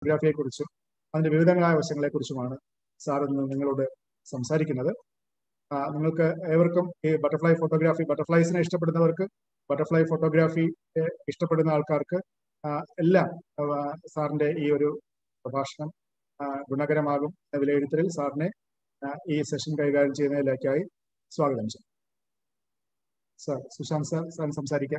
ഫോട്ടോഗ്രാഫിയെക്കുറിച്ചും അതിൻ്റെ വിവിധങ്ങളായ വശങ്ങളെക്കുറിച്ചുമാണ് സാർ ഇന്ന് നിങ്ങളോട് സംസാരിക്കുന്നത്. നിങ്ങൾക്ക് ഏവർക്കും ഈ ബട്ടർഫ്ലൈസിനെ ഇഷ്ടപ്പെടുന്നവർക്ക്, ബട്ടർഫ്ലൈ ഫോട്ടോഗ്രാഫി ഇഷ്ടപ്പെടുന്ന ആൾക്കാർക്ക് എല്ലാം സാറിൻ്റെ ഈ ഒരു പ്രഭാഷണം ഗുണകരമാകും എന്ന വിലയിരുത്തലിൽ സാറിനെ ഈ സെഷൻ കൈകാര്യം ചെയ്യുന്നതിലേക്കായി സ്വാഗതം ചെയ്യും. സാർ, സുശാന്ത് സാർ സംസാരിക്കാം.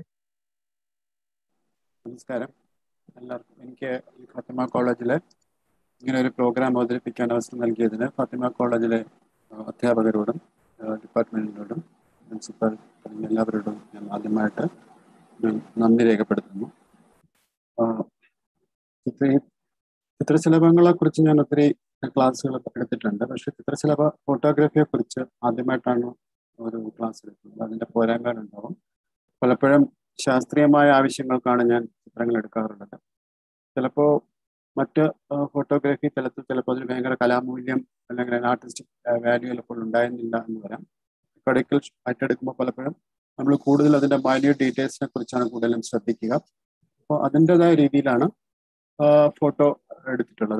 നമസ്കാരം എല്ലാവർക്കും. എനിക്ക് ഈ ഫാത്തിമ കോളേജിലെ ഇങ്ങനെ ഒരു പ്രോഗ്രാം അവതരിപ്പിക്കാൻ അവസരം നൽകിയതിന് ഫാത്തിമ കോളേജിലെ അധ്യാപകരോടും ഡിപ്പാർട്ട്മെന്റിനോടും പ്രിൻസിപ്പൽ തുടങ്ങിയ എല്ലാവരോടും ഞാൻ ആദ്യമായിട്ട് നന്ദി രേഖപ്പെടുത്തുന്നു. ചിത്രശലഭങ്ങളെ കുറിച്ച് ഞാൻ ഒത്തിരി ക്ലാസ്സുകൾ എടുത്തിട്ടുണ്ട്. പക്ഷെ ചിത്രശലഭ ഫോട്ടോഗ്രാഫിയെ കുറിച്ച് ആദ്യമായിട്ടാണ് ഒരു ക്ലാസ് എടുക്കുന്നത്. അതിൻ്റെ പോരായ്മകളുണ്ടാവും. പലപ്പോഴും ശാസ്ത്രീയമായ ആവശ്യങ്ങൾക്കാണ് ഞാൻ ചിത്രങ്ങൾ എടുക്കാറുള്ളത്. ചിലപ്പോൾ മറ്റ് ഫോട്ടോഗ്രാഫി തലത്തിൽ ചിലപ്പോൾ അതിന് ഭയങ്കര കലാമൂല്യം അല്ലെങ്കിൽ ആർട്ടിസ്റ്റിക് വാല്യൂ ചിലപ്പോൾ ഉണ്ടായിരുന്നില്ല എന്ന് വരാം. റെക്കോർഡിക്കൽ ആയിട്ട് എടുക്കുമ്പോൾ പലപ്പോഴും നമ്മൾ കൂടുതൽ അതിൻ്റെ മൈന്യൂട്ട് ഡീറ്റെയിൽസിനെ കുറിച്ചാണ് കൂടുതലും ശ്രദ്ധിക്കുക. അപ്പോൾ അതിൻ്റെതായ രീതിയിലാണ് ഫോട്ടോ എടുത്തിട്ടുള്ളത്.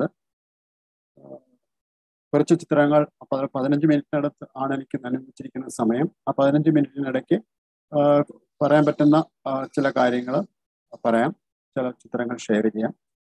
കുറച്ച് ചിത്രങ്ങൾ 15 മിനിറ്റിനടുത്ത് ആണ് എനിക്ക് അനുവദിച്ചിരിക്കുന്ന സമയം. ആ 15 മിനിറ്റിനിടയ്ക്ക് പറയാൻ പറ്റുന്ന ചില കാര്യങ്ങൾ പറയാം, ചില ചിത്രങ്ങൾ ഷെയർ ചെയ്യാം.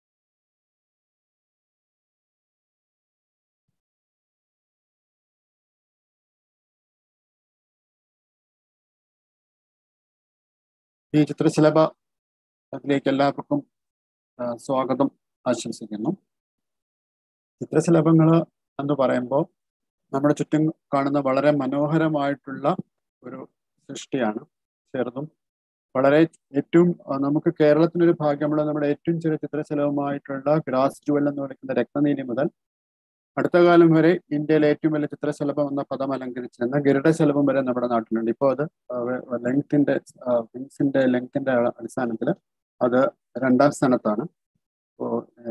ഈ ചിത്രശലഭ അതിലേക്ക് എല്ലാവർക്കും സ്വാഗതം ആശംസിക്കുന്നു. ചിത്രശലഭങ്ങൾ എന്ന് പറയുമ്പോൾ നമ്മുടെ ചുറ്റും കാണുന്ന വളരെ മനോഹരമായിട്ടുള്ള ഒരു സൃഷ്ടിയാണ്. ചെറുതും വളരെ ഏറ്റവും നമുക്ക് കേരളത്തിനൊരു ഭാഗ്യമുള്ള നമ്മുടെ ഏറ്റവും ചെറിയ ചിത്രശലഭമായിട്ടുള്ള ഗ്രാസ് ജുവൽ എന്ന് വിളിക്കുന്ന രക്തനീലി മുതൽ അടുത്ത കാലം വരെ ഇന്ത്യയിലെ ഏറ്റവും വലിയ ചിത്രശലഭം എന്ന പദം അലങ്കരിച്ചിരുന്ന ഗരുഡശലഭം വരെ നമ്മുടെ നാട്ടിലുണ്ട്. ഇപ്പോൾ അത് വിങ്സിന്റെ ലെങ്ത്തിന്റെ അടിസ്ഥാനത്തിൽ അത് 2ാം സ്ഥാനത്താണ്. ഇപ്പോൾ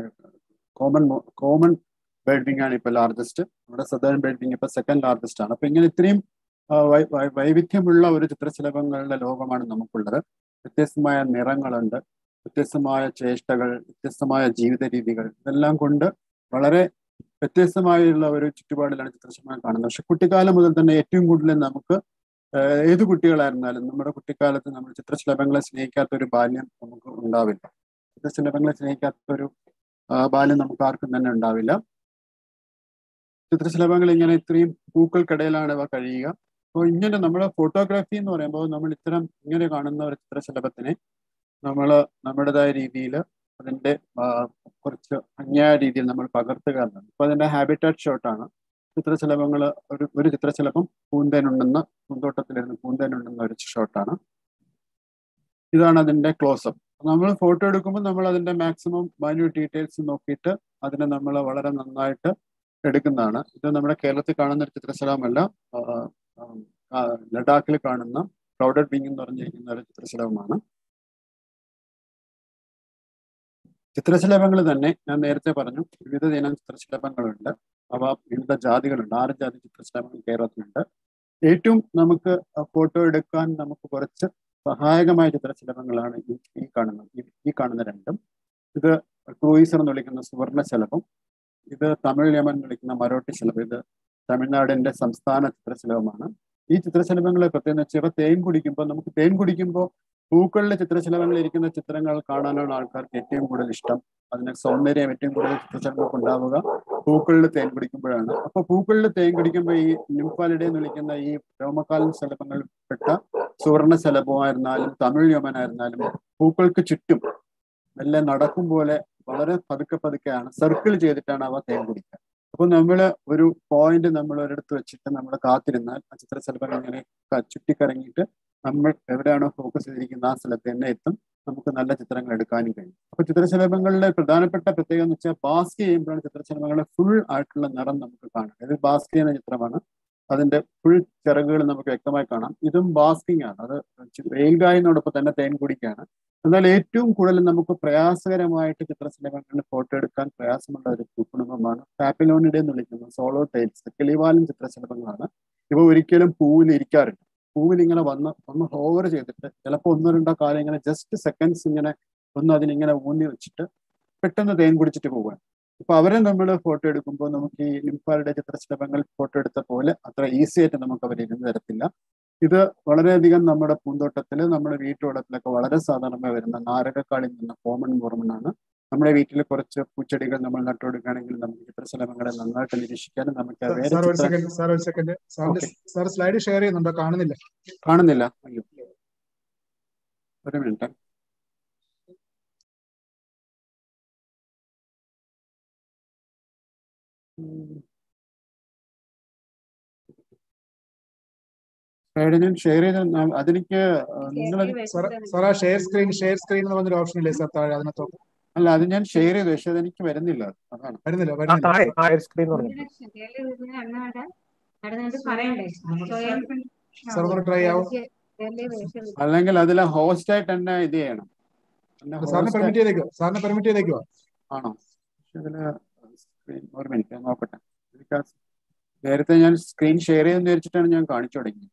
കോമൺ ബേർഡ് ആണ് ഇപ്പോൾ ലാർജസ്റ്റ്. നമ്മുടെ സദേൺ ബേർഡ് ഇപ്പോൾ 2nd ലാർജസ്റ്റ് ആണ്. അപ്പൊ ഇങ്ങനെ ഇത്രയും വൈവിധ്യമുള്ള ഒരു ചിത്രശലഭങ്ങളുടെ ലോകമാണ് നമുക്കുള്ളത്. വ്യത്യസ്തമായ നിറങ്ങളുണ്ട്, വ്യത്യസ്തമായ ചേഷ്ടകൾ, വ്യത്യസ്തമായ ജീവിത രീതികൾ, ഇതെല്ലാം കൊണ്ട് വളരെ വ്യത്യസ്തമായുള്ള ഒരു ചുറ്റുപാടിലാണ് ചിത്രശലഭങ്ങൾ കാണുന്നത്. പക്ഷെ കുട്ടിക്കാലം മുതൽ തന്നെ ഏറ്റവും കൂടുതൽ നമുക്ക് ഏത് കുട്ടികളായിരുന്നാലും നമ്മുടെ കുട്ടിക്കാലത്ത് നമ്മൾ ചിത്രശലഭങ്ങളെ സ്നേഹിക്കാത്ത ഒരു ബാല്യം നമുക്ക് ഉണ്ടാവില്ല. ചിത്രശലഭങ്ങളെ സ്നേഹിക്കാത്ത ഒരു ബാല്യം നമുക്ക് ആർക്കും തന്നെ ഉണ്ടാവില്ല. ചിത്രശലഭങ്ങൾ ഇങ്ങനെ ഇത്രയും പൂക്കൾക്കിടയിലാണ് ഇവ കഴിയുക. അപ്പോൾ ഇങ്ങനെ നമ്മുടെ ഫോട്ടോഗ്രാഫി എന്ന് പറയുമ്പോൾ നമ്മൾ ഇങ്ങനെ കാണുന്ന ഒരു ചിത്രശലഭത്തിനെ നമ്മൾ നമ്മുടേതായ രീതിയിൽ അതിൻ്റെ കുറച്ച് ഭംഗിയായ രീതിയിൽ നമ്മൾ പകർത്തുക എന്നാണ്. അപ്പോൾ അതിൻ്റെ ഹാബിറ്റാറ്റ് ഷോട്ടാണ്. ചിത്രശലഭങ്ങൾ ഒരു ചിത്രശലഭം പൂന്തോട്ടത്തിലിരുന്ന് പൂന്തേനുണ്ടെന്ന ഒരു ഷോട്ടാണ്. ഇതാണ് അതിൻ്റെ ക്ലോസപ്പ്. നമ്മൾ ഫോട്ടോ എടുക്കുമ്പോൾ നമ്മൾ അതിൻ്റെ മാക്സിമം മൈന്യൂട്ട് ഡീറ്റെയിൽസ് നോക്കിയിട്ട് അതിനെ നമ്മൾ വളരെ നന്നായിട്ട് എടുക്കുന്നതാണ്. ഇത് നമ്മുടെ കേരളത്തിൽ കാണുന്ന ഒരു ചിത്രശലഭമല്ല, ലഡാക്കിൽ കാണുന്ന ക്ലൗഡഡ് വിങ് എന്ന് പറഞ്ഞിരിക്കുന്ന ഒരു ചിത്രശലഭമാണ്. ചിത്രശലഭങ്ങൾ തന്നെ ഞാൻ നേരത്തെ പറഞ്ഞു, വിവിധ ഇനം ചിത്രശലഭങ്ങളുണ്ട്. അവ വിവിധ ജാതികളുണ്ട്. 6 ജാതി ചിത്രശലഭങ്ങൾ കേരളത്തിലുണ്ട്. ഏറ്റവും നമുക്ക് ഫോട്ടോ എടുക്കാൻ നമുക്ക് കുറച്ച് സഹായകമായ ചിത്രശലഭങ്ങളാണ് ഈ കാണുന്ന രണ്ടും. ഇത് ക്രൂയിസർ എന്ന് വിളിക്കുന്ന സുവർണശലഭം, ഇത് തമിഴ് യമൻ എന്ന് വിളിക്കുന്ന മരോട്ടി ശലഭം. ഇത് തമിഴ്നാടിന്റെ സംസ്ഥാന ചിത്രശലഭമാണ്. ഈ ചിത്രശലഭങ്ങളെ പ്രത്യേകം വെച്ചാൽ തേൻ കുടിക്കുമ്പോൾ പൂക്കളിലെ ചിത്രശലഭങ്ങൾ ഇരിക്കുന്ന ചിത്രങ്ങൾ കാണാനാണ് ആൾക്കാർക്ക് ഏറ്റവും കൂടുതൽ ഇഷ്ടം. അതിന് സൗന്ദര്യം ഏറ്റവും കൂടുതൽ ചിത്രശലഭങ്ങൾക്ക് ഉണ്ടാവുക പൂക്കളിൽ തേൻ കുടിക്കുമ്പോഴാണ്. അപ്പൊ പൂക്കളിൽ തേൻ കുടിക്കുമ്പോൾ ഈ ന്യൂപ്പാലിഡേ എന്ന് വിളിക്കുന്ന ഈ രോമക്കാലൻ ശലഭങ്ങളിൽപ്പെട്ട സുവർണ ശലഭമായിരുന്നാലും തമിഴ് യമനായിരുന്നാലും പൂക്കൾക്ക് ചുറ്റും മെല്ലെ നടക്കും പോലെ വളരെ പതുക്കെയാണ് സർക്കിൾ ചെയ്തിട്ടാണ് അവ തേൻ കുടിക്കുക. അപ്പൊ നമ്മള് ഒരു പോയിന്റ് നമ്മൾ ഒരിടത്ത് വെച്ചിട്ട് നമ്മൾ കാത്തിരുന്നാൽ ആ ചിത്രശലഭങ്ങൾ ഇങ്ങനെ ചുറ്റിക്കറങ്ങിയിട്ട് നമ്മൾ എവിടെയാണോ ഫോക്കസ് ചെയ്തിരിക്കുന്ന ആ സ്ഥലത്ത് തന്നെ എത്തും. നമുക്ക് നല്ല ചിത്രങ്ങൾ എടുക്കാനും കഴിയും. അപ്പൊ ചിത്രശലഭങ്ങളുടെ പ്രധാനപ്പെട്ട പ്രത്യേകത എന്ന് വെച്ചാൽ ബാസ്ക് ചെയ്യുമ്പോഴാണ് ചിത്രശലഭങ്ങളുടെ ഫുൾ ആയിട്ടുള്ള നിറം നമുക്ക് കാണാം. ഇത് ബാസ്ക് ചെയ്യുന്ന ചിത്രമാണ്. അതിന്റെ ഫുൾ ചിറകുകൾ നമുക്ക് വ്യക്തമായി കാണാം. ഇതും ബാസ്കിംഗ് ആണ്. അത് വെയിൽഗായിനോടൊപ്പം തന്നെ തേൻ കുടിക്കാണ്. എന്നാൽ ഏറ്റവും കൂടുതൽ നമുക്ക് പ്രയാസകരമായിട്ട് ചിത്രശലഭങ്ങളുടെ ഫോട്ടോ എടുക്കാൻ പ്രയാസമുള്ള ഒരു കുടുംബമാണ് പാപ്പിലോണിഡേ എന്ന് വിളിക്കുന്നത് സോളോ ടൈൽസ്, കിളിവാലൻ ചിത്രശലഭങ്ങളാണ്. ഇവ ഒരിക്കലും പൂവിൽ ഇരിക്കാറില്ല. പൂവിൽ ഇങ്ങനെ ഒന്ന് ഹോവർ ചെയ്തിട്ട് ചിലപ്പോൾ 1-2 കാലം ഇങ്ങനെ ജസ്റ്റ് സെക്കൻഡ്സ് ഇങ്ങനെ അതിനിങ്ങനെ ഊന്നി വെച്ചിട്ട് പെട്ടെന്ന് തേൻ കുടിച്ചിട്ട് പോവുകയാണ്. അപ്പൊ അവരെ നമ്മൾ ഫോട്ടോ എടുക്കുമ്പോൾ നമുക്ക് ഈ നിംഫാരുടെ ചിത്രശലഭങ്ങൾ ഫോട്ടോ എടുത്ത പോലെ അത്ര ഈസി ആയിട്ട് നമുക്ക് അവരിരുന്ന് തരത്തില്ല. ഇത് വളരെയധികം നമ്മുടെ പൂന്തോട്ടത്തിൽ, നമ്മുടെ വീട്ടുവളപ്പിലൊക്കെ വളരെ സാധാരണമായി വരുന്ന നാരകക്കാളിൽ നിന്ന് കോമൺ ആണ്. നമ്മുടെ വീട്ടിൽ കുറച്ച് പൂച്ചെടികൾ നമ്മൾ നട്ടുകൊടുക്കുകയാണെങ്കിൽ നമുക്ക് ചിത്രശലഭങ്ങളെ നന്നായിട്ട് നിരീക്ഷിക്കാനും നമുക്ക് വേറെ സ്ലൈഡ് ഷെയർ ചെയ്യുന്നുണ്ടോ? കാണുന്നില്ല. അയ്യോ, ഒരു മിനിറ്റ്. ഞാൻ ഷെയർ ചെയ്ത അതെനിക്ക് ഷെയർ സ്ക്രീൻ എന്ന് പറഞ്ഞൊരു ഓപ്ഷൻ ഇല്ലേ സാർ താഴെ അതിനകത്ത്? അല്ല, അത് ഞാൻ ഷെയർ ചെയ്തു, പക്ഷെ അതെനിക്ക് വരുന്നില്ല. അതാണ് അല്ലെങ്കിൽ അതിലെ ഹോസ്റ്റ് ആയിട്ട് തന്നെ ഇത് ചെയ്യണം. പെർമിറ്റ് ചെയ്തേക്കോ? ആണോ? ഇതില് ഒരു മിനിറ്റ് നോക്കട്ടെ. നേരത്തെ ഞാൻ സ്ക്രീൻ ഷെയർ ചെയ്തെന്ന് വിചാരിച്ചിട്ടാണ് ഞാൻ കാണിച്ചു തുടങ്ങിയത്.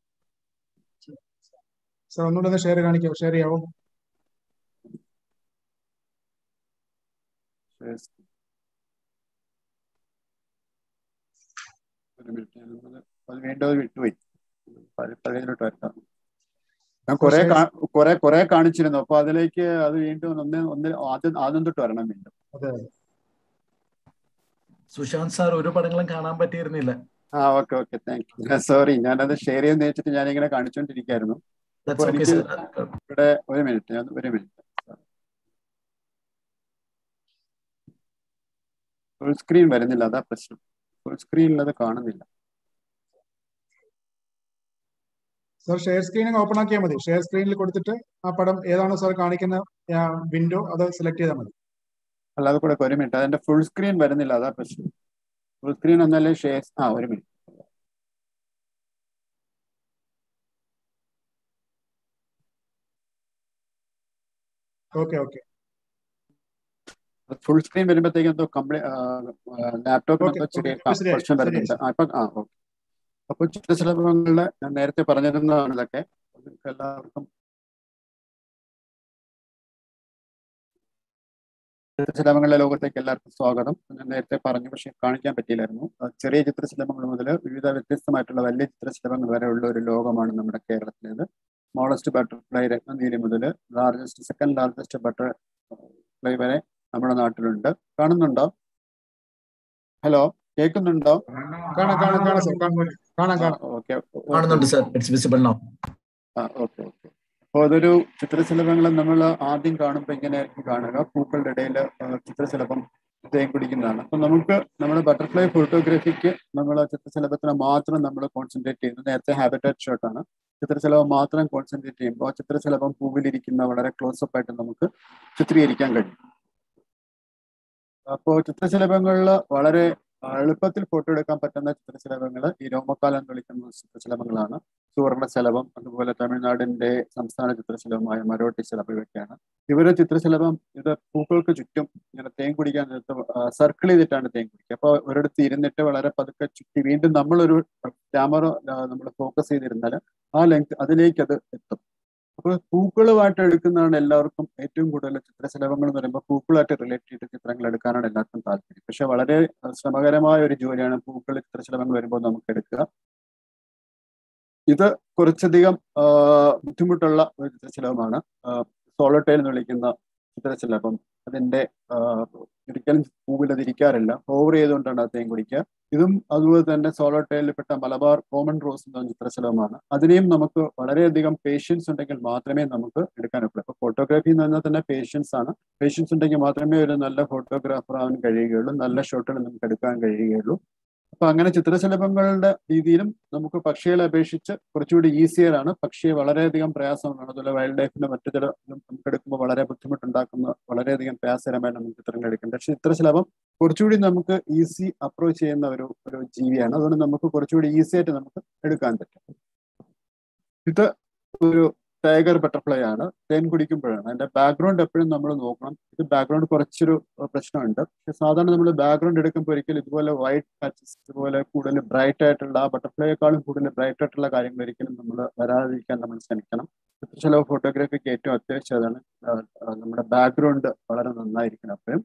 ഒന്നുകൂടെ ഷെയർ ചെയ്യാവോ? ഒരു മിനിറ്റ്, അത് വീണ്ടും വിട്ടുപോയി. പഴയതിലോട്ട് വരുത്താം. ഞാൻ കുറെ കാണിച്ചിരുന്നു. അപ്പൊ അതിലേക്ക് അത് വീണ്ടും ആദ്യം തൊട്ട് വരണം വീണ്ടും. സുശാന്ത് സാർ ഒരു പടങ്ങളും കാണാൻ പറ്റിയിരുന്നില്ല. Okay thank you. സോറി, ഞാനത് ഷെയർ ചെയ്ത് വെച്ചിട്ട് ഞാനിങ്ങനെ കാണിച്ചോണ്ടിരിക്കായിരുന്നു. ഇവിടെ ഒരു മിനിറ്റ്. ഫുൾ സ്ക്രീൻ വരുന്നില്ല, അതാ പ്രശ്നം. ഫുൾ സ്ക്രീനിൽ അത് കാണുന്നില്ല. സാർ ഷെയർ സ്ക്രീൻ ഓപ്പൺ ആക്കിയാൽ മതി. ഷെയർ സ്ക്രീനിൽ കൊടുത്തിട്ട് ആ പടം ഏതാണോ സാർ കാണിക്കുന്ന വിൻഡോ അത് സെലക്ട് ചെയ്താൽ മതി. അല്ല, അത് കൂടെ ഒരു മിനിറ്റ്. അതിന്റെ ഫുൾ സ്ക്രീൻ വരുന്നില്ല, അതാ പ്രശ്നം. ഫുൾ സ്ക്രീൻ ഒന്നല്ലേ ഷെയർ. ഒരു മിനിറ്റ്. ഓക്കെ. ഫുൾ സ്ക്രീൻ വരുമ്പോഴത്തേക്കും എന്തോ ലാപ്ടോപ്പിന് ചെറിയ പ്രശ്നം വരുന്നുണ്ട്. അപ്പൊ ചിത്രശലഭങ്ങളുടെ ഞാൻ നേരത്തെ പറഞ്ഞിരുന്നതാണ് ഇതൊക്കെ. എല്ലാവർക്കും ചിത്രശലഭങ്ങളുടെ ലോകത്തേക്ക് എല്ലാവർക്കും സ്വാഗതം. ഞാൻ നേരത്തെ പറഞ്ഞു, പക്ഷെ കാണിക്കാൻ പറ്റിയില്ലായിരുന്നു. ചെറിയ ചിത്രശലഭങ്ങൾ മുതൽ വിവിധ വ്യത്യസ്തമായിട്ടുള്ള വലിയ ചിത്രശലഭങ്ങൾ വരെ ഉള്ള ഒരു ലോകമാണ് നമ്മുടെ കേരളത്തിലേത്. സ്മോളസ്റ്റ് ബട്ടർഫ്ലൈ രത്നനീലി മുതൽ സെക്കൻഡ് ലാർജസ്റ്റ് ബട്ടർഫ്ലൈ വരെ നമ്മുടെ നാട്ടിലുണ്ട്. കാണുന്നുണ്ടോ? ഹലോ, കേൾക്കുന്നുണ്ടോ? ഓക്കെ. അപ്പോൾ അതൊരു ചിത്രശലഭങ്ങളെ നമ്മൾ ആദ്യം കാണുമ്പോൾ ഇങ്ങനെയായിരിക്കും കാണുക. പൂക്കളുടെ ഇടയിൽ ചിത്രശലഭം തേൻ കുടിക്കുന്നതാണ്. അപ്പൊ നമുക്ക് നമ്മുടെ ബട്ടർഫ്ലൈ ഫോട്ടോഗ്രാഫിക്ക് നമ്മൾ ചിത്രശലഭത്തിനെ മാത്രം നമ്മൾ കോൺസെൻട്രേറ്റ് ചെയ്യുന്നത്. നേരത്തെ ഹാബിറ്റാറ്റ് ഷോട്ടാണ്. ചിത്രശലഭം മാത്രം കോൺസെൻട്രേറ്റ് ചെയ്യുമ്പോൾ ചിത്രശലഭം പൂവിലിരിക്കുന്ന വളരെ ക്ലോസപ്പ് ആയിട്ട് നമുക്ക് ചിത്രീകരിക്കാൻ കഴിയും. അപ്പോൾ ചിത്രശലഭങ്ങളിൽ വളരെ എളുപ്പത്തിൽ ഫോട്ടോ എടുക്കാൻ പറ്റുന്ന ചിത്രശലഭങ്ങൾ ഈ രോമക്കാലം എന്ന് വിളിക്കുന്ന ചിത്രശലഭങ്ങളാണ്. സുവർണശലഭം, അതുപോലെ തമിഴ്നാടിന്റെ സംസ്ഥാന ചിത്രശലഭമായ മരോട്ടി ശലഭം, ഇവയൊക്കെയാണ്. ഇവരെ ചിത്രശലഭം ഇത് പൂക്കൾക്ക് ചുറ്റും ഇങ്ങനെ തേൻ കുടിക്കാൻ സർക്കിൾ ചെയ്തിട്ടാണ് തേൻ കുടിക്കുക. അപ്പോൾ ഒരിടത്ത് ഇരുന്നിട്ട് വളരെ പതുക്കെ ചുറ്റി വീണ്ടും നമ്മളൊരു ക്യാമറ നമ്മൾ ഫോക്കസ് ചെയ്തിരുന്നാൽ ആ ലെങ്ത് അതിലേക്ക് അത് എത്തും. അപ്പോൾ പൂക്കളുമായിട്ട് എടുക്കുന്നതാണ് എല്ലാവർക്കും ഏറ്റവും കൂടുതൽ. ചിത്രശലഭങ്ങൾ എന്ന് പറയുമ്പോൾ പൂക്കളുമായിട്ട് റിലേറ്റ് ചെയ്ത് ചിത്രങ്ങൾ എടുക്കാനാണ് എല്ലാവർക്കും താല്പര്യം. പക്ഷെ വളരെ ശ്രമകരമായ ഒരു ജോലിയാണ് പൂക്കൾ ചിത്രശലഭങ്ങൾ വരുമ്പോൾ നമുക്ക് എടുക്കുക. ഇത് കുറച്ചധികം ബുദ്ധിമുട്ടുള്ള ഒരു ചിത്രശലഭമാണ്. സോളോട്ടൈൽ എന്ന് വിളിക്കുന്ന ചിത്രശലഭം. അതിന്റെ ഒരിക്കലും പൂവിൽ അതിരിക്കാറില്ല. ഓവർ ചെയ്തുകൊണ്ടാണ് അത് തേൻ കുടിക്കുക. ഇതും അതുപോലെ തന്നെ സോളോട്ടൈലിൽപ്പെട്ട മലബാർ കോമൺ റോസ് എന്ന ചിത്രശലഭമാണ്. അതിനെയും നമുക്ക് വളരെയധികം പേഷ്യൻസ് ഉണ്ടെങ്കിൽ മാത്രമേ നമുക്ക് എടുക്കാനൊക്കുള്ളൂ. ഇപ്പൊ ഫോട്ടോഗ്രാഫി എന്ന് പറഞ്ഞാൽ തന്നെ പേഷ്യൻസ് ആണ്. പേഷ്യൻസ് ഉണ്ടെങ്കിൽ മാത്രമേ ഒരു നല്ല ഫോട്ടോഗ്രാഫർ ആവാൻ കഴിയുകയുള്ളൂ, നല്ല ഷോട്ടുകൾ നമുക്ക് എടുക്കാൻ കഴിയുകയുള്ളൂ. അപ്പൊ അങ്ങനെ ചിത്രശലഭങ്ങളുടെ രീതിയിലും നമുക്ക് പക്ഷികളെ അപേക്ഷിച്ച് കുറച്ചുകൂടി ഈസിയർ ആണ്. പക്ഷിയെ വളരെയധികം പ്രയാസമാണ്. അതുപോലെ വൈൽഡ് ലൈഫിന്റെ മറ്റു ചില നമുക്ക് എടുക്കുമ്പോൾ വളരെ ബുദ്ധിമുട്ടുണ്ടാക്കുന്ന വളരെയധികം പ്രയാസകരമായിട്ട് നമുക്ക് ചിത്രങ്ങൾ എടുക്കുന്നത്. പക്ഷെ ചിത്രശലഭം കുറച്ചുകൂടി നമുക്ക് ഈസി അപ്രോച്ച് ചെയ്യുന്ന ഒരു ജീവിയാണ്. അതുകൊണ്ട് നമുക്ക് കുറച്ചുകൂടി ഈസി ആയിട്ട് നമുക്ക് എടുക്കാൻ പറ്റും. ഇത് ഒരു ടൈഗർ ബട്ടർഫ്ലൈ ആണ്. തേൻ കുടിക്കുമ്പോഴാണ് അതിന്റെ ബാക്ക്ഗ്രൗണ്ട് എപ്പോഴും നമ്മൾ നോക്കണം. ഇത് ബാക്ക്ഗ്രൗണ്ട് കുറച്ചൊരു പ്രശ്നമുണ്ട്. പക്ഷെ സാധാരണ നമ്മൾ ബാക്ക്ഗ്രൗണ്ട് എടുക്കുമ്പോൾ ഒരിക്കലും ഇതുപോലെ വൈറ്റ് പാച്ചസ്, ഇതുപോലെ കൂടുതൽ ബ്രൈറ്റ് ആയിട്ടുള്ള ബട്ടർഫ്ലൈയെക്കാളും കൂടുതൽ ബ്രൈറ്റ് ആയിട്ടുള്ള കാര്യങ്ങൾ ഒരിക്കലും നമ്മൾ വരാതിരിക്കാൻ നമ്മൾ ശ്രമിക്കണം. ചിത്രശലഭ ഫോട്ടോഗ്രാഫിക്ക് ഏറ്റവും അത്യാവശ്യം അതാണ് നമ്മുടെ ബാക്ക്ഗ്രൗണ്ട് വളരെ നന്നായിരിക്കണം. അപ്പോഴും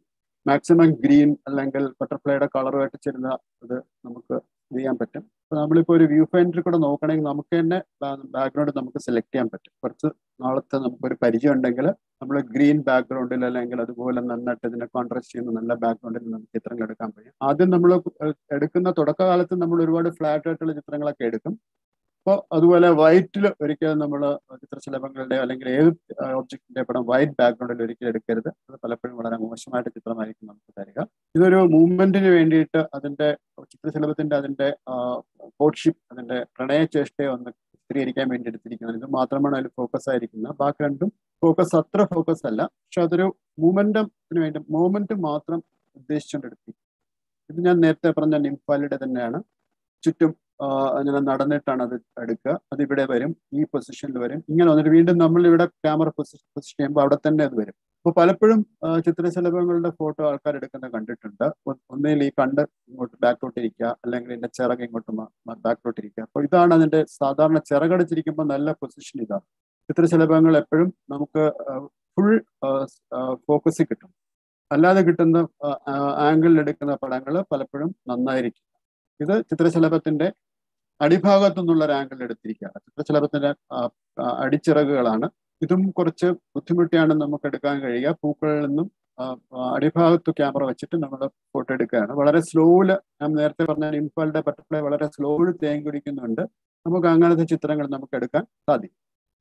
മാക്സിമം ഗ്രീൻ അല്ലെങ്കിൽ ബട്ടർഫ്ലൈയുടെ കളറുമായിട്ട് ചേരുന്ന ഇത് നമുക്ക് ചെയ്യാൻ പറ്റും. അപ്പോൾ നമ്മളിപ്പോൾ ഒരു വ്യൂ ഫൈൻഡറിൽ കൂടെ നോക്കണമെങ്കിൽ നമുക്ക് തന്നെ ബാക്ക്ഗ്രൗണ്ട് നമുക്ക് സെലക്ട് ചെയ്യാൻ പറ്റും. കുറച്ച് നാളത്തെ നമുക്കൊരു പരിചയം ഉണ്ടെങ്കിൽ നമ്മൾ ഗ്രീൻ ബാക്ക്ഗ്രൗണ്ടിൽ അല്ലെങ്കിൽ അതുപോലെ നന്നായിട്ട് ഇതിനെ കോൺട്രാസ്റ്റ് ചെയ്യുന്ന നല്ല ബാക്ക്ഗ്രൗണ്ടിൽ നമുക്ക് ചിത്രങ്ങൾ എടുക്കാൻ കഴിയും. ആദ്യം നമ്മൾ എടുക്കുന്ന തുടക്കകാലത്ത് നമ്മൾ ഒരുപാട് ഫ്ലാറ്റ് ആയിട്ടുള്ള ചിത്രങ്ങളൊക്കെ എടുക്കും. അപ്പോൾ അതുപോലെ വൈറ്റിൽ ഒരിക്കലും നമ്മൾ ചിത്രശലഭങ്ങളുടെ അല്ലെങ്കിൽ ഏത് ഒബ്ജക്റ്റിന്റെ പടം വൈറ്റ് ബാക്ക്ഗ്രൗണ്ടിൽ ഒരിക്കലും എടുക്കരുത്. അത് പലപ്പോഴും വളരെ മോശമായിട്ട് ചിത്രമായിരിക്കും നമുക്ക് തരിക. ഇതൊരു മൂവ്മെന്റിന് വേണ്ടിയിട്ട് അതിന്റെ ചിത്രശലഭത്തിന്റെ അതിന്റെ കോഡ്ഷിപ്പ് അതിന്റെ പ്രണയചേഷ്ടയെ ഒന്ന് ചിത്രീകരിക്കാൻ വേണ്ടി എടുത്തിരിക്കുന്നത്. ഇത് മാത്രമാണ് അതിൽ ഫോക്കസ് ആയിരിക്കുന്നത്. ബാക്കി രണ്ടും ഫോക്കസ് അത്ര ഫോക്കസ് അല്ല, പക്ഷെ അതൊരു മൂവ്മെന്റിന് വേണ്ടി മൂവ്മെന്റ് മാത്രം ഉദ്ദേശിച്ചുകൊണ്ട് എടുത്തിരിക്കും. ഇത് ഞാൻ നേരത്തെ പറഞ്ഞ നിംഫാലിയുടെ തന്നെയാണ്. ചുറ്റും അങ്ങനെ നടന്നിട്ടാണ് അത് എടുക്കുക. അതിവിടെ വരും, ഈ പൊസിഷനിൽ വരും, ഇങ്ങനെ വന്നിട്ട് വീണ്ടും നമ്മൾ ഇവിടെ ക്യാമറ പൊസിഷൻ ചെയ്യുമ്പോൾ അവിടെ തന്നെ അത് വരും. അപ്പോൾ പലപ്പോഴും ചിത്രശലഭങ്ങളുടെ ഫോട്ടോ ആൾക്കാർ എടുക്കുന്നത് കണ്ടിട്ടുണ്ട്. ഒന്നിൽ ഈ കണ്ട് ഇങ്ങോട്ട് ബാക്കോട്ട് ഇരിക്കുക, അല്ലെങ്കിൽ ഇതിന്റെ ചിറക് ഇങ്ങോട്ട് ബാക്കോട്ട് ഇരിക്കുക. അപ്പോൾ ഇതാണ് അതിന്റെ സാധാരണ ചിറകടിച്ചിരിക്കുമ്പോൾ നല്ല പൊസിഷൻ ഇതാണ്. ചിത്രശലഭങ്ങൾ എപ്പോഴും നമുക്ക് ഫുൾ ഫോക്കസിൽ കിട്ടും. അല്ലാതെ കിട്ടുന്ന ആംഗിളിൽ എടുക്കുന്ന പടങ്ങൾ പലപ്പോഴും നന്നായിരിക്കും. ഇത് ചിത്രശലഭത്തിന്റെ അടിഭാഗത്തു നിന്നുള്ള ഒരു ആംഗിൾ എടുത്തിരിക്കുകയാണ്. ചിത്രശലഭത്തിന്റെ അടിച്ചിറകുകളാണ്. ഇതും കുറച്ച് ബുദ്ധിമുട്ടിയാണ് നമുക്ക് എടുക്കാൻ കഴിയുക. പൂക്കളിൽ നിന്നും അടിഭാഗത്ത് ക്യാമറ വെച്ചിട്ട് നമ്മൾ ഫോട്ടോ എടുക്കുകയാണ്. വളരെ സ്ലോയില്, ഞാൻ നേരത്തെ പറഞ്ഞ ഇംഫാലിന്റെ ബട്ടർഫ്ലൈ വളരെ സ്ലോയില് തേൻ കുടിക്കുന്നുണ്ട്. നമുക്ക് അങ്ങനത്തെ ചിത്രങ്ങൾ നമുക്ക് എടുക്കാൻ സാധിക്കും.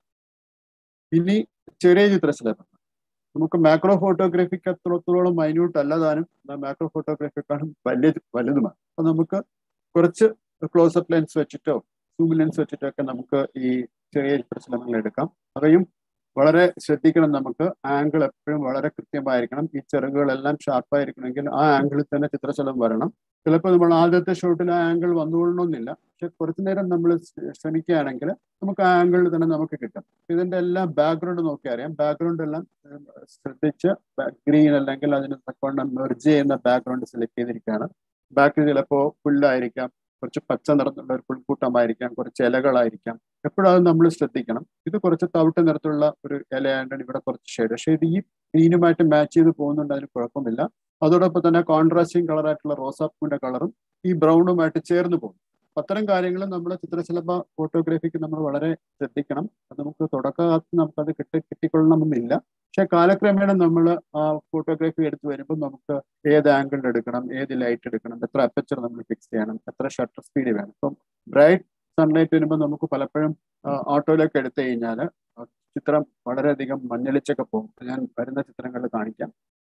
ഇനി ചെറിയ ചിത്രശലഭങ്ങൾ നമുക്ക് മാക്രോ ഫോട്ടോഗ്രാഫിക്ക് അത്രത്തോളം മൈന്യൂട്ട് അല്ലതാനും മാക്രോ ഫോട്ടോഗ്രാഫിക്കാളും വലുതുമാണ്. അപ്പൊ നമുക്ക് കുറച്ച് ക്ലോസപ്പ് ലെൻസ് വെച്ചിട്ടോ സൂം ലെൻസ് വെച്ചിട്ടോ ഒക്കെ നമുക്ക് ഈ ചെറിയ ചിത്രശലഭങ്ങൾ എടുക്കാം. അവയും വളരെ ശ്രദ്ധിക്കണം. നമുക്ക് ആംഗിൾ എപ്പോഴും വളരെ കൃത്യമായിരിക്കണം. ഈ ചിറകുകളെല്ലാം ഷാർപ്പായിരിക്കണമെങ്കിൽ ആ ആംഗിളിൽ തന്നെ ചിത്രശലഭം വരണം. ചിലപ്പോൾ നമ്മൾ ആദ്യത്തെ ഷോട്ടിൽ ആ ആംഗിൾ വന്നുകൊള്ളണമെന്നില്ല, പക്ഷെ കുറച്ചു നേരം നമ്മൾ ശ്രമിക്കുകയാണെങ്കിൽ നമുക്ക് ആ ആംഗിളിൽ തന്നെ നമുക്ക് കിട്ടും. ഇതിന്റെ എല്ലാം ബാക്ക്ഗ്രൗണ്ട് നോക്കി അറിയാം. ബാക്ക്ഗ്രൗണ്ട് എല്ലാം ശ്രദ്ധിച്ച് ഗ്രീൻ അല്ലെങ്കിൽ അതിന് തക്കവണ്ണം മെർജ് ചെയ്യുന്ന ബാക്ക്ഗ്രൗണ്ട് സെലക്ട് ചെയ്തിരിക്കുകയാണ്. ബാക്കിൽ ചിലപ്പോൾ പുല്ലായിരിക്കാം, കുറച്ച് പച്ച നിറത്തിലുള്ള ഒരു പുൽക്കൂട്ടമായിരിക്കാം, കുറച്ച് ഇലകളായിരിക്കാം. എപ്പോഴും അത് നമ്മൾ ശ്രദ്ധിക്കണം. ഇത് കുറച്ച് തവിട്ട് നിറത്തിലുള്ള ഒരു ഇലയായതുകൊണ്ട് ഇവിടെ കുറച്ച് ഷെയ്ഡ്, പക്ഷേ ഇത് ഈ ഗ്രീനുമായിട്ട് മാച്ച് ചെയ്ത് പോകുന്നുണ്ട്, അതിന് കുഴപ്പമില്ല. അതോടൊപ്പം തന്നെ കോൺട്രാസ്റ്റിംഗ് കളറായിട്ടുള്ള റോസാപ്പൂവിന്റെ കളറും ഈ ബ്രൗണുമായിട്ട് ചേർന്ന് പോകും. അത്തരം കാര്യങ്ങൾ നമ്മൾ ചിത്രശലഭ ഫോട്ടോഗ്രാഫിക്ക് നമ്മൾ വളരെ ശ്രദ്ധിക്കണം. അത് നമുക്ക് തുടക്കകാലത്ത് നമുക്കത് കിട്ടിക്കൊള്ളണമെന്നില്ല, പക്ഷെ കാലക്രമേണ നമ്മൾ ആ ഫോട്ടോഗ്രാഫി എടുത്ത് വരുമ്പോൾ നമുക്ക് ഏത് ആംഗിളിൽ എടുക്കണം, ഏത് ലൈറ്റ് എടുക്കണം, എത്ര അപ്പച്ചർ നമ്മൾ ഫിക്സ് ചെയ്യണം, എത്ര ഷട്ടർ സ്പീഡ് വേണം. ഇപ്പം ബ്രൈറ്റ് സൺലൈറ്റ് വരുമ്പോൾ നമുക്ക് പലപ്പോഴും ഓട്ടോയിലൊക്കെ എടുത്തു കഴിഞ്ഞാൽ ചിത്രം വളരെയധികം മഞ്ഞളിച്ചൊക്കെ പോകും. ഞാൻ വരുന്ന ചിത്രങ്ങളിൽ കാണിക്കാം.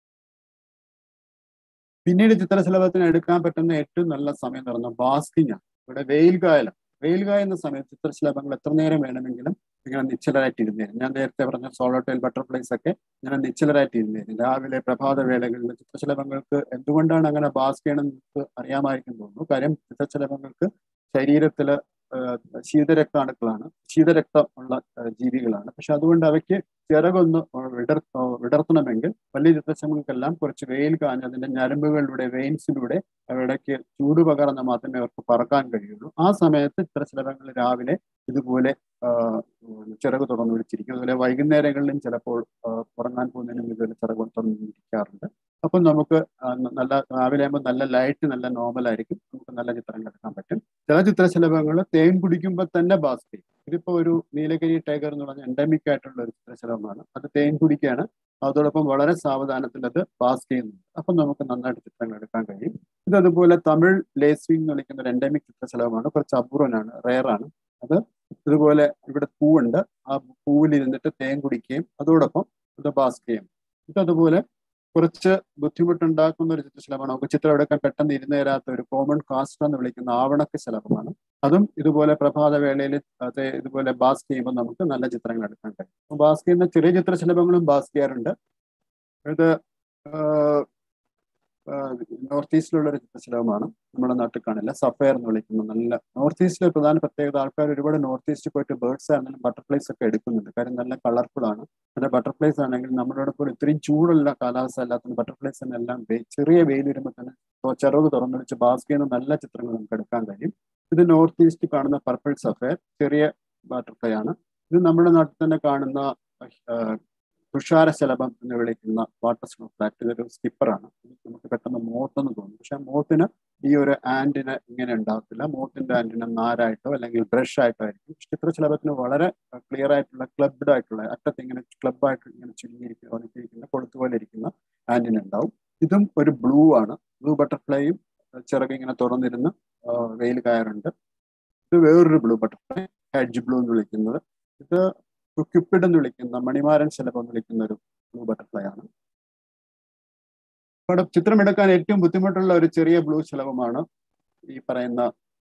പിന്നീട് ചിത്രശലഭത്തിന് എടുക്കാൻ പറ്റുന്ന ഏറ്റവും നല്ല സമയം എന്ന് പറഞ്ഞാൽ ബാസ്കിംഗ് ആണ്. ഇവിടെ വെയിൽകാലം എന്ന സമയത്ത് ചിത്രശലഭങ്ങൾ എത്ര നേരം വേണമെങ്കിലും ഇങ്ങനെ നിശ്ചലരായിട്ട് ഇരുന്നേരും. ഞാൻ നേരത്തെ പറഞ്ഞ സോളോട്ടൈൽ ബട്ടർഫ്ലൈസ് ഒക്കെ ഇങ്ങനെ നിശ്ചലരായിട്ട് ഇരുന്നേരും. രാവിലെ പ്രഭാത വേളകളിൽ ചിത്രശലഭങ്ങൾക്ക് എന്തുകൊണ്ടാണ് അങ്ങനെ ബാസ്ക് ചെയ്യണമെന്ന് നമുക്ക് അറിയാമായിരിക്കും തോന്നുന്നു. കാര്യം ചിത്രശലഭങ്ങൾക്ക് ശരീരത്തില് ശീതരക്താണുക്കളാണ്, ശീതരക്തം ഉള്ള ജീവികളാണ്. പക്ഷെ അതുകൊണ്ട് അവയ്ക്ക് ചിറകൊന്ന് വിടർത്തണമെങ്കിൽ വലിയ ചിത്രശലഭങ്ങൾക്കെല്ലാം കുറച്ച് വെയിൽ കാഞ്ഞ് അതിന്റെ ഞരമ്പുകളിലൂടെ വെയിൻസിലൂടെ അവയുടെക്ക് ചൂട് പകർന്ന് മാത്രമേ അവർക്ക് പറക്കാൻ കഴിയുള്ളൂ. ആ സമയത്ത് ചിത്രശലഭങ്ങൾ രാവിലെ ഇതുപോലെ ചിറക് തുറന്നു പിടിച്ചിരിക്കും. അതുപോലെ വൈകുന്നേരങ്ങളിലും ചിലപ്പോൾ ഉറങ്ങാൻ പോകുന്നതിനും ഇതുപോലെ ചിറക് തുറന്നിരിക്കാറുണ്ട്. അപ്പം നമുക്ക് നല്ല രാവിലെ ആകുമ്പോൾ നല്ല ലൈറ്റ് നല്ല നോർമൽ ആയിരിക്കും, നമുക്ക് നല്ല ചിത്രങ്ങൾ എടുക്കാൻ പറ്റും. ചില ചിത്രശലഭങ്ങൾ തേൻ കുടിക്കുമ്പോൾ തന്നെ ബാസ്ക് ചെയ്യും. ഇതിപ്പോ ഒരു നീലഗിരി ടൈഗർ എന്ന് പറഞ്ഞ എൻഡമിക് ആയിട്ടുള്ള ഒരു ചിത്രശലഭമാണ്. അത് തേൻ കുടിക്കുകയാണ്, അതോടൊപ്പം വളരെ സാവധാനത്തിൽ അത് ബാസ്ക് ചെയ്യുന്നുണ്ട്. അപ്പം നമുക്ക് നന്നായിട്ട് ചിത്രങ്ങൾ എടുക്കാൻ കഴിയും. ഇതതുപോലെ തമിഴ് ലേസ്വിംഗ് എന്ന് വിളിക്കുന്ന ഒരു എൻഡമിക് ചിത്രശലഭമാണ്. കുറച്ച് അപൂർവനാണ്, റെയറാണ്. അത് ഇതുപോലെ ഇവിടെ പൂവുണ്ട്, ആ പൂവിലിരുന്നിട്ട് തേൻ കുടിക്കുകയും അതോടൊപ്പം ഇത് ബാസ്ക് ചെയ്യും. ഇതതുപോലെ കുറച്ച് ബുദ്ധിമുട്ടുണ്ടാക്കുന്ന ഒരു ചിത്രശലഭമാണ്. നമുക്ക് ചിത്രം എടുക്കാൻ പെട്ടെന്ന് ഇരുന്ന് തരാത്ത ഒരു കോമൺ കാസ്റ്റർ എന്ന് വിളിക്കുന്ന ആവണക്ക് ശലഭമാണ്. അതും ഇതുപോലെ പ്രഭാത വേളയിൽ അത് ഇതുപോലെ ബാസ്ക് ചെയ്യുമ്പോൾ നമുക്ക് നല്ല ചിത്രങ്ങൾ എടുക്കാൻ കഴിയും. ബാസ്ക് ചെയ്യുന്ന ചെറിയ ചിത്രശലഭങ്ങളും ബാസ്ക് ചെയ്യാറുണ്ട്. ഇത് നോർത്ത് ഈസ്റ്റിലുള്ള ഒരു ചിത്രശലഭമാണ്, നമ്മുടെ നാട്ടിൽ കാണില്ല. സഫയർ എന്ന് വിളിക്കുന്ന നല്ല നോർത്ത് ഈസ്റ്റിലെ പ്രധാന പ്രത്യേകത, ആൾക്കാർ ഒരുപാട് നോർത്ത് ഈസ്റ്റ് പോയിട്ട് ബേർഡ്സ് ആണെങ്കിലും ബട്ടർഫ്ലൈസ് ഒക്കെ എടുക്കുന്നുണ്ട്. കാര്യം നല്ല കളർഫുൾ ആണ്. പിന്നെ ബട്ടർഫ്ലൈസ് ആണെങ്കിൽ നമ്മളോട് ഇപ്പോൾ ഇത്രയും ചൂടുള്ള കാലാവസ്ഥ അല്ലാത്ത ബട്ടർഫ്ലൈസ് തന്നെ എല്ലാം ചെറിയ വെയിൽ വരുമ്പോൾ തന്നെ ചിറക് തുറന്നു വെച്ച് ബാസ്ക് ചെയ്യുന്ന നല്ല ചിത്രങ്ങൾ നമുക്ക് എടുക്കാൻ കഴിയും. ഇത് നോർത്ത് ഈസ്റ്റ് കാണുന്ന പർപ്പിൾ സഫയർ ചെറിയ ബട്ടർഫ്ലൈ ആണ്. ഇത് നമ്മുടെ നാട്ടിൽ തന്നെ കാണുന്ന തുഷാരശലഭം എന്ന് വിളിക്കുന്ന വാട്ടർ സ്നോഫ്ലാക്ട്. ഇതൊരു സ്കിപ്പറാണ്. നമുക്ക് പെട്ടെന്ന് മോത്തെന്ന് തോന്നും, പക്ഷെ മോത്തിന് ഈ ഒരു ആന്റിന് ഇങ്ങനെ ഉണ്ടാകത്തില്ല. മോത്തിന്റെ ആന്റിന് നാരായിട്ടോ അല്ലെങ്കിൽ ബ്രഷ് ആയിട്ടോ ആയിരിക്കും. ചിത്രശലഭത്തിന് വളരെ ക്ലിയർ ആയിട്ടുള്ള ക്ലബ്ഡ് ആയിട്ടുള്ള അറ്റത്ത് ഇങ്ങനെ ക്ലബായിട്ട് ഇങ്ങനെ ചുരുങ്ങിയിരിക്കുന്ന കൊളുത്തുപോലെ ഇരിക്കുന്ന ആന്റിന് ഉണ്ടാവും. ഇതും ഒരു ബ്ലൂ ആണ്. ബ്ലൂ ബട്ടർഫ്ലൈയും ചിറക് ഇങ്ങനെ തുറന്നിരുന്ന് വെയിൽ കയറുണ്ട്. ഇത് വേറൊരു ബ്ലൂ ബട്ടർഫ്ലൈ, ഹെഡ്ജ് ബ്ലൂ എന്ന് വിളിക്കുന്നത്. ഇത് ക്യുപ്പിഡ് എന്ന് വിളിക്കുന്ന മണിമാരൻ ശലഭം എന്ന് വിളിക്കുന്ന ഒരു ബ്ലൂ ബട്ടർഫ്ലൈ ആണ്. ഇവിടെ ചിത്രമെടുക്കാൻ ഏറ്റവും ബുദ്ധിമുട്ടുള്ള ഒരു ചെറിയ ബ്ലൂ ശലഭമാണ് ഈ പറയുന്ന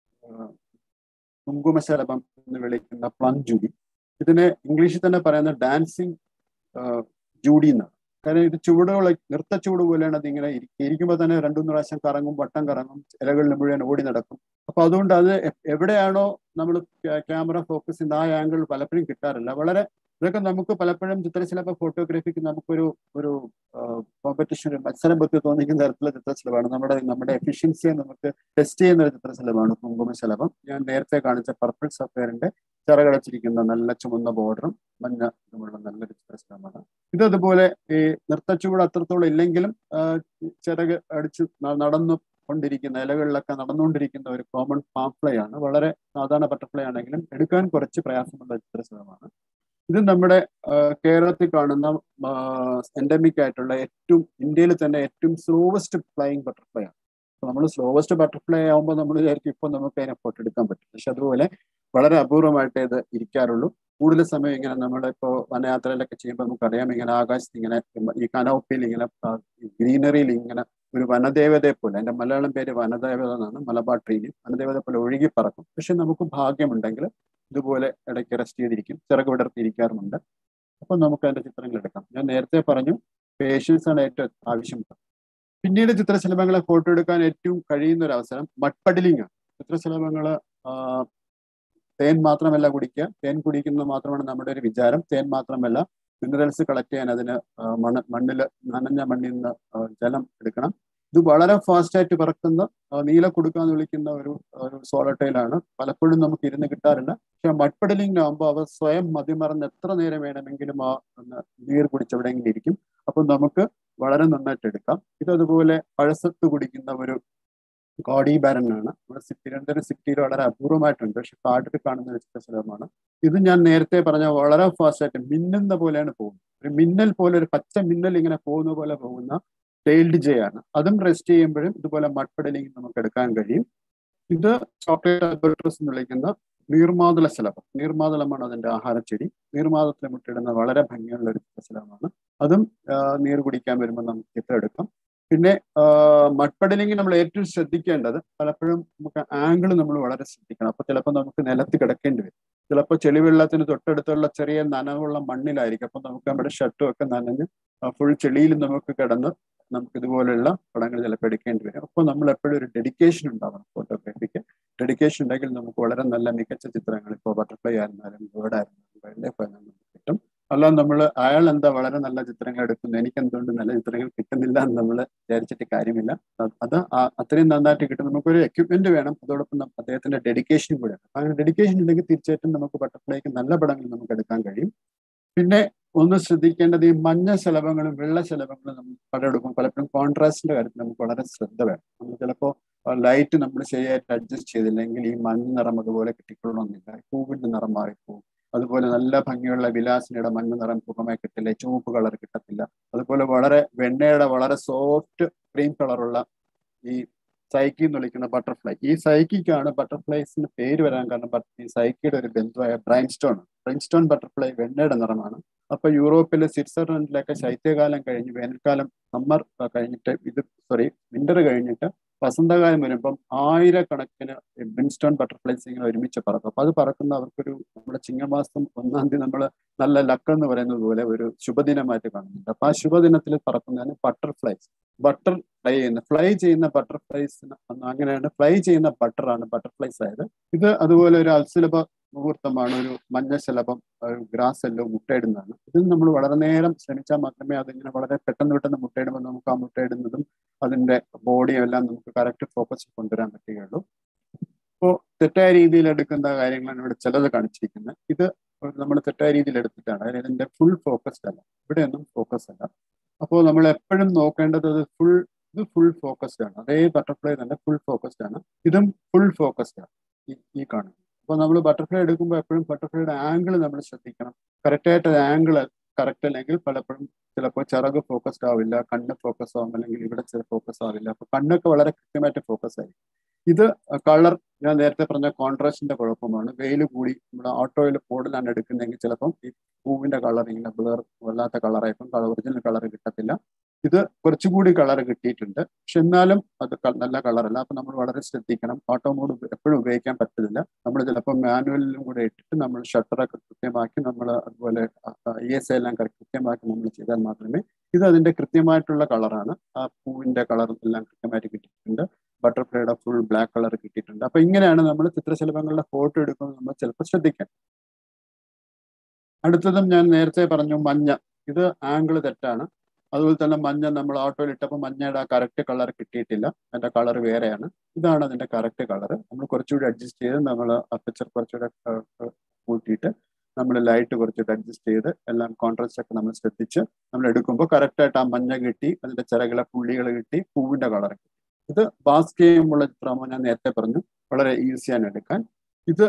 കുങ്കുമശലഭം എന്ന് വിളിക്കുന്ന പ്ലം ജൂഡി. ഇതിനെ ഇംഗ്ലീഷിൽ തന്നെ പറയുന്ന ഡാൻസിങ് ജൂഡി എന്നാണ്. കാരണം ഇത് ചുവടുകൾ നൃത്ത ചുവട് പോലെയാണ്. അത് ഇങ്ങനെ ഇരിക്കുമ്പോൾ തന്നെ 2-3 പ്രാവശ്യം കറങ്ങും, വട്ടം കറങ്ങും, ഇലകളിൽ മുഴുവൻ ഓടി നടക്കും. അപ്പൊ അതുകൊണ്ട് അത് എവിടെയാണോ നമ്മൾ ക്യാമറ ഫോക്കസ് ചെയ്യുന്ന ആ ആംഗിൾ പലപ്പോഴും കിട്ടാറില്ല. വളരെ ഇതൊക്കെ നമുക്ക് പലപ്പോഴും ചിത്രശലഭ ഫോട്ടോഗ്രാഫിക്ക് നമുക്കൊരു കോമ്പറ്റീഷൻ, ഒരു മത്സരം ബുദ്ധി തോന്നിക്കുന്ന തരത്തിലുള്ള ചിത്രശലഭമാണ്. നമ്മുടെ എഫിഷ്യൻസിയെ നമുക്ക് ടെസ്റ്റ് ചെയ്യുന്ന ഒരു ചിത്രശലഭമാണ് കുങ്കുമശലഭം. ഞാൻ നേരത്തെ കാണിച്ച പർപ്പിൾ സഫയറിന്റെ ചിറകടച്ചിരിക്കുന്ന നല്ല ചുമന്ന ബോർഡറും മഞ്ഞ ഇതുമുള്ള നല്ലൊരു ചിത്രശലഭമാണ്. ഇതതുപോലെ ഈ നൃത്തച്ചുവട് അത്രത്തോളം ഇല്ലെങ്കിലും ചിറക് അടിച്ച് നടന്നു കൊണ്ടിരിക്കുന്ന, ഇലകളിലൊക്കെ നടന്നുകൊണ്ടിരിക്കുന്ന ഒരു കോമൺ പാംഫ്ലൈ ആണ്. വളരെ സാധാരണ ബട്ടർഫ്ലൈ ആണെങ്കിലും എടുക്കാൻ കുറച്ച് പ്രയാസമുള്ള ചിത്രശലഭമാണ്. ഇത് നമ്മുടെ കേരളത്തിൽ കാണുന്ന എൻഡമിക് ആയിട്ടുള്ള ഇന്ത്യയിൽ തന്നെ ഏറ്റവും സ്ലോവസ്റ്റ് ഫ്ലൈയിങ് ബട്ടർഫ്ലൈ ആണ്. അപ്പൊ നമ്മൾ സ്ലോവസ്റ്റ് ബട്ടർഫ്ലൈ ആകുമ്പോൾ നമ്മൾ വിചാരിക്കും ഇപ്പോൾ നമുക്ക് അതിനെ ഫോട്ടോ എടുക്കാൻ പറ്റും. പക്ഷെ അതുപോലെ വളരെ അപൂർവമായിട്ടേ ഇത് ഇരിക്കാറുള്ളൂ. കൂടുതൽ സമയം ഇങ്ങനെ നമ്മളിപ്പോൾ വനയാത്രയിലൊക്കെ ചെയ്യുമ്പോൾ നമുക്കറിയാം, ഇങ്ങനെ ആകാശത്ത് ഇങ്ങനെ ഈ കനോപ്പിയിൽ ഇങ്ങനെ ഗ്രീനറിയിൽ ഇങ്ങനെ ഒരു വനദേവതയെ പോലെ, എൻ്റെ മലയാളം പേര് വനദേവത എന്നാണ്, മലബാർ ട്രീയിൽ വനദേവത പോലെ ഒഴുകി പറക്കും. പക്ഷെ നമുക്ക് ഭാഗ്യമുണ്ടെങ്കിൽ ഇതുപോലെ ഇടയ്ക്ക് റെസ്റ്റ് ചെയ്തിരിക്കും, ചിറക് വിടർത്തിയിരിക്കാറുമുണ്ട്. അപ്പം നമുക്ക് അതിന്റെ ചിത്രങ്ങൾ എടുക്കാം. ഞാൻ നേരത്തെ പറഞ്ഞു, പേഷ്യൻസ് ആണ് ഏറ്റവും ആവശ്യമുള്ളത്. പിന്നീട് ചിത്രശലഭങ്ങളെ ഫോട്ടോ എടുക്കാൻ ഏറ്റവും കഴിയുന്ന ഒരു അവസരം മഡ്പഡിലിംഗ് ആണ്. ചിത്രശലഭങ്ങൾ തേൻ മാത്രമല്ല കുടിക്കുക, തേൻ കുടിക്കുന്നത് മാത്രമാണ് നമ്മുടെ ഒരു വിചാരം. തേൻ മാത്രമല്ല, മിനറൽസ് കളക്ട് ചെയ്യാൻ അതിന് നനഞ്ഞ മണ്ണിൽ നിന്ന് ജലം എടുക്കണം. ഇത് വളരെ ഫാസ്റ്റ് ആയിട്ട് പറക്കുന്ന നീലക്കുടുക്ക എന്ന് വിളിക്കുന്ന ഒരു സോളട്ടയിലാണ്. പലപ്പോഴും നമുക്ക് ഇരുന്ന് കിട്ടാറില്ല. പക്ഷെ മഡ്പഡിലിംഗിനാകുമ്പോൾ അവർ സ്വയം മതിമറന്ന് എത്ര നേരം വേണമെങ്കിലും ആ നീർ കുടിച്ചെവിടെയെങ്കിലും ഇരിക്കും. അപ്പൊ നമുക്ക് വളരെ നന്നായിട്ട് എടുക്കാം. ഇതതുപോലെ പഴസത്ത് കുടിക്കുന്ന ഒരു ഗോഡി ബാരൻ ആണ്. നമ്മുടെ തിരുവനന്തപുരം സിറ്റിയിൽ വളരെ അപൂർവമായിട്ടുണ്ട്, പക്ഷെ കാട്ടിൽ കാണുന്ന ഒരു ചിത്രശലഭമാണ്. ഇത് ഞാൻ നേരത്തെ പറഞ്ഞ വളരെ ഫാസ്റ്റ് ആയിട്ട് മിന്നുന്ന പോലെയാണ് പോകുന്നത്. ഒരു മിന്നൽ പോലെ, ഒരു പച്ച മിന്നൽ ഇങ്ങനെ പോകുന്ന പോലെ പോകുന്ന ടെയിൽഡ് ജേ ആണ്. അതും റെസ്റ്റ് ചെയ്യുമ്പോഴും ഇതുപോലെ മഡ്പഡിലിംഗ് നമുക്ക് എടുക്കാൻ കഴിയും. ഇത് ചോക്ലേറ്റ് അൽബർട്രസ് എന്ന് വിളിക്കുന്ന നീർമാതള ശലഭം. നീർമാതളമാണ് അതിന്റെ ആഹാരച്ചെടി. നീർമാതളത്തിൽ മുട്ടയിടുന്ന വളരെ ഭംഗിയുള്ള ഒരു ചിത്രശലഭമാണ്. അതും നീർ കുടിക്കാൻ വരുമ്പോൾ നമുക്ക് ചിത്രം എടുക്കാം. പിന്നെ മഡ്പഡിലിംഗ് നമ്മൾ ഏറ്റവും ശ്രദ്ധിക്കേണ്ടത്, പലപ്പോഴും നമുക്ക് ആംഗിൾ നമ്മൾ വളരെ ശ്രദ്ധിക്കണം. അപ്പൊ ചിലപ്പോൾ നമുക്ക് നിലത്ത് കിടക്കേണ്ടി വരും. ചിലപ്പോൾ ചെളിവെള്ളത്തിന് തൊട്ടടുത്തുള്ള ചെറിയ നനവുള്ള മണ്ണിലായിരിക്കും. അപ്പൊ നമുക്ക് നമ്മുടെ ഷർട്ടും ഒക്കെ നനഞ്ഞ് ഫുൾ ചെളിയിൽ നമുക്ക് കിടന്ന് നമുക്ക് ഇതുപോലുള്ള പടങ്ങൾ ചിലപ്പോൾ എടുക്കേണ്ടി വരും. അപ്പോൾ നമ്മൾ എപ്പോഴും ഒരു ഡെഡിക്കേഷൻ ഉണ്ടാവണം ഫോട്ടോഗ്രാഫിക്ക്. ഡെഡിക്കേഷൻ ഉണ്ടെങ്കിൽ നമുക്ക് വളരെ നല്ല മികച്ച ചിത്രങ്ങൾ, ഇപ്പോൾ ബട്ടർഫ്ലൈ ആയിരുന്നാലും ബേർഡ് ആയിരുന്നാലും വൈൽഡ് ലൈഫ് ആയിരുന്നാലും നമുക്ക് കിട്ടും. അല്ലാതെ നമ്മൾ അയാൾ എന്താ വളരെ നല്ല ചിത്രങ്ങൾ എടുക്കുന്നു, എനിക്ക് എന്തുകൊണ്ട് നല്ല ചിത്രങ്ങൾ കിട്ടുന്നില്ല എന്ന് നമ്മൾ വിചാരിച്ചിട്ട് കാര്യമില്ല. അത് അത്രയും നന്നായിട്ട് കിട്ടും. നമുക്കൊരു എക്യുപ്മെന്റ് വേണം, അതോടൊപ്പം അദ്ദേഹത്തിന്റെ ഡെഡിക്കേഷൻ കൂടെ. അങ്ങനെ ഡെഡിക്കേഷൻ ഉണ്ടെങ്കിൽ തീർച്ചയായിട്ടും നമുക്ക് ബട്ടർഫ്ലൈക്ക് നല്ല പടങ്ങൾ നമുക്ക് എടുക്കാൻ കഴിയും. പിന്നെ ഒന്ന് ശ്രദ്ധിക്കേണ്ടത്, ഈ മഞ്ഞ ശലഭങ്ങളും വെള്ള ശലഭങ്ങളും നമ്മൾ പടം എടുക്കുമ്പോൾ പലപ്പോഴും കോൺട്രാസ്റ്റിന്റെ കാര്യത്തിൽ നമുക്ക് വളരെ ശ്രദ്ധ വേണം. നമ്മൾ ചിലപ്പോൾ ലൈറ്റ് നമ്മൾ ശരിയായിട്ട് അഡ്ജസ്റ്റ് ചെയ്തില്ലെങ്കിൽ ഈ മഞ്ഞ നിറം അതുപോലെ കിട്ടിക്കൊള്ളണമെന്നില്ല. പൂവിന്റെ നിറം മാറിപ്പോകും. അതുപോലെ നല്ല ഭംഗിയുള്ള വിലാസിനിയുടെ മഞ്ഞ നിറം പൂർണ്ണമായി കിട്ടില്ല, ചുവപ്പ് കളർ കിട്ടത്തില്ല. അതുപോലെ വളരെ വെണ്ണയുടെ വളരെ സോഫ്റ്റ് ക്രീം കളറുള്ള ഈ സൈക്കി എന്ന് വിളിക്കുന്ന ബട്ടർഫ്ലൈ. ഈ സൈക്കിക്കാണ് ബട്ടർഫ്ലൈസിന് പേര് വരാൻ കാരണം ഈ സൈക്കിയുടെ ഒരു ബന്ധുവായ ബ്രൈൻസ്റ്റോൺ ബട്ടർഫ്ലൈ വെണ്ണയുടെ നിറമാണ്. അപ്പൊ യൂറോപ്പിലെ സ്വിറ്റ്സർലൻഡിലൊക്കെ ശൈത്യകാലം കഴിഞ്ഞ് വേനൽക്കാലം വിന്റർ കഴിഞ്ഞിട്ട് വസന്തകാലം വരുമ്പം ആയിരക്കണക്കിന് ബ്രിൻസ്റ്റോൺ ബട്ടർഫ്ലൈസ് ഇങ്ങനെ ഒരുമിച്ച് പറക്കും. അപ്പൊ അത് പറക്കുന്ന അവർക്കൊരു നമ്മുടെ ചിങ്ങമാസം 1-ാം തീയതി നമ്മൾ നല്ല ലക്ക് എന്ന് പറയുന്നത് പോലെ ഒരു ശുഭദിനമായിട്ട് കാണുന്നുണ്ട്. അപ്പൊ ആ ശുഭദിനത്തിൽ പറക്കുന്നതാണ് ഫ്ലൈ ചെയ്യുന്ന ബട്ടർഫ്ലൈസിന് അങ്ങനെയാണ് ഫ്ലൈ ചെയ്യുന്ന ബട്ടറാണ് ബട്ടർഫ്ലൈസ് ആയത്. ഇത് അതുപോലെ ഒരു അത്സുലഭ മുഹൂർത്തമാണ്. ഒരു മഞ്ഞ ശലഭം ഗ്രാസ് എല്ലോ മുട്ടയിടുന്നതാണ്. ഇത് നമ്മൾ വളരെ നേരം ശ്രമിച്ചാൽ മാത്രമേ അതിങ്ങനെ വളരെ പെട്ടെന്ന് മുട്ടയിടുമ്പോൾ നമുക്ക് ആ മുട്ടയിടുന്നതും അതിന്റെ ബോഡിയും എല്ലാം നമുക്ക് കറക്റ്റ് ഫോക്കസിൽ കൊണ്ടുവരാൻ പറ്റുകയുള്ളൂ. അപ്പോൾ തെറ്റായ രീതിയിൽ എടുക്കുന്ന കാര്യങ്ങളാണ് ഇവിടെ ചിലത് കാണിച്ചിരിക്കുന്നത്. ഇത് നമ്മൾ തെറ്റായ രീതിയിൽ എടുത്തിട്ടാണ്. അതായത് ഇതിന്റെ ഫുൾ ഫോക്കസ്ഡ് അല്ല, ഇവിടെയൊന്നും ഫോക്കസ് അല്ല. അപ്പോൾ നമ്മൾ എപ്പോഴും നോക്കേണ്ടത് ഇത് ഫുൾ ഫോക്കസ്ഡ് ആണ്. അതേ ബട്ടർഫ്ലൈ തന്നെ ഫുൾ ഫോക്കസ്ഡ് ആണ്. ഇതും ഫുൾ ഫോക്കസ്ഡ് ആണ് ഈ കാണുന്നത്. അപ്പോൾ നമ്മൾ ബട്ടർഫ്ലൈ എടുക്കുമ്പോൾ എപ്പോഴും ബട്ടർഫ്ലൈയുടെ ആംഗിൾ നമ്മൾ ശ്രദ്ധിക്കണം. കറക്റ്റായിട്ട് ആംഗിൾ കറക്റ്റ് അല്ലെങ്കിൽ പലപ്പോഴും ചിലപ്പോൾ ചിറക് ഫോക്കസ്ഡ് ആവില്ല, കണ്ണ് ഫോക്കസ് ആവും, അല്ലെങ്കിൽ ഇവിടെ ഫോക്കസ് ആവില്ല. അപ്പൊ കണ്ണൊക്കെ വളരെ കൃത്യമായിട്ട് ഫോക്കസ് ആയി. ഇത് കളർ ഞാൻ നേരത്തെ പറഞ്ഞ കോൺട്രാസ്റ്റിന്റെ കുഴപ്പമാണ്. വെയിൽ കൂടി നമ്മുടെ ഓട്ടോയിൽ മോഡലാണ് എടുക്കുന്നതെങ്കിൽ ചിലപ്പം ഈ പൂവിന്റെ കളർ ഇങ്ങനെ ബ്ലർ വല്ലാത്ത കളറായപ്പം ഒറിജിനൽ കളർ കിട്ടത്തില്ല. ഇത് കുറച്ചുകൂടി കളർ കിട്ടിയിട്ടുണ്ട്, പക്ഷെ എന്നാലും അത് നല്ല കളറല്ല. അപ്പൊ നമ്മൾ വളരെ ശ്രദ്ധിക്കണം. ഓട്ടോ മോഡ് എപ്പോഴും ഉപയോഗിക്കാൻ പറ്റില്ല. നമ്മൾ ചിലപ്പോൾ മാനുവലിലും കൂടെ ഇട്ടിട്ട് നമ്മൾ ഷട്ടറൊക്കെ കൃത്യമാക്കി നമ്മൾ അതുപോലെ ESA എല്ലാം കൃത്യമാക്കി നമ്മൾ ചെയ്താൽ മാത്രമേ ഇത് അതിന്റെ കൃത്യമായിട്ടുള്ള കളറാണ്. ആ പൂവിന്റെ കളർ എല്ലാം കൃത്യമായിട്ട് കിട്ടിയിട്ടുണ്ട്. ബട്ടർഫ്ലൈയുടെ ഫുൾ ബ്ലാക്ക് കളർ കിട്ടിയിട്ടുണ്ട്. അപ്പൊ ഇങ്ങനെയാണ് നമ്മൾ ചിത്രശലഭങ്ങളുടെ ഫോട്ടോ എടുക്കുമ്പോൾ നമ്മൾ ചിലപ്പോൾ ശ്രദ്ധിക്കാം. അടുത്തതും ഞാൻ നേരത്തെ പറഞ്ഞു മഞ്ഞ. ഇത് ആംഗിൾ തെറ്റാണ്. അതുപോലെ തന്നെ മഞ്ഞ നമ്മൾ ഓട്ടോയിൽ ഇട്ടപ്പോൾ മഞ്ഞയുടെ ആ കറക്റ്റ് കളർ കിട്ടിയിട്ടില്ല, അതിന്റെ കളർ വേറെയാണ്. ഇതാണ് അതിന്റെ കറക്റ്റ് കളർ. നമ്മൾ കുറച്ചുകൂടി അഡ്ജസ്റ്റ് ചെയ്ത് നമ്മൾ അപ്പച്ചർ കുറച്ചുകൂടെ കൂട്ടിയിട്ട് നമ്മൾ ലൈറ്റ് കുറച്ചുകൂടി അഡ്ജസ്റ്റ് ചെയ്ത് എല്ലാം കോൺട്രാസ്റ്റ് ഒക്കെ നമ്മൾ ശ്രദ്ധിച്ച് നമ്മൾ എടുക്കുമ്പോൾ കറക്റ്റായിട്ട് ആ മഞ്ഞ കിട്ടി, അതിന്റെ ചിറകിലെ പുള്ളികൾ കിട്ടി, പൂവിന്റെ കളർ കിട്ടി. ഇത് ബാസ്കേമുള്ള ചിത്രമോ ഞാൻ നേരത്തെ പറഞ്ഞു, വളരെ ഈസിയാണ് എടുക്കാൻ. ഇത്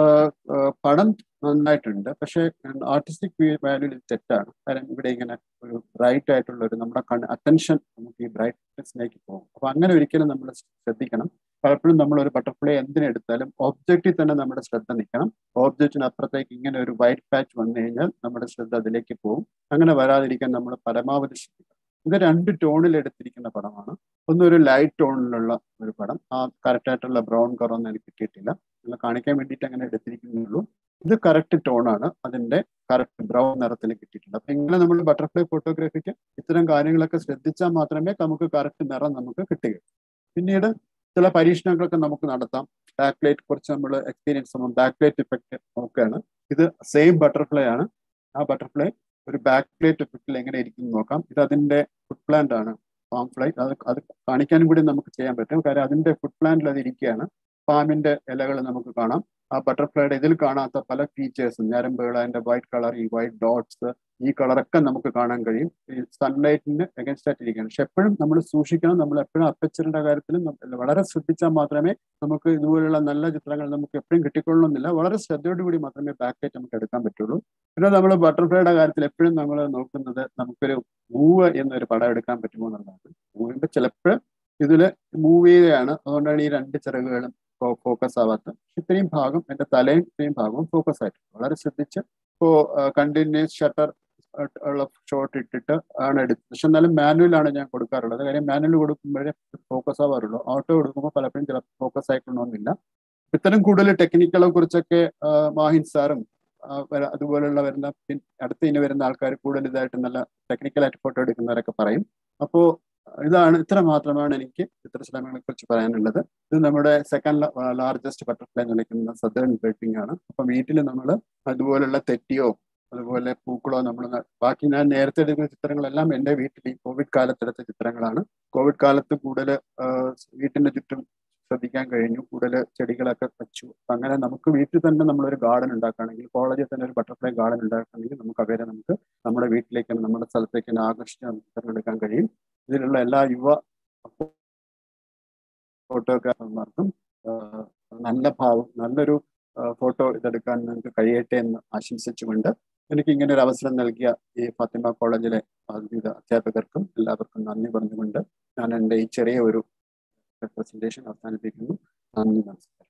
പടം നന്നായിട്ടുണ്ട്, പക്ഷെ ആർട്ടിസ്റ്റിക് വാല്യൂ തെറ്റാണ്. കാരണം ഇവിടെ ഇങ്ങനെ ഒരു ബ്രൈറ്റ് ആയിട്ടുള്ള ഒരു നമ്മുടെ അറ്റൻഷൻ നമുക്ക് ഈ ബ്രൈറ്റ്നെസ്സിലേക്ക് പോകും. അപ്പൊ അങ്ങനെ ഒരിക്കലും നമ്മൾ ശ്രദ്ധിക്കണം. പലപ്പോഴും നമ്മൾ ഒരു ബട്ടർഫ്ലൈ എന്തിനെടുത്താലും ഒബ്ജക്റ്റിൽ തന്നെ നമ്മുടെ ശ്രദ്ധ നിൽക്കണം. ഒബ്ജക്റ്റിന് അപ്പുറത്തേക്ക് ഇങ്ങനെ ഒരു വൈറ്റ് പാച്ച് വന്നു കഴിഞ്ഞാൽ നമ്മുടെ ശ്രദ്ധ അതിലേക്ക് പോകും. അങ്ങനെ വരാതിരിക്കാൻ നമ്മൾ പരമാവധി ശ്രദ്ധിക്കണം. ഇത് 2 ടോണിൽ എടുത്തിരിക്കുന്ന പടമാണ്. ഒന്നൊരു ലൈറ്റ് ടോണിലുള്ള ഒരു പടം. ആ കറക്റ്റായിട്ടുള്ള ബ്രൗൺ കളറൊന്നും എനിക്ക് കിട്ടിയിട്ടില്ല, നിങ്ങൾ കാണിക്കാൻ വേണ്ടിയിട്ട് അങ്ങനെ എടുത്തിരിക്കുന്നുള്ളൂ. ഇത് കറക്റ്റ് ടോണാണ്, അതിന്റെ കറക്റ്റ് ബ്രൗൺ നിറത്തിൽ കിട്ടിയിട്ടുണ്ട്. അപ്പൊ ഇങ്ങനെ നമ്മൾ ബട്ടർഫ്ലൈ ഫോട്ടോഗ്രാഫിക്ക് ഇത്തരം കാര്യങ്ങളൊക്കെ ശ്രദ്ധിച്ചാൽ മാത്രമേ നമുക്ക് കറക്റ്റ് നിറം നമുക്ക് കിട്ടുകയുള്ളൂ. പിന്നീട് ചില പരീക്ഷണങ്ങളൊക്കെ നമുക്ക് നടത്താം. ബാക്ക് ലൈറ്റ് കുറച്ച് നമ്മൾ എക്സ്പീരിയൻസ് ബാക്ക് ലൈറ്റ് ഇഫക്റ്റ് നോക്കുകയാണ്. ഇത് സെയിം ബട്ടർഫ്ലൈ ആണ്. ആ ബട്ടർഫ്ലൈ ഒരു ബാക്ക് ലൈറ്റ് ഇഫക്റ്റിൽ എങ്ങനെ ഇരിക്കും നോക്കാം. ഇത് അതിന്റെ ഫുഡ് പ്ലാന്റ് ആണ്, പാം ഫ്ലൈ. അത് കാണിക്കാനും കൂടി നമുക്ക് ചെയ്യാൻ പറ്റും, കാര്യം അതിന്റെ ഫുഡ് പ്ലാന്റിൽ അത് ഇരിക്കുകയാണ്. പാമ്പിന്റെ ഇലകൾ നമുക്ക് കാണാം. ആ ബട്ടർഫ്ലൈയുടെ ഇതിൽ കാണാത്ത പല ഫീച്ചേഴ്സും, ഞരമ്പുകൾ, അതിന്റെ വൈറ്റ് കളർ, ഈ വൈറ്റ് ഡോട്ട്സ്, ഈ കളറൊക്കെ നമുക്ക് കാണാൻ കഴിയും. ഈ സൺലൈറ്റിന് അഗൻസ്റ്റ് ആയിട്ടിരിക്കുകയാണ്. പക്ഷെ എപ്പോഴും നമ്മൾ സൂക്ഷിക്കണം. നമ്മൾ എപ്പോഴും അപ്പച്ചറിന്റെ കാര്യത്തിലും വളരെ ശ്രദ്ധിച്ചാൽ മാത്രമേ നമുക്ക് ഇതുപോലുള്ള നല്ല ചിത്രങ്ങൾ നമുക്ക് എപ്പോഴും കിട്ടിക്കൊള്ളണമെന്നില്ല. വളരെ ശ്രദ്ധയോടുകൂടി മാത്രമേ ബാക്ക് ലൈറ്റ് നമുക്ക് എടുക്കാൻ പറ്റുള്ളൂ. പിന്നെ നമ്മൾ ബട്ടർഫ്ലൈയുടെ കാര്യത്തിൽ എപ്പോഴും നമ്മൾ നോക്കുന്നത് നമുക്കൊരു മൂവ് എന്നൊരു പടം എടുക്കാൻ പറ്റുമോ എന്നുള്ളതാണ്. മൂവിന്റെ ചിലപ്പോൾ ഇതില് മൂവ് ചെയ്യുകയാണ്, അതുകൊണ്ടാണ് ഈ 2 ചിറകുകളും ഫോക്കസ് ആവാത്ത. ഇത്രയും ഭാഗം എന്റെ തലയും ഇത്രയും ഭാഗവും ഫോക്കസ് ആയിട്ട് വളരെ ശ്രദ്ധിച്ച് കണ്ടിന്യൂസ് ഷട്ടർ ഉള്ള ഷോട്ട് ഇട്ടിട്ട് ആണ് എടുത്തത്. പക്ഷെ എന്നാലും മാനുവലാണ് ഞാൻ കൊടുക്കാറുള്ളത്. കാര്യം മാനുവൽ കൊടുക്കുമ്പോഴേ ഫോക്കസ് ആവാറുള്ളൂ. ഓട്ടോ കൊടുക്കുമ്പോൾ പലപ്പോഴും ചില ഫോക്കസ് ആയിക്കൊള്ളണമെന്നില്ല. ഇത്തരം കൂടുതൽ ടെക്നിക്കുകളെ കുറിച്ചൊക്കെ മാഹിൻ സാറും അതുപോലുള്ള അടുത്ത ഇനി വരുന്ന ആൾക്കാർ കൂടുതൽ ഇതായിട്ട് നല്ല ടെക്നിക്കലായിട്ട് ഫോട്ടോ എടുക്കുന്നവരൊക്കെ പറയും. അപ്പോൾ ഇത്ര മാത്രമാണ് എനിക്ക് ചിത്രശലഭങ്ങളെ കുറിച്ച് പറയാനുള്ളത്. ഇത് നമ്മുടെ സെക്കൻഡ് ലാർജസ്റ്റ് ബട്ടർഫ്ലൈ എന്ന് വിളിക്കുന്ന സദേൺ ബെർട്ടിംഗ് ആണ്. അപ്പൊ വീട്ടിൽ നമ്മൾ അതുപോലുള്ള തെറ്റിയോ അതുപോലെ പൂക്കളോ നമ്മൾ ബാക്കി ഞാൻ നേരത്തെ എടുക്കുന്ന ചിത്രങ്ങളെല്ലാം എൻ്റെ വീട്ടിൽ ഈ കോവിഡ് കാലത്തെടുത്ത ചിത്രങ്ങളാണ്. കോവിഡ് കാലത്ത് കൂടുതൽ വീട്ടിന്റെ ചുറ്റും ശ്രദ്ധിക്കാൻ കഴിഞ്ഞു, കൂടുതൽ ചെടികളൊക്കെ വെച്ചു. അങ്ങനെ നമുക്ക് വീട്ടിൽ തന്നെ നമ്മളൊരു ഗാർഡൻ ഉണ്ടാക്കുകയാണെങ്കിൽ, കോളേജിൽ തന്നെ ഒരു ബട്ടർഫ്ലൈ ഗാർഡൻ ഉണ്ടാക്കുകയാണെങ്കിൽ നമുക്ക് അവരെ നമുക്ക് നമ്മുടെ വീട്ടിലേക്ക് നമ്മുടെ സ്ഥലത്തേക്ക് ആകർഷിച്ച് ചിത്രം എടുക്കാൻ കഴിയും. ഇതിലുള്ള എല്ലാ യുവ ഫോട്ടോഗ്രാഫർമാർക്കും നല്ലൊരു ഫോട്ടോ ഇതെടുക്കാൻ നിങ്ങൾക്ക് കഴിയട്ടെ എന്ന് ആശംസിച്ചുകൊണ്ട് എനിക്ക് ഇങ്ങനെ ഒരു അവസരം നൽകിയ ഈ ഫാത്തിമ കോളേജിലെ വിവിധ അധ്യാപകർക്കും എല്ലാവർക്കും നന്ദി പറഞ്ഞുകൊണ്ട് ഞാൻ എൻ്റെ ഈ ചെറിയ ഒരു പ്രസന്റേഷൻ അവസാനിപ്പിക്കുന്നു. നന്ദി, നമസ്കാരം.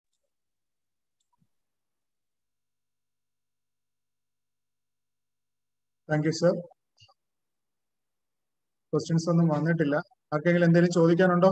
Thank you sir. ക്വസ്റ്റ്യൻസ് ഒന്നും വന്നിട്ടില്ല. ആർക്കെങ്കിലും എന്തെങ്കിലും ചോദിക്കാനുണ്ടോ?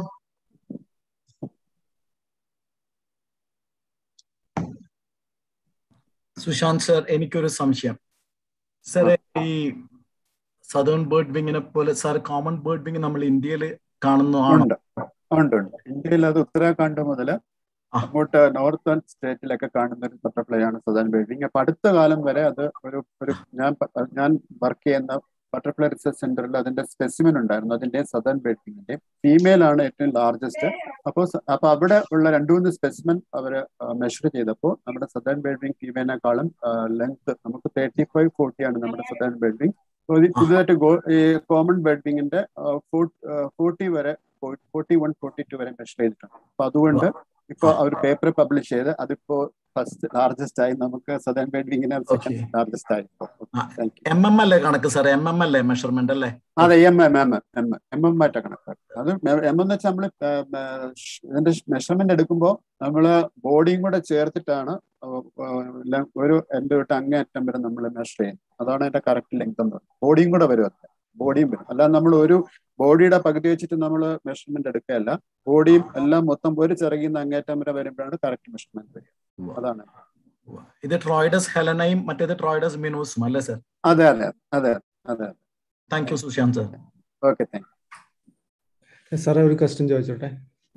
സുശാന്ത് സർ, എനിക്കൊരു സംശയം. സർ, ഈ സദേൺ ബേർഡ് വിങ്ങിനെ പോലെ സാർ കോമൺ ബേർഡ് വിങ് നമ്മൾ ഇന്ത്യയിൽ കാണുന്നതാണോ? ഉണ്ട്. ഇന്ത്യയിൽ അത് ഉത്തരാഖണ്ഡ് മുതൽ അങ്ങോട്ട് നോർത്തേൺ സ്റ്റേറ്റിലൊക്കെ കാണുന്ന ഒരു ബട്ടർഫ്ലൈ ആണ് സദേൺ ബേർഡ് വിങ്. അപ്പൊ അടുത്ത കാലം വരെ അത് ഒരു ഞാൻ വർക്ക് ചെയ്യുന്ന ബട്ടർഫ്ലൈ റിസർച്ച് സെന്ററിൽ അതിന്റെ സ്പെസിമെൻ ഉണ്ടായിരുന്നു. അതിന്റെ സദേൺ ബേർഡ് വിങ്ങിന്റെ ഫീമെയിൽ ആണ് ഏറ്റവും ലാർജസ്റ്റ്. അപ്പൊ അവിടെ ഉള്ള 2-3 സ്പെസിമെൻ അവര് മെഷർ ചെയ്തപ്പോൾ നമ്മുടെ സദേൺ ബേർഡ് വിങ് ഫീമെയിനേക്കാളും ലെങ്ത് നമുക്ക് 35-40 ആണ് നമ്മുടെ സദേൺ ബേർഡ് വിങ്. ഇതായിട്ട് ഈ കോമൺ ബേർഡ് വിങ്ങിന്റെ 40 വരെ 41-42 വരെ മെഷർ ചെയ്തിട്ടുണ്ട്. അപ്പൊ അതുകൊണ്ട് ഇപ്പൊ അവർ പേപ്പർ പബ്ലിഷ് ചെയ്ത് അതിപ്പോ ഫസ്റ്റ് ലാർജസ്റ്റ് ആയി നമുക്ക് സദേൺ ബേർഡ് വിങ്ങിനെ സെക്കൻഡ് ലാർജസ്റ്റ് ആയി. അല്ലേ കണക്ക് സാർ? അല്ലേ മെഷർമെന്റ് അല്ലേ? അതെ, എം ആയിട്ട് കണക്കാണ്. അത് എന്ന് വെച്ചാൽ നമ്മള് ഇതിന്റെ മെഷർമെന്റ് എടുക്കുമ്പോൾ നമ്മള് ബോഡിയും കൂടെ ചേർത്തിട്ടാണ് ഒരു എൻഡ് തൊട്ട് അങ്ങേയറ്റം വരെ നമ്മൾ മെഷർ ചെയ്യുന്നത്. അതാണ് അതിന്റെ കറക്റ്റ് ലെങ്ത് എന്ന് പറയുന്നത്. ബോഡിയും കൂടെ വരും, ബോഡിയും വരും. അല്ലാതെ നമ്മൾ ഒരു ബോഡിയുടെ പകുതി വെച്ചിട്ട് നമ്മൾ മെഷർമെന്റ് എടുക്കുകയല്ല. ബോഡിയും എല്ലാം മൊത്തം ഒരു ചിറകിൽ നിന്ന് അങ്ങേറ്റം വരെ വരുമ്പോഴാണ് കറക്റ്റ് മെഷർമെന്റ് വരിക. അതാണ് ഇത് ട്രോയിഡസ് ഹെലനയും മറ്റേത് ട്രോയിഡസ് മിനോസും അല്ലേ സർ? അതെ അതെ അതെ അതെ. Thank you Sushant sir. Okay, thank you. സാറേ ഒരു ക്വസ്റ്റ്യൻ ചോദിച്ചോട്ടെ?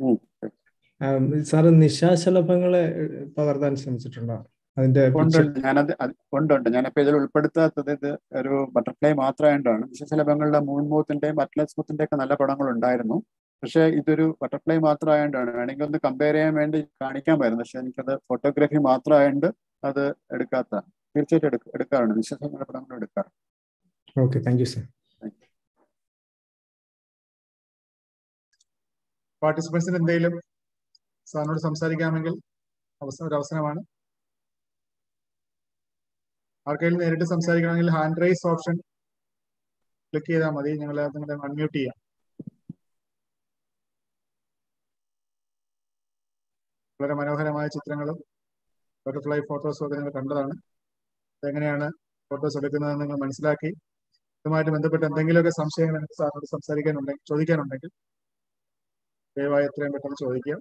സാറ് നിശാശലഭങ്ങളെ പകർത്താൻ ശ്രമിച്ചിട്ടുണ്ടോ? അതിന്റെ ഉണ്ട്. ഞാനിപ്പോ ഇതിൽ ഉൾപ്പെടുത്താത്തത് ഇത് ഒരു ബട്ടർഫ്ലൈ മാത്രമായിട്ടാണ്. നിശാശലഭങ്ങളുടെ മൂൺ മൂത്തിന്റെയും അറ്റ്ലസ് മൂത്തിന്റെ ഒക്കെ നല്ല പടങ്ങൾ ഉണ്ടായിരുന്നു. പക്ഷെ ഇതൊരു ബട്ടർഫ്ലൈ മാത്രമായതുകൊണ്ടാണ്. വേണമെങ്കിൽ ഒന്ന് കമ്പയർ ചെയ്യാൻ വേണ്ടി കാണിക്കാമായിരുന്നു. പക്ഷെ എനിക്കത് ഫോട്ടോഗ്രാഫി മാത്രമായതുകൊണ്ട് അത് എടുക്കാത്തതാണ്. തീർച്ചയായിട്ടും എടുക്കാറുണ്ട്, നിശാശലഭങ്ങളുടെ പടങ്ങൾ എടുക്കാറുണ്ട്. Okay, thank you sir. പാർട്ടിസിപ്പൻസിന് എന്തെങ്കിലും സാറിനോട് സംസാരിക്കാമെങ്കിൽ ഒരു അവസരമാണ്. ആർക്കെങ്കിലും നേരിട്ട് സംസാരിക്കണമെങ്കിൽ ഹാൻഡ് റൈസ് ഓപ്ഷൻ ക്ലിക്ക് ചെയ്താൽ മതി. ഞങ്ങൾ നിങ്ങളെ അൺമ്യൂട്ട് ചെയ്യാം. വളരെ മനോഹരമായ ചിത്രങ്ങളും ബട്ടർഫ്ലൈ ഫോട്ടോസും ഒക്കെ നിങ്ങൾ കണ്ടതാണ്. അതെങ്ങനെയാണ് ഫോട്ടോസ് എടുക്കുന്നതെന്ന് നിങ്ങൾ മനസ്സിലാക്കി. ഇതുമായിട്ട് ബന്ധപ്പെട്ട് എന്തെങ്കിലുമൊക്കെ സംശയങ്ങൾ സാറിനോട് ചോദിക്കാനുണ്ടെങ്കിൽ ദയവായി എത്രയും പെട്ടെന്ന് ചോദിക്കുക.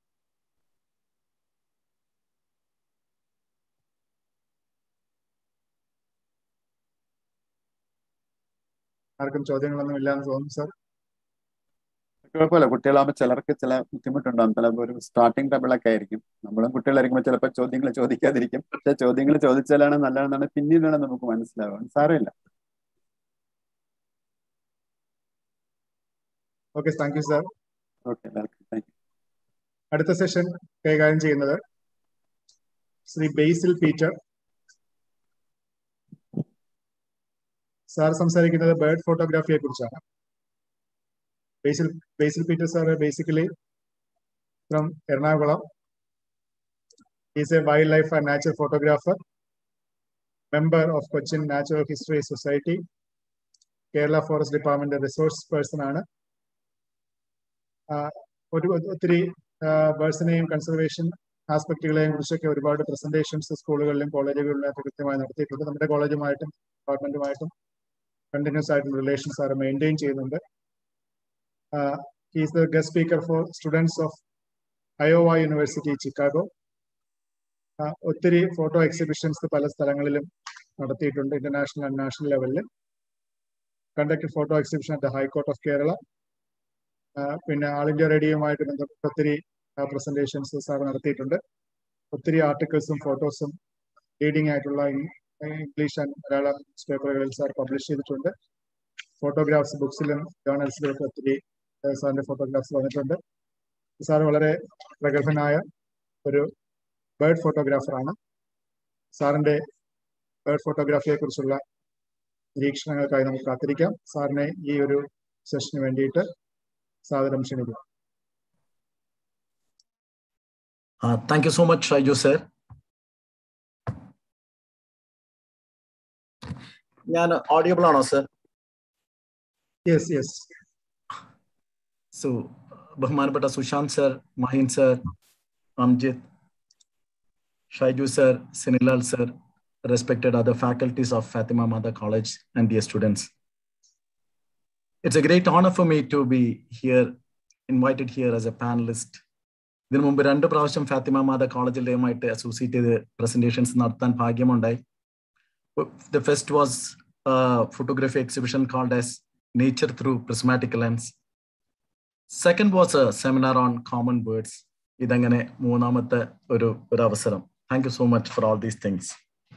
ആർക്കും ചോദ്യങ്ങളൊന്നും ഇല്ലാന്ന് തോന്നുന്നു സാർ. കുഴപ്പമില്ല. കുട്ടികളാകുമ്പോൾ ചിലർക്ക് ചില ബുദ്ധിമുട്ടുണ്ടാകും. ചിലപ്പോൾ ഒരു സ്റ്റാർട്ടിങ് ട്രബിളൊക്കെ ആയിരിക്കും. നമ്മളും കുട്ടികളായിരിക്കുമ്പോൾ ചിലപ്പോൾ ചോദ്യങ്ങൾ ചോദിക്കാതിരിക്കും. പക്ഷെ ചോദ്യങ്ങൾ ചോദിച്ചാലാണ് നല്ലതെന്നാണ് പിന്നീടാണ് നമുക്ക് മനസ്സിലാവുക. സാരമില്ല. Okay, thank you sir. Okay, welcome. Thank you. അടുത്ത സെഷൻ കൈകാര്യം ചെയ്യുന്നത് ശ്രീ ബേസിൽ പീറ്റർ. സാർ സംസാരിക്കുന്നത് ബേർഡ് ഫോട്ടോഗ്രാഫിയെ കുറിച്ചാണ്. Basil Peter sir, basically from Ernakulam. He is a wildlife and nature photographer, member of Cochin Natural History Society, Kerala Forest Department resource person ആണ്. ഒത്തിരി ബേർഡ്സിനെയും conservation ആസ്പെക്റ്റുകളെയും കുറിച്ചൊക്കെ ഒരുപാട് പ്രസന്റേഷൻസ് സ്കൂളുകളിലും കോളേജുകളിലും കൃത്യമായി നടത്തിയിട്ടുണ്ട്. നമ്മുടെ കോളേജുമായിട്ടും ഡിപ്പാർട്ട്മെന്റുമായിട്ടും കണ്ടിന്യൂസ് ആയിട്ടുള്ള റിലേഷൻസ് ആര് മെയിൻറ്റെയിൻ ചെയ്യുന്നുണ്ട്. He is the guest speaker for students of Iowa University, Chicago. ഒത്തിരി ഫോട്ടോ എക്സിബിഷൻസ് പല സ്ഥലങ്ങളിലും നടത്തിയിട്ടുണ്ട്, ഇന്റർനാഷണൽ ആൻഡ് നാഷണൽ ലെവലിൽ. Conducted photo exhibition at high court of Kerala. പിന്നെ ആൾ ഇന്ത്യ റേഡിയോയുമായിട്ട് ബന്ധപ്പെട്ട് ഒത്തിരി പ്രസന്റേഷൻസ് സാർ നടത്തിയിട്ടുണ്ട്. ഒത്തിരി ആർട്ടിക്കിൾസും ഫോട്ടോസും ലീഡിംഗ് ആയിട്ടുള്ള ഇംഗ്ലീഷ് ആൻഡ് മലയാളം ന്യൂസ് പേപ്പറുകളിൽ സാർ പബ്ലിഷ് ചെയ്തിട്ടുണ്ട്. ഫോട്ടോഗ്രാഫ്സ് ബുക്സിലും ജേർണൽസിലും ഒക്കെ ഒത്തിരി സാറിന്റെ ഫോട്ടോഗ്രാഫ്സ് വന്നിട്ടുണ്ട്. സാർ വളരെ പ്രഗത്ഭനായ ഒരു ബേർഡ് ഫോട്ടോഗ്രാഫറാണ്. സാറിന്റെ ബേർഡ് ഫോട്ടോഗ്രാഫിയെ കുറിച്ചുള്ള നിരീക്ഷണങ്ങൾക്കായി നമുക്ക് കാത്തിരിക്കാം. സാറിനെ ഈ ഒരു സെഷന് വേണ്ടിയിട്ട് സാദരം ക്ഷണിക്കും. Thank you so much Shaiju sir. ഞാൻ ഓഡിയബിൾ ആണോ സർ? Yes yes. സോ ബഹുമാനപ്പെട്ട Sushant sir, Maheen sir, Amjith, Shaiju sir, Sinilal sir, respected other faculties of Fatima Mother College and dear students. It's a great honor for me to be here, invited here as a panelist. ഇതിനു മുമ്പ് 2 പ്രാവശ്യം ഫാത്തിമ മാതാ കോളേജിലുമായിട്ട് associate ചെയ്ത് presentations നടത്താൻ ഭാഗ്യമുണ്ടായി. The first was a photography exhibition called as Nature Through Prismatic Lens. Second was a seminar on common birds. ഇതങ്ങനെ മൂന്നാമത്തെ ഒരു അവസരം. Thank you so much for all these things.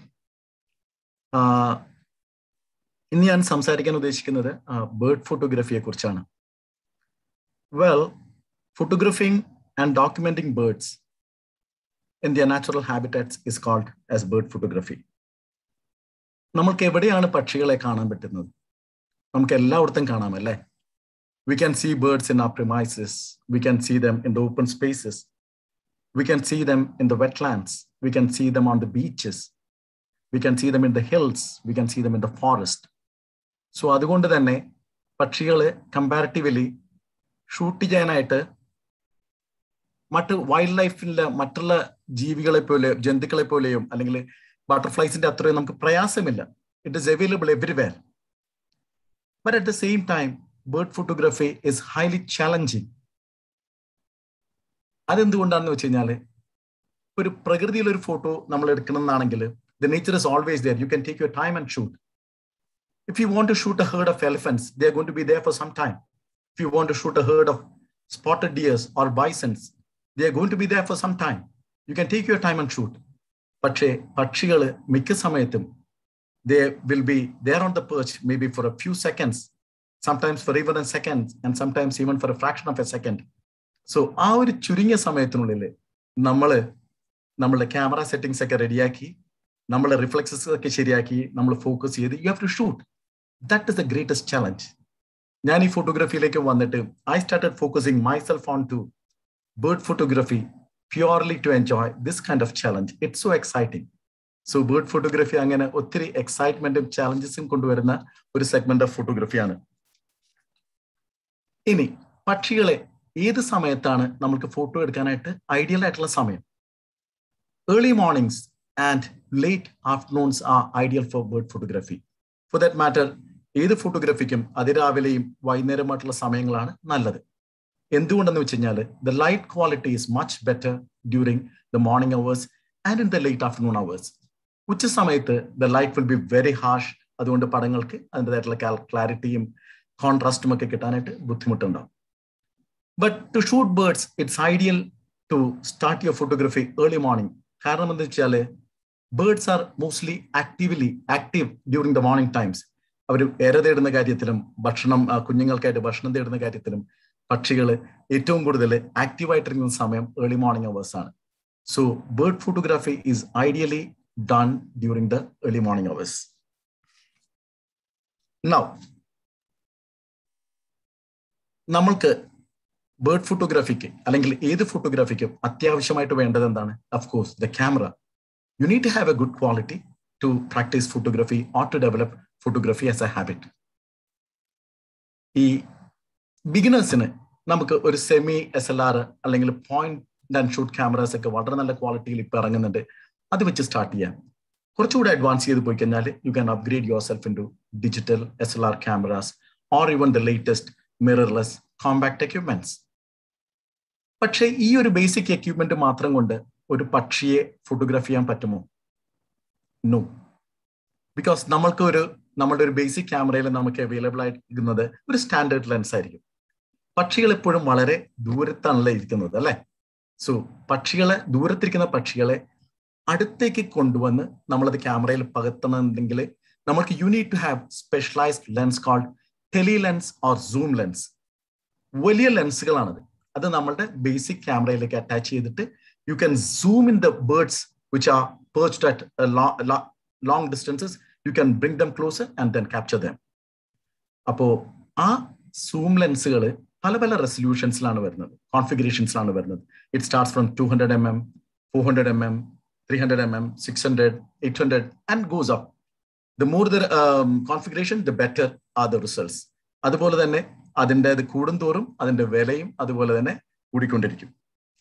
ഇന്ന് ഞാൻ സംസാരിക്കാൻ ഉദ്ദേശിക്കുന്നത് ബേർഡ് ഫോട്ടോഗ്രാഫിയെ കുറിച്ചാണ്. വെൽ, ഫോട്ടോഗ്രാഫിങ് and documenting birds in their natural habitats is called as bird photography. നമ്മൾക്ക് എവിടെയാണ് പക്ഷികളെ കാണാൻ പറ്റുന്നത്? നമുക്ക് എല്ലായിടത്തും കാണാം അല്ലേ? We can see birds in our premises. We can see them in the open spaces. We can see them in the wetlands. We can see them on the beaches. We can see them in the hills. We can see them in the forest. So അതുകൊണ്ട് തന്നെ പക്ഷികൾ comparatively shoot ചെയ്യാനായിട്ട് മറ്റ് wild ലൈഫിലെ മറ്റുള്ള ജീവികളെ പോലെ ജന്തുക്കളെ പോലെയും അല്ലെങ്കിൽ ബട്ടർഫ്ലൈസിന്റെ അത്രയും നമുക്ക് പ്രയാസമില്ല. It is available everywhere. But at the same time bird photography is highly challenging. അതെന്തുകൊണ്ടാണെന്ന് വെച്ച് കഴിഞ്ഞാൽ ഒരു പ്രകൃതിയിൽ ഒരു ഫോട്ടോ നമ്മൾ എടുക്കണമെന്നാണെങ്കിൽ the nature is always there. You can take your time and shoot. If you want to shoot a herd of elephants, they are going to be there for some time. If you want to shoot a herd of spotted deers or bisons, they are going to be there for some time. You can take your time and shoot. പക്ഷേ പക്ഷികൾ മിക്ക സമയത്തും they will be there on the perch maybe for a few seconds, sometimes for even a second, and sometimes even for a fraction of a second. So ആ ഒരു ചുരുങ്ങിയ സമയത്തിനുള്ളിൽ നമ്മളുടെ camera settings ഒക്കെ റെഡിയാക്കി നമ്മളെ റിഫ്ലെക്സസ് ഒക്കെ ശരിയാക്കി നമ്മൾ ഫോക്കസ് ചെയ്ത് you have to shoot. That is the greatest challenge. ഞാൻ ഈ ഫോട്ടോഗ്രാഫിയിലേക്ക് വന്നിട്ട് I started focusing myself on to bird photography purely to enjoy this kind of challenge. It's so exciting. So bird photography അങ്ങനെ ഒത്തിരി എക്സൈറ്റ്മെന്റും ചാലഞ്ചസും കൊണ്ടുവരുന്ന ഒരു segment of ഫോട്ടോഗ്രാഫിയാണ്. ഇനി പക്ഷികളെ ഏത് സമയത്താണ് നമുക്ക് ഫോട്ടോ എടുക്കാനായിട്ട് ഐഡിയൽ ആയിട്ടുള്ള സമയം? Early mornings and late afternoons are ideal for bird photography. For that matter, ഏത് ഫോട്ടോഗ്രാഫിക്കും അതിരാവിലെയും വൈകുന്നേരമായിട്ടുള്ള സമയങ്ങളാണ് നല്ലത്. എന്തുകൊണ്ടെന്ന് വെച്ച് കഴിഞ്ഞാൽ the light quality is much better during the morning hours and in the late afternoon hours. ഉച്ച സമയത്ത് the light will be very harsh. അതുകൊണ്ട് പടങ്ങൾക്ക് അതിൻ്റെതായിട്ടുള്ള ക്ലാരിറ്റിയും കോൺട്രാസ്റ്റും ഒക്കെ കിട്ടാനായിട്ട് ബുദ്ധിമുട്ടുണ്ടാവും. But to shoot birds, it's ideal to start your photography early morning. കാരണം എന്താ വെച്ചാൽ birds are mostly active during the morning times. അവർ ഇര തേടുന്ന കാര്യത്തിലും കുഞ്ഞുങ്ങൾക്കായിട്ട് ഭക്ഷണം തേടുന്ന കാര്യത്തിലും പക്ഷികൾ ഏറ്റവും കൂടുതൽ ആക്റ്റീവായിട്ടിരിക്കുന്ന സമയം ഏർലി മോർണിംഗ് അവേഴ്സ് ആണ്. So bird photography is ideally done during the early morning hours. Now നമ്മൾക്ക് ബേർഡ് ഫോട്ടോഗ്രാഫിക്ക് അല്ലെങ്കിൽ ഏത് ഫോട്ടോഗ്രാഫിക്കും അത്യാവശ്യമായിട്ട് വേണ്ടത് എന്താണ്? Of course the camera. You need to have a good quality to practice photography or to develop photography as a habit. ഈ ബിഗിനേഴ്സിന് നമുക്ക് ഒരു സെമി SLR അല്ലെങ്കിൽ പോയിന്റ് ആൻഡ് ഷൂട്ട് ക്യാമറാസ് ഒക്കെ വളരെ നല്ല ക്വാളിറ്റിയിൽ ഇപ്പോൾ ഇറങ്ങുന്നുണ്ട്. അത് വെച്ച് സ്റ്റാർട്ട് ചെയ്യാം. കുറച്ചുകൂടെ അഡ്വാൻസ് ചെയ്ത് പോയി കഴിഞ്ഞാൽ you can upgrade yourself into digital SLR cameras or even the latest mirrorless compact equipments. പക്ഷേ ഈ ഒരു ബേസിക് എക്യുപ്മെന്റ് മാത്രം കൊണ്ട് ഒരു പക്ഷിയെ ഫോട്ടോഗ്രാഫി ചെയ്യാൻ പറ്റുമോ? നോ. ബിക്കോസ് നമ്മളുടെ ഒരു ബേസിക് ക്യാമറയിൽ നമുക്ക് അവൈലബിൾ ആയിരിക്കുന്നത് ഒരു സ്റ്റാൻഡേർഡ് ലെൻസ് ആയിരിക്കും. പക്ഷികൾ എപ്പോഴും വളരെ ദൂരത്താണല്ലോ ഇരിക്കുന്നത് അല്ലെ? സോ ദൂരത്തിരിക്കുന്ന പക്ഷികളെ അടുത്തേക്ക് കൊണ്ടുവന്ന് നമ്മളത് ക്യാമറയിൽ പകർത്തണമെന്നുണ്ടെങ്കിൽ നമുക്ക് you need to have specialised lens called tele lens or zoom lens. വലിയ ലെൻസുകളാണത്. അത് നമ്മളുടെ ബേസിക് ക്യാമറയിലേക്ക് അറ്റാച്ച് ചെയ്തിട്ട് you can zoom in the birds which are perched at long distances. You can bring them closer and then capture them. അപ്പോ ആ zoom ലെൻസുകൾ പല റെസൊല്യൂഷൻസിലാണ് വരുന്നത്, കോൺഫിഗറേഷൻസിലാണ് വരുന്നത്. It starts from 200 mm, 400 mm, 300 mm, 600, 800 and goes up. The more the configuration, the better are the results. അതുപോലെ തന്നെ അതിൻ്റെ അത് കൂടുന്തോറും അതിൻ്റെ വിലയും അതുപോലെ തന്നെ കൂടിക്കൊണ്ടിരിക്കും.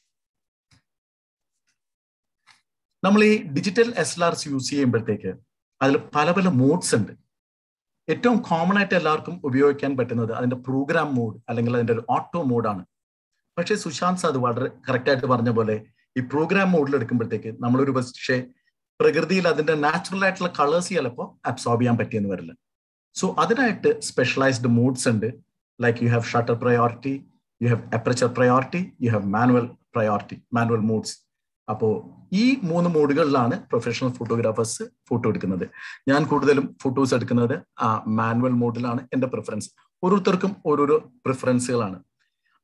നമ്മൾ ഈ ഡിജിറ്റൽ SLRs യൂസ് ചെയ്യുമ്പോഴത്തേക്ക് അതിൽ പല മോഡ്സ് ഉണ്ട്. ഏറ്റവും കോമൺ ആയിട്ട് എല്ലാവർക്കും ഉപയോഗിക്കാൻ പറ്റുന്നത് അതിന്റെ പ്രോഗ്രാം മോഡ് അല്ലെങ്കിൽ അതിന്റെ ഒരു ഓട്ടോ മോഡാണ്. പക്ഷേ സുശാന്ത് അത് വളരെ കറക്റ്റ് ആയിട്ട് പറഞ്ഞ പോലെ ഈ പ്രോഗ്രാം മോഡിൽ എടുക്കുമ്പോഴത്തേക്ക് നമ്മളൊരു പക്ഷേ പ്രകൃതിയിൽ അതിന്റെ നാച്ചുറൽ ആയിട്ടുള്ള കളേഴ്സ് ചിലപ്പോൾ അബ്സോർബ് ചെയ്യാൻ പറ്റിയെന്ന് വരില്ല. സോ അതിനായിട്ട് സ്പെഷ്യലൈസ്ഡ് മോഡ്സ് ഉണ്ട്. Like you have shutter priority, you have aperture priority, you have manual modes. അപ്പോൾ ഈ 3 മോഡുകളിലാണ് പ്രൊഫഷണൽ ഫോട്ടോഗ്രാഫേഴ്സ് ഫോട്ടോ എടുക്കുന്നത്. ഞാൻ കൂടുതലും ഫോട്ടോസ് എടുക്കുന്നത് മാനുവൽ മോഡിലാണ് എൻ്റെ പ്രിഫറൻസ്. ഓരോരുത്തർക്കും ഓരോരോ പ്രിഫറൻസുകളാണ്.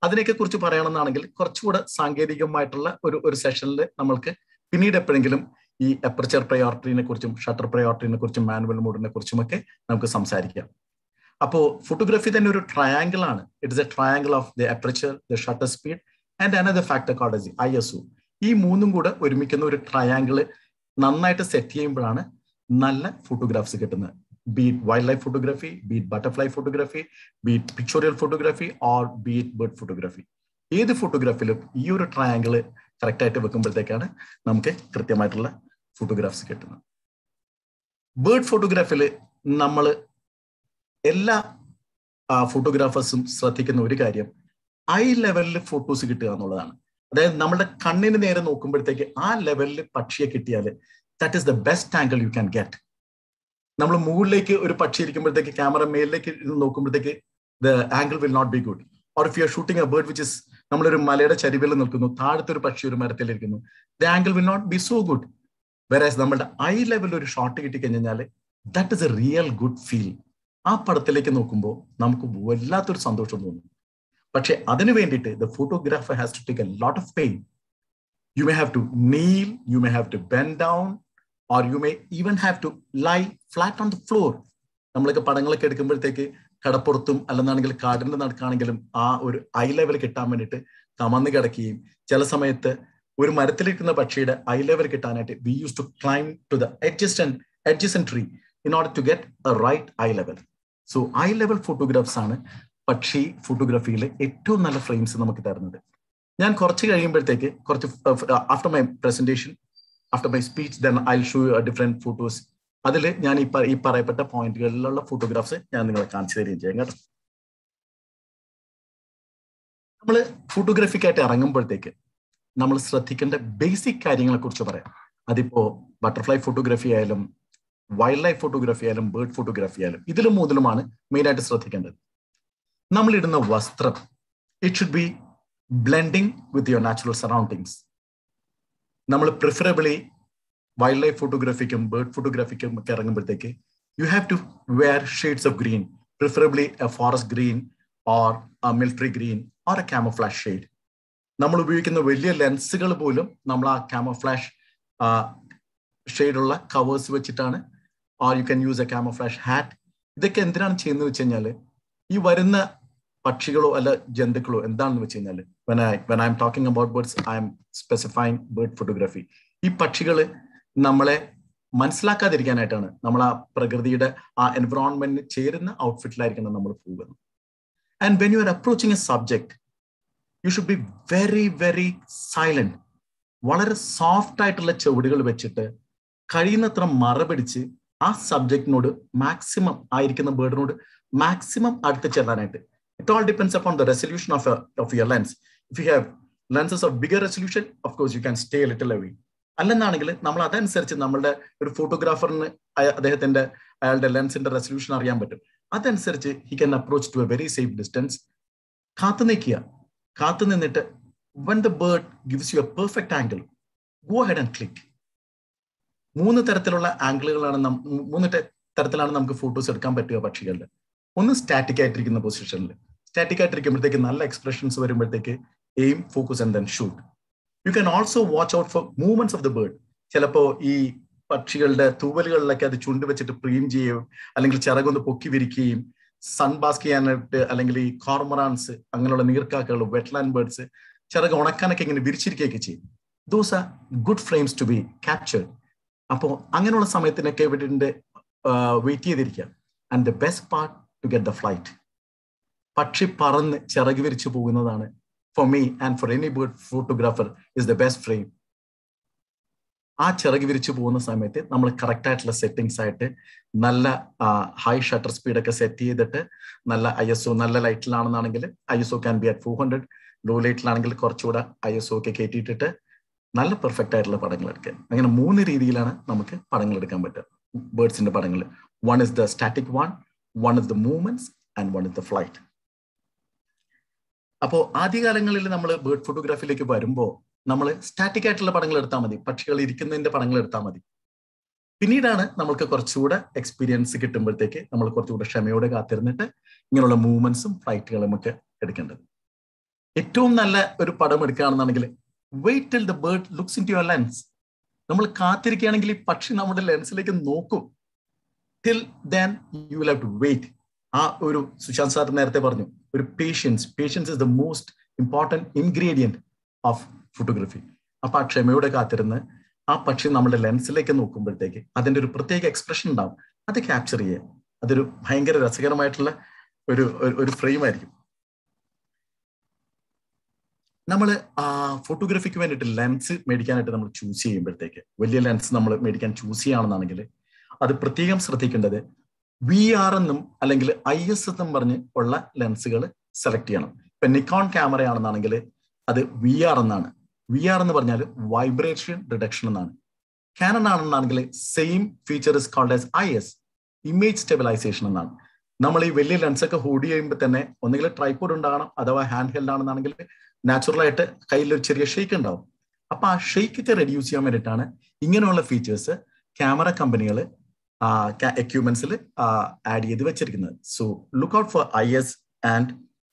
അതിനെയൊക്കെ കുറിച്ച് പറയണമെന്നാണെങ്കിൽ കുറച്ചുകൂടെ സാങ്കേതികമായിട്ടുള്ള ഒരു സെഷനിൽ നമ്മൾക്ക് പിന്നീട് എപ്പോഴെങ്കിലും ഈ അപ്പർച്ചർ പ്രയോറിറ്റിനെ കുറിച്ചും ഷട്ടർ പ്രയോറിറ്റിനെ കുറിച്ചും മാനുവൽ മോഡിനെ കുറിച്ചുമൊക്കെ നമുക്ക് സംസാരിക്കാം. അപ്പോൾ ഫോട്ടോഗ്രാഫി തന്നെ ഒരു ട്രയാങ്കിൾ ആണ്. It is a triangle of the aperture, the shutter speed and another factor called as ISO. ഈ മൂന്നും കൂടെ ഒരുമിക്കുന്ന ഒരു ട്രയാങ്കിൾ നന്നായിട്ട് സെറ്റ് ചെയ്യുമ്പോഴാണ് നല്ല ഫോട്ടോഗ്രാഫ്സ് കിട്ടുന്നത്. Be it wildlife photography, be it butterfly photography, be it pictorial photography, or be it bird photography. ഏത് ഫോട്ടോഗ്രാഫിലും ഈ ഒരു ട്രയാങ്കിൾ കറക്റ്റ് ആയിട്ട് വെക്കുമ്പോഴത്തേക്കാണ് നമുക്ക് കൃത്യമായിട്ടുള്ള ഫോട്ടോഗ്രാഫ്സ് കിട്ടുന്നത്. ബേർഡ് ഫോട്ടോഗ്രാഫിൽ നമ്മൾ എല്ലാ ഫോട്ടോഗ്രാഫേഴ്സും ശ്രദ്ധിക്കുന്ന ഒരു കാര്യം ഐ ലെവലിൽ ഫോട്ടോസ് കിട്ടുക എന്നുള്ളതാണ്. അതായത് നമ്മുടെ കണ്ണിന് നേരെ നോക്കുമ്പോഴത്തേക്ക് ആ ലെവലിൽ പക്ഷിയെ കിട്ടിയാൽ that is the best angle you can get. നമ്മൾ മുകളിലേക്ക് ഒരു പക്ഷി ഇരിക്കുമ്പോഴത്തേക്ക് ക്യാമറ മേലിലേക്ക് നോക്കുമ്പോഴത്തേക്ക് the angle will not be good. Or if you are shooting a bird which is, നമ്മളൊരു മലയുടെ ചരിവിൽ നിൽക്കുന്നു, താഴത്തെ ഒരു പക്ഷി ഒരു മരത്തിലിരിക്കുന്നു, the angle will not be so good. Whereas നമ്മുടെ ഐ ലെവലിൽ ഒരു ഷോട്ട് കിട്ടിക്കഴിഞ്ഞാൽ that is a real good feel. ആ പടത്തിലേക്ക് നോക്കുമ്പോൾ നമുക്ക് വല്ലാത്തൊരു സന്തോഷം തോന്നും. പക്ഷെ അതിനു വേണ്ടിയിട്ട് the photographer has to take a lot of pain. You may have to kneel, you may have to bend down, or you may even have to lie flat on the floor. നമ്മളൊക്കെ പടങ്ങളൊക്കെ എടുക്കുമ്പോഴത്തേക്ക് കടപ്പുറത്തും അല്ലെന്നാണെങ്കിൽ കാടിന്റെ നടക്കാണെങ്കിലും ആ ഒരു I level കിട്ടാൻ വേണ്ടിയിട്ട് കമന്ന് കിടക്കുകയും ചില സമയത്ത് ഒരു മരത്തിലിരിക്കുന്ന പക്ഷിയുടെ ഐ ലെവൽ കിട്ടാനായിട്ട് we used to climb to the adjacent tree in order to get a right eye level. So eye level photographs ആണ് പക്ഷി ഫോട്ടോഗ്രാഫിയിലെ ഏറ്റവും നല്ല ഫ്രെയിംസ് നമുക്ക് തരുന്നത്. ഞാൻ കുറച്ച് കഴിയുമ്പോഴത്തേക്ക് after my presentation, after my speech, then I'll show you a different photos. അതിൽ ഞാൻ ഈ പറയപ്പെട്ട പോയിന്റുകളിലുള്ള ഫോട്ടോഗ്രാഫ്സ് ഞാൻ നിങ്ങളെ കാണിച്ചു തരികയും ചെയ്യാം കേട്ടോ. നമ്മൾ ഫോട്ടോഗ്രാഫിക്കായിട്ട് ഇറങ്ങുമ്പോഴത്തേക്ക് നമ്മൾ ശ്രദ്ധിക്കേണ്ട ബേസിക് കാര്യങ്ങളെ കുറിച്ച് പറയാം. അതിപ്പോ ബട്ടർഫ്ലൈ ഫോട്ടോഗ്രാഫി ആയാലും വൈൽഡ് ലൈഫ് ഫോട്ടോഗ്രാഫി ആയാലും ബേർഡ് ഫോട്ടോഗ്രാഫി ആയാലും ഇതിലും മൂന്നിലുമാണ് മെയിനായിട്ട് ശ്രദ്ധിക്കേണ്ടത്. നമ്മൾ ഇടുന്ന വസ്ത്രം, it should be blending with your natural surroundings. നമ്മൾ പ്രിഫറബിളി വൈൽഡ് ലൈഫ് ഫോട്ടോഗ്രാഫിക്കും ബേർഡ് ഫോട്ടോഗ്രാഫിക്കും ഒക്കെ ഇറങ്ങുമ്പോഴത്തേക്ക് you have to wear shades of green, preferably a forest green or a military green or a camouflage shade. നമ്മൾ ഉപയോഗിക്കുന്ന വലിയ ലെൻസുകൾ പോലും നമ്മൾ ആ കാമോഫ്ലാഷ് ഷെയ്ഡുള്ള കവേഴ്സ് വെച്ചിട്ടാണ്, or you can use a camouflage hat. ഇതൊക്കെ എന്തിനാണ് ചെയ്യുന്നത് വെച്ച് കഴിഞ്ഞാൽ ഈ വരുന്ന പക്ഷികളോ അല്ല ജന്തുക്കളോ എന്താണെന്ന് വെച്ച് കഴിഞ്ഞാൽ when I'm talking about birds, I am specifying bird photography. ഈ പക്ഷികൾ നമ്മളെ മനസ്സിലാക്കാതിരിക്കാനായിട്ടാണ് നമ്മൾ ആ പ്രകൃതിയുടെ ആ എൻവറോൺമെന്റിന് ചേരുന്ന ഔട്ട്ഫിറ്റിലായിരിക്കണം നമ്മൾ പോകുന്നത്. And when you are approaching a subject, you should be very very silent. വളരെ സോഫ്റ്റ് ആയിട്ടുള്ള ചുവടുകൾ വെച്ചിട്ട് കഴിയുന്നത്ര മറപിടിച്ച് ആ സബ്ജക്റ്റിനോട് മാക്സിമം ആയിരിക്കുന്ന ബേർഡിനോട് മാക്സിമം അടുത്ത് ചെല്ലാനായിട്ട്. It all depends upon the resolution of your lens. If you have lenses of bigger resolution, of course you can stay a little away. അല്ലെന്നാണെങ്കിൽ നമ്മൾ അതനുസരിച്ച് നമ്മളുടെ ഒരു ഫോട്ടോഗ്രാഫറിന് അയാളുടെ ലെൻസിന്റെ റെസൊല്യൂഷൻ അറിയാൻ പറ്റും. അതനുസരിച്ച് he can approach to a very safe distance. കാത്തു നിന്നിട്ട് when the bird gives you a perfect angle, go ahead and click. മൂന്ന് തരത്തിലാണ് നമുക്ക് ഫോട്ടോസ് എടുക്കാൻ പറ്റുക പക്ഷികളുടെ. ഒന്ന് സ്റ്റാറ്റിക് ആയിട്ടിരിക്കുന്ന പൊസിഷനിൽ, സ്റ്റാറ്റിക് ആയിട്ടിരിക്കുമ്പോഴത്തേക്ക് നല്ല എക്സ്പ്രഷൻസ് വരുമ്പോഴത്തേക്ക് aim, focus and then shoot. You can also watch out for movements of the bird. ചിലപ്പോ ഈ പക്ഷികളുടെ തൂവലുകളിലൊക്കെ അത് ചുണ്ട് വെച്ചിട്ട് പ്രീം ചെയ്യുകയും അല്ലെങ്കിൽ ചിറകൊന്ന് പൊക്കി വിരിക്കുകയും സൺബാസ്ക് ചെയ്യാനായിട്ട് അല്ലെങ്കിൽ ഈ കോർമറാൻസ് അങ്ങനെയുള്ള നീർക്കാക്കകൾ, വെറ്റ്ലാൻഡ് ബേർഡ്സ് ചിറക് ഉണക്കാനൊക്കെ ഇങ്ങനെ വിരിച്ചിരിക്കുകയൊക്കെ ചെയ്യും. Those are good frames to be captured. അപ്പോൾ അങ്ങനെയുള്ള സമയത്തിനൊക്കെ ഇവിടെ വെയിറ്റ് ചെയ്തിരിക്കുക. And the best part to get the flight. പക്ഷി പറന്ന് ചിറക് വിരിച്ചു പോകുന്നതാണ് for me and for any bird photographer is the best frame. ആ ചിറക് വിരിച്ചു പോകുന്ന സമയത്ത് നമ്മൾ കറക്റ്റ് ആയിട്ടുള്ള സെറ്റിംഗ്സ് ആയിട്ട് നല്ല ഹൈ ഷട്ടർ സ്പീഡൊക്കെ സെറ്റ് ചെയ്തിട്ട് നല്ല ISO, നല്ല ലൈറ്റിലാണെന്നാണെങ്കിൽ ISO can be at 400, low ലൈറ്റിലാണെങ്കിൽ കുറച്ചുകൂടെ ISO ഒക്കെ കയറ്റിയിട്ടിട്ട് നല്ല പെർഫെക്റ്റ് ആയിട്ടുള്ള പടങ്ങൾ എടുക്കുക. അങ്ങനെ 3 രീതിയിലാണ് നമുക്ക് പടങ്ങൾ എടുക്കാൻ പറ്റുക ബേർഡ്സിന്റെ പടങ്ങൾ. One is the static one is the movements and one is the flight. അപ്പോൾ ആദ്യകാലങ്ങളിൽ നമ്മൾ ബേർഡ് ഫോട്ടോഗ്രാഫിയിലേക്ക് വരുമ്പോൾ നമ്മൾ സ്റ്റാറ്റിക് ആയിട്ടുള്ള പടങ്ങൾ എടുത്താൽ മതി, പക്ഷികൾ ഇരിക്കുന്നതിന്റെ പടങ്ങൾ എടുത്താൽ മതി. പിന്നീടാണ് നമ്മൾക്ക് കുറച്ചുകൂടെ എക്സ്പീരിയൻസ് കിട്ടുമ്പോഴത്തേക്ക് നമ്മൾ കുറച്ചുകൂടെ ക്ഷമയോടെ കാത്തിരുന്നിട്ട് ഇങ്ങനെയുള്ള മൂവ്മെന്റ്സും ഫ്ലൈറ്റുകളും ഒക്കെ എടുക്കേണ്ടത്. ഏറ്റവും നല്ല ഒരു പടം എടുക്കുകയാണെന്നുണ്ടെങ്കിൽ wait till the bird looks into your lens. നമ്മൾ കാത്തിരിക്കുകയാണെങ്കിൽ ഈ പക്ഷി നമ്മുടെ ലെൻസിലേക്ക് നോക്കും. Till then you will have to wait. ആ ഒരു സുശാന്ത് സാർ നേരത്തെ പറഞ്ഞു, ഒരു patience is the most important ingredient of photography. അപ്പൊ ആ ക്ഷമയോടെ കാത്തിരുന്ന് ആ പക്ഷി നമ്മുടെ ലെൻസിലേക്ക് നോക്കുമ്പോഴത്തേക്ക് അതിന്റെ ഒരു പ്രത്യേക എക്സ്പ്രഷൻ ഉണ്ടാവും. അത് ക്യാപ്ചർ ചെയ്യുക. അതൊരു ഭയങ്കര രസകരമായിട്ടുള്ള ഒരു ഫ്രെയിം ആയിരിക്കും. നമ്മൾ ഫോട്ടോഗ്രാഫിക്ക് വേണ്ടിയിട്ട് ലെൻസ് മേടിക്കാനായിട്ട് നമ്മൾ ചൂസ് ചെയ്യുമ്പോഴത്തേക്ക്, വലിയ ലെൻസ് നമ്മൾ മേടിക്കാൻ ചൂസ് ചെയ്യുകയാണെന്നാണെങ്കിൽ അത് പ്രത്യേകം ശ്രദ്ധിക്കേണ്ടത് VR എന്നും അല്ലെങ്കിൽ IS എന്നും പറഞ്ഞ് ഉള്ള ലെൻസുകൾ സെലക്ട് ചെയ്യണം. ഇപ്പൊ നിക്കോൺ ക്യാമറയാണെന്നാണെങ്കിൽ അത് VR എന്നാണ്. VR എന്ന് പറഞ്ഞാൽ വൈബ്രേഷൻ റിഡക്ഷൻ എന്നാണ്. കാനൺ ആണെന്നാണെങ്കിൽ same feature is called as IS, image stabilisation എന്നാണ്. നമ്മൾ ഈ വലിയ ലെൻസൊക്കെ ഹോൾഡ് ചെയ്യുമ്പോൾ തന്നെ ഒന്നുകിൽ ട്രൈപോഡ് ഉണ്ടാകണം, അഥവാ ഹാൻഡ് ഹെൽഡ് ആണെന്നാണെങ്കിൽ നാച്ചുറലായിട്ട് കയ്യിൽ ഒരു ചെറിയ ഷെയ്ക്ക് ഉണ്ടാവും. അപ്പൊ ആ ഷെയ്ക്കൊക്കെ റെഡ്യൂസ് ചെയ്യാൻ വേണ്ടിയിട്ടാണ് ഇങ്ങനെയുള്ള ഫീച്ചേഴ്സ് ക്യാമറ കമ്പനികൾ എക്യുപ്മെന്റ്സിൽ ആഡ് ചെയ്ത് വെച്ചിരിക്കുന്നത്. So look out for IS and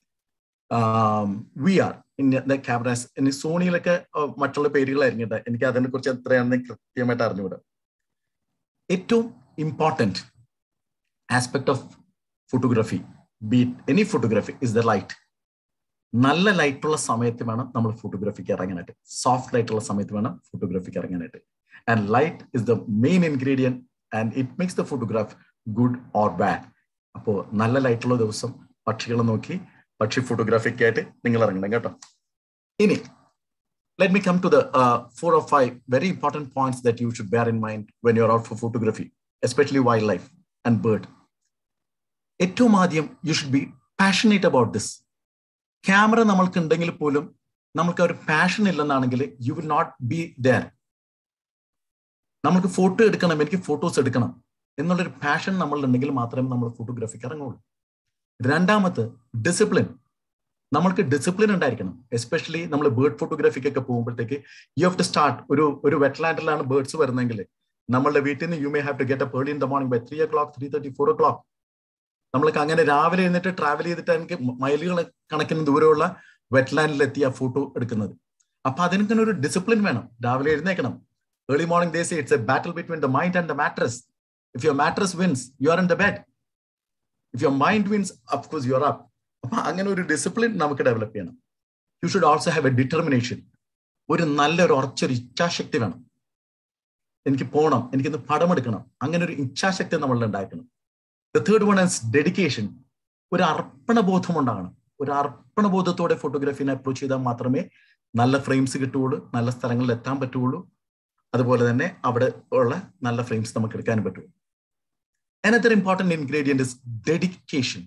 VR in the cameras. ഇനി സോണിയിലൊക്കെ മറ്റുള്ള പേരുകളായിരിക്കും കേട്ടോ, എനിക്ക് അതിനെ കുറിച്ച് എത്രയാണെന്ന് കൃത്യമായിട്ട് അറിഞ്ഞുകൂടാ. ഏറ്റവും important aspect of photography, be it any photography, is the light. നല്ല ലൈറ്റുള്ള സമയത്ത് വേണം നമ്മൾ ഫോട്ടോഗ്രാഫിക്ക് ഇറങ്ങാനായിട്ട്. സോഫ്റ്റ് ലൈറ്റുള്ള സമയത്ത് വേണം ഫോട്ടോഗ്രാഫിക്ക് ഇറങ്ങാനായിട്ട്. And light is the main ingredient and it makes the photograph good or bad. അപ്പോൾ നല്ല ലൈറ്റുള്ള ദിവസം പക്ഷികളെ നോക്കി പക്ഷി ഫോട്ടോഗ്രാഫിക്കായിട്ട് നിങ്ങൾ ഇറങ്ങണം കേട്ടോ. ഇനി let me come to the 4 or 5 very important points that you should bear in mind when you're out for photography, especially wildlife and bird. ഏറ്റവും ആദ്യം you should be passionate about this. Camera നമ്മൾക്ക് ഉണ്ടെങ്കിൽ പോലും നമ്മൾക്ക് ഒരു passion ഇല്ലെന്നാണെങ്കിൽ you will not be there. നമ്മൾക്ക് photo എടുക്കണം, എനിക്ക് ഫോട്ടോസ് എടുക്കണം എന്നുള്ളൊരു പാഷൻ നമ്മളുണ്ടെങ്കിൽ മാത്രമേ നമ്മൾ ഫോട്ടോഗ്രാഫിക്ക് ഇറങ്ങുള്ളൂ. രണ്ടാമത് ഡിസിപ്ലിൻ. നമ്മൾക്ക് ഡിസിപ്ലിൻ ഉണ്ടായിരിക്കണം. എസ്പെഷ്യലി നമ്മൾ ബേർഡ് ഫോട്ടോഗ്രാഫിക്കൊക്കെ പോകുമ്പോഴത്തേക്ക് യു ഹാവ് ടു സ്റ്റാർട്ട്. ഒരു വെറ്റ്ലാൻഡിലാണ് ബേർഡ്സ് വരുന്നതെങ്കിൽ നമ്മളുടെ വീട്ടിൽ നിന്ന് you may have to get up early in the morning by 3 o'clock, 3:30, 4 o'clock. നമ്മൾക്ക് അങ്ങനെ രാവിലെ എന്നിട്ട് ട്രാവൽ ചെയ്തിട്ട് എനിക്ക് മൈലുകൾ കണക്കിന് ദൂരമുള്ള വെറ്റ്ലാൻഡിലെത്തി ആ ഫോട്ടോ എടുക്കുന്നത്. അപ്പൊ അതിനൊക്കെ ഒരു ഡിസിപ്ലിൻ വേണം. രാവിലെ എഴുന്നേക്കണം. Early morning they say it's a battle between the mind and the mattress. If your mattress wins, you are in the bed. If your mind wins, of course you are up. അപ്പൊ അങ്ങനെ ഒരു discipline നമുക്ക് develop ചെയ്യണം. You should also have a determination. ഒരു നല്ലൊരു ഉറച്ചൊരു ഇച്ഛാശക്തി വേണം. എനിക്ക് പോകണം, എനിക്കിന്ന് പടം എടുക്കണം, അങ്ങനെ ഒരു ഇച്ഛാശക്തി നമ്മളിൽ ഉണ്ടാക്കണം. The third one is dedication. ഒരു അർപ്പണബോധം ഉണ്ടാകണം. ഒരു അർപ്പണബോധത്തോടെ ഫോട്ടോഗ്രാഫിനെ അപ്രോച്ച് ചെയ്താൽ മാത്രമേ നല്ല ഫ്രെയിംസ് കിട്ടുകയുള്ളൂ, നല്ല സ്ഥലങ്ങളിൽ എത്താൻ പറ്റുകയുള്ളൂ. അതുപോലെ തന്നെ അവിടെ ഉള്ള നല്ല ഫ്രെയിംസ് നമുക്ക് എടുക്കാനും പറ്റുള്ളൂ. Another important ingredient is dedication.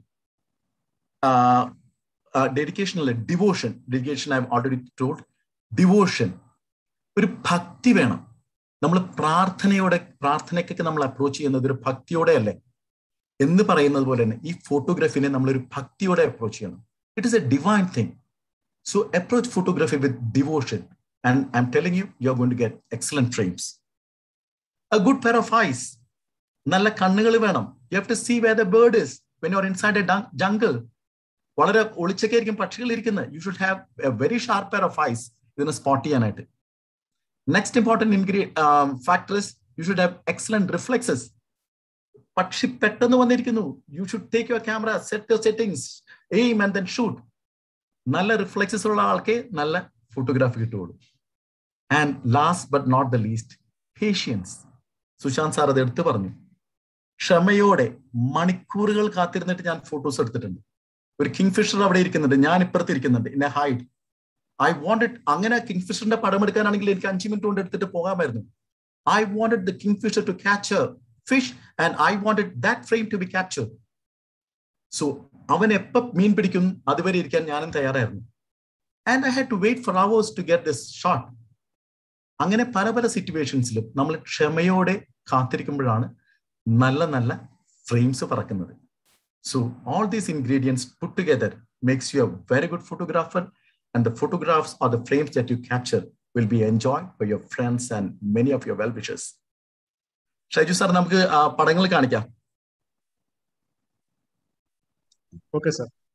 Dedication അല്ല, devotion. Dedication I have already told. Devotion, ഒരു ഭക്തി വേണം. നമ്മൾ പ്രാർത്ഥനയ്ക്കൊക്കെ നമ്മൾ അപ്രോച്ച് ചെയ്യുന്നത് ഒരു ഭക്തിയോടെ അല്ലേ എന്ന് പറയുന്നത് പോലെ തന്നെ ഈ ഫോട്ടോഗ്രാഫിനെ നമ്മളൊരു ഭക്തിയോടെ അപ്രോച്ച് ചെയ്യണം. It is a divine thing. So approach photography with devotion and I'm telling you, you're going to get excellent frames. A good pair of eyes. നല്ല കണ്ണുകൾ വേണം. You have to see where the bird is when you're inside a jungle. വളരെ ഒളിച്ചൊക്കെ ആയിരിക്കും പക്ഷികൾ ഇരിക്കുന്നത്. You should have a very sharp pair of eyes ഇതിനെ spot ചെയ്യാനായിട്ട്. Next important factor is you should have excellent reflexes. പക്ഷി പെട്ടെന്ന് വന്നിരിക്കുന്നു. You should take your camera, set your settings, aim and then shoot. നല്ല reflexes ഉള്ള ആൾക്ക് നല്ല photography കിട്ടുകയുള്ളൂ. And last but not the least, patience. Sushant sir അത് എടുത്തു പറഞ്ഞു. ക്ഷമയോടെ മണിക്കൂറുകൾ കാത്തിരുന്നിട്ട് ഞാൻ ഫോട്ടോസ് എടുത്തിട്ടുണ്ട്. ഒരു കിങ്ഫിഷർ അവിടെ ഇരിക്കുന്നുണ്ട്, ഞാൻ ഇപ്പുറത്തിരിക്കുന്നുണ്ട്. In a hide I wanted, അങ്ങനെ കിങ്ഫിഷറിന്റെ പടം എടുക്കാനാണെങ്കിൽ എനിക്ക് 5 മിനിറ്റ് കൊണ്ട് എടുത്തിട്ട് പോകാമായിരുന്നു. I wanted the kingfisher to catch a fish and I wanted that frame to be captured. So അവൻ എപ്പോ മീൻ പിടിക്കും അതുവരെ ഇരിക്കാൻ ഞാനും തയ്യാറായിരുന്നു. And I had to wait for hours to get this shot. അങ്ങനെ പല പല സിറ്റുവേഷൻസിലും നമ്മൾ ക്ഷമയോടെ കാത്തിരിക്കുമ്പോഴാണ് നല്ല നല്ല ഫ്രെയിംസ് പറക്കുന്നത്. So all these ingredients put together makes you a very good photographer, and the photographs or the frames that you capture will be enjoy by your friends and many of your well wishers. Shaiju sir, നമുക്ക് പടങ്ങൾ കാണിക്കാം. Okay sir.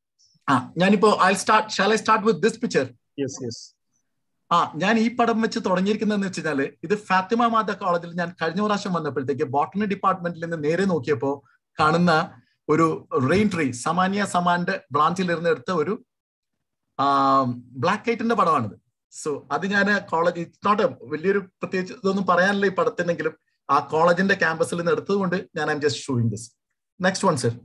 ഞാനിപ്പോ shall I start with this picture? Yes, yes. ഞാൻ ഈ പടം വെച്ച് തുടങ്ങിയിരിക്കുന്നതെന്ന് വെച്ച് കഴിഞ്ഞാല് ഇത് ഫാത്തിമ മാത കോളേജിൽ ഞാൻ കഴിഞ്ഞ പ്രാവശ്യം വന്നപ്പോഴത്തേക്ക് ബോട്ടണി ഡിപ്പാർട്ട്മെന്റിൽ നിന്ന് നേരെ നോക്കിയപ്പോ കാണുന്ന ഒരു റെയിൻ ട്രീ സമാനിയ സമാന്റെ ബ്രാഞ്ചിൽ ഇരുന്ന് എടുത്ത ഒരു ബ്ലാക്ക് കൈറ്റിന്റെ പടമാണിത്. സോ അത് ഞാൻ കോളേജ് ഇറ്റ്സ് നോട്ട് വലിയൊരു പ്രത്യേകിച്ച് ഇതൊന്നും പറയാനില്ല ഈ പടത്തിനെങ്കിലും ആ കോളേജിന്റെ ക്യാമ്പസിൽ നിന്ന് എടുത്തതുകൊണ്ട് ഞാൻ I am just showing this. Next one sir.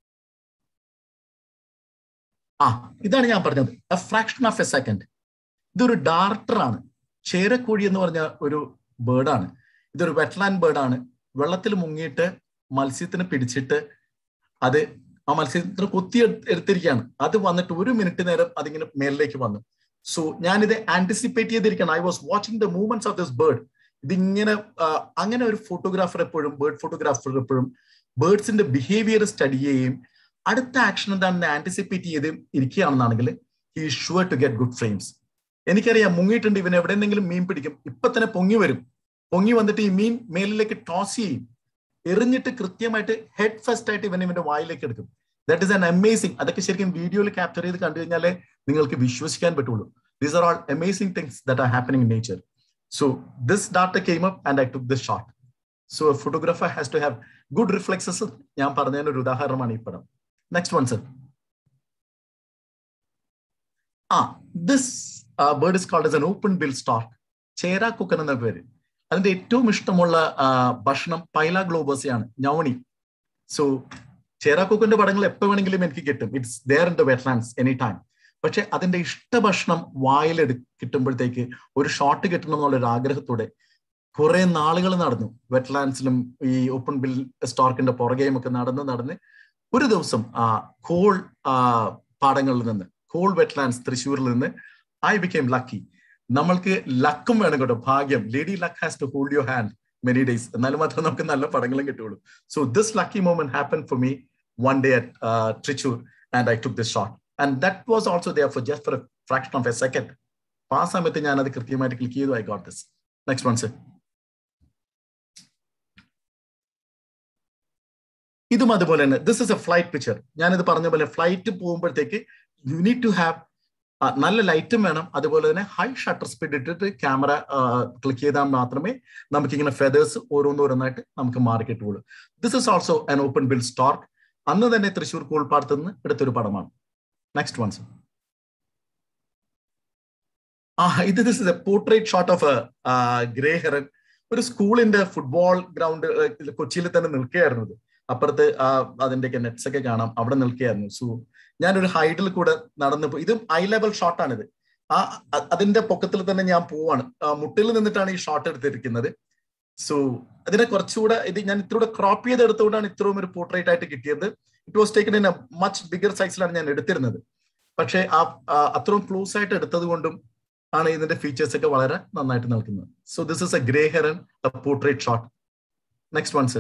ഇതാണ് ഞാൻ പറഞ്ഞത്, a fraction of a second. ഇതൊരു ഡാർട്ടറാണ്. ചേരക്കോഴി എന്ന് പറഞ്ഞ ഒരു ബേർഡാണ്. ഇതൊരു വെറ്റ്ലാൻഡ് ബേർഡാണ്. വെള്ളത്തിൽ മുങ്ങിയിട്ട് മത്സ്യത്തിന് പിടിച്ചിട്ട് അത് ആ മത്സ്യത്തിന് കൊത്തി എടുത്തിരിക്കുകയാണ്. അത് വന്നിട്ട് 1 മിനിറ്റ് നേരം അതിങ്ങനെ മേലിലേക്ക് വന്നു. സോ ഞാനിത് ആന്റിസിപ്പേറ്റ് ചെയ്തിരിക്കണം. I was watching the movements of this bird. ഇതിങ്ങനെ അങ്ങനെ ഒരു ഫോട്ടോഗ്രാഫർ എപ്പോഴും ബേർഡ് ഫോട്ടോഗ്രാഫർ എപ്പോഴും ബേർഡ്സിന്റെ ബിഹേവിയർ സ്റ്റഡി ചെയ്യുകയും അടുത്ത ആക്ഷൻ എന്താണെന്ന് ആന്റിസിപ്പേറ്റ് ചെയ്ത് ഇരിക്കുകയാണെന്നാണെങ്കിൽ he is sure to get good frames. എനിക്കറിയാം മുങ്ങിയിട്ടുണ്ട്, ഇവൻ എവിടെയെങ്കിലും മീൻ പിടിക്കും, ഇപ്പൊ തന്നെ പൊങ്ങി വരും. പൊങ്ങി വന്നിട്ട് ഈ മീൻ മേലിലേക്ക് ടോസ് ചെയ്യും, എറിഞ്ഞിട്ട് കൃത്യമായിട്ട് ഹെഡ് ഫസ്റ്റ് ആയിട്ട് ഇവന്റെ വായിലേക്ക് എടുക്കും. That is an amazing. അതൊക്കെ ശരിക്കും വീഡിയോയിൽ ക്യാപ്ചർ ചെയ്ത് കണ്ടു കഴിഞ്ഞാലേ നിങ്ങൾക്ക് വിശ്വസിക്കാൻ പറ്റുള്ളൂ. These are all amazing things that are happening in nature. So this ഡാറ്റ came up and I took this shot. So a photographer has to have good reflexes. ഞാൻ പറഞ്ഞതിന് ഒരു ഉദാഹരണമാണ് ഈ പടം. Next one sir. This bird is called as an open bill stork. ചേരാക്കുക്കൻ എന്ന പേര്. അതിന്റെ ഏറ്റവും ഇഷ്ടമുള്ള ഭക്ഷണം പൈല ഗ്ലോബസിയാണ്, ഞവണി. സോ ചേരാക്കുക്കന്റെ പടങ്ങൾ എപ്പോൾ വേണമെങ്കിലും എനിക്ക് കിട്ടും. It's there in the wetlands any time. പക്ഷെ അതിന്റെ ഇഷ്ട ഭക്ഷണം വായിൽ കിട്ടുമ്പോഴത്തേക്ക് ഒരു ഷോട്ട് കിട്ടണം എന്നുള്ളൊരു ആഗ്രഹത്തോടെ കുറെ നാളുകൾ നടന്നു. വെറ്റ്ലാൻഡ്സിലും ഈ ഓപ്പൺ ബിൽ സ്റ്റോർക്കിന്റെ പുറകെയും ഒക്കെ നടന്ന് ഒരു ദിവസം കോൾ പാടങ്ങളിൽ നിന്ന്, കോൾ വെറ്റ്ലാൻഡ്സ് തൃശ്ശൂരിൽ നിന്ന് ഐ ബിക്കേം ലക്കി. നമ്മൾക്ക് ലക്കും വേണം കേട്ടോ, ഭാഗ്യം. Lady luck has to hold your hand many days, എന്നാലും മാത്രമേ നമുക്ക് നല്ല പടങ്ങളും കിട്ടുള്ളൂ. So this lucky moment happen for me one day at Trichur, and I took this shot, and that was also there for just for a fraction of a second. ആ സമയത്ത് ഞാൻ അത് കൃത്യമായിട്ട് ക്ലിക്ക് ചെയ്തു. I got this. Next one sir. ഇതും അതുപോലെ തന്നെ this is a flight picture. ഞാനിത് പറഞ്ഞ പോലെ ഫ്ലൈറ്റ് പോകുമ്പോഴത്തേക്ക് യു നീഡ് ടു ഹാവ് നല്ല ലൈറ്റും വേണം, അതുപോലെ തന്നെ ഹൈ ഷട്ടർ സ്പീഡ് ഇട്ടിട്ട് ക്യാമറ ക്ലിക്ക് ചെയ്താൽ മാത്രമേ നമുക്കിങ്ങനെ ഫെദേഴ്സ് ഓരോന്നോരോന്നായിട്ട് നമുക്ക് മാറി കിട്ടുള്ളൂ. This is also an open bill stork. അന്ന് തന്നെ തൃശ്ശൂർ കോൾപ്പാടത്ത് നിന്ന് എടുത്തൊരു പടമാണ്. Next one sir. This is a portrait shot of a grey heron. ഒരു സ്കൂളിന്റെ ഫുട്ബോൾ ഗ്രൗണ്ട് കൊച്ചിയിൽ തന്നെ നിൽക്കുകയായിരുന്നത്. അപ്പുറത്ത് അതിന്റെയൊക്കെ നെറ്റ്സ് ഒക്കെ കാണാം, അവിടെ നിൽക്കുകയായിരുന്നു. സോ ഞാനൊരു ഹൈഡിൽ കൂടെ നടന്നു പോയി. ഇതും ഐ ലെവൽ ഷോട്ടാണിത്. അതിന്റെ പൊക്കത്തിൽ തന്നെ ഞാൻ പോവാണ്. മുട്ടിൽ നിന്നിട്ടാണ് ഈ ഷോട്ട് എടുത്തിരിക്കുന്നത്. സോ അതിനെ കുറച്ചുകൂടെ ഞാൻ ഇത്രൂടെ ക്രോപ്പ് ചെയ്ത് എടുത്തുകൊണ്ടാണ് ഇത്രയും ഒരു പോർട്രേറ്റ് ആയിട്ട് കിട്ടിയത്. It was taken in a much bigger സൈസിലാണ് ഞാൻ എടുത്തിരുന്നത്. പക്ഷേ അത്രയും ക്ലോസ് ആയിട്ട് എടുത്തത് കൊണ്ടും ആണ് ഇതിന്റെ ഫീച്ചേഴ്സ് ഒക്കെ വളരെ നന്നായിട്ട് നിൽക്കുന്നത്. So this is a grey heron, a portrait shot. Next one sir.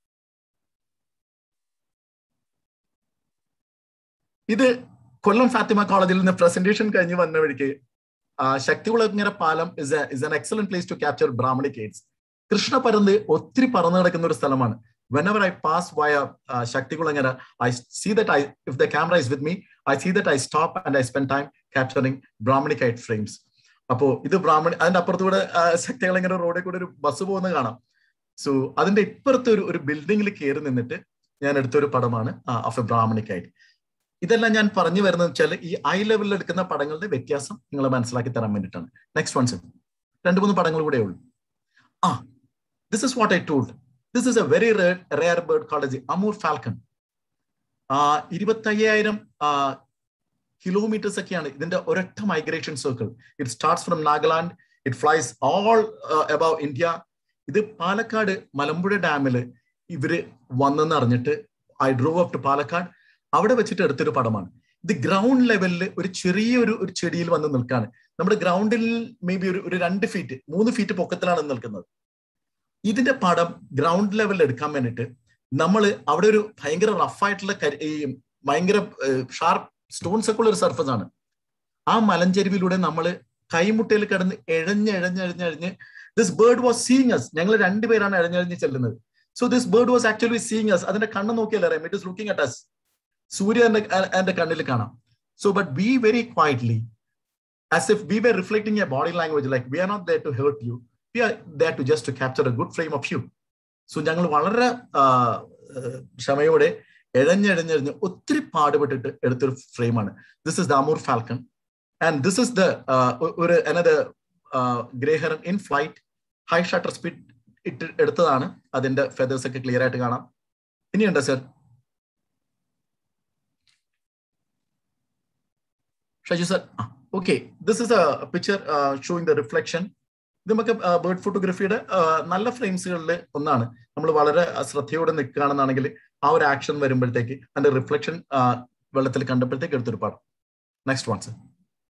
ഇത് കൊല്ലം ഫാത്തിമ കോളേജിൽ നിന്ന് പ്രസന്റേഷൻ കഴിഞ്ഞ് വന്ന വഴിക്ക് ശക്തികുളങ്ങര പാലം is an excellent place to capture Brahmani kites. കൃഷ്ണപരന്ത് ഒത്തിരി പറന്നു കിടക്കുന്ന ഒരു സ്ഥലമാണ്. Whenever I pass via Shaktikulangara, I see that if the camera is with me, I see that I stop and I spend time capturing Brahmani kite frames. അപ്പോ ഇത് അതിന്റെ അപ്പുറത്തൂടെ ശക്തികുളങ്ങര റോഡിൽ കൂടെ ഒരു ബസ് പോകുന്നത് കാണാം. സോ അതിന്റെ ഇപ്പുറത്തെ ഒരു ബിൽഡിങ്ങിൽ കയറി നിന്നിട്ട് ഞാൻ എടുത്തൊരു പടമാണ് ഓഫ് എ Brahmani kite. ഇതെല്ലാം ഞാൻ പറഞ്ഞു വരുന്നത് വെച്ചാൽ ഈ ഐ ലെവലിൽ എടുക്കുന്ന പടങ്ങളുടെ വ്യത്യാസം നിങ്ങൾ മനസ്സിലാക്കി തരാൻ വേണ്ടിയിട്ടാണ്. Next one sir. 2-3 പടങ്ങൾ കൂടെ ഉള്ളൂ. This is what I told. This is a very rare bird called as the Amur falcon. 25,000 kilometers ഒക്കെയാണ് ഇതിന്റെ ഒരൊറ്റ migration circle. It starts from Nagaland, it flies all above India. ഇത് പാലക്കാട് മലമ്പുഴ ഡാമിൽ ഇവര് വന്നെന്ന് അറിഞ്ഞിട്ട് I drove up to Palakkad. അവിടെ വെച്ചിട്ട് എടുത്തൊരു പടമാണ്. ഇത് ഗ്രൗണ്ട് ലെവലിൽ ഒരു ചെറിയൊരു ചെടിയിൽ വന്ന് നിൽക്കാണ്. നമ്മുടെ ഗ്രൗണ്ടിൽ മേ ബി ഒരു 2 ഫീറ്റ് 3 ഫീറ്റ് പൊക്കത്തിലാണ് നിൽക്കുന്നത്. ഇതിന്റെ പടം ഗ്രൗണ്ട് ലെവലിൽ എടുക്കാൻ വേണ്ടിയിട്ട് നമ്മൾ അവിടെ ഒരു ഭയങ്കര റഫായിട്ടുള്ള ഭയങ്കര ഷാർപ്പ് സ്റ്റോൺസ് ഒക്കെ ഉള്ള ഒരു സർഫസ് ആണ്. ആ മലഞ്ചെരുവിലൂടെ നമ്മൾ കൈമുട്ടയിൽ കിടന്ന് എഴഞ്ഞ് this bird was seeing us. ഞങ്ങൾ 2 പേരാണ് എഴഞ്ഞ് ചെല്ലുന്നത്. So this bird was actually seeing us. അതിന്റെ കണ്ണ് നോക്കിയാൽ അറിയാം, it is looking at us. Surya എന്റെ കണ്ണിൽ കാണാം. So, but we very quietly, as if we were reflecting a body language, like we are not there to hurt you. We are there to just to capture a good frame of you. So, ഞങ്ങൾ വളരെ ക്ഷമയോടെ എഴഞ്ഞെഴഞ്ഞെഴഞ്ഞ് ഒത്തിരി പാടുപെട്ടിട്ട് എടുത്തൊരു ഫ്രെയിമാണ്. This is the Amur falcon and this is the ഒരു another grey heron in flight, high shutter speed ഇട്ട് എടുത്തതാണ്. അതിന്റെ ഫെദേഴ്സ് ഒക്കെ ക്ലിയർ ആയിട്ട് കാണാം. ഇനിയുണ്ടോ sir? Shaiju sir, okay, this is a picture showing the reflection. ഇത് നമുക്ക് ബേർഡ് ഫോട്ടോഗ്രാഫിയുടെ നല്ല ഫ്രെയിംസുകളിൽ ഒന്നാണ്. നമ്മൾ വളരെ ശ്രദ്ധയോടെ നിൽക്കുകയാണെന്നാണെങ്കിൽ ആ ഒരു ആക്ഷൻ വരുമ്പോഴത്തേക്ക് അതിന്റെ റിഫ്ലക്ഷൻ വെള്ളത്തിൽ കണ്ടപ്പോഴത്തേക്ക് എടുത്തൊരു പടം. Next one sir.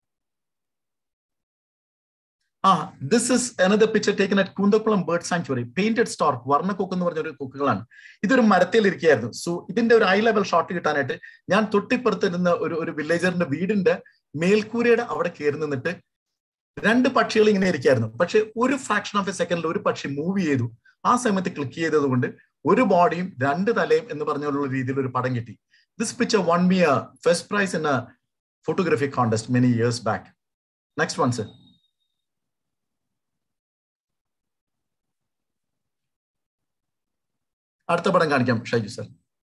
This is another picture taken at Kundakulam Bird Sanctuary. Painted stork, വർണ്ണക്കൊക്ക് എന്ന് പറഞ്ഞൊരു കൊക്കുകളാണ്. ഇതൊരു മരത്തിൽ ഇരിക്കുകയായിരുന്നു. സോ ഇതിന്റെ ഒരു ഐ ലെവൽ ഷോട്ട് കിട്ടാനായിട്ട് ഞാൻ തൊട്ടിപ്പുറത്തിരുന്ന ഒരു വില്ലേജറിന്റെ വീടിന്റെ മേൽക്കൂരയുടെ അവിടെ കയറി നിന്നിട്ട് രണ്ട് പക്ഷികൾ ഇങ്ങനെ ഇരിക്കുകയായിരുന്നു. പക്ഷെ ഒരു ഫ്രാക്ഷൻ ഓഫ് എ സെക്കൻഡിൽ ഒരു പക്ഷി മൂവ് ചെയ്തു. ആ സമയത്ത് ക്ലിക്ക് ചെയ്തത് കൊണ്ട് ഒരു ബോഡിയും രണ്ട് തലയും എന്ന് പറഞ്ഞുള്ള രീതിയിൽ ഒരു പടം കിട്ടി. This picture won me a first prize in a photography contest many years back. Next one, sir. അടുത്ത പടം കാണിക്കാം ഷൈജു സർ.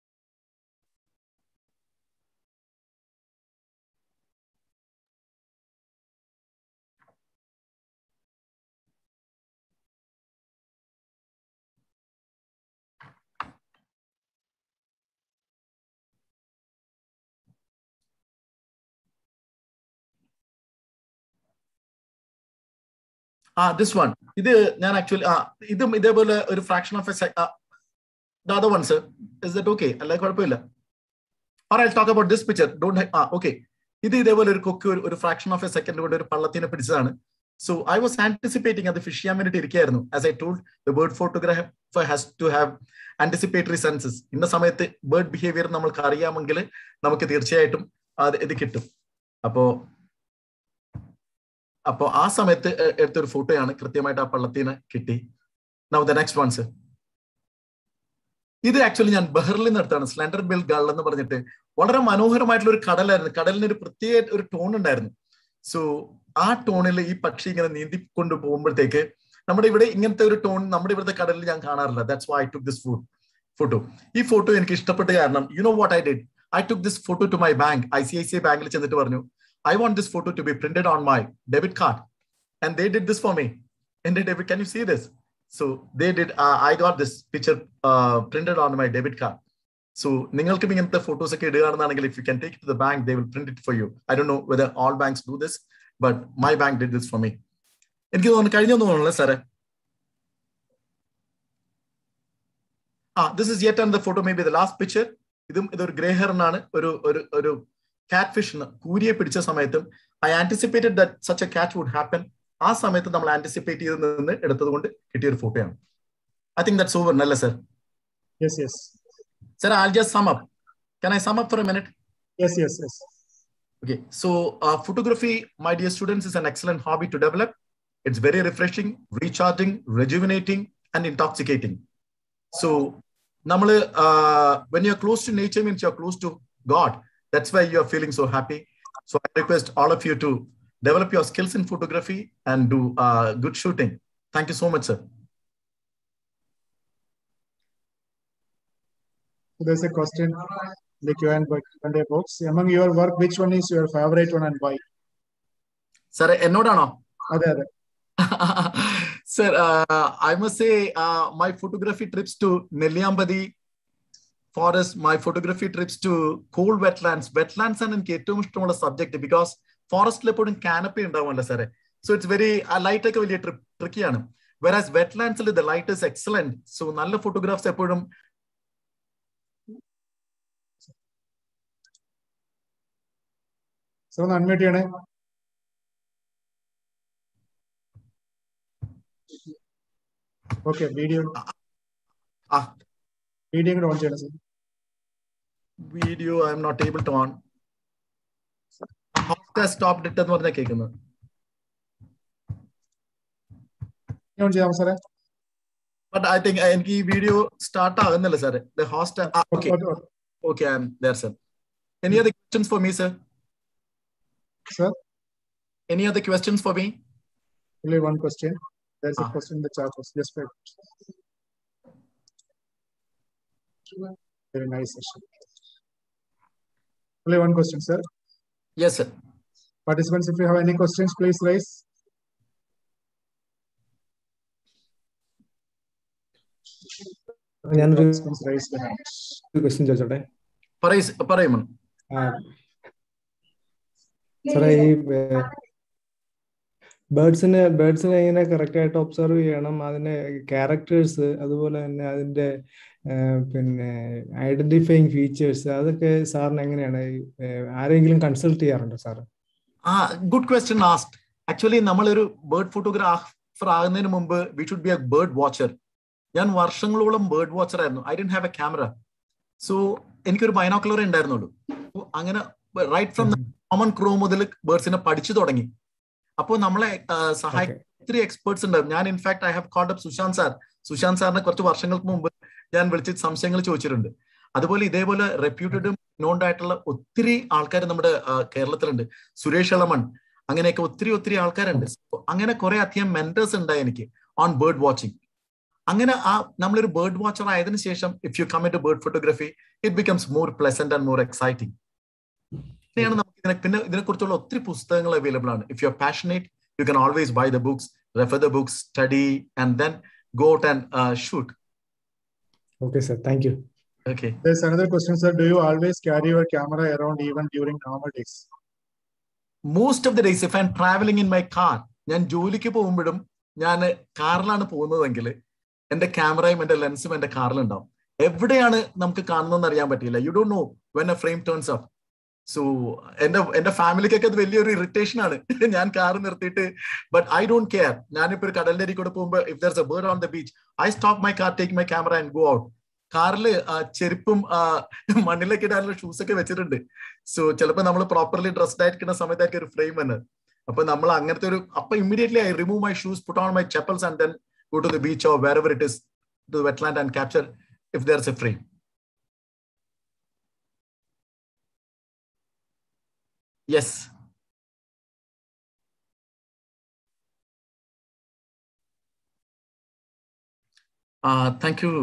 This one. ഇത് ഞാൻ ആക്ച്വലി ഇതും ഇതേപോലെ ഒരു fraction of a the other one, sir. Is that okay? അല്ല കുഴപ്പമില്ല. Or I'll talk about this picture. Don't okay. ഇത് ഇതേപോലെ ഒരു കൊക്ക് ഒരു ഫ്രാക്ഷൻ ഓഫ് എ സെക്കൻഡ് കൊണ്ട് ഒരു പള്ളത്തിനെ പിടിച്ചതാണ്. So I was anticipating അത് ഫിഷ് ചെയ്യാൻ വേണ്ടിട്ട് ഇരിക്കുകയായിരുന്നു. As I told, the bird photographer has to have anticipatory senses. ഇന്ന സമയത്ത് ബേർഡ് ബിഹേവിയർ നമ്മൾക്ക് അറിയാമെങ്കിൽ നമുക്ക് തീർച്ചയായിട്ടും ഇത് കിട്ടും. അപ്പോ ആ സമയത്ത് എടുത്തൊരു ഫോട്ടോയാണ്. കൃത്യമായിട്ട് ആ പള്ളത്തിനെ കിട്ടി. Now the next one, sir. ഇത് ആക്ച്വലി ഞാൻ ബഹറിൽ നിന്ന് എടുത്താണ്. സ്ലെൻഡർ ബിൽ ഗൾ എന്ന് പറഞ്ഞിട്ട് വളരെ മനോഹരമായിട്ടുള്ള ഒരു കടലായിരുന്നു. കടലിന് ഒരു പ്രത്യേക ഒരു ടോൺ ഉണ്ടായിരുന്നു. സോ ആ ടോണിൽ ഈ പക്ഷി ഇങ്ങനെ നീന്തിക്കൊണ്ട് പോകുമ്പോഴത്തേക്ക് നമ്മുടെ ഇവിടെ ഇങ്ങനത്തെ ഒരു ടോൺ നമ്മുടെ ഇവിടുത്തെ കടലിൽ ഞാൻ കാണാറില്ല. That's why I took this photo. ഈ ഫോട്ടോ എനിക്ക് ഇഷ്ടപ്പെട്ട കാരണം you know what I did? I took this photo to my bank. ICICI ബാങ്കിൽ ചെന്നിട്ട് പറഞ്ഞു, I want this photo to be printed on my debit card. And they did this for me. And they did, can you see this? So they did, I got this picture printed on my debit card. So ningalkum ingante photos okke idukaanennanengil if you can take it to the bank, they will print it for you. I don't know whether all banks do this, but my bank did this for me. Eniki thonu kazhinju thonunalla sir. This is yet another photo, maybe the last picture. Idum idoru grey heron aanu oru catfish കൂരിയെ പിടിച്ച സമയത്തും I anticipated that such a catch would happen. ആ സമയത്ത് നമ്മൾ anticipate ചെയ്ത് നിന്ന് എടുത്തത് കൊണ്ട് കിട്ടിയ ഒരു ഫോട്ടോയാണ്. I think that's over, നല്ലേ sir? Yes, yes. Sir, I'll just sum up. Can I sum up for a minute? Yes. Okay, so photography, my dear students, is an excellent hobby to develop. It's very refreshing, recharging, rejuvenating, and intoxicating. So, when you're close to nature means you're close to God. That's why you are feeling so happy. So I request all of you to develop your skills in photography and do good shooting. Thank you so much, sir. So there's a question in the Q&A box. Among your work, which one is your favorite one and why? Sir, എന്നോടാണോ? അതെ. Sir, I must say my photography trips to Nelliambadi forest, my photography trips to cold wetlands. Wetlands ആണ് എനിക്ക് ഏറ്റവും ഇഷ്ടമുള്ള subject because ഫോറസ്റ്റിൽ എപ്പോഴും കാനപ്പി ഉണ്ടാവുമല്ലോ സാറേ. So it's very light ഒക്കെ വലിയ ട്രിക്കിയാണ്. വെറാസ് വെറ്റ്ലാൻഡ്സിൽ the light is excellent. So നല്ല ഫോട്ടോഗ്രാഫ്സ് എപ്പോഴും അൺമ്യൂട്ട് ചെയ്യണേ. ഓക്കെ, വീഡിയോ കൂടെ ഓൺ ചെയ്യണം sir. Video I'm not able to on. Stop ഇട്ട് എന്ന് പറഞ്ഞാൽ കേൾക്കുന്നത്. ഓൺ ചെയ്യാം സാറേ. ബട്ട് ഐ തിങ്ക് എനിക്ക് ഈ വീഡിയോ സ്റ്റാർട്ട് ആകുന്നില്ല സാറേ. The host okay I am there sir. Any other questions for me sir? Sir, Any other questions for me? only one question. There's a question in the chat. Just wait. Very nice session. Only one question, sir. Yes, sir. Participants, if you have any questions, please raise. ഞാനൊരു Participants raise the hand. Question ചോദിച്ചോട്ടെ. പറയുമോ? സാറേ, ഈ ബേർഡ്സിനെ എങ്ങനെ correct ആയിട്ട് observe ചെയ്യണം, അതിന്റെ characters, അതുപോലെ തന്നെ അതിന്റെ പിന്നെ ഐഡന്റിഫൈങ് ഫീച്ചേഴ്സ്, അതൊക്കെ സാറിന് എങ്ങനെയാണ്, ആരെങ്കിലും കൺസൾട്ട് ചെയ്യാറുണ്ടോ sir? Good question asked. Actually നമ്മളൊരു ബേർഡ് ഫോട്ടോഗ്രാഫർ ആകുന്നതിന് മുമ്പ് we should be a bird watcher. ഞാൻ വർഷങ്ങളോളം ബേർഡ് വാച്ചർ ആയിരുന്നു. I didn't have a camera. So എനിക്കൊരു ബൈനോക്കുലർ ഉണ്ടായിരുന്നുള്ളൂ. അങ്ങനെ റൈറ്റ് ഫ്രം കോമൺ ക്രൂ മുതൽ ബേർഡ്സിനെ പഠിച്ചു തുടങ്ങി. അപ്പോൾ നമ്മളെ സഹായിക്കുന്ന ഒത്തിരി എക്സ്പേർട്സ് ഉണ്ടാവും. ഞാൻ in fact I have called up Sushant സാറിനെ കുറച്ച് വർഷങ്ങൾക്ക് മുമ്പ് ഞാൻ വിളിച്ച് സംശയങ്ങൾ ചോദിച്ചിട്ടുണ്ട്. അതുപോലെ ഇതേപോലെ റെപ്യൂട്ടഡും നോൺ ആയിട്ടുള്ള ഒത്തിരി ആൾക്കാർ നമ്മുടെ കേരളത്തിലുണ്ട്. സുരേഷ് എളമൺ, അങ്ങനെയൊക്കെ ഒത്തിരി ആൾക്കാരുണ്ട്. അങ്ങനെ കുറെ അധികം മെന്റേഴ്സ് ഉണ്ടായി എനിക്ക് ഓൺ ബേർഡ് വാച്ചിങ്. അങ്ങനെ നമ്മളൊരു ബേർഡ് വാച്ചർ ആയതിനു ശേഷം if you come in to bird photography it becomes more pleasant and more exciting. അങ്ങനെയാണ് നമുക്ക് പിന്നെ ഇതിനെക്കുറിച്ചുള്ള ഒത്തിരി പുസ്തകങ്ങൾ അവൈലബിൾ ആണ്. If you are passionate you can always buy the books, refer the books, study and then go out and shoot. Okay, sir. Thank you. Okay. There's another question, sir. Do you always carry your camera around even during normal days? Most of the days, if I'm traveling in my car, ഞാൻ ജോലിക്ക് പോകുമ്പോഴും ഞാൻ കാറിലാണ് പോകുന്നതെങ്കിൽ എന്റെ ക്യാമറയും എന്റെ ലെൻസും എന്റെ കാറിലുണ്ടാവും. എവിടെയാണ് നമുക്ക് കാണുന്നതെന്ന് അറിയാൻ പറ്റില്ല. You don't know when a frame turns up. So എന്റെ ഫാമിലിക്കൊക്കെ അത് വലിയൊരു ഇറിറ്റേഷൻ ആണ്. ഞാൻ കാർ നിർത്തിയിട്ട്, ബട്ട് ഐ ഡോണ്ട് കെയർ. ഞാനിപ്പോ ഒരു കടലിന്റെ അരികെ കൂടെ പോകുമ്പോൾ if there's a bird on the beach, I stop my car, take my camera and go out. കാറില് ചെരുപ്പും മണ്ണിലേക്ക് ഇടാനുള്ള ഷൂസ് ഒക്കെ വെച്ചിട്ടുണ്ട്. സോ ചിലപ്പോൾ നമ്മൾ പ്രോപ്പർലി ഡ്രസ്ഡ് ആയിരിക്കുന്ന സമയത്തായിരിക്കും ഒരു ഫ്രെയിം വന്നത്. അപ്പൊ നമ്മൾ അങ്ങനത്തെ അപ്പൊ immediately I remove my shoes, put on my chappals and then go to the beach or wherever it is, to the wetland and capture if there's a frame. Yes. Thank you.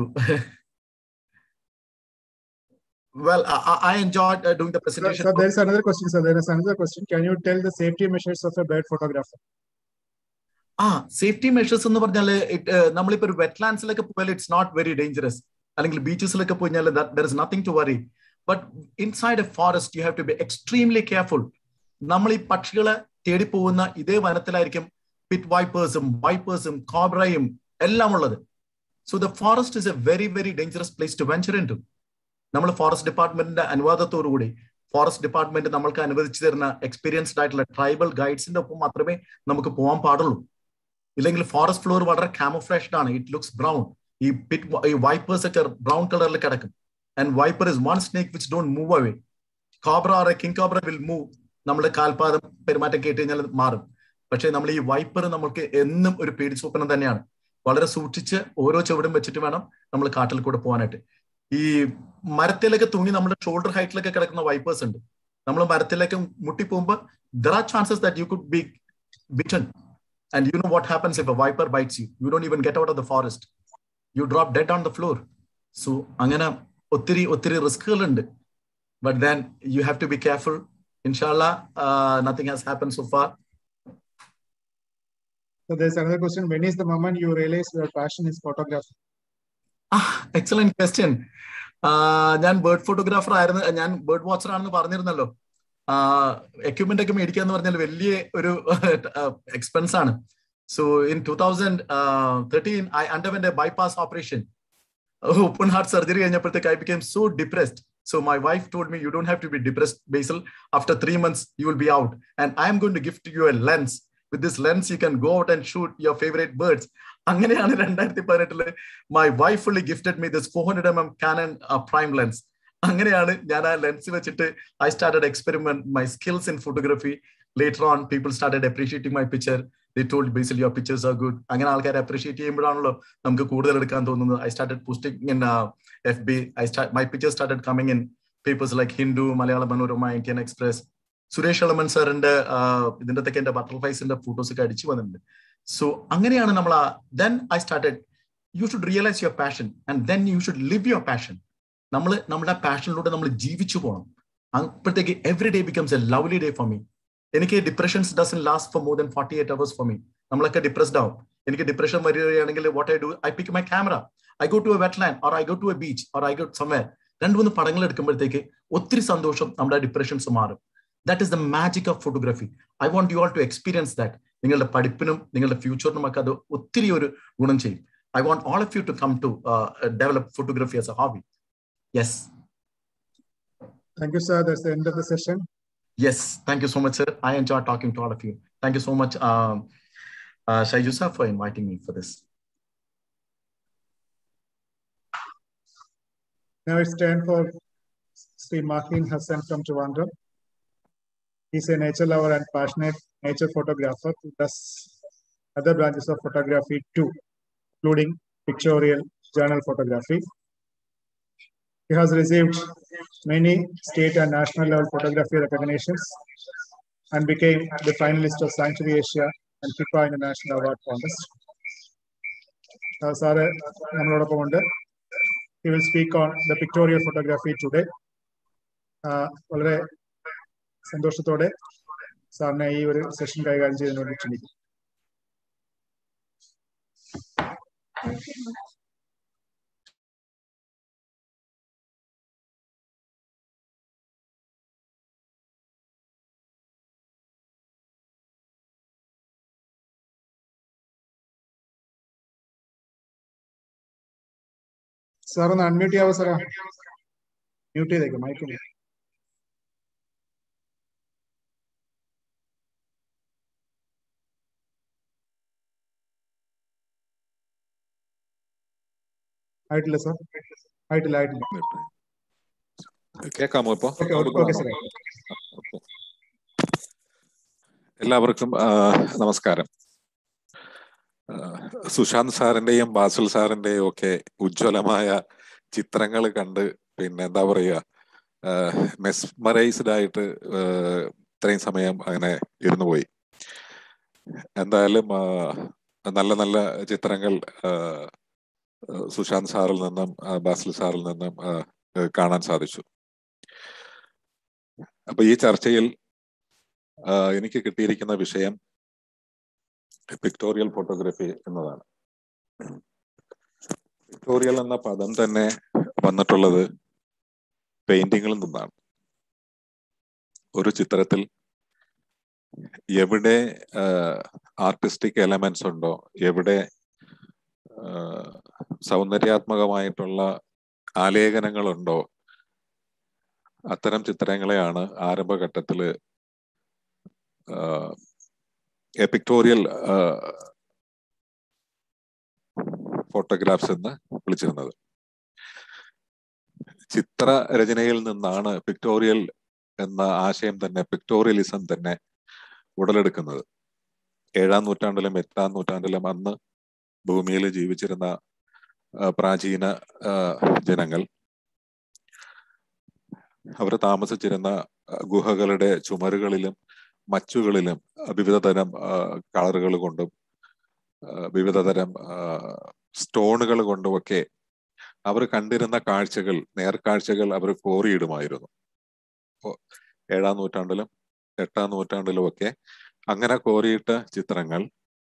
Well, I enjoyed doing the presentation. Sir, there is another question, sir. There is another question. Can you tell the safety measures of a bird photographer? Safety measures എന്ന് പറഞ്ഞാൽ നമ്മളിപ്പോ ഒരു വെറ്റ്ലാൻഡ്സിലൊക്കെ പോയാൽ it's not very dangerous, അല്ലെങ്കിൽ ബീച്ചസിലൊക്കെ പോയാൽ there is nothing to worry. But inside a forest you have to be extremely careful. നമ്മൾ ഈ പക്ഷികളെ തേടി പോകുന്ന ഇതേ വനത്തിലായിരിക്കും പിറ്റ് വൈപ്പേഴ്സും കോബ്രയും എല്ലാം ഉള്ളത്. So the forest is a very very dangerous place to venture in to. നമ്മൾ ഫോറസ്റ്റ് ഡിപ്പാർട്ട്മെന്റിന്റെ അനുവാദത്തോടുകൂടി ഫോറസ്റ്റ് ഡിപ്പാർട്ട്മെന്റ് നമ്മൾക്ക് അനുവദിച്ചു തരുന്ന എക്സ്പീരിയൻസ്ഡ് ആയിട്ടുള്ള ട്രൈബൽ ഗൈഡ്സിന്റെ ഒപ്പം മാത്രമേ നമുക്ക് പോകാൻ പാടുള്ളൂ. ഇല്ലെങ്കിൽ ഫോറസ്റ്റ് ഫ്ലോർ വളരെ കാമോഫ്ലാഷ്ഡ് ആണ്. It looks brown. ഈ വൈപ്പേഴ്സ് ഒക്കെ ബ്രൗൺ കളറിൽ കിടക്കും. And viper is one snake which don't move away. Cobra or king cobra will move. നമ്മുടെ കാൽപാദം പെരുമാറ്റം കേട്ട് കഴിഞ്ഞാൽ മാറും. പക്ഷെ നമ്മൾ ഈ വൈപ്പർ നമുക്ക് എന്നും ഒരു പേടി സ്വപ്നം തന്നെയാണ്. വളരെ സൂക്ഷിച്ച് ഓരോ ചുവടും വെച്ചിട്ട് വേണം നമ്മൾ കാട്ടിൽ കൂടെ പോകാനായിട്ട്. ഈ മരത്തിലൊക്കെ തൂങ്ങി നമ്മുടെ ഷോൾഡർ ഹൈറ്റിലൊക്കെ കിടക്കുന്ന വൈപ്പേഴ്സ് ഉണ്ട്. നമ്മൾ മരത്തിലേക്ക് മുട്ടി പോകുമ്പോൾ there are chances that you could be bitten. And you know what happens if a viper bites you? You don't even get out of the forest. You drop dead on the floor. So അങ്ങനെ ഒത്തിരി റിസ്കുകൾ ഉണ്ട്. But then you have to be careful. Inshallah, nothing has happened so far. So there's another question. When is the moment you realize your passion is photography? Excellent question. ഞാൻ bird photographer ആയിരുന്നു. ഞാൻ bird watcher ആണെന്ന് പറഞ്ഞിരുന്നല്ലോ. Equipment ഒക്കെ മേടിക്കുക എന്ന് പറഞ്ഞാൽ വലിയ ഒരു എക്സ്പെൻസ് ആണ്. So in 2013 I underwent a bypass operation. Open heart surgery കഴിഞ്ഞപ്പോഴത്തേക്ക് I became so depressed. So my wife told me, you don't have to be depressed, Basil. After 3 months you will be out, and I am going to gift you a lens. With this lens you can go out and shoot your favorite birds. അങ്ങനെയാണ് 2018 my wife fully gifted me this 400mm Canon prime lens. അങ്ങനെയാണ് ഞാൻ ആ lens വെച്ചിട്ട് I started experiment my skills in photography. Later on people started appreciating my picture. They told Basil, your pictures are good. അങ്ങനെ ആൾക്കാരെ appreciate ചെയ്യുമ്പോഴാണല്ലോ നമുക്ക് കൂടുതൽ എടുക്കാൻ തോന്നുന്നത്. I started posting in FB. My pictures started coming in papers like Hindu, Malayalam Manorama, Indian Express. Suresh Elaman സാറിന്റെ ഇതിന്റെ ഒക്കെ എന്റെ ബട്ടർഫ്ലൈസിന്റെ ഫോട്ടോസ് ഒക്കെ അടിച്ചു വന്നിട്ടുണ്ട്. സോ അങ്ങനെയാണ് നമ്മൾ then I started you should realise your passion and then you should live your passion. നമ്മുടെ പാഷനിലൂടെ നമ്മൾ ജീവിച്ചു പോകണം. അപ്പോഴത്തേക്ക് every day becomes a lovely day for me. എനിക്ക് depressions doesn't last for more than 48 hours for me. നമ്മളൊക്കെ depressed ആവും. എനിക്ക് ഡിപ്രഷൻ വരികയാണെങ്കിൽ what I do, I pick my camera, I go to a wetland or I go to a beach or I go somewhere. 2-3 പടങ്ങൾ എടുക്കുമ്പോഴത്തേക്ക് ഒത്തിരി സന്തോഷം, നമ്മുടെ depressions മാറും. That is the magic of photography. I want you all to experience that. നിങ്ങളുടെ പഠിപ്പിനും നിങ്ങളുടെ ഫ്യൂച്ചറിനും ഒക്കെ അത് ഒത്തിരി ഒരു ഗുണം ചെയ്യും. I want all of you to come to develop photography as a hobby. Yes. Thank you, sir. That's the end of the session. Yes. Thank you so much, sir. I enjoyed talking to all of you. Thank you so much, Shaiju sir, for inviting me for this. Now it's time for Sri Mahin Hassan from Trivandrum. He's a nature lover and passionate nature photographer who does other branches of photography too, including pictorial journal photography. He has received many state and national level photography recognitions and became the finalist of Sanctuary Asia and FIFA International Award Contest. Sir, he will speak on the pictorial photography today. വളരെ സന്തോഷത്തോടെ സാറിനെ ഈ ഒരു session കൈകാര്യം ചെയ്യുന്നതിനോട് ക്ഷണിക്കും. Sir ഒന്ന് unmute ചെയ്യാവോ സാറാ? മ്യൂട്ട് ചെയ്തേക്കും മൈക്കിന്. ആയിട്ടില്ല സാർ, ആയിട്ടില്ല. കേൾക്കാമോ ഇപ്പോ? Okay sir. എല്ലാവർക്കും നമസ്കാരം. സുശാന്ത് സാറിന്റെയും ബാസിൽ സാറിന്റെയും ഒക്കെ ഉജ്ജ്വലമായ ചിത്രങ്ങൾ കണ്ട് പിന്നെ എന്താ പറയുക, മെസ്മറൈസ്ഡ് ആയിട്ട് ഇത്രയും സമയം അങ്ങനെ ഇരുന്നു പോയി. എന്തായാലും നല്ല നല്ല ചിത്രങ്ങൾ സുശാന്ത് സാറിൽ നിന്നും ബാസിൽ സാറിൽ നിന്നും കാണാൻ സാധിച്ചു. അപ്പൊ ഈ ചർച്ചയിൽ എനിക്ക് കിട്ടിയിരിക്കുന്ന വിഷയം പിക്ടോറിയൽ ഫോട്ടോഗ്രാഫി എന്നതാണ്. പിക്ടോറിയൽ എന്ന പദം തന്നെ വന്നിട്ടുള്ളത് പെയിന്റിങ്ങിൽ നിന്നാണ്. ഒരു ചിത്രത്തിൽ എവിടെ ആർട്ടിസ്റ്റിക് എലമെന്റ്സ് ഉണ്ടോ, എവിടെ സൗന്ദര്യാത്മകമായിട്ടുള്ള ആലേഖനങ്ങളുണ്ടോ, അത്തരം ചിത്രങ്ങളെയാണ് ആരംഭഘട്ടത്തില് പിക്ടോറിയൽ ഫോട്ടോഗ്രാഫ്സ് എന്ന് വിളിച്ചിരുന്നത്. ചിത്രരചനയിൽ നിന്നാണ് പിക്ടോറിയൽ എന്ന ആശയം തന്നെ, പിക്ടോറിയലിസം തന്നെ ഉടലെടുക്കുന്നത്. 7-ാം നൂറ്റാണ്ടിലും 8-ാം നൂറ്റാണ്ടിലും അന്ന് ഭൂമിയിൽ ജീവിച്ചിരുന്ന പ്രാചീന ജനങ്ങൾ അവർ താമസിച്ചിരുന്ന ഗുഹകളുടെ ചുമരുകളിലും മച്ചുകളിലും വിവിധതരം കളറുകൾ കൊണ്ടും വിവിധതരം സ്റ്റോണുകൾ കൊണ്ടുമൊക്കെ അവർ കണ്ടിരുന്ന കാഴ്ചകൾ, നേർക്കാഴ്ചകൾ അവർ കോറിയിടുമായിരുന്നു. 7-ാം നൂറ്റാണ്ടിലും 8-ാം നൂറ്റാണ്ടിലും ഒക്കെ അങ്ങനെ കോറിയിട്ട ചിത്രങ്ങൾ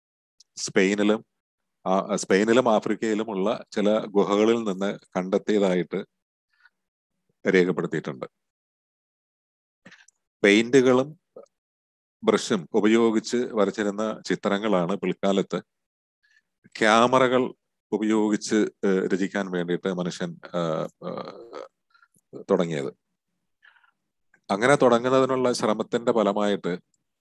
സ്പെയിനിലും ആഫ്രിക്കയിലുമുള്ള ചില ഗുഹകളിൽ നിന്ന് കണ്ടെത്തിയതായിട്ട് രേഖപ്പെടുത്തിയിട്ടുണ്ട്. പെയിന്റുകളും ബ്രഷും ഉപയോഗിച്ച് വരച്ചിരുന്ന ചിത്രങ്ങളാണ് പിൽക്കാലത്ത് ക്യാമറകൾ ഉപയോഗിച്ച് രചിക്കാൻ വേണ്ടിയിട്ട് മനുഷ്യൻ തുടങ്ങിയത്. അങ്ങനെ തുടങ്ങുന്നതിനുള്ള ശ്രമത്തിന്റെ ഫലമായിട്ട്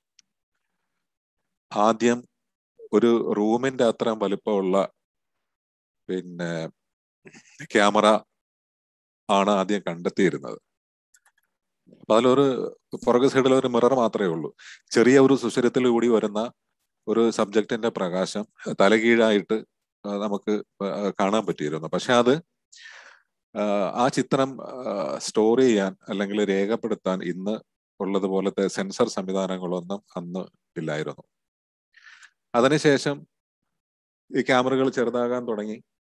ആദ്യം ഒരു റൂമിന്റെ അത്രയും വലിപ്പമുള്ള പിന്നെ ക്യാമറ ആണ് ആദ്യം കണ്ടെത്തിയിരുന്നത്. അപ്പൊ അതിലൊരു പുറകു സൈഡിൽ ഒരു മിറർ മാത്രമേ ഉള്ളൂ. ചെറിയ ഒരു സുഷിരത്തിൽ കൂടി വരുന്ന ഒരു സബ്ജക്റ്റിന്റെ പ്രകാശം തലകീഴായിട്ട് നമുക്ക് കാണാൻ പറ്റിയിരുന്നു. പക്ഷെ അത് ആ ചിത്രം സ്റ്റോർ ചെയ്യാൻ അല്ലെങ്കിൽ രേഖപ്പെടുത്താൻ ഇന്ന് ഉള്ളതുപോലത്തെ സെൻസർ സംവിധാനങ്ങളൊന്നും അന്ന് ഇല്ലായിരുന്നു. അതിനുശേഷം ഈ ക്യാമറകൾ ചെറുതാകാൻ തുടങ്ങി.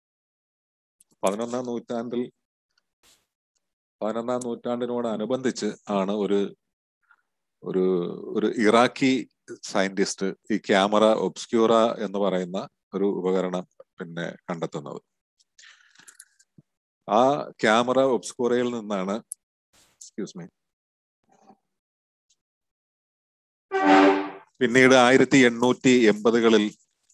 11ാം നൂറ്റാണ്ടിനോടനുബന്ധിച്ച് ആണ് ഒരു ഇറാഖി സയന്റിസ്റ്റ് ഈ ക്യാമറ ഒബ്സ്ക്യൂറ എന്ന് പറയുന്ന ഒരു ഉപകരണം പിന്നെ കണ്ടെത്തുന്നത്. ആ ക്യാമറ ഒബ്സ്ക്യൂറയിൽ നിന്നാണ് പിന്നീട് 1880കളിൽ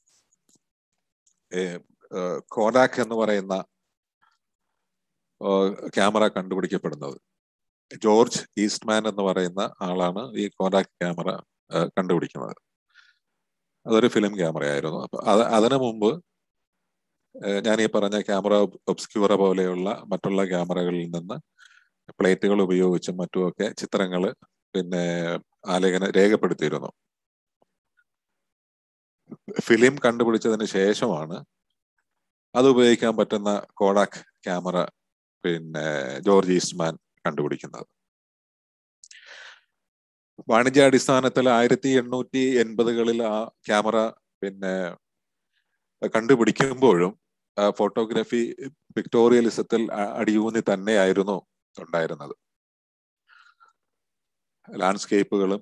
കോഡാക് എന്ന് പറയുന്ന ക്യാമറ കണ്ടുപിടിക്കപ്പെടുന്നത്. ജോർജ് ഈസ്റ്റ്മാൻ എന്ന് പറയുന്ന ആളാണ് ഈ കോഡാക് ക്യാമറ കണ്ടുപിടിക്കുന്നത്. അതൊരു ഫിലിം ക്യാമറയായിരുന്നു. അപ്പൊ അതിനു മുമ്പ് ഞാൻ ഈ പറഞ്ഞ ക്യാമറ ഒബ്സ്ക്യൂറ പോലെയുള്ള മറ്റുള്ള ക്യാമറകളിൽ നിന്ന് പ്ലേറ്റുകൾ ഉപയോഗിച്ചും മറ്റുമൊക്കെ ചിത്രങ്ങൾ പിന്നെ രേഖപ്പെടുത്തിയിരുന്നു. ഫിലിം കണ്ടുപിടിച്ചതിന് ശേഷമാണ് അത് ഉപയോഗിക്കാൻ പറ്റുന്ന കോഡാക് ക്യാമറ പിന്നെ ജോർജ് ഈസ്റ്റ്മാൻ കണ്ടുപിടിക്കുന്നത്. വാണിജ്യാടിസ്ഥാനത്തിൽ 1880കളിൽ ആ ക്യാമറ പിന്നെ കണ്ടുപിടിക്കുമ്പോഴും ഫോട്ടോഗ്രാഫി പിക്ടോറിയലിസത്തിൽ അടിയൂന്നി തന്നെയായിരുന്നു ഉണ്ടായിരുന്നത്. ലാൻഡ്സ്കേപ്പുകളും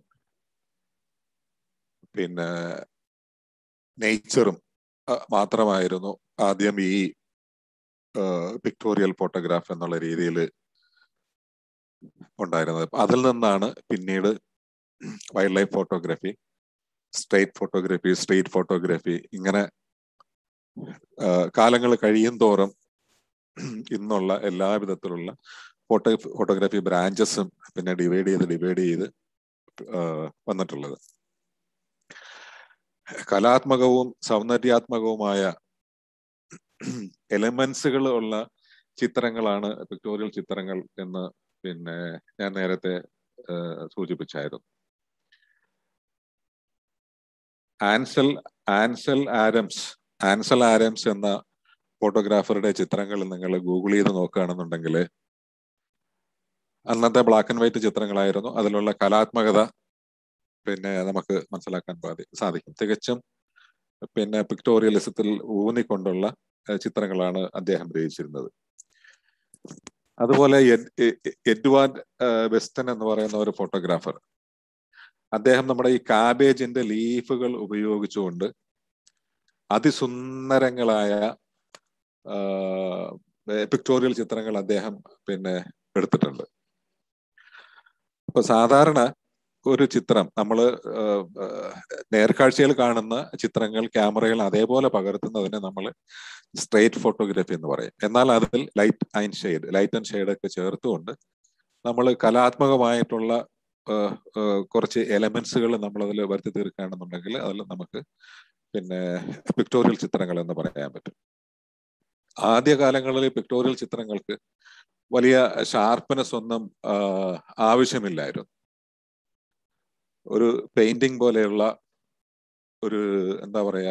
പിന്നെ നേച്ചറും മാത്രമായിരുന്നു ആദ്യം ഈ പിക്ടോറിയൽ ഫോട്ടോഗ്രാഫ് എന്നുള്ള രീതിയിൽ ഉണ്ടായിരുന്നത്. അതിൽ നിന്നാണ് പിന്നീട് wildlife photography, street photography ഇങ്ങനെ കാലങ്ങൾ കഴിയും തോറും ഇന്നുള്ള എല്ലാ വിധത്തിലുള്ള ഫോട്ടോഗ്രാഫി ബ്രാഞ്ചസും പിന്നെ ഡിവൈഡ് ചെയ്ത് വന്നിട്ടുള്ളത്. കലാത്മകവും സൗന്ദര്യാത്മകവുമായ എലമെന്റ്സുകൾ ഉള്ള ചിത്രങ്ങളാണ് പിക്ടോറിയൽ ചിത്രങ്ങൾ എന്ന് പിന്നെ ഞാൻ നേരത്തെ സൂചിപ്പിച്ചായിരുന്നു. ആൻസൽ ആരംസ് എന്ന ഫോട്ടോഗ്രാഫറുടെ ചിത്രങ്ങൾ നിങ്ങൾ ഗൂഗിൾ ചെയ്ത് നോക്കുകയാണെന്നുണ്ടെങ്കിൽ അന്നത്തെ ബ്ലാക്ക് ആൻഡ് വൈറ്റ് ചിത്രങ്ങളായിരുന്നു. അതിലുള്ള കലാത്മകത പിന്നെ നമുക്ക് മനസ്സിലാക്കാൻ സാധിക്കും. തികച്ചും പിന്നെ പിക്ടോറിയലിസത്തിൽ ഊന്നിക്കൊണ്ടുള്ള ചിത്രങ്ങളാണ് അദ്ദേഹം രചിച്ചിരുന്നത്. അതുപോലെ എഡ്വാർഡ് വെസ്റ്റൺ എന്ന് പറയുന്ന ഒരു ഫോട്ടോഗ്രാഫർ, അദ്ദേഹം നമ്മുടെ ഈ കാബേജിന്റെ ലീഫുകൾ ഉപയോഗിച്ചുകൊണ്ട് അതിസുന്ദരങ്ങളായ പിക്ടോറിയൽ ചിത്രങ്ങൾ അദ്ദേഹം പിന്നെ എടുത്തിട്ടുണ്ട്. അപ്പൊ സാധാരണ ഒരു ചിത്രം നമ്മൾ നേർക്കാഴ്ചയിൽ കാണുന്ന ചിത്രങ്ങൾ ക്യാമറയിൽ അതേപോലെ പകർത്തുന്നതിന് നമ്മൾ സ്ട്രേറ്റ് ഫോട്ടോഗ്രാഫി എന്ന് പറയും. എന്നാൽ അതിൽ ലൈറ്റ് ആൻഡ് ഷെയ്ഡ് ഒക്കെ ചേർത്തുകൊണ്ട് നമ്മൾ കലാത്മകമായിട്ടുള്ള കുറച്ച് എലമെന്റ്സുകൾ നമ്മൾ അതിൽ വരുത്തി തീർക്കുകയാണെന്നുണ്ടെങ്കിൽ അതിൽ നമുക്ക് പിന്നെ പിക്ടോറിയൽ ചിത്രങ്ങൾ എന്ന് പറയാൻ പറ്റും. ആദ്യകാലങ്ങളിൽ പിക്ടോറിയൽ ചിത്രങ്ങൾക്ക് വലിയ ഷാർപ്പ്നെസ് ഒന്നും ആവശ്യമില്ലായിരുന്നു. ഒരു പെയിന്റിംഗ് പോലെയുള്ള ഒരു എന്താ പറയാ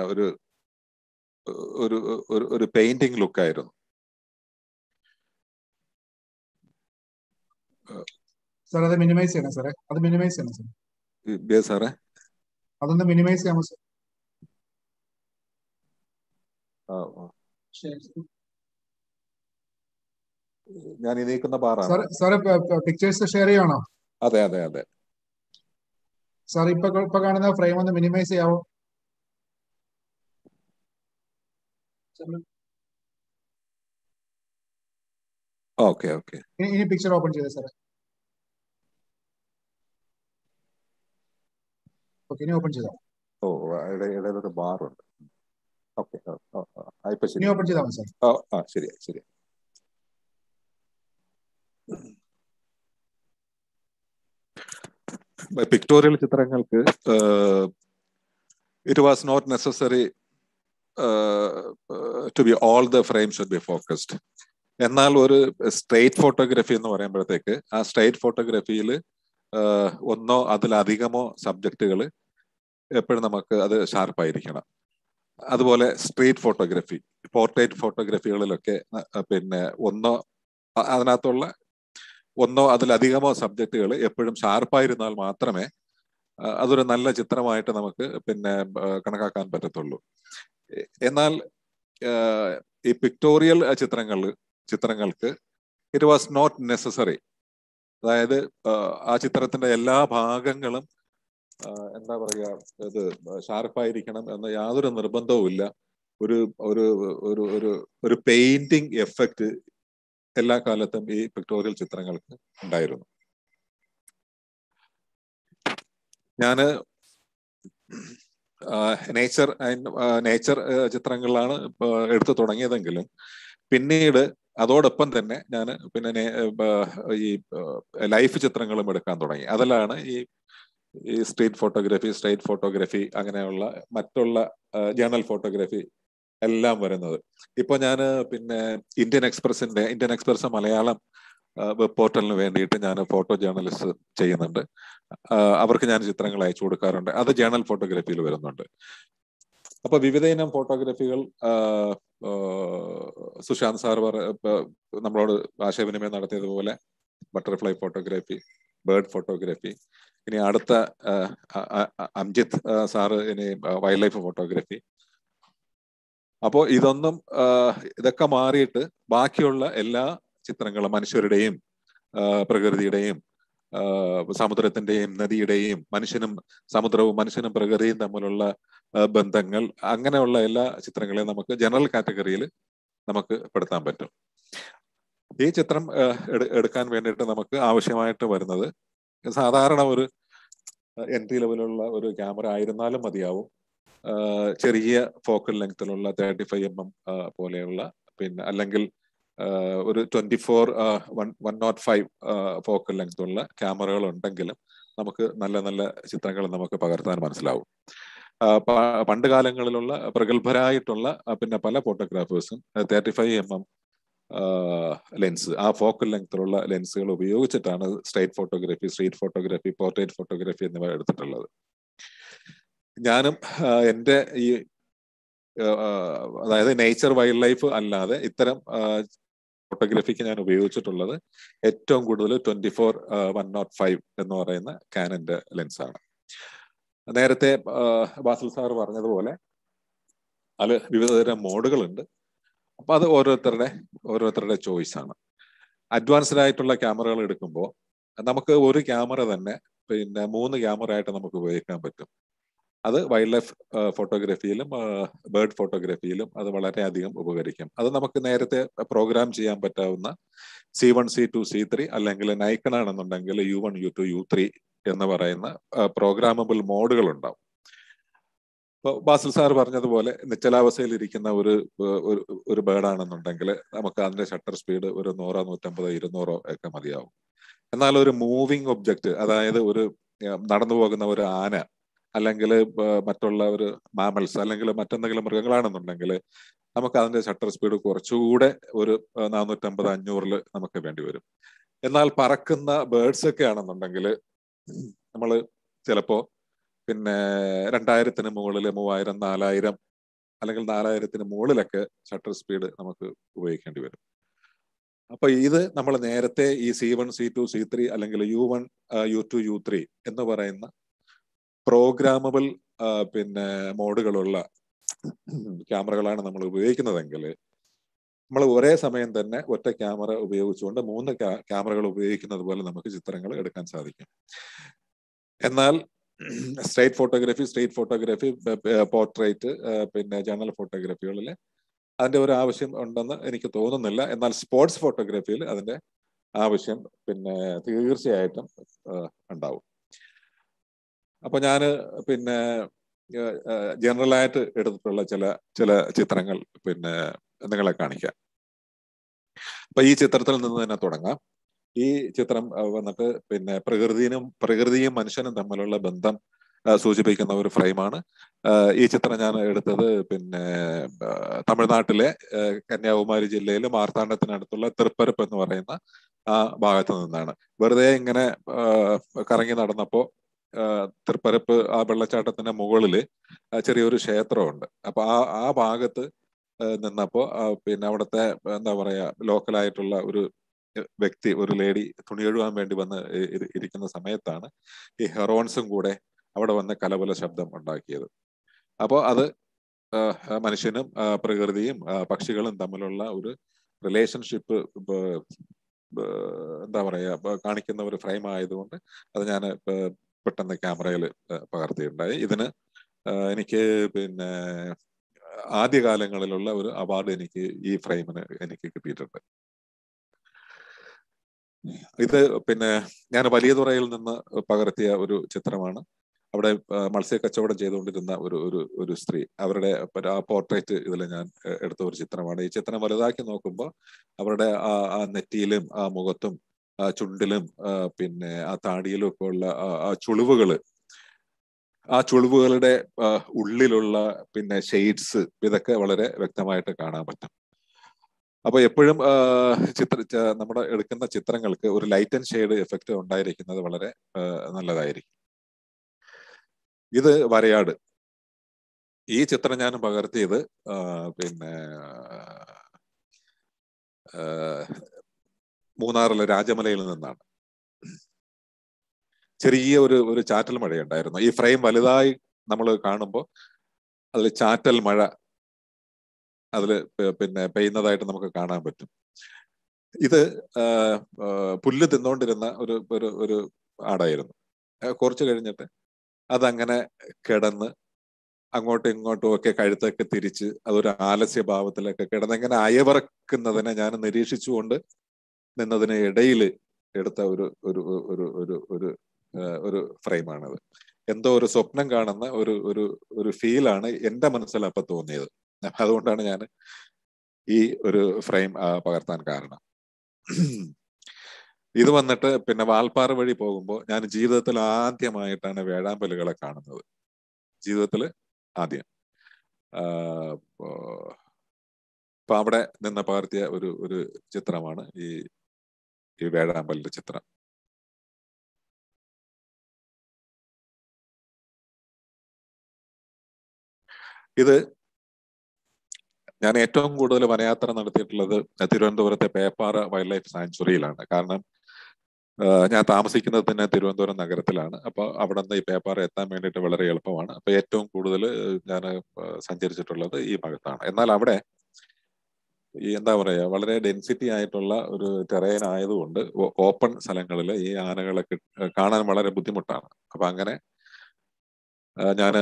ഒരു പെയിന്റിംഗ് ലുക്കായിരുന്നു. സാർ അത് മിനിമൈസ് ചെയ്യണം സാറേ, അത് മിനിമൈസ് ചെയ്യണം സാർ. സാറേ അതൊന്ന് മിനിമൈസ് ചെയ്യാമോ സാർ? ഞാൻ ഈ നീക്കുന്ന ബാറാണ് സാറ് പിക്ചേഴ്സ് ഷെയർ ചെയ്യണോ? അതെ അതെ അതെ സാർ ഇപ്പൊ കാണുന്ന ഫ്രെയിം ഒന്ന് മിനിമൈസ് ചെയ്യാവോ? Okay okay. ഇനി പിക്ചർ ഓപ്പൺ ചെയ്തേ സാറേ. ഓക്കെ, ഇനി ഓപ്പൺ ചെയ്തോ. ഓ ഇടയിലൊരു ബാറുണ്ട്. ഓക്കെ ഇപ്പൊ ശരി. ഇനി ഓപ്പൺ ചെയ്താൽ മതി സാർ. ശരി ശരി. പിക്ടോറിയൽ ചിത്രങ്ങൾക്ക് it was not necessary to be all the frames should be focused. എന്നാൽ ഒരു സ്ട്രേറ്റ് ഫോട്ടോഗ്രാഫി എന്ന് പറയുമ്പോഴത്തേക്ക് ആ സ്ട്രേറ്റ് ഫോട്ടോഗ്രാഫിയിൽ ഒന്നോ അതിലധികമോ സബ്ജക്റ്റുകൾ എപ്പോഴും നമുക്ക് അത് ഷാർപ്പായിരിക്കണം. അതുപോലെ സ്ട്രീറ്റ് ഫോട്ടോഗ്രാഫി, പോർട്രേറ്റ് ഫോട്ടോഗ്രാഫികളിലൊക്കെ പിന്നെ ഒന്നോ അതിനകത്തുള്ള ഒന്നോ അതിലധികമോ സബ്ജക്റ്റുകൾ എപ്പോഴും ഷാർപ്പായിരുന്നാൽ മാത്രമേ അതൊരു നല്ല ചിത്രമായിട്ട് നമുക്ക് പിന്നെ കണക്കാക്കാൻ പറ്റത്തുള്ളൂ. എന്നാൽ ഈ പിക്ടോറിയൽ ചിത്രങ്ങൾക്ക് ഇറ്റ് വാസ് നോട്ട് നെസസറി. അതായത് ആ ചിത്രത്തിന്റെ എല്ലാ ഭാഗങ്ങളും എന്താ പറയുക, ഇത് ഷാർപ്പായിരിക്കണം എന്ന യാതൊരു നിർബന്ധവുമില്ല. ഒരു ഒരു ഒരു ഒരു ഒരു പെയിന്റിംഗ് എഫക്റ്റ് എല്ലാ കാലത്തും ഈ പിക്ടോറിയൽ ചിത്രങ്ങൾക്ക് ഉണ്ടായിരുന്നു. ഞാന് നേച്ചർ ചിത്രങ്ങളിലാണ് എടുത്തു തുടങ്ങിയതെങ്കിലും പിന്നീട് അതോടൊപ്പം തന്നെ ഞാൻ പിന്നെ ഈ ലൈഫ് ചിത്രങ്ങളും എടുക്കാൻ തുടങ്ങി. അതിലാണ് ഈ സ്ട്രീറ്റ് ഫോട്ടോഗ്രാഫി അങ്ങനെയുള്ള മറ്റുള്ള ജേണൽ ഫോട്ടോഗ്രാഫി എല്ലാം വരുന്നത്. ഇപ്പൊ ഞാൻ പിന്നെ ഇന്ത്യൻ എക്സ്പ്രസ് മലയാളം വെബ് പോർട്ടലിന് വേണ്ടിയിട്ട് ഞാൻ ഫോട്ടോ ജേർണലിസ്റ്റ് ചെയ്യുന്നുണ്ട്. അവർക്ക് ഞാൻ ചിത്രങ്ങൾ അയച്ചു കൊടുക്കാറുണ്ട്. അത് ജേണൽ ഫോട്ടോഗ്രാഫിയിൽ വരുന്നുണ്ട്. അപ്പൊ വിവിധ ഇനം ഫോട്ടോഗ്രാഫികൾ സുശാന്ത് സാർ നമ്മളോട് ആശയവിനിമയം നടത്തിയതുപോലെ ബട്ടർഫ്ലൈ ഫോട്ടോഗ്രാഫി, ബേർഡ് ഫോട്ടോഗ്രാഫി, ഇനി അടുത്ത അംജിത്ത് സാറ് ഇനി വൈൽഡ് ലൈഫ് ഫോട്ടോഗ്രാഫി. അപ്പോൾ ഇതൊക്കെ മാറിയിട്ട് ബാക്കിയുള്ള എല്ലാ ചിത്രങ്ങളും മനുഷ്യരുടെയും പ്രകൃതിയുടെയും സമുദ്രത്തിന്റെയും നദിയുടെയും മനുഷ്യനും പ്രകൃതിയും തമ്മിലുള്ള ബന്ധങ്ങൾ, അങ്ങനെയുള്ള എല്ലാ ചിത്രങ്ങളെയും നമുക്ക് ജനറൽ കാറ്റഗറിയിൽ നമുക്ക് പെടുത്താൻ പറ്റും. ഈ ചിത്രം എടുക്കാൻ വേണ്ടിയിട്ട് നമുക്ക് ആവശ്യമായിട്ട് വരുന്നത് സാധാരണ ഒരു എൻട്രി ലെവലുള്ള ഒരു ക്യാമറ ആയിരുന്നാലും മതിയാവും. ചെറിയ ഫോക്കൽ ലെങ്ത്തിലുള്ള 35mm പോലെയുള്ള, പിന്നെ അല്ലെങ്കിൽ ഒരു 105 ഫോക്കൽ ലെങ്ത് ഉള്ള ക്യാമറകൾ ഉണ്ടെങ്കിലും നമുക്ക് നല്ല നല്ല ചിത്രങ്ങൾ നമുക്ക് പകർത്താൻ മനസ്സിലാവും. പണ്ട് കാലങ്ങളിലുള്ള പ്രഗത്ഭരായിട്ടുള്ള പിന്നെ പല ഫോട്ടോഗ്രാഫേഴ്സും 35mm ലെൻസ്, ആ ഫോക്കൽ ലെങ്ത്തിലുള്ള ലെൻസുകൾ ഉപയോഗിച്ചിട്ടാണ് സ്ട്രീറ്റ് ഫോട്ടോഗ്രാഫി, പോർട്രേറ്റ് ഫോട്ടോഗ്രാഫി എന്നിവ എടുത്തിട്ടുള്ളത്. ഞാനും എൻ്റെ ഈ അതായത് നേച്ചർ വൈൽഡ് ലൈഫ് അല്ലാതെ ഇത്തരം ഫോട്ടോഗ്രാഫിക്ക് ഞാൻ ഉപയോഗിച്ചിട്ടുള്ളത് ഏറ്റവും കൂടുതൽ 24-105 എന്ന് പറയുന്ന കാനന്റെ ലെൻസാണ്. നേരത്തെ ബാസിൽ സാർ പറഞ്ഞതുപോലെ അതിൽ വിവിധതരം മോഡുകളുണ്ട്. അപ്പൊ അത് ഓരോരുത്തരുടെ ചോയ്സ് ആണ്. അഡ്വാൻസ്ഡ് ആയിട്ടുള്ള ക്യാമറകൾ എടുക്കുമ്പോൾ നമുക്ക് ഒരു ക്യാമറ തന്നെ പിന്നെ 3 ക്യാമറ ആയിട്ട് നമുക്ക് ഉപയോഗിക്കാൻ പറ്റും. അത് വൈൽഡ് ലൈഫ് ഫോട്ടോഗ്രാഫിയിലും ബേർഡ് ഫോട്ടോഗ്രാഫിയിലും അത് വളരെയധികം ഉപകരിക്കും. അത് നമുക്ക് നേരത്തെ പ്രോഗ്രാം ചെയ്യാൻ പറ്റാവുന്ന C1, C2, C3 അല്ലെങ്കിൽ നൈക്കൺ ആണെന്നുണ്ടെങ്കിൽ U1, U2, U3 എന്ന് പറയുന്ന പ്രോഗ്രാമബിൾ മോഡുകൾ ഉണ്ടാവും. ഇപ്പോൾ ബാസിൽ സാർ പറഞ്ഞതുപോലെ നിശ്ചലാവസ്ഥയിൽ ഇരിക്കുന്ന ഒരു ബേർഡ് ആണെന്നുണ്ടെങ്കിൽ നമുക്ക് അതിന്റെ ഷട്ടർ സ്പീഡ് ഒരു 100, 150, 200 ഒക്കെ മതിയാവും. എന്നാൽ ഒരു മൂവിങ് ഒബ്ജക്റ്റ്, അതായത് ഒരു നടന്നു പോകുന്ന ഒരു ആന അല്ലെങ്കിൽ മറ്റുള്ള ഒരു മാമൽസ് അല്ലെങ്കിൽ മറ്റെന്തെങ്കിലും മൃഗങ്ങളാണെന്നുണ്ടെങ്കിൽ നമുക്ക് അതിന്റെ ഷട്ടർ സ്പീഡ് കുറച്ചുകൂടെ ഒരു 450, 500 നമുക്ക് വേണ്ടി വരും. എന്നാൽ പറക്കുന്ന ബേർഡ്സ് ഒക്കെ ആണെന്നുണ്ടെങ്കിൽ നമ്മൾ ചിലപ്പോ പിന്നെ 2000-ന് മുകളിൽ 3000, 4000 അല്ലെങ്കിൽ 4000-ന് മുകളിലൊക്കെ ഷട്ടർ സ്പീഡ് നമുക്ക് ഉപയോഗിക്കേണ്ടി വരും. അപ്പൊ ഇത് നമ്മൾ നേരത്തെ ഈ C1, C2, C3 അല്ലെങ്കിൽ U1, U2, U3 എന്ന് പറയുന്ന പ്രോഗ്രാമബിൾ പിന്നെ മോഡുകളുള്ള ക്യാമറകളാണ് നമ്മൾ ഉപയോഗിക്കുന്നതെങ്കിൽ നമ്മൾ ഒരേ സമയം തന്നെ ഒറ്റ ക്യാമറ ഉപയോഗിച്ചുകൊണ്ട് 3 ക്യാമറകൾ ഉപയോഗിക്കുന്നത് പോലെ നമുക്ക് ചിത്രങ്ങൾ എടുക്കാൻ സാധിക്കും. എന്നാൽ സ്ട്രീറ്റ് ഫോട്ടോഗ്രാഫി, പോർട്രേറ്റ്, പിന്നെ ജേണൽ ഫോട്ടോഗ്രാഫികളിൽ അതിന്റെ ഒരു ആവശ്യം ഉണ്ടെന്ന് എനിക്ക് തോന്നുന്നില്ല. എന്നാൽ സ്പോർട്സ് ഫോട്ടോഗ്രാഫിയിൽ അതിന്റെ ആവശ്യം പിന്നെ തീർച്ചയായിട്ടും ഉണ്ടാവും. അപ്പൊ ഞാന് പിന്നെ ജനറലായിട്ട് എടുത്തിട്ടുള്ള ചില ചിത്രങ്ങൾ പിന്നെ നിങ്ങളെ കാണിക്കാം. അപ്പൊ ഈ ചിത്രത്തിൽ നിന്ന് തന്നെ തുടങ്ങാം. ഈ ചിത്രം വന്നിട്ട് പിന്നെ പ്രകൃതിയും മനുഷ്യനും തമ്മിലുള്ള ബന്ധം സൂചിപ്പിക്കുന്ന ഒരു ഫ്രെയിമാണ്. ഈ ചിത്രം ഞാൻ എടുത്തത് പിന്നെ തമിഴ്നാട്ടിലെ കന്യാകുമാരി ജില്ലയിലെ മാർത്താണ്ഡത്തിനടുത്തുള്ള തൃപ്പരപ്പ് എന്ന് പറയുന്ന ആ ഭാഗത്ത് നിന്നാണ്. വെറുതെ ഇങ്ങനെ കറങ്ങി നടന്നപ്പോ തൃപ്പരപ്പ് ആ വെള്ളച്ചാട്ടത്തിന്റെ മുകളില് ചെറിയൊരു ക്ഷേത്രമുണ്ട്. അപ്പൊ ആ ഭാഗത്ത് നിന്നപ്പോ പിന്നെ അവിടുത്തെ എന്താ പറയാ ലോക്കലായിട്ടുള്ള ഒരു വ്യക്തി, ഒരു ലേഡി തുണി കഴുകാൻ വേണ്ടി വന്ന് ഇരിക്കുന്ന സമയത്താണ് ഈ ഹെറോൺസും കൂടെ അവിടെ വന്ന് കലബല ശബ്ദം ഉണ്ടാക്കിയത്. അപ്പോൾ അത് മനുഷ്യനും പ്രകൃതിയും പക്ഷികളും തമ്മിലുള്ള ഒരു റിലേഷൻഷിപ്പ് എന്താ പറയാ കാണിക്കുന്ന ഒരു ഫ്രെയിം ആയതുകൊണ്ട് അത് ഞാൻ പെട്ടെന്ന് ക്യാമറയിൽ പകർത്തിയിട്ടുണ്ടായി. ഇതിന് എനിക്ക് പിന്നെ ആദ്യകാലങ്ങളിലുള്ള ഒരു അവാർഡ് എനിക്ക് ഈ ഫ്രെയിമിന് എനിക്ക് കിട്ടിയിട്ടുണ്ട്. ഇത് പിന്നെ ഞാൻ വലിയതുറയിൽ നിന്ന് പകർത്തിയ ഒരു ചിത്രമാണ്. അവിടെ മത്സ്യ കച്ചവടം ചെയ്തുകൊണ്ടിരുന്ന ഒരു സ്ത്രീ, അവരുടെ ആ പോർട്രേറ്റ് ഇതിൽ ഞാൻ എടുത്ത ഒരു ചിത്രമാണ്. ഈ ചിത്രം വലുതാക്കി നോക്കുമ്പോൾ അവരുടെ ആ നെറ്റിയിലും ആ മുഖത്തും ആ ചുണ്ടിലും പിന്നെ ആ താടിയിലും ഒക്കെ ഉള്ള ആ ചുളിവുകള്, ആ ചുളിവുകളുടെ ഉള്ളിലുള്ള പിന്നെ ഷെയ്ഡ്സ്, ഇതൊക്കെ വളരെ വ്യക്തമായിട്ട് കാണാൻ പറ്റും. അപ്പൊ എപ്പോഴും നമ്മുടെ എടുക്കുന്ന ചിത്രങ്ങൾക്ക് ഒരു ലൈറ്റ് ആൻഡ് ഷെയ്ഡ് എഫക്റ്റ് ഉണ്ടായിരിക്കുന്നത് വളരെ നല്ലതായിരിക്കും. ഇത് വരയാട്. ഈ ചിത്രം ഞാൻ പകർത്തിയത് പിന്നെ മൂന്നാറിലെ രാജമലയിൽ നിന്നാണ്. ചെറിയ ഒരു ചാറ്റൽ മഴയുണ്ടായിരുന്നു. ഈ ഫ്രെയിം വലുതായി നമ്മൾ കാണുമ്പോൾ അതിൽ ചാറ്റൽ മഴ അതിൽ പിന്നെ പെയ്യുന്നതായിട്ട് നമുക്ക് കാണാൻ പറ്റും. ഇത് പുല്ല് തിന്നുകൊണ്ടിരുന്ന ഒരു ആടായിരുന്നു. കുറച്ച് കഴിഞ്ഞിട്ട് അതങ്ങനെ കിടന്ന് അങ്ങോട്ടും ഇങ്ങോട്ടും ഒക്കെ കഴുത്തൊക്കെ തിരിച്ച് അതൊരു ആലസ്യ ഭാവത്തിലൊക്കെ കിടന്നിങ്ങനെ അയവിറക്കുന്നതിനെ ഞാൻ നിരീക്ഷിച്ചുകൊണ്ട് നിന്നതിന് ഇടയിൽ എടുത്ത ഒരു ഫ്രെയിമാണത്. എന്തോ ഒരു സ്വപ്നം കാണുന്ന ഒരു ഫീലാണ് എൻ്റെ മനസ്സിൽ അപ്പൊ തോന്നിയത്. അതുകൊണ്ടാണ് ഞാൻ ഈ ഒരു ഫ്രെയിം പകർത്താൻ കാരണം. ഇത് വന്നിട്ട് പിന്നെ വാൽപ്പാറ വഴി പോകുമ്പോൾ ഞാൻ ജീവിതത്തിൽ ആദ്യമായിട്ടാണ് വേഴാമ്പലുകളെ കാണുന്നത്. ജീവിതത്തിൽ ആദ്യം. അപ്പൊ അവിടെ നിന്ന് പകർത്തിയ ഒരു ചിത്രമാണ് ഈ വേഴാമ്പലിന്റെ ചിത്രം. ഇത് ഞാൻ ഏറ്റവും കൂടുതൽ വനയാത്ര നടത്തിയിട്ടുള്ളത് തിരുവനന്തപുരത്തെ പേപ്പാറ വൈൽഡ് ലൈഫ് സാങ്ച്വറിയിലാണ്. കാരണം ഞാൻ താമസിക്കുന്നത് തന്നെ തിരുവനന്തപുരം നഗരത്തിലാണ്. അപ്പൊ അവിടെ നിന്ന് ഈ പേപ്പാറ എത്താൻ വേണ്ടിയിട്ട് വളരെ എളുപ്പമാണ്. അപ്പൊ ഏറ്റവും കൂടുതൽ ഞാൻ സഞ്ചരിച്ചിട്ടുള്ളത് ഈ ഭാഗത്താണ്. എന്നാൽ അവിടെ ഈ എന്താ പറയാ വളരെ ഡെൻസിറ്റി ആയിട്ടുള്ള ഒരു ടെറൈൻ ആയതുകൊണ്ട് ഓപ്പൺ സ്ഥലങ്ങളിൽ ഈ ആനകളെ കാണാൻ വളരെ ബുദ്ധിമുട്ടാണ്. അപ്പൊ അങ്ങനെ ഞാന്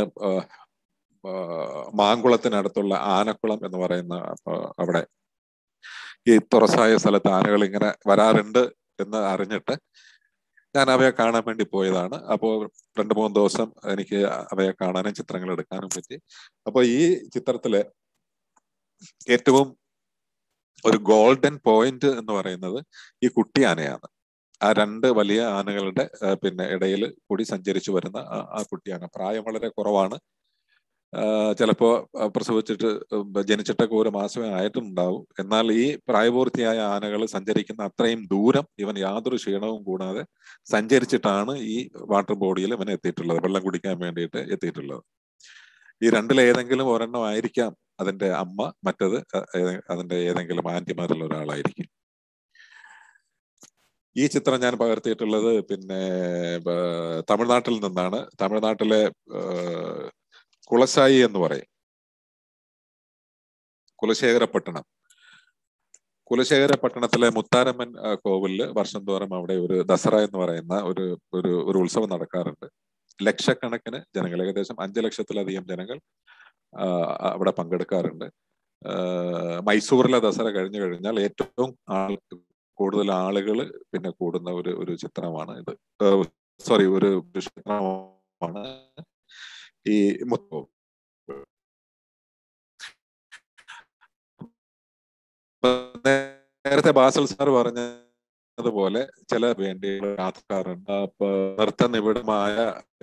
മാങ്കുളത്തിനടുത്തുള്ള ആനക്കുളം എന്ന് പറയുന്ന അവിടെ ഈ തുറസായ സ്ഥലത്ത് ആനകൾ ഇങ്ങനെ വരാറുണ്ട് എന്ന് അറിഞ്ഞിട്ട് ഞാൻ അവയെ കാണാൻ വേണ്ടി പോയതാണ്. അപ്പോൾ 2-3 ദിവസം എനിക്ക് അവയെ കാണാനും ചിത്രങ്ങൾ എടുക്കാനും പറ്റി. അപ്പൊ ഈ ചിത്രത്തില് ഏറ്റവും ഒരു ഗോൾഡൻ പോയിന്റ് എന്ന് പറയുന്നത് ഈ കുട്ടി ആനയാണ്. ആ 2 വലിയ ആനകളുടെ പിന്നെ ഇടയിൽ കൂടി സഞ്ചരിച്ചു വരുന്ന ആ കുട്ടിയാന. പ്രായം വളരെ കുറവാണ്. ചിലപ്പോ ജനിച്ചിട്ടൊക്കെ 1 മാസമേ ആയിട്ടുണ്ടാവും. എന്നാൽ ഈ പ്രായപൂർത്തിയായ ആനകൾ സഞ്ചരിക്കുന്ന അത്രയും ദൂരം ഇവൻ യാതൊരു ക്ഷീണവും കൂടാതെ സഞ്ചരിച്ചിട്ടാണ് ഈ വാട്ടർ ബോഡിയിൽ ഇവൻ എത്തിയിട്ടുള്ളത്, വെള്ളം കുടിക്കാൻ വേണ്ടിയിട്ട് എത്തിയിട്ടുള്ളത്. ഈ 2-ൽ ഏതെങ്കിലും ഒരെണ്ണം ആയിരിക്കാം അതിന്റെ അമ്മ, മറ്റത് അതിന്റെ ഏതെങ്കിലും ആന്റിമാരിൽ ഒരാളായിരിക്കും. ഈ ചിത്രം ഞാൻ പകർത്തിയിട്ടുള്ളത് പിന്നെ തമിഴ്നാട്ടിൽ നിന്നാണ്. തമിഴ്നാട്ടിലെ കുളശായി എന്ന് പറയും, കുലശേഖരപട്ടണത്തിലെ മുത്താരമ്മൻ കോവിലില് വർഷം തോറും അവിടെ ഒരു ദസറ എന്ന് പറയുന്ന ഒരു ഉത്സവം നടക്കാറുണ്ട്. ലക്ഷക്കണക്കിന് ജനങ്ങൾ, ഏകദേശം 5 ലക്ഷത്തിലധികം ജനങ്ങൾ അവിടെ പങ്കെടുക്കാറുണ്ട്. മൈസൂറിലെ ദസറ കഴിഞ്ഞു കഴിഞ്ഞാൽ ഏറ്റവും കൂടുതൽ ആളുകൾ പിന്നെ കൂടുന്ന ഒരു ചിത്രമാണ് ഇത്. ഒരു ചിത്രമാണ് ഈ മുത്തോ. നേരത്തെ ബാസൽ സാർ പറഞ്ഞതുപോലെ ചില വേണ്ടി യാത്രക്കാരുണ്ട്. നൃത്ത നിബിഡമായ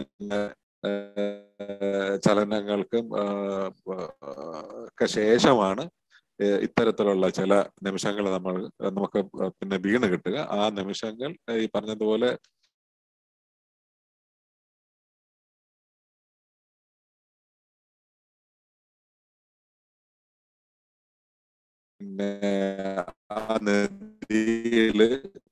ചലനങ്ങൾക്കും ഒക്കെ ശേഷമാണ് ഇത്തരത്തിലുള്ള ചില നിമിഷങ്ങൾ നമുക്ക് പിന്നെ വീണ് കിട്ടുക. ആ നിമിഷങ്ങൾ ഈ പറഞ്ഞതുപോലെ പിന്നെ ആ നദി രീതിയിൽ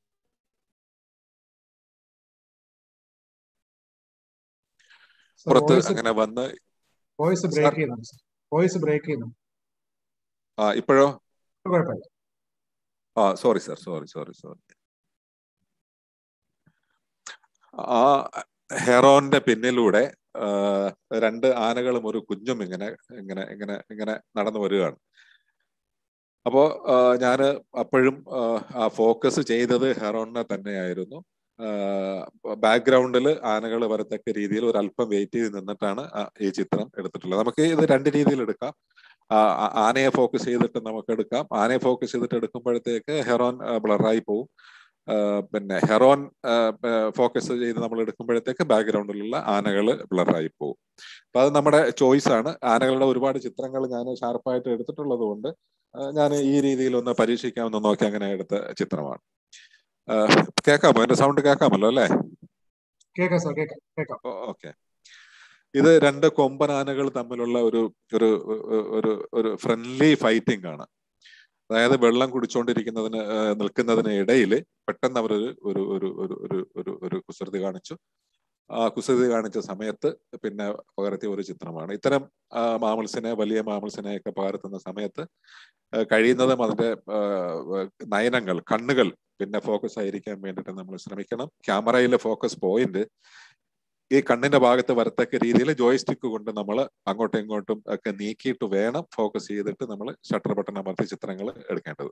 പുറത്ത് അങ്ങനെ വന്ന് വോയിസ് ബ്രേക്ക് ചെയ്യുന്നുണ്ട്. വോയിസ് ബ്രേക്ക് ചെയ്യുന്നു. ഇപ്പോഴോ? കുഴപ്പമില്ല. Sorry sir, sorry. ആ ഹെറോന്റെ പിന്നിലൂടെ രണ്ട് ആനകളും ഒരു കുഞ്ഞും ഇങ്ങനെ നടന്നു വരികയാണ്. അപ്പോ ഞാൻ അപ്പോഴും ആ ഫോക്കസ് ചെയ്തത് ഹെറോണിനെ തന്നെയായിരുന്നു. ബാക്ക്ഗ്രൗണ്ടിൽ ആനകൾ വരത്തക്ക രീതിയിൽ ഒരു അല്പം വെയിറ്റ് ചെയ്ത് നിന്നിട്ടാണ് ഈ ചിത്രം എടുത്തിട്ടുള്ളത്. നമുക്ക് ഇത് രണ്ട് രീതിയിൽ എടുക്കാം. ആനയെ ഫോക്കസ് ചെയ്തിട്ട് നമുക്ക് എടുക്കാം. ആനയെ ഫോക്കസ് ചെയ്തിട്ട് എടുക്കുമ്പോഴത്തേക്ക് ഹെറോൻ ബ്ലറായി പോവും. പിന്നെ ഹെറോൻ ഫോക്കസ് ചെയ്ത് നമ്മൾ എടുക്കുമ്പോഴത്തേക്ക് ബാക്ക്ഗ്രൗണ്ടിലുള്ള ആനകൾ ബ്ലറായി പോകും. അപ്പൊ അത് നമ്മുടെ ചോയ്സ് ആണ്. ആനകളുടെ ഒരുപാട് ചിത്രങ്ങൾ ഞാൻ ഷാർപ്പായിട്ട് എടുത്തിട്ടുള്ളത് കൊണ്ട് ഞാൻ ഈ രീതിയിൽ ഒന്ന് പരീക്ഷിക്കാമെന്ന് നോക്കി അങ്ങനെ എടുത്ത ചിത്രമാണ്. കേൾക്കാമോ? എന്റെ സൗണ്ട് കേൾക്കാമല്ലോ അല്ലേ? കേൾക്കാം സാർ, കേൾക്കാം. ഓക്കെ. ഇത് രണ്ട് കൊമ്പൻ ആനകൾ തമ്മിലുള്ള ഒരു ഒരു ഒരു ഫ്രണ്ട്ലി ഫൈറ്റിംഗ് ആണ്. അതായത് വെള്ളം കുടിച്ചുകൊണ്ടിരിക്കുന്നതിന് നിൽക്കുന്നതിന് ഇടയിൽ പെട്ടെന്ന് അവർ ഒരു ഒരു ഒരു ഒരു ഒരു ഒരു കുസൃതി കാണിച്ചു. ആ കുസൃതി കാണിച്ച സമയത്ത് പിന്നെ പകർത്തിയ ഒരു ചിത്രമാണ്. ഇത്തരം വലിയ മാമൽസിനെയൊക്കെ പകർത്തുന്ന സമയത്ത് കഴിയുന്നതും അതിന്റെ നയനങ്ങൾ, കണ്ണുകൾ പിന്നെ ഫോക്കസ് ആയിരിക്കാൻ വേണ്ടിയിട്ട് നമ്മൾ ശ്രമിക്കണം. ക്യാമറയിലെ ഫോക്കസ് പോയിന്റ് ഈ കണ്ണിന്റെ ഭാഗത്ത് വരത്തക്ക രീതിയിൽ ജോയ്സ്റ്റിക്ക് കൊണ്ട് നമ്മൾ അങ്ങോട്ടും ഇങ്ങോട്ടും ഒക്കെ നീക്കിയിട്ട് വേണം ഫോക്കസ് ചെയ്തിട്ട് നമ്മൾ ഷട്ടർ ബട്ടൺ അമർത്തി ചിത്രങ്ങൾ എടുക്കേണ്ടത്.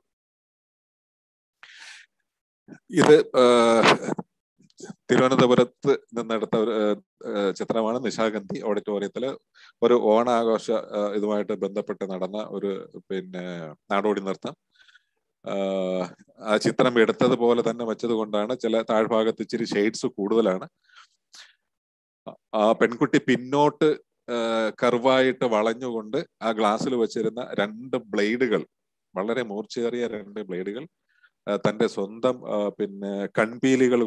ഇത് തിരുവനന്തപുരത്ത് നിന്നെടുത്ത ഒരു ചിത്രമാണ്. നിശാഗന്ധി ഓഡിറ്റോറിയത്തില് ഒരു ഓണാഘോഷ ഇതുമായിട്ട് ബന്ധപ്പെട്ട് നടന്ന ഒരു പിന്നെ നാടോടി നൃത്തം. ആ ചിത്രം എടുത്തതുപോലെ തന്നെ വെച്ചത് കൊണ്ടാണ് ചില താഴ്ഭാഗത്ത് ഇച്ചിരി ഷെയ്ഡ്സ് കൂടുതലാണ്. ആ പെൺകുട്ടി പിന്നോട്ട് കർവായിട്ട് വളഞ്ഞുകൊണ്ട് ആ ഗ്ലാസ്സിൽ വെച്ചിരുന്ന രണ്ട് ബ്ലേഡുകൾ, വളരെ മൂർച്ചയേറിയ രണ്ട് ബ്ലേഡുകൾ തന്റെ സ്വന്തം പിന്നെ കൺപോളകൾ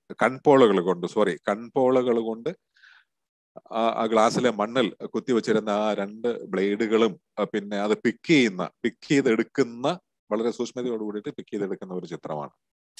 കൊണ്ട് ആ ഗ്ലാസ്സിലെ മണ്ണിൽ കുത്തിവെച്ചിരുന്ന ആ രണ്ട് ബ്ലേഡുകളും പിന്നെ അത് പിക്ക് ചെയ്തെടുക്കുന്ന വളരെ സൂക്ഷ്മതയോട് കൂടിയിട്ട് പിക്ക് ചെയ്തെടുക്കുന്ന ഒരു ചിത്രമാണ്.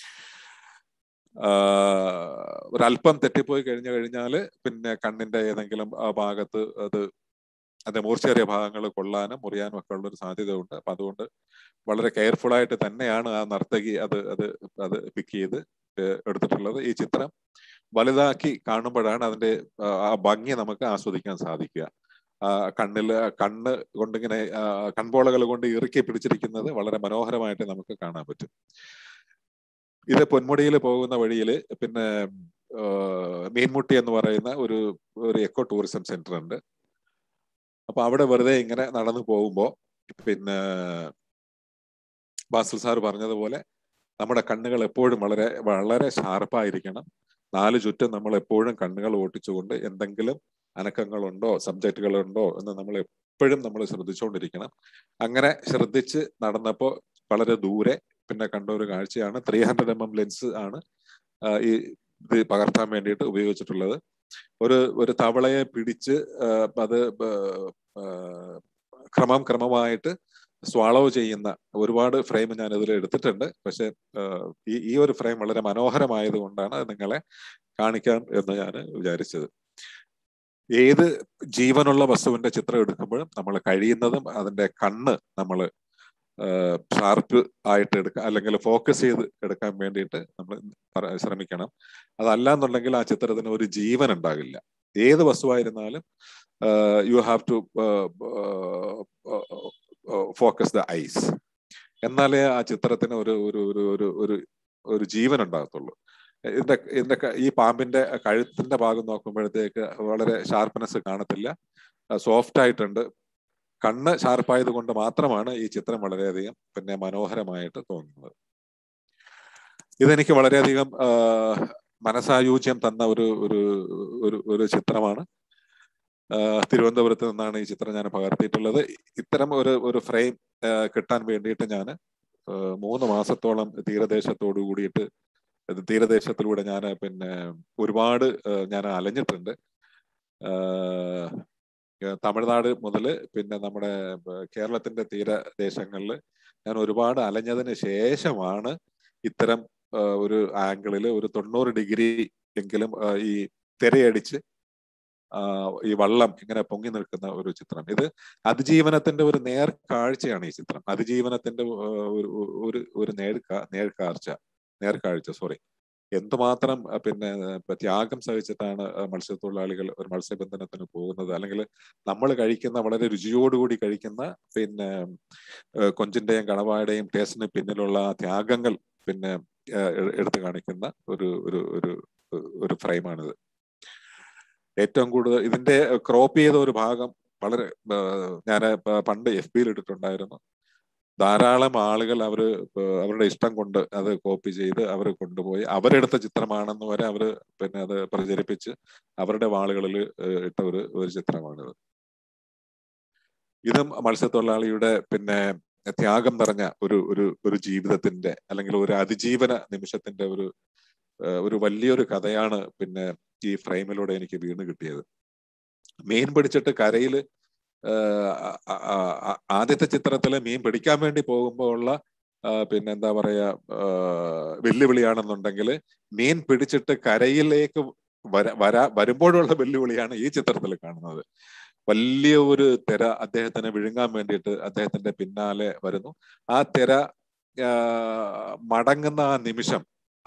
ഒരല്പം തെറ്റിപ്പോയി കഴിഞ്ഞാല് പിന്നെ കണ്ണിന്റെ ഏതെങ്കിലും ആ ഭാഗത്ത് അതിന്റെ മൂർച്ചയേറിയ ഭാഗങ്ങൾ കൊള്ളാനും മുറിയാനും ഒക്കെ ഉള്ള ഒരു സാധ്യത ഉണ്ട്. അപ്പൊ അതുകൊണ്ട് വളരെ കെയർഫുൾ ആയിട്ട് തന്നെയാണ് ആ നർത്തകി അത് പിക്ക് ചെയ്ത് എടുത്തിട്ടുള്ളത്. ഈ ചിത്രം വലുതാക്കി കാണുമ്പോഴാണ് അതിന്റെ ആ ഭംഗി നമുക്ക് ആസ്വദിക്കാൻ സാധിക്കുക. കണ്ണ് കൊണ്ടിങ്ങനെ കൺപോളകൾ കൊണ്ട് ഇറുക്കി പിടിച്ചിരിക്കുന്നത് വളരെ മനോഹരമായിട്ട് നമുക്ക് കാണാൻ പറ്റും. ഇത് പൊന്മുടിയിൽ പോകുന്ന വഴിയിൽ പിന്നെ മീൻമുട്ടി എന്ന് പറയുന്ന ഒരു എക്കോ ടൂറിസം സെന്റർ ഉണ്ട്. അപ്പൊ അവിടെ വെറുതെ ഇങ്ങനെ നടന്നു പോകുമ്പോ പിന്നെ ബാസിൽ സാർ പറഞ്ഞതുപോലെ നമ്മുടെ കണ്ണുകൾ എപ്പോഴും വളരെ വളരെ ഷാർപ്പായിരിക്കണം. നാല് ചുറ്റും നമ്മൾ എപ്പോഴും കണ്ണുകൾ ഓട്ടിച്ചുകൊണ്ട് എന്തെങ്കിലും അനക്കങ്ങളുണ്ടോ, സബ്ജക്റ്റുകളുണ്ടോ എന്ന് നമ്മൾ എപ്പോഴും ശ്രദ്ധിച്ചുകൊണ്ടിരിക്കണം. അങ്ങനെ ശ്രദ്ധിച്ച് നടന്നപ്പോൾ വളരെ ദൂരെ പിന്നെ കണ്ട ഒരു കാഴ്ചയാണ് 300 mm ലെൻസ് ആണ് ഈ ഇത് പകർത്താൻ വേണ്ടിയിട്ട് ഉപയോഗിച്ചിട്ടുള്ളത്. ഒരു തവളയെ പിടിച്ച് അത് ക്രമമായിട്ട് സ്വാളോ ചെയ്യുന്ന ഒരുപാട് ഫ്രെയിം ഞാൻ ഇതിൽ എടുത്തിട്ടുണ്ട്. പക്ഷെ ഈ ഒരു ഫ്രെയിം വളരെ മനോഹരമായത് കൊണ്ടാണ് നിങ്ങളെ കാണിക്കാം എന്ന് ഞാൻ വിചാരിച്ചത്. ഏത് ജീവനുള്ള വസ്തുവിന്റെ ചിത്രം എടുക്കുമ്പോഴും നമ്മൾ കഴിയുന്നതും അതിന്റെ കണ്ണ് നമ്മൾ ഷാർപ്പ് ആയിട്ട് എടുക്കുക, അല്ലെങ്കിൽ ഫോക്കസ് ചെയ്ത് എടുക്കാൻ വേണ്ടിയിട്ട് നമ്മൾ ശ്രമിക്കണം. അതല്ല എന്നുണ്ടെങ്കിൽ ആ ചിത്രത്തിന് ഒരു ജീവൻ ഉണ്ടാകില്ല. ഏത് വസ്തുവായിരുന്നാലും you have to focus the eyes, എന്നാലേ ആ ചിത്രത്തിന് ഒരു ജീവൻ ഉണ്ടാകത്തുള്ളൂ. ഈ പാമ്പിന്റെ കഴുത്തിന്റെ ഭാഗം നോക്കുമ്പോഴത്തേക്ക് വളരെ ഷാർപ്പ്നെസ് കാണത്തില്ല, സോഫ്റ്റ് ആയിട്ടുണ്ട്. കണ്ണ് ഷാർപ്പായത് കൊണ്ട് മാത്രമാണ് ഈ ചിത്രം വളരെയധികം പിന്നെ മനോഹരമായിട്ട് തോന്നുന്നത്. ഇതെനിക്ക് വളരെയധികം മനസായൂജ്യം തന്ന ഒരു ചിത്രമാണ്. തിരുവനന്തപുരത്ത് നിന്നാണ് ഈ ചിത്രം ഞാൻ പകർത്തിയിട്ടുള്ളത്. ഇത്തരം ഒരു ഫ്രെയിം കിട്ടാൻ വേണ്ടിയിട്ട് ഞാൻ 3 മാസത്തോളം തീരദേശത്തോടു കൂടിയിട്ട് തീരദേശത്തിലൂടെ ഞാൻ പിന്നെ ഒരുപാട് ഞാൻ അലഞ്ഞിട്ടുണ്ട്. തമിഴ്നാട് മുതൽ പിന്നെ നമ്മുടെ കേരളത്തിന്റെ തീരദേശങ്ങളിൽ ഞാൻ ഒരുപാട് അലഞ്ഞതിന് ശേഷമാണ് ഇത്തരം ഒരു ആംഗിളിൽ ഒരു 90 ഡിഗ്രി എങ്കിലും ഈ തിരയടിച്ച് ഈ വള്ളം ഇങ്ങനെ പൊങ്ങി നിൽക്കുന്ന ഒരു ചിത്രം. ഇത് അതിജീവനത്തിന്റെ ഒരു നേർക്കാഴ്ചയാണ് ഈ ചിത്രം. അതിജീവനത്തിന്റെ ഒരു നേർക്കാഴ്ച സോറി. എന്തുമാത്രം പിന്നെ ത്യാഗം സഹിച്ചിട്ടാണ് മത്സ്യത്തൊഴിലാളികൾ ഒരു മത്സ്യബന്ധനത്തിന് പോകുന്നത്, അല്ലെങ്കിൽ നമ്മൾ കഴിക്കുന്ന വളരെ രുചിയോടുകൂടി കഴിക്കുന്ന പിന്നെ കൊഞ്ചിന്റെയും കണവായുടെയും ടേസ്റ്റിന് പിന്നിലുള്ള ത്യാഗങ്ങൾ പിന്നെ എടുത്തു കാണിക്കുന്ന ഒരു ഫ്രെയിമാണിത്. ഏറ്റവും കൂടുതൽ ഇതിന്റെ ക്രോപ്പ് ചെയ്ത ഒരു ഭാഗം വളരെ ഞാൻ പണ്ട് FB-യിൽ ഇട്ടിട്ടുണ്ടായിരുന്നു. ധാരാളം ആളുകൾ അവരുടെ ഇഷ്ടം കൊണ്ട് അത് കോപ്പി ചെയ്ത് അവർ കൊണ്ടുപോയി അവരെടുത്ത ചിത്രമാണെന്ന് വരെ അവർ പിന്നെ അത് പ്രചരിപ്പിച്ച് അവരുടെ വാളുകളിൽ ഇട്ട ഒരു ചിത്രമാണിത്. ഇതും മത്സ്യത്തൊഴിലാളിയുടെ പിന്നെ ത്യാഗം നിറഞ്ഞ ഒരു ജീവിതത്തിന്റെ അല്ലെങ്കിൽ ഒരു അതിജീവന നിമിഷത്തിന്റെ ഒരു വലിയൊരു കഥയാണ് പിന്നെ ഈ ഫ്രെയിമിലൂടെ എനിക്ക് വീണ് കിട്ടിയത്. മീൻ പിടിച്ചിട്ട് കരയിൽ ആദ്യത്തെ ചിത്രത്തില് മീൻ പിടിക്കാൻ വേണ്ടി പോകുമ്പോൾ ഉള്ള പിന്നെ എന്താ പറയാ വെല്ലുവിളിയാണെന്നുണ്ടെങ്കിൽ മീൻ പിടിച്ചിട്ട് കരയിലേക്ക് വരുമ്പോഴുള്ള വെല്ലുവിളിയാണ് ഈ ചിത്രത്തിൽ കാണുന്നത്. വലിയ ഒരു തിര അദ്ദേഹത്തിനെ വിഴുങ്ങാൻ വേണ്ടിയിട്ട് അദ്ദേഹത്തിന്റെ പിന്നാലെ വരുന്നു. ആ തിര മടങ്ങുന്ന ആ നിമിഷം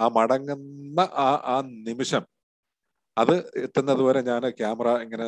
അത് എത്തുന്നത് വരെ ഞാൻ ക്യാമറ ഇങ്ങനെ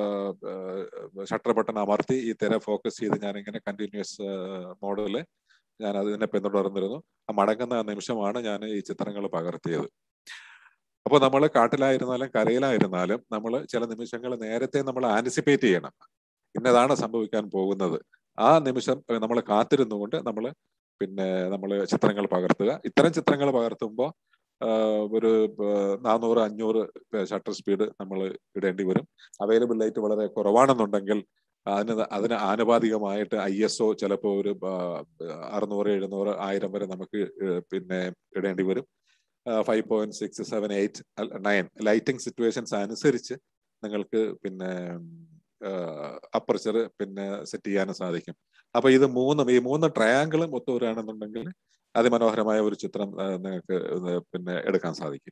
ഷട്ടർ ബട്ടൺ അമർത്തി ഈ തിര ഫോക്കസ് ചെയ്ത് ഞാൻ ഇങ്ങനെ കണ്ടിന്യൂസ് മോഡില് ഞാൻ അതിനെ പിന്തുടർന്നിരുന്നു. ആ മടങ്ങുന്ന നിമിഷമാണ് ഞാൻ ഈ ചിത്രങ്ങൾ പകർത്തിയത്. അപ്പോൾ നമ്മൾ കാട്ടിലായിരുന്നാലും കരയിലായിരുന്നാലും നമ്മൾ ചില നിമിഷങ്ങൾ നേരത്തെ നമ്മൾ ആന്റിസിപ്പേറ്റ് ചെയ്യണം, ഇന്നതാണ് സംഭവിക്കാൻ പോകുന്നത്. ആ നിമിഷം നമ്മൾ കാത്തിരുന്നുകൊണ്ട് നമ്മൾ ചിത്രങ്ങൾ പകർത്തുക. ഇത്തരം ചിത്രങ്ങൾ പകർത്തുമ്പോൾ ഒരു 400-500 ഷട്ടർ സ്പീഡ് നമ്മൾ ഇടേണ്ടി വരും. അവൈലബിൾ ലൈറ്റ് വളരെ കുറവാണെന്നുണ്ടെങ്കിൽ അതിന് ആനുപാതികമായിട്ട് ISO ചിലപ്പോൾ ഒരു 600, 700, 1000 വരെ നമുക്ക് പിന്നെ ഇടേണ്ടി വരും. 5.6, 7, 8, 9 ലൈറ്റിംഗ് സിറ്റുവേഷൻസ് അനുസരിച്ച് നിങ്ങൾക്ക് പിന്നെ അപ്പർച്ചർ പിന്നെ സെറ്റ് ചെയ്യാനും സാധിക്കും. അപ്പൊ ഈ മൂന്ന് ട്രയാങ്കിളും ഒത്തുവരാണെന്നുണ്ടെങ്കിൽ അതിമനോഹരമായ ഒരു ചിത്രം നിങ്ങൾക്ക് പിന്നെ എടുക്കാൻ സാധിക്കും.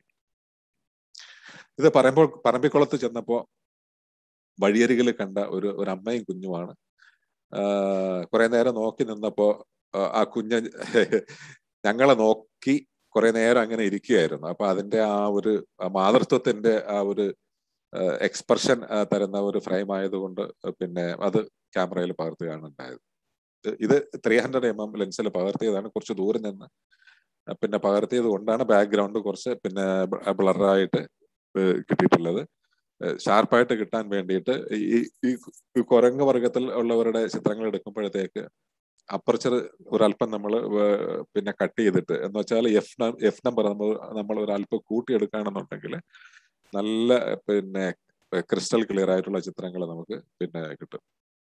ഇത് പറമ്പിക്കുളത്ത് ചെന്നപ്പോ വഴിയരികിൽ കണ്ട ഒരു അമ്മയും കുഞ്ഞുമാണ്. കുറെ നേരം നോക്കി നിന്നപ്പോ ആ കുഞ്ഞ് ഞങ്ങളെ നോക്കി കുറെ നേരം അങ്ങനെ ഇരിക്കുകയായിരുന്നു. അപ്പൊ അതിന്റെ ആ ഒരു മാതൃത്വത്തിന്റെ ആ ഒരു എക്സ്പ്രഷൻ തരുന്ന ഒരു ഫ്രെയിം ആയതുകൊണ്ട് പിന്നെ അത് ക്യാമറയിൽ പകർത്തുകയാണ് ഉണ്ടായത്. ഇത് 300mm ലെൻസിൽ പകർത്തിയതാണ്. കുറച്ച് ദൂരം നിന്ന് പിന്നെ പകർത്തിയത് കൊണ്ടാണ് ബാക്ക്ഗ്രൗണ്ട് കുറച്ച് പിന്നെ ബ്ലറായിട്ട് കിട്ടിയിട്ടുള്ളത്. ഷാർപ്പായിട്ട് കിട്ടാൻ വേണ്ടിയിട്ട് ഈ കുരങ്ങ് വർഗത്തിൽ ഉള്ളവരുടെ ചിത്രങ്ങൾ എടുക്കുമ്പോഴത്തേക്ക് അപ്പർച്ചർ ഒരല്പം നമ്മൾ പിന്നെ കട്ട് ചെയ്തിട്ട് എന്ന് വെച്ചാൽ എഫ് നമ്പർ നമ്മൾ ഒരല്പം കൂട്ടിയെടുക്കുകയാണെന്നുണ്ടെങ്കിൽ നല്ല പിന്നെ ക്രിസ്റ്റൽ ക്ലിയർ ആയിട്ടുള്ള ചിത്രങ്ങൾ നമുക്ക് പിന്നെ കിട്ടും.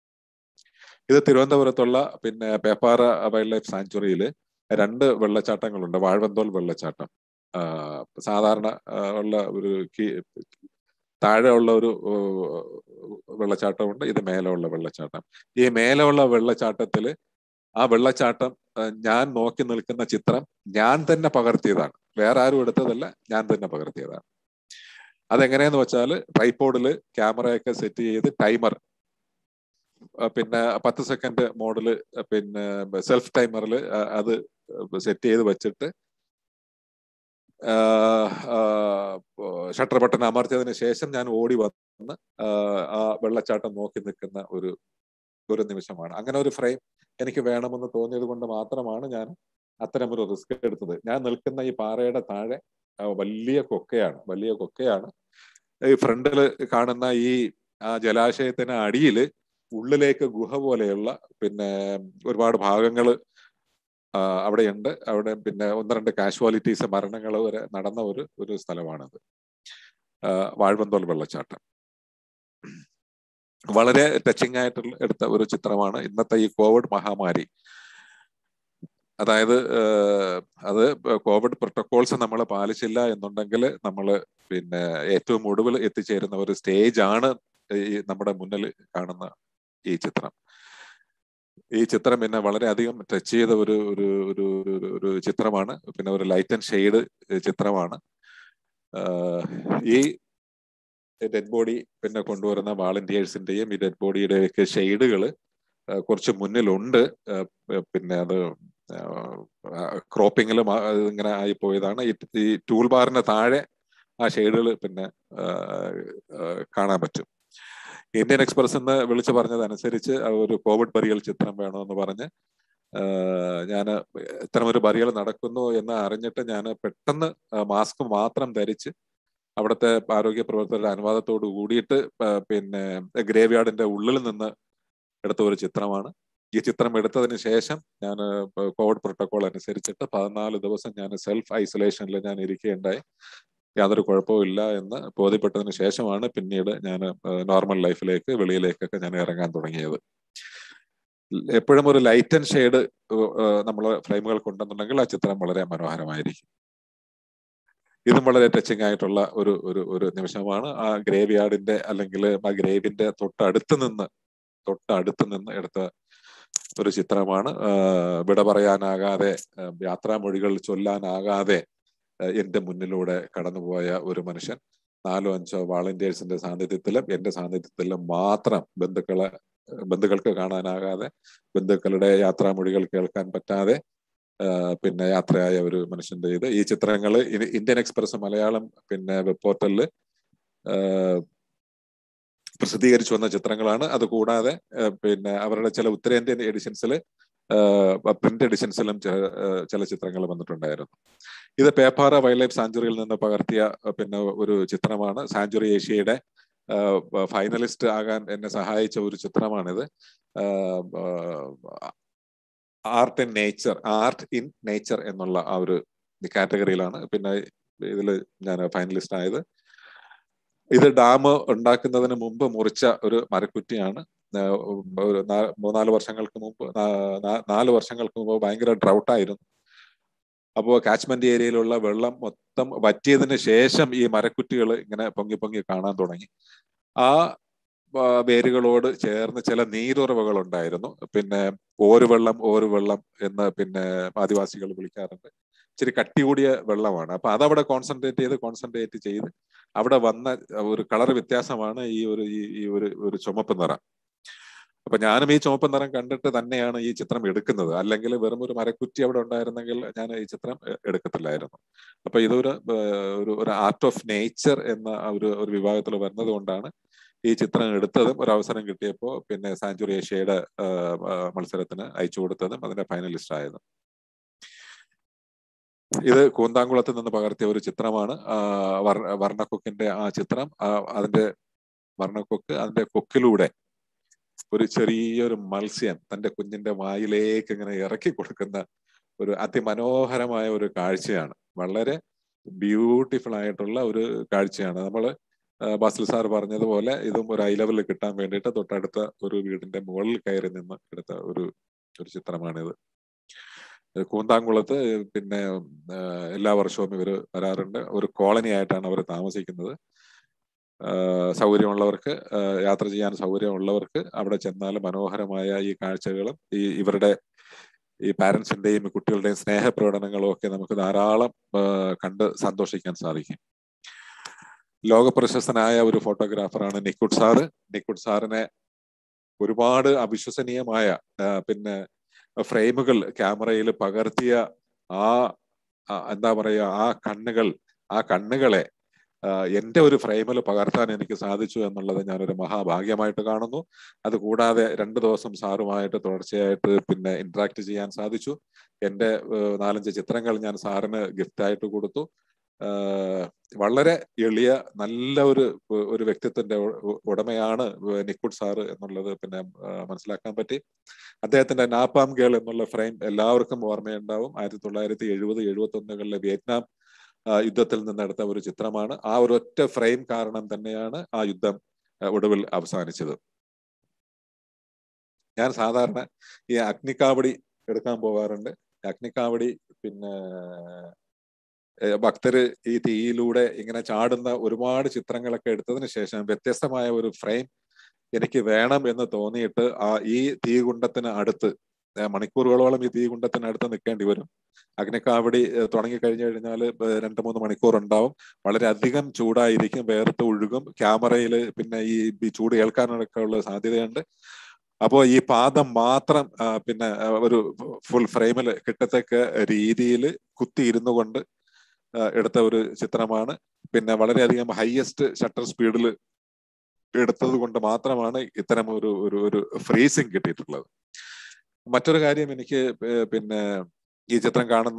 ഇത് തിരുവനന്തപുരത്തുള്ള പിന്നെ പേപ്പാറ വൈൽഡ് ലൈഫ് സാങ്ച്വറിയിൽ 2 വെള്ളച്ചാട്ടങ്ങളുണ്ട്. വാഴവന്തോൾ വെള്ളച്ചാട്ടം സാധാരണ ഉള്ള ഒരു താഴെ ഉള്ള ഒരു വെള്ളച്ചാട്ടമുണ്ട്, ഇത് മേലെ ഉള്ള വെള്ളച്ചാട്ടം. ഈ മേലെ ഉള്ള വെള്ളച്ചാട്ടത്തില് ആ വെള്ളച്ചാട്ടം ഞാൻ നോക്കി നിൽക്കുന്ന ചിത്രം ഞാൻ തന്നെ പകർത്തിയതാണ്, വേറെ ആരും എടുത്തതല്ല, ഞാൻ തന്നെ പകർത്തിയതാണ്. അതെങ്ങനെയെന്ന് വെച്ചാൽ ട്രൈപോഡില് ക്യാമറയൊക്കെ സെറ്റ് ചെയ്ത് ടൈമർ പിന്നെ 10 സെക്കൻഡ് മോഡില് പിന്നെ സെൽഫ് ടൈമറിൽ അത് സെറ്റ് ചെയ്ത് വെച്ചിട്ട് ഷട്ടർ ബട്ടൺ അമർത്തിയതിനു ശേഷം ഞാൻ ഓടി വന്ന് ആ വെള്ളച്ചാട്ടം നോക്കി നിൽക്കുന്ന ഒരു നിമിഷമാണ്. അങ്ങനെ ഒരു ഫ്രെയിം എനിക്ക് വേണമെന്ന് തോന്നിയത് കൊണ്ട് മാത്രമാണ് ഞാൻ അത്തരം ഒരു റിസ്ക് എടുത്തത്. ഞാൻ നിൽക്കുന്ന ഈ പാറയുടെ താഴെ വലിയ കൊക്കയാണ്. ഈ ഫ്രണ്ടിൽ കാണുന്ന ഈ ജലാശയത്തിന് അടിയിൽ ഉള്ളിലേക്ക് ഗുഹ പോലെയുള്ള പിന്നെ ഒരുപാട് ഭാഗങ്ങൾ അവിടെയുണ്ട്. അവിടെ പിന്നെ 1-2 കാഷ്വാലിറ്റീസ്, മരണങ്ങൾ വരെ നടന്ന ഒരു സ്ഥലമാണത്. വാഴവന്തോൾ വെള്ളച്ചാട്ടം വളരെ ടച്ചിങ് ആയിട്ട് എടുത്ത ഒരു ചിത്രമാണ്. ഇന്നത്തെ ഈ കോവിഡ് മഹാമാരി, അതായത് അത് കോവിഡ് പ്രോട്ടോകോൾസ് നമ്മൾ പാലിച്ചില്ല എന്നുണ്ടെങ്കിൽ നമ്മൾ പിന്നെ ഏറ്റവും ഒടുവിൽ എത്തിച്ചേരുന്ന ഒരു സ്റ്റേജ് ആണ് ഈ നമ്മുടെ മുന്നിൽ കാണുന്ന ഈ ചിത്രം. ഈ ചിത്രം എന്നെ വളരെയധികം ടച്ച് ചെയ്ത ഒരു ഒരു ഒരു ഒരു ചിത്രമാണ്. പിന്നെ ഒരു ലൈറ്റ് ആൻഡ് ഷെയ്ഡ് ചിത്രമാണ്. ഈ ഡെഡ് ബോഡി പിന്നെ കൊണ്ടുവരുന്ന വാളണ്ടിയേഴ്സിന്റെയും ഈ ഡെഡ് ബോഡിയുടെയൊക്കെ ഷെയ്ഡുകൾ കുറച്ച് മുന്നിലുണ്ട്. പിന്നെ അത് ക്രോപ്പിങ്ങിലും ഇങ്ങനെ ആയിപ്പോയതാണ്. ഈ ടൂൾ ബാറിന് താഴെ ആ ഷെയ്ഡുകൾ പിന്നെ കാണാൻ പറ്റും. ഇന്ത്യൻ എക്സ്പ്രസ് എന്ന് വിളിച്ചു പറഞ്ഞതനുസരിച്ച് ഒരു കോവിഡ് ബറിയൽ ചിത്രം വേണമെന്ന് പറഞ്ഞ് ഞാൻ ഇത്തരമൊരു ബറിയൽ നടക്കുന്നു എന്ന് അറിഞ്ഞിട്ട് ഞാൻ പെട്ടെന്ന് മാസ്ക് മാത്രം ധരിച്ച് അവിടുത്തെ ആരോഗ്യ പ്രവർത്തകരുടെ അനുവാദത്തോട് കൂടിയിട്ട് പിന്നെ ഗ്രേവ് യാർഡിന്റെ ഉള്ളിൽ നിന്ന് എടുത്ത ഒരു ചിത്രമാണ്. ഈ ചിത്രം എടുത്തതിന് ശേഷം ഞാൻ കോവിഡ് പ്രോട്ടോകോൾ അനുസരിച്ചിട്ട് 14 ദിവസം ഞാൻ സെൽഫ് ഐസൊലേഷനിൽ ഞാൻ ഇരിക്കുകയുണ്ടായി. യാതൊരു കുഴപ്പമില്ല എന്ന് ബോധ്യപ്പെട്ടതിന് ശേഷമാണ് പിന്നീട് ഞാൻ നോർമൽ ലൈഫിലേക്ക് വെളിയിലേക്കൊക്കെ ഞാൻ ഇറങ്ങാൻ തുടങ്ങിയത്. എപ്പോഴും ഒരു ലൈറ്റ് ആൻഡ് ഷെയ്ഡ് നമ്മൾ ഫ്രെയിമുകൾ കൊണ്ടുവന്നുണ്ടെങ്കിൽ ആ ചിത്രം വളരെ മനോഹരമായിരിക്കും. ഇതും വളരെ ടച്ചിങ് ആയിട്ടുള്ള ഒരു ഒരു ഒരു നിമിഷമാണ്. ആ ഗ്രേവ് യാർഡിന്റെ അല്ലെങ്കിൽ ആ ഗ്രേവിന്റെ തൊട്ടടുത്ത് നിന്ന് എടുത്ത ഒരു ചിത്രമാണ്. വിട പറയാനാകാതെ, യാത്രാമൊഴികൾ ചൊല്ലാനാകാതെ എന്റെ മുന്നിലൂടെ കടന്നുപോയ ഒരു മനുഷ്യൻ 4-5 വാളണ്ടിയേഴ്സിന്റെ സാന്നിധ്യത്തിലും എന്റെ സാന്നിധ്യത്തിലും മാത്രം ബന്ധുക്കൾക്ക് കാണാനാകാതെ, ബന്ധുക്കളുടെ യാത്രാമൊഴികൾ കേൾക്കാൻ പറ്റാതെ പിന്നെ യാത്രയായ ഒരു മനുഷ്യന്റെ ഈ ചിത്രങ്ങൾ ഇന്ത്യൻ എക്സ്പ്രസ് മലയാളം പിന്നെ വെബ് പോർട്ടലിൽ പ്രസിദ്ധീകരിച്ചു വന്ന ചിത്രങ്ങളാണ്. അതുകൂടാതെ പിന്നെ അവരുടെ ചില ഉത്തരേന്ത്യൻ എഡിഷൻസിൽ, പ്രിന്റ് എഡിഷൻസിലും ചില ചിത്രങ്ങൾ വന്നിട്ടുണ്ടായിരുന്നു. ഇത് പേപ്പാറ വൈൽഡ് ലൈഫ് സാഞ്ചുറിയിൽ നിന്ന് പകർത്തിയ പിന്നെ ഒരു ചിത്രമാണ്. സാഞ്ചുറി ഏഷ്യയുടെ ഫൈനലിസ്റ്റ് ആകാൻ എന്നെ സഹായിച്ച ഒരു ചിത്രമാണിത്. ആർട്ട് ഇൻ നേച്ചർ എന്നുള്ള ആ ഒരു കാറ്റഗറിയിലാണ് പിന്നെ ഇതിൽ ഞാൻ ഫൈനലിസ്റ്റ് ആയത്. ഇത് ഡാം ഉണ്ടാക്കുന്നതിന് മുമ്പ് മുറിച്ച ഒരു മരക്കുറ്റിയാണ്. ഒരു 4 വർഷങ്ങൾക്ക് മുമ്പ് ഭയങ്കര ഡ്രൗട്ടായിരുന്നു. അപ്പോൾ കാച്ച്മെന്റ് ഏരിയയിലുള്ള വെള്ളം മൊത്തം വറ്റിയതിന് ശേഷം ഈ മരക്കുറ്റികൾ ഇങ്ങനെ പൊങ്ങി കാണാൻ തുടങ്ങി. ആ വേരുകളോട് ചേർന്ന് ചില നീരുറവകൾ ഉണ്ടായിരുന്നു. പിന്നെ ഓരുവെള്ളം എന്ന് പിന്നെ ആദിവാസികൾ വിളിക്കാറുണ്ട്. ഇച്ചിരി കട്ടി കൂടിയ വെള്ളമാണ്. അപ്പൊ അതവിടെ കോൺസെൻട്രേറ്റ് ചെയ്ത് അവിടെ വന്ന ഒരു കളർ വ്യത്യാസമാണ് ഈ ഒരു ചുമപ്പ് നിറം. അപ്പൊ ഞാനും ഈ ചുവപ്പ് നിറം കണ്ടിട്ട് തന്നെയാണ് ഈ ചിത്രം എടുക്കുന്നത്. അല്ലെങ്കിൽ വെറും ഒരു മരക്കുറ്റി അവിടെ ഉണ്ടായിരുന്നെങ്കിൽ ഞാൻ ഈ ചിത്രം എടുക്കത്തില്ലായിരുന്നു. അപ്പൊ ഇതൊരു ആർട്ട് ഓഫ് നേച്ചർ എന്ന ഒരു വിഭാഗത്തിൽ വരുന്നത് കൊണ്ടാണ് ഈ ചിത്രം എടുത്തതും ഒരു അവസരം കിട്ടിയപ്പോൾ പിന്നെ സാഞ്ചുറി ഏഷ്യയുടെ മത്സരത്തിന് അയച്ചു കൊടുത്തതും അതിന്റെ ഫൈനലിസ്റ്റ് ആയതും. ഇത് കൂന്താംകുളത്ത് നിന്ന് പകർത്തിയ ഒരു ചിത്രമാണ്. വർണ്ണക്കൊക്കിന്റെ ആ ചിത്രം, അതിന്റെ കൊക്കിലൂടെ ഒരു ചെറിയൊരു മത്സ്യം തന്റെ കുഞ്ഞിന്റെ വായിലേക്ക് ഇങ്ങനെ ഇറക്കി കൊടുക്കുന്ന ഒരു അതിമനോഹരമായ ഒരു കാഴ്ചയാണ്. വളരെ ബ്യൂട്ടിഫുൾ ആയിട്ടുള്ള ഒരു കാഴ്ചയാണ്. നമ്മള് ബാസിൽ സാർ പറഞ്ഞതുപോലെ ഇതും ഒരു ഐ ലെവലിൽ കിട്ടാൻ വേണ്ടിയിട്ട് തൊട്ടടുത്ത ഒരു വീടിന്റെ മുകളിൽ കയറി നിന്ന് എടുത്ത ഒരു ചിത്രമാണിത്. കൂന്താംകുളത്ത് പിന്നെ എല്ലാ വർഷവും ഇവർ വരാറുണ്ട്. ഒരു കോളനി ആയിട്ടാണ് അവർ താമസിക്കുന്നത്. സൗകര്യമുള്ളവർക്ക്, യാത്ര ചെയ്യാൻ സൗകര്യമുള്ളവർക്ക് അവിടെ ചെന്നാൽ മനോഹരമായ ഈ കാഴ്ചകളും ഇവരുടെ ഈ പാരന്റ്സിന്റെയും കുട്ടികളുടെയും സ്നേഹപ്രകടനങ്ങളും ഒക്കെ നമുക്ക് ധാരാളം കണ്ട് സന്തോഷിക്കാൻ സാധിക്കും. ലോക പ്രശസ്തനായ ഒരു ഫോട്ടോഗ്രാഫറാണ് നിക്കുഡ് സാറ്. നിക്കുഡ് സാറിനെ ഒരുപാട് അവിശ്വസനീയമായ പിന്നെ ഫ്രെയിമുകൾ ക്യാമറയിൽ പകർത്തിയ എന്താ പറയുക, ആ കണ്ണുകളെ എൻ്റെ ഒരു ഫ്രെയിമിൽ പകർത്താൻ എനിക്ക് സാധിച്ചു എന്നുള്ളത് ഞാനൊരു മഹാഭാഗ്യമായിട്ട് കാണുന്നു. അതുകൂടാതെ 2 ദിവസം സാറുമായിട്ട് തുടർച്ചയായിട്ട് പിന്നെ ഇന്ററാക്ട് ചെയ്യാൻ സാധിച്ചു. എൻ്റെ 4-5 ചിത്രങ്ങൾ ഞാൻ സാറിന് ഗിഫ്റ്റായിട്ട് കൊടുത്തു. വളരെ എളിയ നല്ല ഒരു വ്യക്തിത്വത്തിന്റെ ഉടമയാണ് നിക്കുഡ് സാറ് എന്നുള്ളത് പിന്നെ മനസ്സിലാക്കാൻ പറ്റി. അദ്ദേഹത്തിന്റെ നാപ്പാം ഗേൾ എന്നുള്ള ഫ്രെയിം എല്ലാവർക്കും ഓർമ്മയുണ്ടാവും. 1970-71 വിയറ്റ്നാം യുദ്ധത്തിൽ നിന്നെടുത്ത ഒരു ചിത്രമാണ്. ആ ഒരൊറ്റ ഫ്രെയിം കാരണം തന്നെയാണ് ആ യുദ്ധം ഒടുവിൽ അവസാനിച്ചത്. ഞാൻ സാധാരണ ഈ അഗ്നിക്കാവടി എടുക്കാൻ പോകാറുണ്ട്. അഗ്നിക്കാവടി പിന്നെ ഭക്തര് ഈ തീയിലൂടെ ഇങ്ങനെ ചാടുന്ന ഒരുപാട് ചിത്രങ്ങളൊക്കെ എടുത്തതിന് ശേഷം വ്യത്യസ്തമായ ഒരു ഫ്രെയിം എനിക്ക് വേണം എന്ന് തോന്നിയിട്ട് ഈ തീകുണ്ടത്തിന് അടുത്ത് മണിക്കൂറുകളോളം ഈ തീകുണ്ടത്തിനടുത്ത് നിൽക്കേണ്ടി വരും. അഗ്നിക്കാവടി തുടങ്ങി കഴിഞ്ഞു കഴിഞ്ഞാൽ 2-3 മണിക്കൂർ ഉണ്ടാവും. വളരെയധികം ചൂടായിരിക്കും, വേർത്ത് ഒഴുകും. ക്യാമറയിൽ പിന്നെ ഈ ചൂട് ഏൽക്കാനൊക്കെ ഉള്ള സാധ്യതയുണ്ട്. അപ്പോൾ ഈ പാദം മാത്രം പിന്നെ ഒരു ഫുൾ ഫ്രെയിമിൽ കിട്ടത്തക്ക രീതിയിൽ കുത്തിയിരുന്നു കൊണ്ട് എടുത്ത ഒരു ചിത്രമാണ്. പിന്നെ വളരെയധികം ഹയസ്റ്റ് ഷട്ടർ സ്പീഡിൽ എടുത്തത് കൊണ്ട് മാത്രമാണ് ഇത്തരം ഒരു ഫ്രീസിങ് കിട്ടിയിട്ടുള്ളത്. മറ്റൊരു കാര്യം എനിക്ക് പിന്നെ ഈ ചിത്രം കാണുന്ന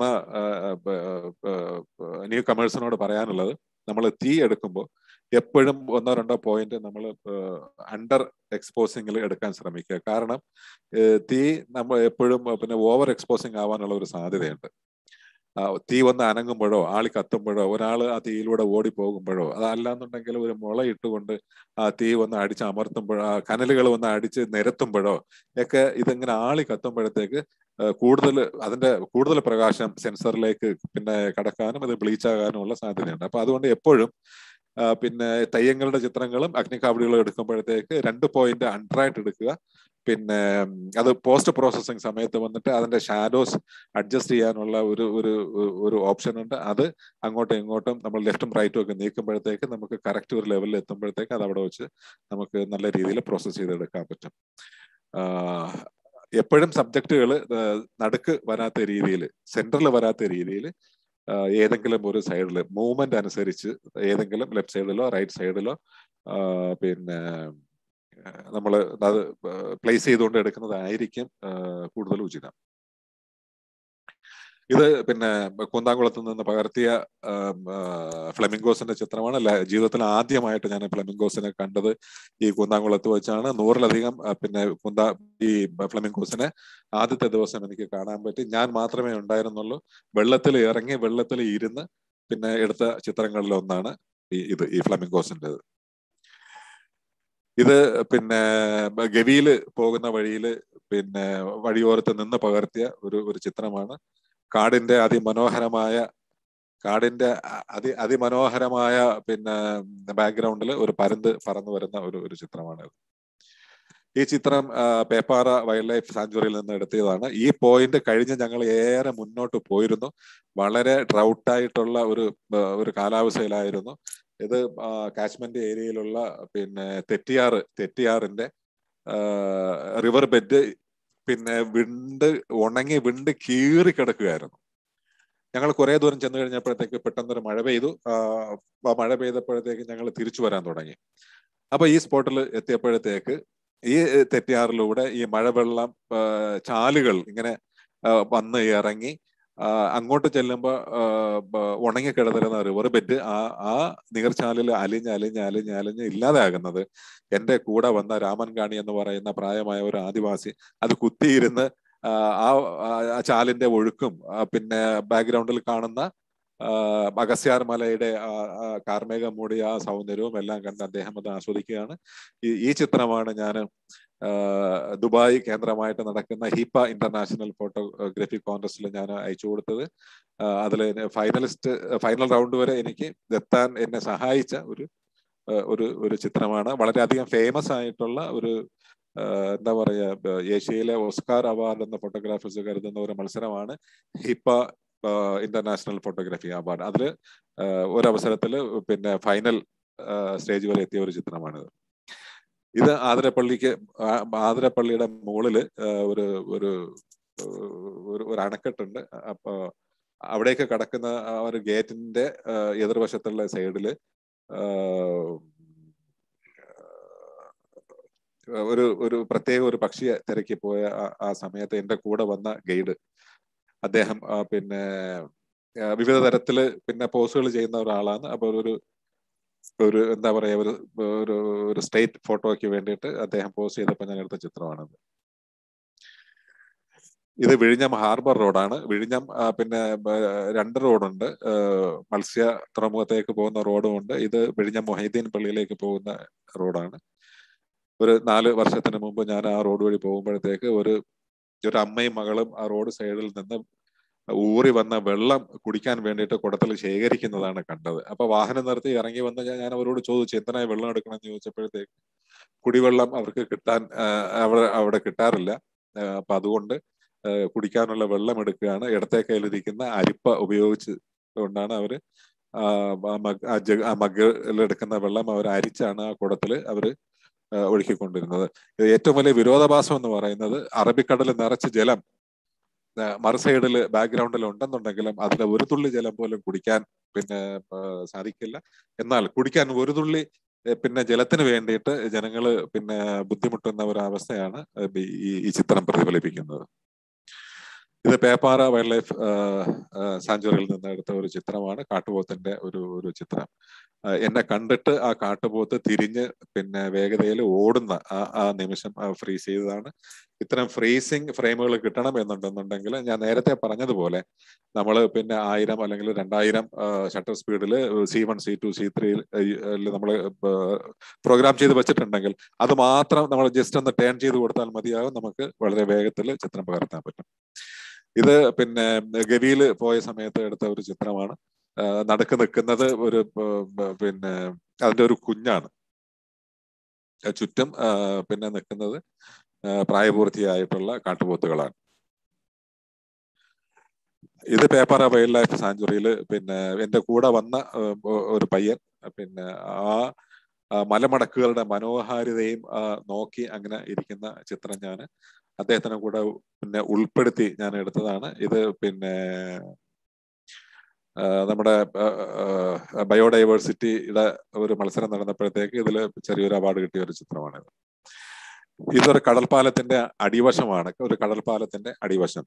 ന്യൂ കമേഴ്സിനോട് പറയാനുള്ളത്, നമ്മൾ തീ എടുക്കുമ്പോൾ എപ്പോഴും 1-2 പോയിന്റ് നമ്മൾ അണ്ടർ എക്സ്പോസിങ്ങിൽ എടുക്കാൻ ശ്രമിക്കുക. കാരണം തീ നമ്മൾ എപ്പോഴും പിന്നെ ഓവർ എക്സ്പോസിങ് ആവാനുള്ള ഒരു സാധ്യതയുണ്ട്. തീ വന്ന് അനങ്ങുമ്പോഴോ ആളി കത്തുമ്പോഴോ ഒരാൾ ആ തീയിലൂടെ ഓടി പോകുമ്പോഴോ, അതല്ലാന്നുണ്ടെങ്കിൽ ഒരു മുള ഇട്ടുകൊണ്ട് ആ തീ വന്ന് അടിച്ച് അമർത്തുമ്പോഴോ, ആ കനലുകൾ വന്ന് അടിച്ച് നിരത്തുമ്പോഴോ ഒക്കെ ഇതിങ്ങനെ ആളി കത്തുമ്പോഴത്തേക്ക് കൂടുതൽ പ്രകാശം സെൻസറിലേക്ക് പിന്നെ കടക്കാനും അത് ബ്ലീച്ച് ആകാനും ഉള്ള സാധ്യതയുണ്ട്. അപ്പൊ അതുകൊണ്ട് എപ്പോഴും പിന്നെ തെയ്യങ്ങളുടെ ചിത്രങ്ങളും അഗ്നിക്കാവടികളും എടുക്കുമ്പോഴത്തേക്ക് 2 പോയിന്റ് അണ്ടറായിട്ട് എടുക്കുക. പിന്നെ അത് പോസ്റ്റ് പ്രോസസ്സിങ് സമയത്ത് വന്നിട്ട് അതിന്റെ ഷാഡോസ് അഡ്ജസ്റ്റ് ചെയ്യാനുള്ള ഒരു ഓപ്ഷൻ ഉണ്ട്. അത് അങ്ങോട്ടും ഇങ്ങോട്ടും നമ്മൾ ലെഫ്റ്റും റൈറ്റും ഒക്കെ നീക്കുമ്പോഴത്തേക്ക് നമുക്ക് കറക്റ്റ് ഒരു ലെവലിൽ എത്തുമ്പോഴത്തേക്ക് അത് അവിടെ വെച്ച് നമുക്ക് നല്ല രീതിയിൽ പ്രോസസ്സ് ചെയ്തെടുക്കാൻ പറ്റും. എപ്പോഴും സബ്ജക്റ്റുകൾ നടുക്ക് വരാത്ത രീതിയിൽ, സെന്ററിൽ വരാത്ത രീതിയിൽ ഏതെങ്കിലും ഒരു സൈഡിൽ മൂവ്മെന്റ് അനുസരിച്ച് ഏതെങ്കിലും ലെഫ്റ്റ് സൈഡിലോ റൈറ്റ് സൈഡിലോ പിന്നെ നമ്മൾ അത് പ്ലേസ് ചെയ്തുകൊണ്ട് എടുക്കുന്നതായിരിക്കും കൂടുതൽ ഉചിതം. ഇത് പിന്നെ കുന്താംകുളത്ത് നിന്ന് പകർത്തിയ ഫ്ലെമിംഗോസിന്റെ ചിത്രമാണ്. ജീവിതത്തിൽ ആദ്യമായിട്ട് ഞാൻ ഫ്ലെമിംഗോസിനെ കണ്ടത് ഈ കുന്താംകുളത്ത് വെച്ചാണ്. 100-ലധികം പിന്നെ ഈ ഫ്ലെമിംഗോസിനെ ആദ്യത്തെ ദിവസം എനിക്ക് കാണാൻ പറ്റി. ഞാൻ മാത്രമേ ഉണ്ടായിരുന്നുള്ളൂ. വെള്ളത്തിൽ ഇറങ്ങി വെള്ളത്തിൽ ഇരുന്ന് പിന്നെ എടുത്ത ചിത്രങ്ങളിൽ ഒന്നാണ് ഈ ഫ്ലെമിംഗോസിൻ്റെത്. ഇത് പിന്നെ ഗവിയിൽ പോകുന്ന വഴിയിൽ പിന്നെ വഴിയോരത്ത് നിന്ന് പകർത്തിയ ഒരു ചിത്രമാണ്. കാടിന്റെ അതിമനോഹരമായ പിന്നെ ബാക്ക്ഗ്രൗണ്ടിൽ ഒരു പരുന്ത് പറന്നു വരുന്ന ഒരു ചിത്രമാണ്. ഈ ചിത്രം പേപ്പാറ വൈൽഡ് ലൈഫ് സാങ്ച്വറിയിൽ നിന്ന് എടുത്തതാണ്. ഈ പോയിന്റ് കഴിഞ്ഞ് ഞങ്ങൾ ഏറെ മുന്നോട്ട് പോയിരുന്നു. വളരെ ഡ്രൗട്ടായിട്ടുള്ള ഒരു കാലാവസ്ഥയിലായിരുന്നു. ഇത് കാച്ച്മെന്റ് ഏരിയയിലുള്ള പിന്നെ തെറ്റിയാറിന്റെ റിവർ ബെഡ് പിന്നെ ഉണങ്ങി വിണ്ട് കീറി കിടക്കുകയായിരുന്നു. ഞങ്ങൾ കുറെ ദൂരം ചെന്ന് കഴിഞ്ഞപ്പോഴത്തേക്ക് പെട്ടെന്നൊരു മഴ പെയ്തു. മഴ പെയ്തപ്പോഴത്തേക്ക് ഞങ്ങൾ തിരിച്ചു വരാൻ തുടങ്ങി. അപ്പൊ ഈ സ്പോട്ടിൽ എത്തിയപ്പോഴത്തേക്ക് ഈ തെറ്റിയാറിലൂടെ ഈ മഴവെള്ളം ചാലുകൾ ഇങ്ങനെ വന്ന് ഇറങ്ങി അങ്ങോട്ട് ചെല്ലുമ്പോ ഉണങ്ങിക്കിടന്നിരുന്ന റിവർ ബെഡ് ആ നീർച്ചാലിൽ അലിഞ്ഞ് ഇല്ലാതാകുന്നത് എന്റെ കൂടെ വന്ന രാമൻ കാണി എന്ന് പറയുന്ന പ്രായമായ ഒരു ആദിവാസി അത് കുത്തിയിരുന്ന് ആ ചാലിന്റെ ഒഴുക്കും പിന്നെ ബാക്ക്ഗ്രൗണ്ടിൽ കാണുന്ന അഗസ്യാർ മലയുടെ കാർമേഘം മൂടിയ ആ സൗന്ദര്യവും എല്ലാം കണ്ട് അദ്ദേഹം അത് ആസ്വദിക്കുകയാണ്. ഈ ചിത്രമാണ് ഞാൻ ദുബായ് കേന്ദ്രമായിട്ട് നടക്കുന്ന ഹിപ്പ ഇന്റർനാഷണൽ ഫോട്ടോഗ്രാഫി കോൺടെസ്റ്റിൽ ഞാൻ അയച്ചു കൊടുത്തത്. അതിൽ ഫൈനൽ റൗണ്ട് വരെ എനിക്ക് എത്താൻ എന്നെ സഹായിച്ച ഒരു ചിത്രമാണ്. വളരെയധികം ഫേമസ് ആയിട്ടുള്ള എന്താ പറയാ, ഏഷ്യയിലെ ഓസ്കാർ അവാർഡ് എന്ന ഫോട്ടോഗ്രാഫേഴ്സ് കരുതുന്ന ഒരു മത്സരമാണ് ഹിപ്പ ഇന്റർനാഷണൽ ഫോട്ടോഗ്രാഫി അവാർഡ്. അതില് ഒരവസരത്തില് പിന്നെ ഫൈനൽ സ്റ്റേജ് വരെ എത്തിയ ഒരു ചിത്രമാണിത്. ഇത് ആതിരപ്പള്ളിയുടെ മുകളില് ഒരു അണക്കെട്ടുണ്ട്. അപ്പൊ അവിടേക്ക് കടക്കുന്ന ഒരു ഗേറ്റിന്റെ എതിർവശത്തുള്ള സൈഡില് ഒരു പ്രത്യേക ഒരു പക്ഷിയെ തിരക്കി പോയ ആ സമയത്ത് എന്റെ കൂടെ വന്ന ഗൈഡ് അദ്ദേഹം പിന്നെ വിവിധ തരത്തില് പിന്നെ പോസുകൾ ചെയ്യുന്ന ഒരാളാണ്. അപ്പൊ ഒരു എന്താ പറയാ ഒരു സ്റ്റേറ്റ് ഫോട്ടോയ്ക്ക് വേണ്ടിയിട്ട് അദ്ദേഹം പോസ്റ്റ് ചെയ്തപ്പോൾ ഞാൻ എടുത്ത ചിത്രമാണത്. ഇത് വിഴിഞ്ഞം ഹാർബർ റോഡാണ്. വിഴിഞ്ഞം പിന്നെ 2 റോഡുണ്ട്. മത്സ്യ തുറമുഖത്തേക്ക് പോകുന്ന റോഡും ഉണ്ട്. ഇത് വിഴിഞ്ഞം മൊഹീദ്ദീൻ പള്ളിയിലേക്ക് പോകുന്ന റോഡാണ്. ഒരു 4 വർഷത്തിന് മുമ്പ് ഞാൻ ആ റോഡ് വഴി പോകുമ്പോഴത്തേക്ക് ഒരു അമ്മയും മകളും ആ റോഡ് സൈഡിൽ നിന്ന് ഊറി വന്ന വെള്ളം കുടിക്കാൻ വേണ്ടിയിട്ട് കുടത്തിൽ ശേഖരിക്കുന്നതാണ് കണ്ടത്. അപ്പൊ വാഹനം നിർത്തി ഇറങ്ങി വന്ന് ഞാൻ അവരോട് ചോദിച്ചു എന്തിനായി വെള്ളം എടുക്കണമെന്ന് ചോദിച്ചപ്പോഴത്തേക്ക് കുടിവെള്ളം അവർക്ക് കിട്ടാൻ അവിടെ കിട്ടാറില്ല. അപ്പൊ അതുകൊണ്ട് കുടിക്കാനുള്ള വെള്ളം എടുക്കുകയാണ്. ഇടത്തെ കയ്യിലിരിക്കുന്ന അരിപ്പ ഉപയോഗിച്ച് കൊണ്ടാണ് അവര് ആ മഗ്ഗിലെടുക്കുന്ന വെള്ളം അവർ അരിച്ചാണ് ആ കുടത്തിൽ അവർ ഒഴുക്കിക്കൊണ്ടിരുന്നത്. ഏറ്റവും വലിയ വിരോധാഭാസം എന്ന് പറയുന്നത് അറബിക്കടൽ നിറച്ച് ജലം മറു സൈഡിൽ ബാക്ക്ഗ്രൗണ്ടിൽ ഉണ്ടെന്നുണ്ടെങ്കിലും അതിൽ ഒരു തുള്ളി ജലം പോലും കുടിക്കാൻ സാധിക്കില്ല. എന്നാൽ കുടിക്കാൻ ഒരു തുള്ളി ജലത്തിന് വേണ്ടിയിട്ട് ജനങ്ങള് ബുദ്ധിമുട്ടുന്ന ഒരു അവസ്ഥയാണ് ഈ ചിത്രം പ്രതിഫലിപ്പിക്കുന്നത്. ഇത് പേപ്പാറ വൈൽഡ് ലൈഫ് സാങ്ച്വറിയിൽ നിന്ന് എടുത്ത ഒരു ചിത്രമാണ്. കാട്ടുപോത്തിന്റെ ഒരു ചിത്രം. എന്നെ കണ്ടിട്ട് ആ കാട്ടുപോത്ത് തിരിഞ്ഞ് വേഗതയിൽ ഓടുന്ന ആ നിമിഷം ഫ്രീസ് ചെയ്തതാണ്. ഇത്തരം ഫ്രീസിങ് ഫ്രെയിമുകൾ കിട്ടണം എന്നുണ്ടെന്നുണ്ടെങ്കിൽ ഞാൻ നേരത്തെ പറഞ്ഞതുപോലെ നമ്മൾ 1000 അല്ലെങ്കിൽ 2000 ഷട്ടർ സ്പീഡിൽ C1 C2 C3 നമ്മൾ പ്രോഗ്രാം ചെയ്ത് വെച്ചിട്ടുണ്ടെങ്കിൽ അത് മാത്രം നമ്മൾ ജസ്റ്റ് ഒന്ന് ടേൺ ചെയ്ത് കൊടുത്താൽ മതിയാകും. നമുക്ക് വളരെ വേഗത്തിൽ ചിത്രം പകർത്താൻ പറ്റും. ഇത് ഗവിയിൽ പോയ സമയത്ത് എടുത്ത ഒരു ചിത്രമാണ്. നടുക്ക് നിൽക്കുന്നത് ഒരു അതിന്റെ ഒരു കുഞ്ഞാണ്. ചുറ്റും നിൽക്കുന്നത് പ്രായപൂർത്തിയായിട്ടുള്ള കാട്ടുപോത്തുകളാണ്. ഇത് പേപ്പാറ വൈൽഡ് ലൈഫ് സാങ്ച്വറിയിൽ എന്റെ കൂടെ വന്ന ഒരു പയ്യൻ ആ മലമടക്കുകളുടെ മനോഹാരിതയും നോക്കി അങ്ങനെ ഇരിക്കുന്ന ചിത്രം ഞാൻ അദ്ദേഹത്തിനെ കൂടെ ഉൾപ്പെടുത്തി ഞാൻ എടുത്തതാണ്. ഇത് നമ്മുടെ ബയോഡൈവേഴ്സിറ്റിയുടെ ഒരു മത്സരം നടന്നപ്പോഴത്തേക്ക് ഇതിൽ ചെറിയൊരു അവാർഡ് കിട്ടിയ ഒരു ചിത്രമാണിത്. ഇതൊരു കടൽപ്പാലത്തിന്റെ അടിവശമാണ്. ഒരു കടൽപ്പാലത്തിന്റെ അടിവശം.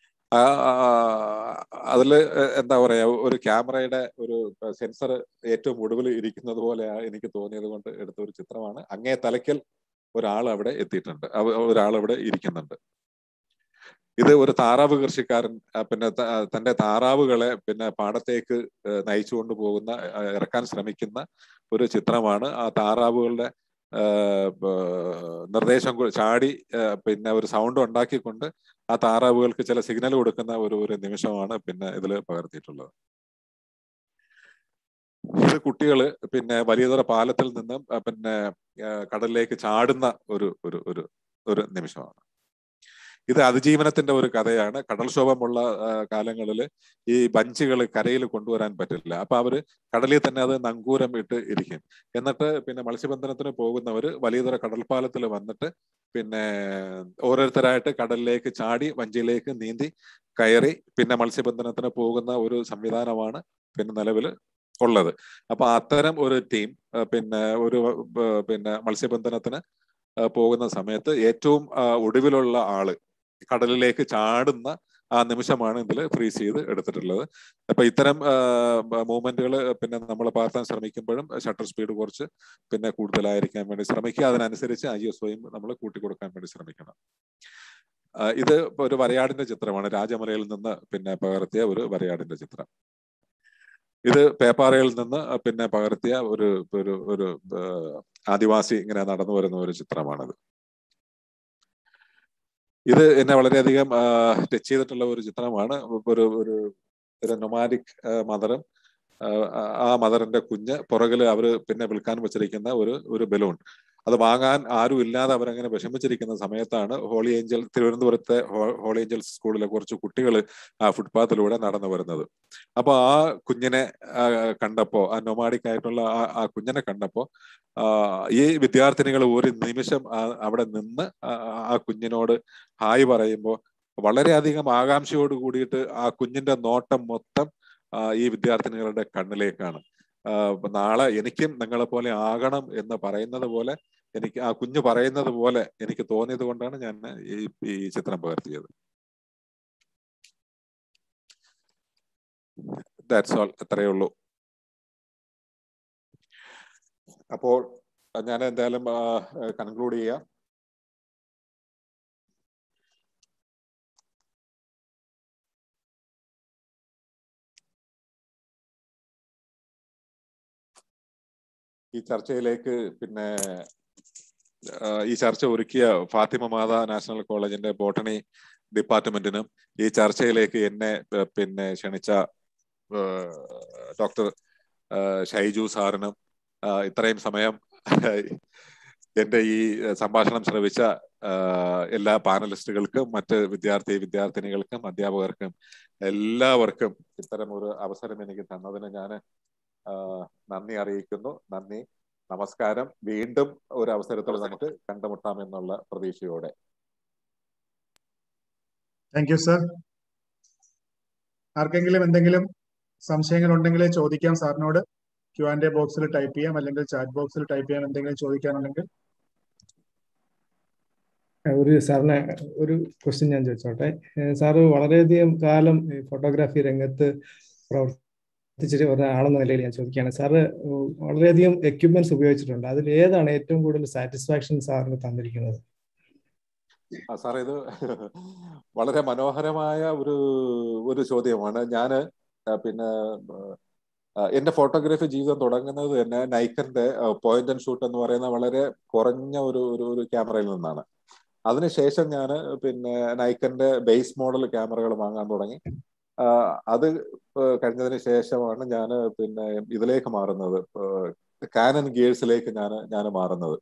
അതില് എന്താ പറയാ, ഒരു ക്യാമറയുടെ ഒരു സെൻസർ ഏറ്റവും ഒടുവിൽ ഇരിക്കുന്നത് പോലെ എനിക്ക് തോന്നിയത് കൊണ്ട് എടുത്ത ഒരു ചിത്രമാണ്. അങ്ങേ തലയ്ക്കൽ ഒരാൾ അവിടെ എത്തിയിട്ടുണ്ട്, ഒരാൾ അവിടെ ഇരിക്കുന്നുണ്ട്. ഇത് ഒരു താറാവ് കൃഷിക്കാരൻ തന്റെ താറാവുകളെ പാടത്തേക്ക് നയിച്ചു കൊണ്ടുപോകുന്ന, ഇറക്കാൻ ശ്രമിക്കുന്ന ഒരു ചിത്രമാണ്. ആ താറാവുകളുടെ നിർദ്ദേശം ചാടി ഒരു സൗണ്ട് ഉണ്ടാക്കിക്കൊണ്ട് ആ താറാവുകൾക്ക് ചില സിഗ്നൽ കൊടുക്കുന്ന ഒരു നിമിഷമാണ് ഇതിൽ പകർത്തിയിട്ടുള്ളത്. ഇത് കുട്ടികള് വലിയതോറ പാലത്തിൽ നിന്നും കടലിലേക്ക് ചാടുന്ന ഒരു നിമിഷമാണ്. ഇത് അതിജീവനത്തിന്റെ ഒരു കഥയാണ്. കടൽക്ഷോഭമുള്ള കാലങ്ങളിൽ ഈ ബഞ്ചുകൾ കരയിൽ കൊണ്ടുവരാൻ പറ്റില്ല. അപ്പൊ അവര് കടലിൽ തന്നെ അത് നങ്കൂരം ഇട്ട് ഇരിക്കും. എന്നിട്ട് മത്സ്യബന്ധനത്തിന് പോകുന്നവര് വലിയതോറ കടൽപ്പാലത്തിൽ വന്നിട്ട് ഓരോരുത്തരായിട്ട് കടലിലേക്ക് ചാടി വഞ്ചിയിലേക്ക് നീന്തി കയറി മത്സ്യബന്ധനത്തിന് പോകുന്ന ഒരു സംവിധാനമാണ് നിലവിൽ ഉള്ളത്. അപ്പൊ അത്തരം ഒരു ടീം ഒരു മത്സ്യബന്ധനത്തിന് പോകുന്ന സമയത്ത് ഏറ്റവും ഒടുവിലുള്ള ആള് കടലിലേക്ക് ചാടുന്ന ആ നിമിഷമാണ് ഇതിൽ ഫ്രീസ് ചെയ്ത് എടുത്തിട്ടുള്ളത്. അപ്പൊ ഇത്തരം മൂവ്മെന്റുകൾ നമ്മൾ പകർത്താൻ ശ്രമിക്കുമ്പോഴും ഷട്ടർ സ്പീഡ് കുറച്ച് കൂടുതലായിരിക്കാൻ വേണ്ടി ശ്രമിക്കുക. അതിനനുസരിച്ച് ISOയും നമ്മൾ കൂട്ടിക്കൊടുക്കാൻ വേണ്ടി ശ്രമിക്കണം. ഇത് ഒരു വരയാടിന്റെ ചിത്രമാണ്. രാജമലയിൽ നിന്ന് പകർത്തിയ ഒരു വരയാടിന്റെ ചിത്രം. ഇത് പേപ്പാറയിൽ നിന്ന് പകർത്തിയ ഒരു ആദിവാസി ഇങ്ങനെ നടന്നു വരുന്ന ഒരു ചിത്രമാണത്. ഇത് എന്നെ വളരെയധികം ടച്ച് ചെയ്തിട്ടുള്ള ഒരു ചിത്രമാണ്. ഒരു നൊമാഡിക് മദറും ആ മദറിന്റെ കുഞ്ഞ് പുറകില് അവര് വിൽക്കാൻ വെച്ചിരിക്കുന്ന ഒരു ബലൂൺ, അത് വാങ്ങാൻ ആരും ഇല്ലാതെ അവരങ്ങനെ വിഷമിച്ചിരിക്കുന്ന സമയത്താണ് തിരുവനന്തപുരത്തെ ഹോളി ഏഞ്ചൽസ് സ്കൂളിലെ കുറച്ച് കുട്ടികൾ ആ ഫുട്പാത്തിലൂടെ നടന്നു വരുന്നത്. അപ്പൊ ആ കുഞ്ഞിനെ കണ്ടപ്പോ, ആ നൊമാഡിക് ആയിട്ടുള്ള ആ കുഞ്ഞിനെ കണ്ടപ്പോ ഈ വിദ്യാർത്ഥിനികൾ ഒരു നിമിഷം അവിടെ നിന്ന് ആ കുഞ്ഞിനോട് ഹായ് പറയുമ്പോൾ വളരെയധികം ആകാംക്ഷയോട് കൂടിയിട്ട് ആ കുഞ്ഞിന്റെ നോട്ടം മൊത്തം ഈ വിദ്യാർത്ഥിനികളുടെ കണ്ണിലേക്കാണ്. നാളെ എനിക്കും നിങ്ങളെ പോലെ ആകണം എന്ന് പറയുന്നത് പോലെ, എനിക്ക് ആ കുഞ്ഞ് പറയുന്നത് പോലെ എനിക്ക് തോന്നിയത് കൊണ്ടാണ് ഞാൻ ഈ ചിത്രം പകർത്തിയത്. That's all. അത്രയേ ഉള്ളൂ. അപ്പോൾ ഞാൻ എന്തായാലും കൺക്ലൂഡ് ചെയ്യാം. ഈ ചർച്ചയിലേക്ക് ഈ ചർച്ച ഒരുക്കിയ ഫാത്തിമ മാതാ നാഷണൽ കോളേജിന്റെ ബോട്ടണി ഡിപ്പാർട്ട്മെന്റിനും ഈ ചർച്ചയിലേക്ക് എന്നെ ക്ഷണിച്ച ഡോക്ടർ ഷൈജു സാറിനും ഇത്രയും സമയം എന്റെ ഈ സംഭാഷണം ശ്രവിച്ച എല്ലാ പാനലിസ്റ്റുകൾക്കും മറ്റ് വിദ്യാർത്ഥിനികൾക്കും അധ്യാപകർക്കും എല്ലാവർക്കും ഇത്തരം ഒരു അവസരം എനിക്ക് തന്നതിന് ഞാൻ നന്ദി അറിയിക്കുന്നു. നന്ദി, നമസ്കാരം. വീണ്ടും ഒരു അവസരത്തിൽ നമുക്ക് കണ്ടുമുട്ടാമെന്നുള്ള പ്രതീക്ഷയോടെ. Thank you sir. ആർക്കെങ്കിലും എന്തെങ്കിലും സംശയങ്ങൾ ഉണ്ടെങ്കിൽ ചോദിക്കാം സാറിനോട്. Q&A ബോക്സിൽ ടൈപ്പ് ചെയ്യാം, അല്ലെങ്കിൽ ചാറ്റ് ബോക്സിൽ ടൈപ്പ് ചെയ്യാം. എന്തെങ്കിലും ചോദിക്കാനുണ്ടെങ്കിൽ. സാറിന് ഒരു ക്വസ്റ്റ്യൻ ഞാൻ ചോദിച്ചോട്ടെ. സാറ് വളരെയധികം കാലം ഫോട്ടോഗ്രാഫി രംഗത്ത് പ്രവർത്തിച്ചിട്ട് ഒരാളെന്ന നിലയിൽ ഞാൻ ചോദിക്കുകയാണ്. സാറ് വളരെയധികം എക്യുപ്മെന്റ്സ് ഉപയോഗിച്ചിട്ടുണ്ട്. അതിൽ ഏതാണ് ഏറ്റവും കൂടുതൽ സാറ്റിസ്ഫാക്ഷൻ സാറിന് തന്നിരിക്കുന്നത്? സാർ, ഇത് വളരെ മനോഹരമായ ഒരു ചോദ്യമാണ്. ഞാന് പിന്നെ എന്റെ ഫോട്ടോഗ്രാഫി ജീവിതം തുടങ്ങുന്നത് തന്നെ നൈക്കന്റെ പോയിന്റ് ആൻഡ് ഷൂട്ട് എന്ന് പറയുന്ന വളരെ കുറഞ്ഞ ഒരു ക്യാമറയിൽ നിന്നാണ്. അതിനുശേഷം ഞാൻ പിന്നെ നൈക്കന്റെ ബേസ് മോഡൽ ക്യാമറകൾ വാങ്ങാൻ തുടങ്ങി. അത് കഴിഞ്ഞതിന് ശേഷമാണ് ഞാൻ പിന്നെ ഇതിലേക്ക് മാറുന്നത്, കാനൺ ഗിയേഴ്സിലേക്ക് ഞാൻ മാറുന്നത്.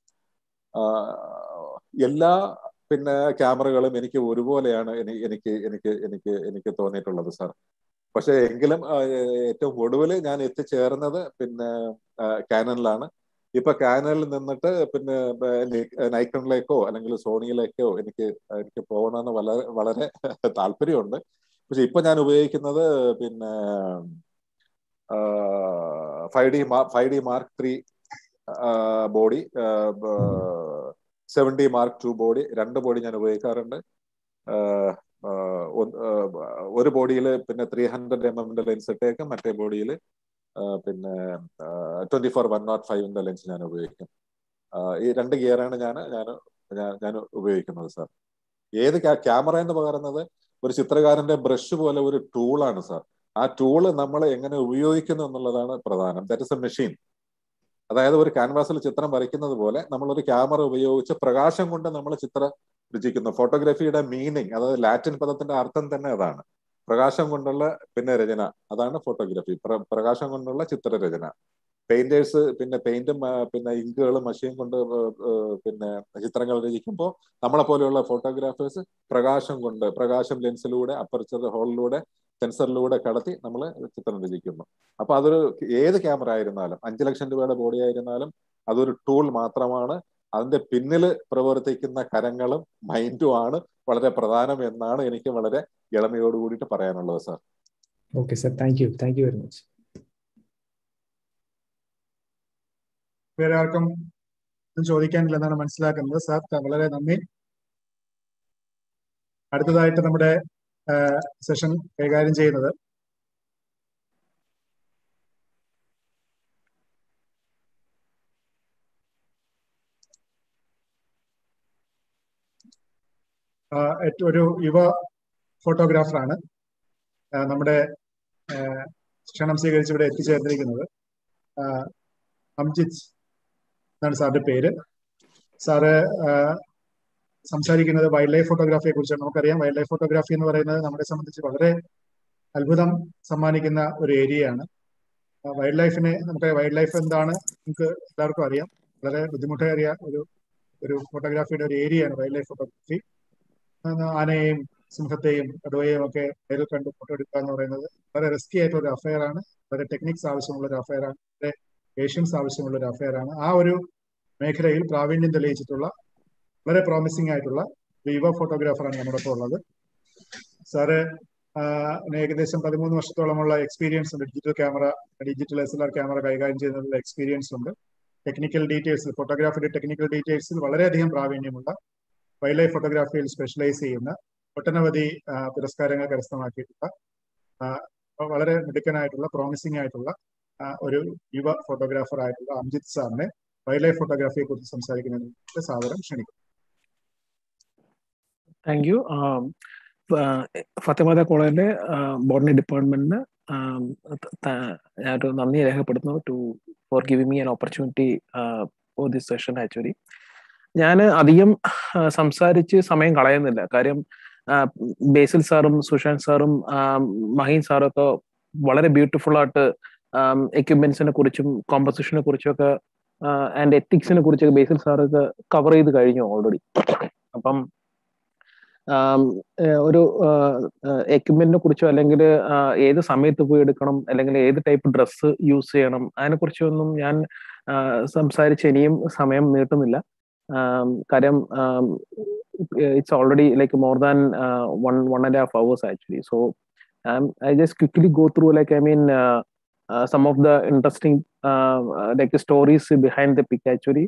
എല്ലാ പിന്നെ ക്യാമറകളും എനിക്ക് ഒരുപോലെയാണ് എനിക്ക് തോന്നിയിട്ടുള്ളത് സാർ. പക്ഷെ എങ്കിലും ഏറ്റവും ഒടുവിൽ ഞാൻ എത്തിച്ചേർന്നത് പിന്നെ കാനണിലാണ്. ഇപ്പൊ കാനണിൽ നിന്നിട്ട് പിന്നെ നൈക്കണിലേക്കോ അല്ലെങ്കിൽ സോണിയിലേക്കോ എനിക്ക് പോകണമെന്ന് വളരെ താല്പര്യമുണ്ട്. പക്ഷെ ഇപ്പൊ ഞാൻ ഉപയോഗിക്കുന്നത് പിന്നെ 5D Mark III body, 70 Mark II body, 2 body ഞാൻ ഉപയോഗിക്കാറുണ്ട്. ഒരു ബോഡിയിൽ പിന്നെ 300mm ലെൻസ് ഇട്ടേക്കും, മറ്റേ ബോഡിയിൽ പിന്നെ 24-105 ലെൻസ് ഞാൻ ഉപയോഗിക്കും. ഈ 2 ഗിയറാണ് ഞാൻ ഉപയോഗിക്കുന്നത് സാർ. ഏത് ക്യാമറ എന്ന് പറയുന്നത് ഒരു ചിത്രകാരന്റെ ബ്രഷ് പോലെ ഒരു ടൂളാണ് സാർ. ആ ടൂള് നമ്മൾ എങ്ങനെ ഉപയോഗിക്കുന്നു എന്നുള്ളതാണ് പ്രധാനം. That is a machine. അതായത് ഒരു ക്യാൻവാസിൽ ചിത്രം വരയ്ക്കുന്നത് പോലെ നമ്മളൊരു ക്യാമറ ഉപയോഗിച്ച് പ്രകാശം കൊണ്ട് നമ്മൾ ചിത്രം രചിക്കുന്നു. ഫോട്ടോഗ്രാഫിയുടെ മീനിങ്, അതായത് ലാറ്റിൻ പദത്തിന്റെ അർത്ഥം തന്നെ അതാണ്. പ്രകാശം കൊണ്ടുള്ള പിന്നെ രചന, അതാണ് ഫോട്ടോഗ്രാഫി. പ്രകാശം കൊണ്ടുള്ള ചിത്രരചന. പെയിന്റേഴ്സ് പിന്നെ പെയിന്റും പിന്നെ ഇങ്കുകളും മഷിയും കൊണ്ട് പിന്നെ ചിത്രങ്ങൾ രചിക്കുമ്പോൾ നമ്മളെ പോലെയുള്ള ഫോട്ടോഗ്രാഫേഴ്സ് പ്രകാശം ലെൻസിലൂടെ, അപ്പർച്ചർ ഹോളിലൂടെ, സെൻസറിലൂടെ കടത്തി നമ്മൾ ചിത്രം രചിക്കുന്നു. അപ്പൊ അതൊരു ഏത് ക്യാമറ ആയിരുന്നാലും, 5 ലക്ഷം രൂപയുടെ ബോഡി ആയിരുന്നാലും അതൊരു ടൂൾ മാത്രമാണ്. അതിന്റെ പിന്നിൽ പ്രവർത്തിക്കുന്ന കരങ്ങളും മൈൻഡും ആണ് വളരെ പ്രധാനം എന്നാണ് എനിക്ക് വളരെ ഇളമയോട് കൂടിയിട്ട് പറയാനുള്ളത് sir. Okay sir, thank you very much. വേറെ ആർക്കും ചോദിക്കാനില്ലെന്നാണ് മനസ്സിലാക്കുന്നത്. സാർ, വളരെ നന്ദി. അടുത്തതായിട്ട് നമ്മുടെ സെഷൻ കൈകാര്യം ചെയ്യുന്നത് ഒരു യുവ ഫോട്ടോഗ്രാഫറാണ്. നമ്മുടെ ക്ഷണം സ്വീകരിച്ച് ഇവിടെ എത്തിച്ചേർന്നിരിക്കുന്നത് അംജിത് എന്നാണ് സാറിന്റെ പേര്. സാറ് സംസാരിക്കുന്നത് വൈൽഡ് ലൈഫ് ഫോട്ടോഗ്രാഫിയെ കുറിച്ചാണ്. നമുക്കറിയാം, വൈൽഡ് ലൈഫ് ഫോട്ടോഗ്രാഫി എന്ന് പറയുന്നത് നമ്മളെ സംബന്ധിച്ച് വളരെ അത്ഭുതം സമ്മാനിക്കുന്ന ഒരു ഏരിയയാണ്. വൈൽഡ് ലൈഫ് എന്താണ് നമുക്ക് എല്ലാവർക്കും അറിയാം. വളരെ ബുദ്ധിമുട്ടേറിയ ഒരു ഫോട്ടോഗ്രാഫിയുടെ ഒരു ഏരിയയാണ് വൈൽഡ് ലൈഫ് ഫോട്ടോഗ്രാഫി. ആനയെയും സിംഹത്തെയും കടുവയെയും ഒക്കെ നേരിൽ കണ്ട് ഫോട്ടോ എടുക്കുക എന്ന് പറയുന്നത് വളരെ റിസ്കി ആയിട്ടുള്ള ഒരു അഫയറാണ്. വളരെ ടെക്നിക്സ് ആവശ്യമുള്ള ഒരു അഫയറാണ്. വളരെ പേഷ്യൻസ് ആവശ്യമുള്ള ഒരു അഫയറാണ്. ആ ഒരു മേഖലയിൽ പ്രാവീണ്യം തെളിയിച്ചിട്ടുള്ള വളരെ പ്രോമിസിംഗ് ആയിട്ടുള്ള ഒരു യുവ ഫോട്ടോഗ്രാഫറാണ് നമ്മോടൊപ്പം ഉള്ളത്. സാറ് ഏകദേശം 13 വർഷത്തോളമുള്ള എക്സ്പീരിയൻസ് ഉണ്ട്. ഡിജിറ്റൽ SLR ക്യാമറ കൈകാര്യം ചെയ്യുന്നതിനുള്ള എക്സ്പീരിയൻസ് ഉണ്ട്. ടെക്നിക്കൽ ഡീറ്റെയിൽസ്, ഫോട്ടോഗ്രാഫിയുടെ ടെക്നിക്കൽ ഡീറ്റെയിൽസിൽ വളരെയധികം പ്രാവീണ്യമുള്ള, വൈൽഡ് ലൈഫ് ഫോട്ടോഗ്രാഫിയിൽ സ്പെഷ്യലൈസ് ചെയ്യുന്ന, ഒട്ടനവധി പുരസ്കാരങ്ങൾ കരസ്ഥമാക്കിയിട്ടുള്ള, വളരെ മിടുക്കനായിട്ടുള്ള, പ്രോമിസിംഗ് ആയിട്ടുള്ള ഒരു യുവ ഫോട്ടോഗ്രാഫർ ആയിട്ടുള്ള അംജിത് സാറിനെ വൈൽഡ് ലൈഫ് ഫോട്ടോഗ്രാഫിയെ കുറിച്ച് സംസാരിക്കുന്നതിന് സാദരം ക്ഷണിക്കും. Thank U. ഫാത്തിമ കോളേജിലെ ബോട്ടണി ഡിപ്പാർട്ട്മെന്റിന് ഞാനൊരു നന്ദി രേഖപ്പെടുത്തുന്നു for giving me an opportunity for this session. Actually ഞാൻ അധികം സംസാരിച്ച് സമയം കളയുന്നില്ല. കാര്യം ബേസിൽ സാറും സുശാന്ത് സാറും മഹീൻ സാറും ഒക്കെ വളരെ ബ്യൂട്ടിഫുൾ ആയിട്ട് എക്യുപ്മെന്റ്സിനെ കുറിച്ചും കോമ്പസിഷനെ കുറിച്ചും ഒക്കെ ആൻഡ് എത്തിക്സിനെ കുറിച്ചൊക്കെ ബേസിൽ സാറൊക്കെ കവർ ചെയ്ത് കഴിഞ്ഞു ഓൾറെഡി. അപ്പം ഒരു എക്യുപ്മെന്റിനെ കുറിച്ചോ അല്ലെങ്കിൽ ഏത് സമയത്ത് പോയി എടുക്കണം അല്ലെങ്കിൽ ഏത് ടൈപ്പ് ഡ്രസ്സ് യൂസ് ചെയ്യണം അതിനെക്കുറിച്ചൊന്നും ഞാൻ സംസാരിച്ച് ഇനിയും സമയം നീട്ടുന്നില്ല. കാര്യം it's already like more than 1.5 hours actually. So I just quickly go through like some of the interesting like stories behind the pic actually.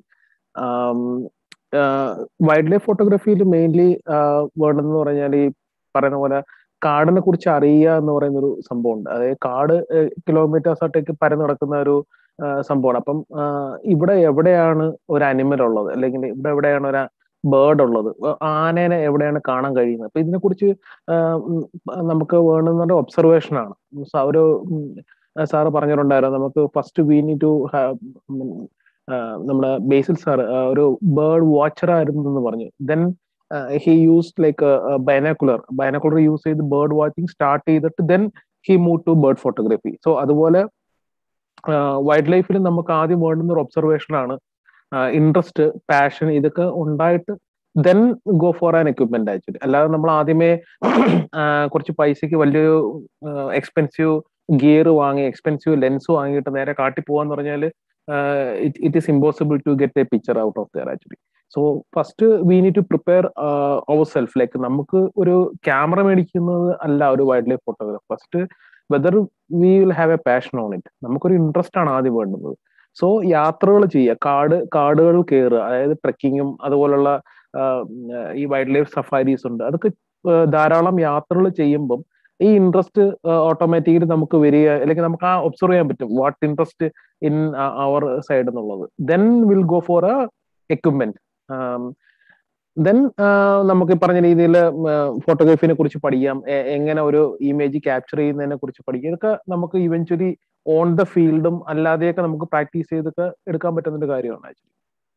Wildlife ഫോട്ടോഗ്രാഫിയിൽ മെയിൻലി വേണമെന്ന് പറഞ്ഞാൽ ഈ പറയുന്ന പോലെ കാടിനെ കുറിച്ച് അറിയുക എന്ന് പറയുന്ന ഒരു സംഭവമുണ്ട്. അതായത് കാട് കിലോമീറ്റേഴ്സായിട്ടേക്ക് പരന്നു നടക്കുന്ന ഒരു സംഭവമാണ്. അപ്പം ഇവിടെ എവിടെയാണ് ഒരു അനിമൽ ഉള്ളത് അല്ലെങ്കിൽ ഇവിടെ എവിടെയാണ് ഒരു ബേർഡ് ഉള്ളത്, ആനേനെ എവിടെയാണ് കാണാൻ കഴിയുന്നത്, അപ്പൊ ഇതിനെക്കുറിച്ച് നമുക്ക് വേണമെന്ന ഒബ്സർവേഷൻ ആണ്. ഒരു സാറ് പറഞ്ഞിട്ടുണ്ടായിരുന്നു നമുക്ക് ഫസ്റ്റ് വി നീഡ് ടു നമ്മുടെ ബേസിൽ സാർ ഒരു ബേർഡ് വാച്ചർ ആയിരുന്നു എന്ന് പറഞ്ഞു. Then he used like binocular use ചെയ്ത് ബേർഡ് വാച്ചിങ് സ്റ്റാർട്ട് ചെയ്തിട്ട് then he move to bird photography. So അതുപോലെ വൈൽഡ് ലൈഫിൽ നമുക്ക് ആദ്യം വേണ്ടുന്ന ഒരു ഒബ്സർവേഷൻ ആണ്, ഇൻട്രസ്റ്റ്, പാഷൻ, ഇതൊക്കെ ഉണ്ടായിട്ട് then go for an equipment actually. അല്ലാതെ നമ്മൾ ആദ്യമേ കുറച്ച് പൈസക്ക് വലിയൊരു എക്സ്പെൻസീവ് ഗിയർ വാങ്ങി എക്സ്പെൻസീവ് ലെൻസ് വാങ്ങിയിട്ട് നേരെ കാട്ടി പോവാന്ന് പറഞ്ഞാൽ it is impossible to get a picture out of there actually. So first we need to prepare ourselves. Like നമുക്ക് ഒരു ക്യാമറ മേടിക്കുന്നത് അല്ല ഒരു wildlife photograph. First whether we will have a passion on it. നമുക്കൊരു interest ആണ് ആദ്യം വേണ്ടുന്നത്. So യാത്രകൾ ചെയ്യുക, കാടുകൾ കയറുക, അതായത് ട്രെക്കിങ്ങും അതുപോലുള്ള ഈ വൈൽഡ് ലൈഫ് സഫാരീസ് ഉണ്ട്. അതൊക്കെ ധാരാളം യാത്രകൾ ചെയ്യുമ്പം ഈ ഇൻട്രസ്റ്റ് ഓട്ടോമാറ്റിക്കലി നമുക്ക് വരിക, അല്ലെങ്കിൽ നമുക്ക് ആ ഒബ്സർവ് ചെയ്യാൻ പറ്റും what interest in our side എന്നുള്ളത്. Then will go for a equipment. ദെൻ നമുക്ക് പറഞ്ഞ രീതിയിൽ ഫോട്ടോഗ്രാഫിനെ കുറിച്ച് പഠിക്കാം, എങ്ങനെ ഒരു ഇമേജ് ക്യാപ്ചർ ചെയ്യുന്നതിനെ കുറിച്ച് പഠിക്കാം. ഇതൊക്കെ നമുക്ക് ഇവൻച്വലി ഓൺ ദ ഫീൽഡും അല്ലാതെയൊക്കെ നമുക്ക് പ്രാക്ടീസ് ചെയ്തൊക്കെ എടുക്കാൻ പറ്റുന്ന ഒരു കാര്യമാണ് ആക്ച്വലി.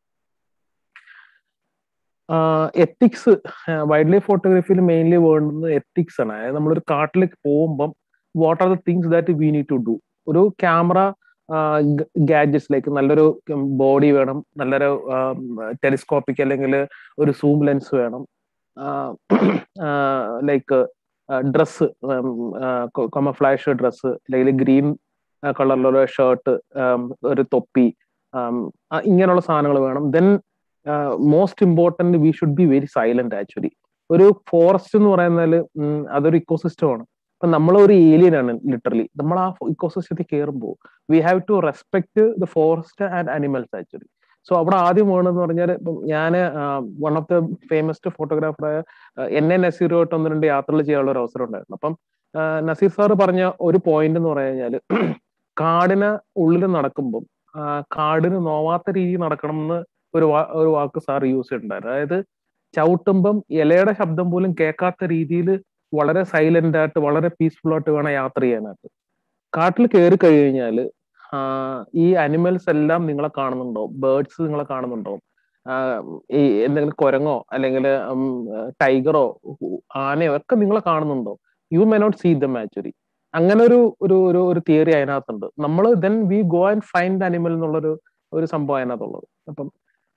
എത്തിക്സ് വൈൽഡ് ലൈഫ് ഫോട്ടോഗ്രാഫിയിൽ മെയിൻലി വേണ്ടുന്നത് എത്തിക്സ് ആണ്. അതായത് നമ്മളൊരു കാട്ടിലേക്ക് പോകുമ്പം what are the things that we need to do. ഒരു ക്യാമറ ഗാഡ്ജറ്റ്സ് ലൈക്ക് നല്ലൊരു ബോഡി വേണം, നല്ലൊരു ടെലിസ്കോപ്പിക് അല്ലെങ്കിൽ ഒരു സൂം ലെൻസ് വേണം, ലൈക്ക് ഡ്രസ്സ്, കമഫ്ലാഷ് ഡ്രസ്സ് അല്ലെങ്കിൽ ഗ്രീൻ കളറിലുള്ള ഷർട്ട്, ഒരു തൊപ്പി, ഇങ്ങനെയുള്ള സാധനങ്ങൾ വേണം. Then most important we should be very silent actually. ഒരു ഫോറസ്റ്റ് എന്ന് പറയുന്നത് അതൊരു ഇക്കോസിസ്റ്റം ആണ്. അപ്പൊ നമ്മൾ ഒരു ഏലിയൻ ആണ് ലിറ്ററലി. നമ്മൾ ആ ഇക്കോസിസ്റ്റത്തിൽ കയറുമ്പോൾ we have to respect the forest and animals actually. So അവിടെ ആദ്യം വേണമെന്ന് പറഞ്ഞാൽ ഞാൻ വൺ ഓഫ് ദ ഫേമസ് ഫോട്ടോഗ്രാഫറായ എൻ എ നസീറുമായിട്ട് 1-2 യാത്രകൾ ചെയ്യാനുള്ള ഒരു അവസരം ഉണ്ടായിരുന്നു. അപ്പം നസീർ സാർ പറഞ്ഞ ഒരു പോയിന്റ് എന്ന് പറഞ്ഞു കഴിഞ്ഞാൽ കാടിന് ഉള്ളിൽ നടക്കുമ്പം കാടിന് നോവാത്ത രീതിയിൽ നടക്കണം എന്ന് ഒരു വാക്ക് സാർ യൂസ് ചെയ്തിട്ടുണ്ടായിരുന്നു. അതായത് ചവിട്ടുമ്പം ഇലയുടെ ശബ്ദം പോലും കേൾക്കാത്ത രീതിയിൽ വളരെ സൈലന്റ് ആയിട്ട് വളരെ പീസ്ഫുൾ ആയിട്ട് വേണം യാത്ര ചെയ്യാനായിട്ട്. കാട്ടിൽ കയറി കഴിഞ്ഞാൽ ഈ അനിമൽസ് എല്ലാം നിങ്ങളെ കാണുന്നുണ്ടാവും, ബേർഡ്സ് നിങ്ങളെ കാണുന്നുണ്ടാവും, ഈ എന്തെങ്കിലും കുരങ്ങോ അല്ലെങ്കിൽ ടൈഗറോ ആനയോ ഒക്കെ നിങ്ങളെ കാണുന്നുണ്ടാവും. You may not see them actually. അങ്ങനെ ഒരു തിയറി അതിനകത്തുണ്ട്. നമ്മൾ then we go and find animal എന്നുള്ളൊരു സംഭവം അതിനകത്തുള്ളത്. അപ്പം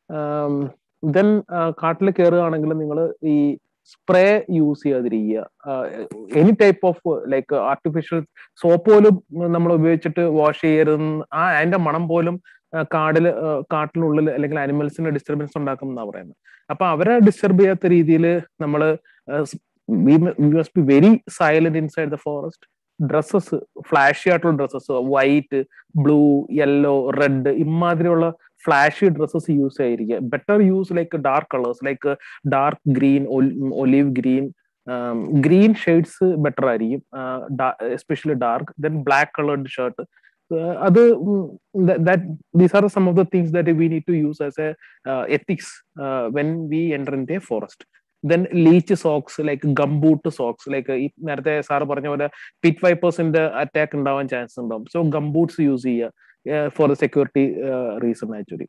ദെൻ കാട്ടിൽ കയറുകയാണെങ്കിൽ നിങ്ങൾ ഈ സ്പ്രേ യൂസ് ചെയ്യാതിരിക്കുക. Any type of like artificial soap പോലും നമ്മൾ ഉപയോഗിച്ചിട്ട് വാഷ് ചെയ്യരുതെന്ന്, അതിന്റെ മണം പോലും കാട്ടിനുള്ളിൽ അല്ലെങ്കിൽ അനിമൽസിന് ഡിസ്റ്റർബൻസ് ഉണ്ടാക്കും എന്നാ പറയുന്നത്. അപ്പൊ അവരെ ഡിസ്റ്റർബ് ചെയ്യാത്ത രീതിയിൽ നമ്മൾ we must be very silent inside the forest. Dresses flashy ആയിട്ടുള്ള dresses, white, blue, yellow, red, ഇമാതിരിയുള്ള ഫ്ലാഷി ഡ്രസ്സസ് യൂസ് ചെയ്തിരിക്കുക. Better use like dark colours like dark green, olive green, green shades better ആയിരിക്കും, especially dark. Then black coloured shirt. അത് these are some of the things that we need to use as a ethics when we enter into a forest. Then leech socks like gumboot socks, like ഈ നേരത്തെ sir പറഞ്ഞ പോലെ pit വൈപ്പേഴ്സിന്റെ attack ഉണ്ടാവാൻ chance ഉണ്ടാവും. So gumboots use ചെയ്യുക for security reason actually.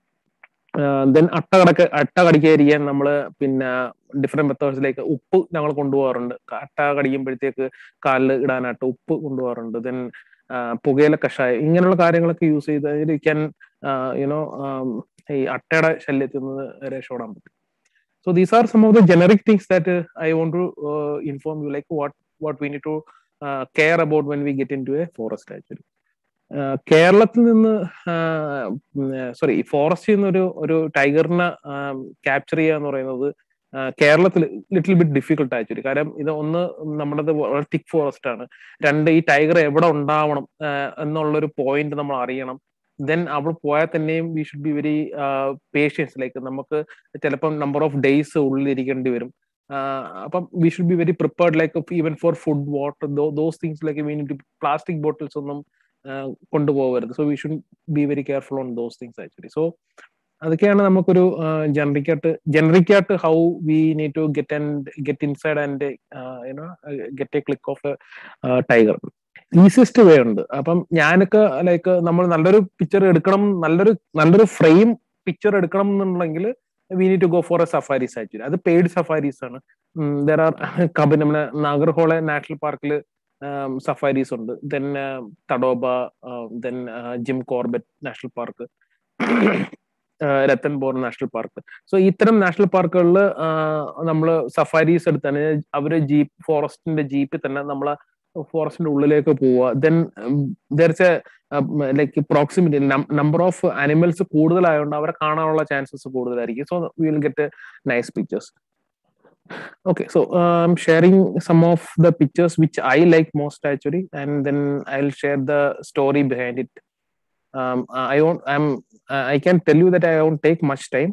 Then അട്ട കടിക്കാതിരിക്കാൻ നമ്മൾ പിന്നെ ഡിഫറെന്റ് മെത്തേഡ്സിലേക്ക് ഉപ്പ് ഞങ്ങൾ കൊണ്ടുപോകാറുണ്ട്. അട്ട കടിക്കുമ്പോഴത്തേക്ക് കാലിൽ ഇടാനായിട്ട് ഉപ്പ് കൊണ്ടുപോകാറുണ്ട്. ദെൻ പുകയില കഷായം, ഇങ്ങനെയുള്ള കാര്യങ്ങളൊക്കെ യൂസ് ചെയ്ത് ക്യാൻ യുനോ ഈ അട്ടയുടെ ശല്യത്തിൽ നിന്ന് രക്ഷപ്പെടാൻ പറ്റും. So these are some of the generic things that I want to inform you, like what we need to care about when we get into a forest actually. കേരളത്തിൽ നിന്ന് sorry ഫോറസ്റ്റിൽ നിന്ന് ഒരു ടൈഗറിനെ capture ചെയ്യുക എന്ന് പറയുന്നത് കേരളത്തിൽ ലിറ്റിൽ ബിറ്റ് ഡിഫിക്കൽട്ട് ആക്ച്വലി. കാരണം ഇത് ഒന്ന് നമ്മുടേത് വളരെ തിക്ക് ഫോറസ്റ്റ് ആണ്, രണ്ട് ഈ ടൈഗർ എവിടെ ഉണ്ടാവണം എന്നുള്ളൊരു പോയിന്റ് നമ്മൾ അറിയണം. ദെൻ അവിടെ പോയാൽ തന്നെയും we should be very patience, like നമുക്ക് ചിലപ്പം നമ്പർ ഓഫ് ഡേയ്സ് ഉള്ളിലിരിക്കേണ്ടി വരും. അപ്പം we should be very prepared, like even for food, water, those things, like we need plastic bottles ഒന്നും കൊണ്ടുപോകരുത്. So we should be very careful on those things actually. So അതൊക്കെയാണ് നമുക്കൊരു ജനറിക്കായിട്ട് how we need to get inside and you know get a click of a tiger. Easiest way ഉണ്ട്. അപ്പം ഞാനൊക്കെ like നമ്മൾ നല്ലൊരു പിക്ചർ എടുക്കണം, നല്ലൊരു ഫ്രെയിം പിക്ചർ എടുക്കണം എന്നുണ്ടെങ്കിൽ we need to go for a safaris actually. അത് പെയ്ഡ് സഫാരീസ് ആണ്. ദർ ആർ നമ്മുടെ നാഗർഹോള നാഷണൽ പാർക്കിൽ സഫാരീസ് ഉണ്ട്, then Tadoba, then Jim Corbett National Park, Ranthambore National Park. So ഇത്തരം നാഷണൽ പാർക്കുകളിൽ നമ്മൾ സഫാരീസ് എടുത്താണ് അവര് ഫോറസ്റ്റിന്റെ ജീപ്പിൽ തന്നെ നമ്മളെ ഫോറസ്റ്റിന്റെ ഉള്ളിലേക്ക് പോവുക. Then there's a like proximity, number of animals കൂടുതലായതുകൊണ്ട് അവരെ കാണാനുള്ള ചാൻസസ് കൂടുതലായിരിക്കും. So we will get nice pictures. Okay, so I'm sharing some of the pictures which I like most actually, and then I'll share the story behind it. I can tell you that I won't take much time.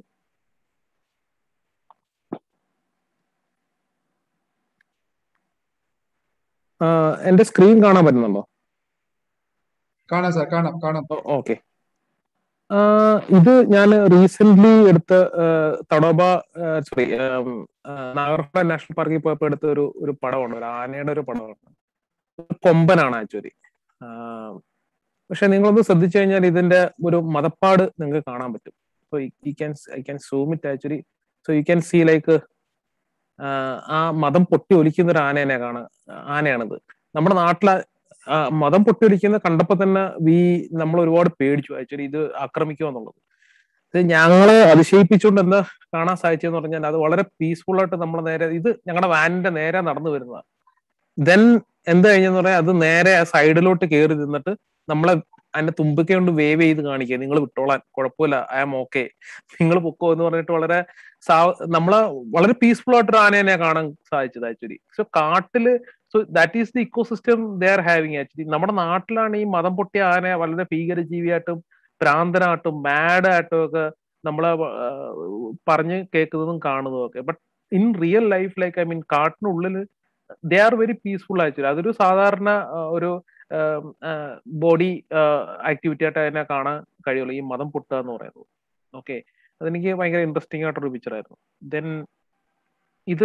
എന്റെ screen കാണാൻ പറ്റുന്നുണ്ടോ? കാണാം sir, കാണാം. Okay, ഇത് ഞാൻ recent എടുത്ത Tadoba sorry Nagarhole National പാർക്കിൽ പോയപ്പോ എടുത്ത ഒരു പടമാണ്, ഒരു ആനയുടെ ഒരു പടമാണ്. കൊമ്പനാണ് ആക്ച്വലി. പക്ഷെ നിങ്ങളൊന്ന് ശ്രദ്ധിച്ചു കഴിഞ്ഞാൽ ഇതിന്റെ ഒരു മതപ്പാട് നിങ്ങൾക്ക് കാണാൻ പറ്റും. So I can zoom it actually. So you can see like ആ മതം പൊട്ടി ഒലിക്കുന്ന ഒരു ആനയാണിത്. നമ്മുടെ നാട്ടിലെ മതം പൊട്ടിയൊലിക്കുന്ന കണ്ടപ്പോ തന്നെ നമ്മൾ ഒരുപാട് പേടിച്ചു ആക്ച്വലി, ഇത് ആക്രമിക്കുക എന്നുള്ളത്. ഇത് ഞങ്ങളെ അതിശയിപ്പിച്ചുകൊണ്ട് എന്താ കാണാൻ സാധിച്ചെന്ന് പറഞ്ഞാൽ അത് വളരെ പീസ്ഫുൾ ആയിട്ട് നമ്മളെ നേരെ, ഇത് ഞങ്ങളുടെ വാനിന്റെ നേരെ നടന്നു വരുന്നതാണ്. ദെൻ എന്ത് കഴിഞ്ഞെന്ന് പറഞ്ഞാൽ അത് നേരെ ആ സൈഡിലോട്ട് കയറി നിന്നിട്ട് നമ്മളെ അതിന്റെ തുമ്പിക്ക കൊണ്ട് വേവ് ചെയ്ത് കാണിക്കുക, നിങ്ങൾ വിട്ടോളാൻ, കുഴപ്പമില്ല, ഐ ആം ഓക്കെ, നിങ്ങൾ പൊക്കോ എന്ന് പറഞ്ഞിട്ട് നമ്മളെ വളരെ പീസ്ഫുൾ ആയിട്ടൊരു ആനേനെ കാണാൻ സാധിച്ചത് ആക്ച്വലി. സോ കാട്ടില്, so that is the ecosystem they are having actually. നമ്മുടെ നാട്ടിലാണ് ഈ മതം പൊട്ടിയ ആന വളരെ ഭീകരജീവിയായിട്ടും ഭ്രാന്തനായിട്ടും മാഡായിട്ടും ഒക്കെ നമ്മളെ പറഞ്ഞ് കേൾക്കുന്നതും കാണുന്നതും ഒക്കെ. But in real life, like I mean കാട്ടിനുള്ളിൽ they are very peaceful actually. അതൊരു സാധാരണ ഒരു ബോഡി ആക്ടിവിറ്റി ആയിട്ട് അതിനെ കാണാൻ കഴിയുള്ളൂ, ഈ മതം പൊട്ടുക എന്ന് പറയുന്നത്. ഓക്കെ, അതെനിക്ക് ഭയങ്കര ഇൻട്രസ്റ്റിംഗ് ആയിട്ടൊരു പിക്ചർ ആയിരുന്നു. ദെൻ ഇത്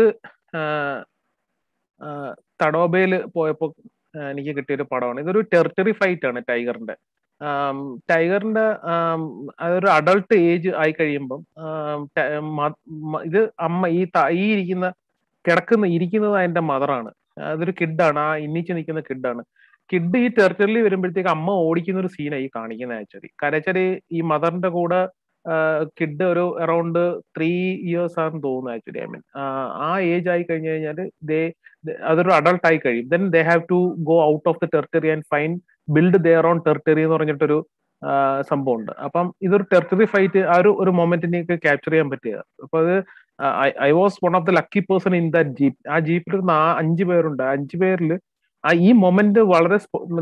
തഡോബയിൽ പോയപ്പോൾ എനിക്ക് കിട്ടിയൊരു പടമാണ്. ഇതൊരു ടെറിട്ടറി ഫൈറ്റ് ആണ് ടൈഗറിന്റെ. അതൊരു അഡൾട്ട് ഏജ് ആയി കഴിയുമ്പം ഇത് അമ്മ ഇരിക്കുന്നത് അതിന്റെ മദറാണ്. അതൊരു കിഡാണ്, ആ ഇന്നിച്ച് നിൽക്കുന്ന കിഡാണ്. കിഡ് ഈ ടെറിട്ടറിയിൽ വരുമ്പോഴത്തേക്ക് അമ്മ ഓടിക്കുന്ന ഒരു സീനായി കാണിക്കുന്നത് ആക്ച്വലി. കാരണം ഈ മദറിന്റെ കൂടെ കിഡ് ഒരു അറൌണ്ട് 3 years ആണെന്ന് തോന്നുന്നു ആക്ച്വലി. ഐ മീൻ ആ ഏജ് ആയി കഴിഞ്ഞു കഴിഞ്ഞാൽ അതൊരു അഡൾട്ട് ആയി കഴിയും. Then they have to go out of the territory and build their own territory എന്ന് പറഞ്ഞിട്ടൊരു സംഭവം ഉണ്ട്. അപ്പം ഇതൊരു ടെറിട്ടറി ഫൈറ്റ് ആ ഒരു മൊമെന്റിനെയൊക്കെ ക്യാപ്ചർ ചെയ്യാൻ പറ്റുക. അപ്പൊ അത് I was one of the lucky person in that jeep. ആ ജീപ്പിൽ 5 പേരുണ്ട്. 5 പേരിൽ ഈ മൊമെന്റ് വളരെ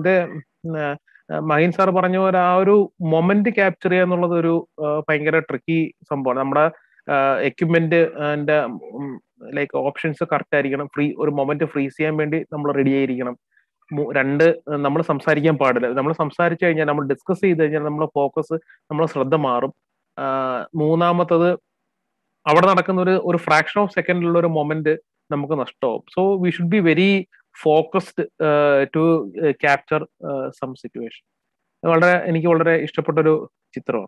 മഹീൻ സാർ പറഞ്ഞ പോലെ ആ ഒരു മൊമെന്റ് ക്യാപ്ചർ ചെയ്യുക എന്നുള്ളത് ഒരു ഭയങ്കര ട്രിക്കി സംഭവമാണ്. നമ്മുടെ equipment and like options correct ആയിരിക്കണം. ഒരു മൊമെന്റ് ഫ്രീസ് ചെയ്യാൻ വേണ്ടി നമ്മൾ റെഡി ആയിരിക്കണം. 2 നമ്മൾ സംസാരിക്കാൻ പാടില്ല. നമ്മൾ സംസാരിച്ചു കഴിഞ്ഞാൽ, നമ്മൾ ഡിസ്കസ് ചെയ്ത് കഴിഞ്ഞാൽ നമ്മളെ ഫോക്കസ്, നമ്മളെ ശ്രദ്ധ മാറും. 3-മത്തത് അവിടെ നടക്കുന്ന ഒരു ഫ്രാക്ഷൻ ഓഫ് സെക്കൻഡിലുള്ള ഒരു മൊമെന്റ് നമുക്ക് നഷ്ടമാവും. So we should be very focused to capture some situation. എനിക്ക് വളരെ ഇഷ്ടപ്പെട്ടൊരു ചിത്രമാണ്.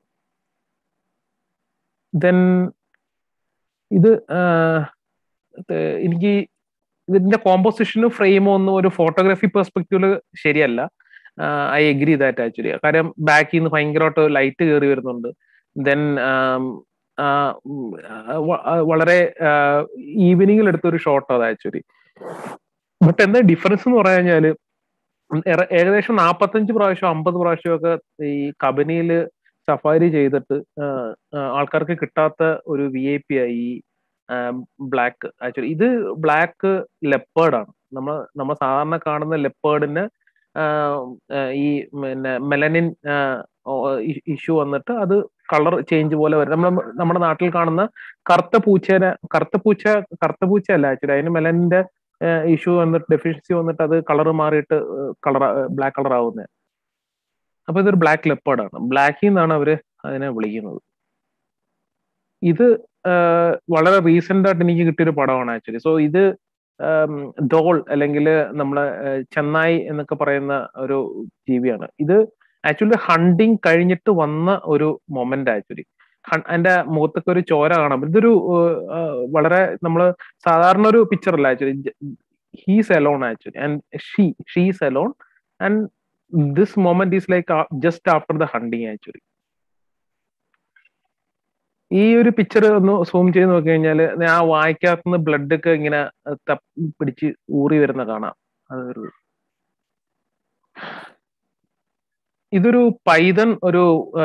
ദെൻ ഇത് എനിക്ക് ഇതിന്റെ കോമ്പോസിഷനും ഫ്രെയിമോ ഒന്നും ഒരു ഫോട്ടോഗ്രാഫി പെർസ്പെക്റ്റീവില് ശരിയല്ല. I agree that actually. കാര്യം ബാക്കിൽ നിന്ന് ഭയങ്കരമായിട്ട് ലൈറ്റ് കയറി വരുന്നുണ്ട്. ദെൻ വളരെ ഈവനിങ്ങിൽ എടുത്തൊരു ഷോട്ട് അത് ആക്ച്വലി. ബട്ട് എന്താ ഡിഫറൻസ് എന്ന് പറഞ്ഞു കഴിഞ്ഞാല് ഏകദേശം 45 പ്രാവശ്യം 50 പ്രാവശ്യമൊക്കെ ഈ കബനിയില് സഫാരി ചെയ്തിട്ട് ആൾക്കാർക്ക് കിട്ടാത്ത ഒരു VIP ആയി ബ്ലാക്ക്. ആക്ച്വലി ഇത് ബ്ലാക്ക് ലെപ്പേർഡാണ്. നമ്മൾ സാധാരണ കാണുന്ന ലെപ്പേർഡിന് ഈ പിന്നെ മെലനിൻ ഇഷ്യൂ വന്നിട്ട് അത് കളർ ചേഞ്ച് പോലെ വരും. നമ്മുടെ നാട്ടിൽ കാണുന്ന കറുത്ത പൂച്ചയല്ല ആക്ച്വലി, അതിന് മെലനിന്റെ ഇഷ്യൂ വന്നിട്ട് ഡെഫിഷ്യൻസി വന്നിട്ട് അത് കളർ മാറിയിട്ട് ബ്ലാക്ക് കളർ ആവുന്നത്. അപ്പൊ ഇതൊരു ബ്ലാക്ക് ലെപ്പേർഡാണ്. ബ്ലാക്കിൽ നിന്നാണ് അവര് അതിനെ വിളിക്കുന്നത്. ഇത് വളരെ റീസെന്റ് ആയിട്ട് എനിക്ക് കിട്ടിയൊരു പടമാണ് ആക്ച്വലി. സോ ഇത് ഡോൾ അല്ലെങ്കിൽ നമ്മളെ ചെന്നായി എന്നൊക്കെ പറയുന്ന ഒരു ജീവിയാണ്. ഇത് ആക്ച്വലി ഹണ്ടിങ് കഴിഞ്ഞിട്ട് വന്ന ഒരു മൊമെന്റ് ആക്ച്വലി. അതിന്റെ മുഖത്തൊക്കെ ഒരു ചോര കാണാം. ഇതൊരു വളരെ നമ്മള് സാധാരണ ഒരു പിക്ചർ അല്ല actually. He's alone actually and she's alone and this moment is like just after the hunting actually. ഈ ഒരു പിക്ചർ ഒന്ന് സൂം ചെയ്ത് നോക്കി കഴിഞ്ഞാൽ ആ വായിക്കകത്തുനിന്ന് ബ്ലഡ് ഒക്കെ ഇങ്ങനെ പിടിച്ച് ഊറി വരുന്ന കാണാം. ഇതൊരു പൈതൺ ഒരു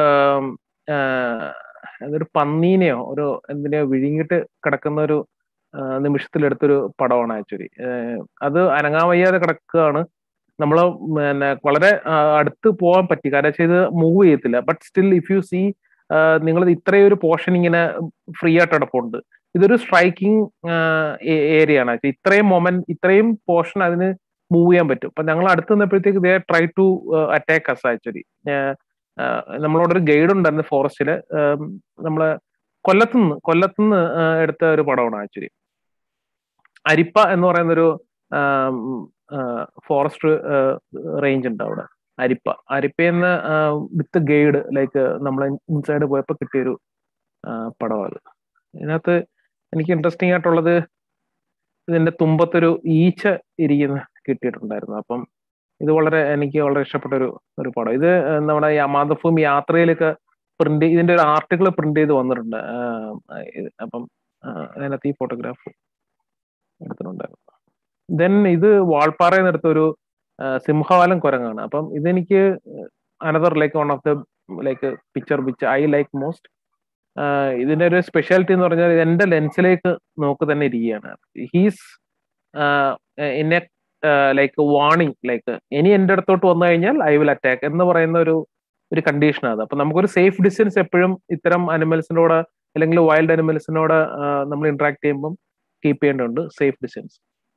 പന്നീനെയോ ഒരു എന്തിനെയോ വിഴുങ്ങിട്ട് കിടക്കുന്ന ഒരു നിമിഷത്തിലെടുത്തൊരു പടമാണ് ആക്ച്വലി. അത് അനങ്ങാൻ വയ്യാതെ കിടക്കുകയാണ്. നമ്മള് പിന്നെ വളരെ അടുത്ത് പോകാൻ പറ്റി, കാരണം വെച്ചാൽ ഇത് മൂവ് ചെയ്യത്തില്ല. But still if you see നിങ്ങൾ ഇത്രയും ഒരു പോർഷൻ ഇങ്ങനെ ഫ്രീ ആയിട്ട് കിടപ്പുണ്ട്. ഇതൊരു സ്ട്രൈക്കിംഗ് ഏരിയ ആണ്. ഇത്രയും പോർഷൻ അതിന് മൂവ് ചെയ്യാൻ പറ്റും. അപ്പൊ ഞങ്ങൾ അടുത്ത് നിന്നപ്പോഴത്തേക്ക് they try to attack us actually. നമ്മളോടൊരു ഗൈഡ് ഉണ്ടായിരുന്നു ഫോറസ്റ്റില്. നമ്മള് കൊല്ലത്തുനിന്ന് എടുത്ത ഒരു പടമാണ് ആക്ച്വലി. അരിപ്പ എന്ന് പറയുന്നൊരു ഫോറസ്റ്റ് റേഞ്ച് ഉണ്ട് അവിടെ. അരിപ്പയെന്ന് വിത്ത് ഗൈഡ് ലൈക്ക് നമ്മൾ ഇൻസൈഡ് പോയപ്പോൾ കിട്ടിയൊരു പടമാണ്. ഇതിനകത്ത് എനിക്ക് ഇൻട്രസ്റ്റിംഗ് ആയിട്ടുള്ളത് ഇതിന്റെ തുമ്പത്തൊരു ഈച്ച കിട്ടിയിട്ടുണ്ടായിരുന്നു. അപ്പം ഇത് എനിക്ക് വളരെ ഇഷ്ടപ്പെട്ട ഒരു പടം. ഇത് നമ്മുടെ മാതൃഭൂമി യാത്രയിലൊക്കെ ഇതിന്റെ ഒരു ആർട്ടിക്കിൾ പ്രിന്റ് ചെയ്ത് വന്നിട്ടുണ്ട്. അപ്പം അതിനകത്ത് ഈ ഫോട്ടോഗ്രാഫ് എടുത്തിട്ടുണ്ടായിരുന്നു. ദെൻ ഇത് വാൾപ്പാറയിൽ നിന്ന് എടുത്തൊരു സിംഹവാലൻ കുരങ്ങാണ്. അപ്പം ഇതെനിക്ക് another like one of the like picture which I like most. ഇതിന്റെ ഒരു സ്പെഷ്യാലിറ്റി എന്ന് പറഞ്ഞാൽ എന്റെ ലെൻസിലേക്ക് നോക്ക് തന്നെ ഇരിക്കുകയാണ്. He's in a like warning, like ഇനി എന്റെ അടുത്തോട്ട് വന്നു കഴിഞ്ഞാൽ ഐ വിൽ അറ്റാക്ക് എന്ന് പറയുന്ന ഒരു കണ്ടീഷനാണ് അത്. അപ്പൊ നമുക്കൊരു സേഫ് ഡിസ്റ്റൻസ് എപ്പോഴും ഇത്തരം അനിമൽസിനോട് അല്ലെങ്കിൽ വൈൽഡ് അനിമൽസിനോട് നമ്മൾ ഇന്ററാക്ട് ചെയ്യുമ്പം കീപ്പ് ചെയ്യേണ്ടതുണ്ട് സേഫ് ഡിസ്റ്റൻസ്.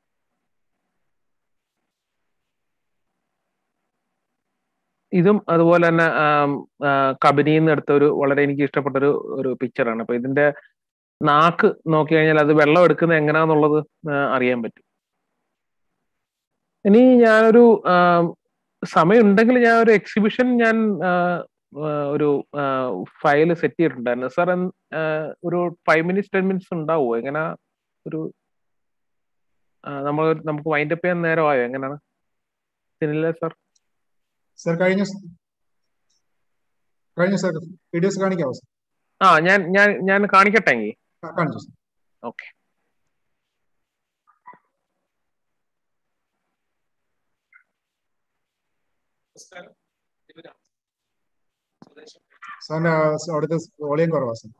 ഇതും അതുപോലെ തന്നെ കബനിയിൽ നിന്ന് എടുത്ത വളരെ എനിക്ക് ഇഷ്ടപ്പെട്ട ഒരു പിക്ചറാണ്. അപ്പൊ ഇതിന്റെ നാക്ക് നോക്കി കഴിഞ്ഞാൽ അത് വെള്ളം എടുക്കുന്നത് എങ്ങനെയാന്നുള്ളത് അറിയാൻ പറ്റും. ഇനി ഞാനൊരു സമയം ഉണ്ടെങ്കിൽ ഞാൻ ഒരു എക്സിബിഷൻ ഒരു ഫയല് സെറ്റ് ചെയ്തിട്ടുണ്ടായിരുന്നു. സാർ ഒരു 5 minutes 10 minutes ഉണ്ടാവുമോ? എങ്ങനെ നമുക്ക് വൈൻഡ് അപ്പ് ചെയ്യാൻ നേരമായോ? എങ്ങനെയാണ് സാർ? സർ കഴിഞ്ഞ സർ വീഡിയോസ് കാണിക്കാവോ? ഞാൻ കാണിക്കട്ടെ. കാണിച്ചു. ഓക്കെ. സാറിന്റെ അവിടുത്തെ വോളിയം കുറവാ സാർ.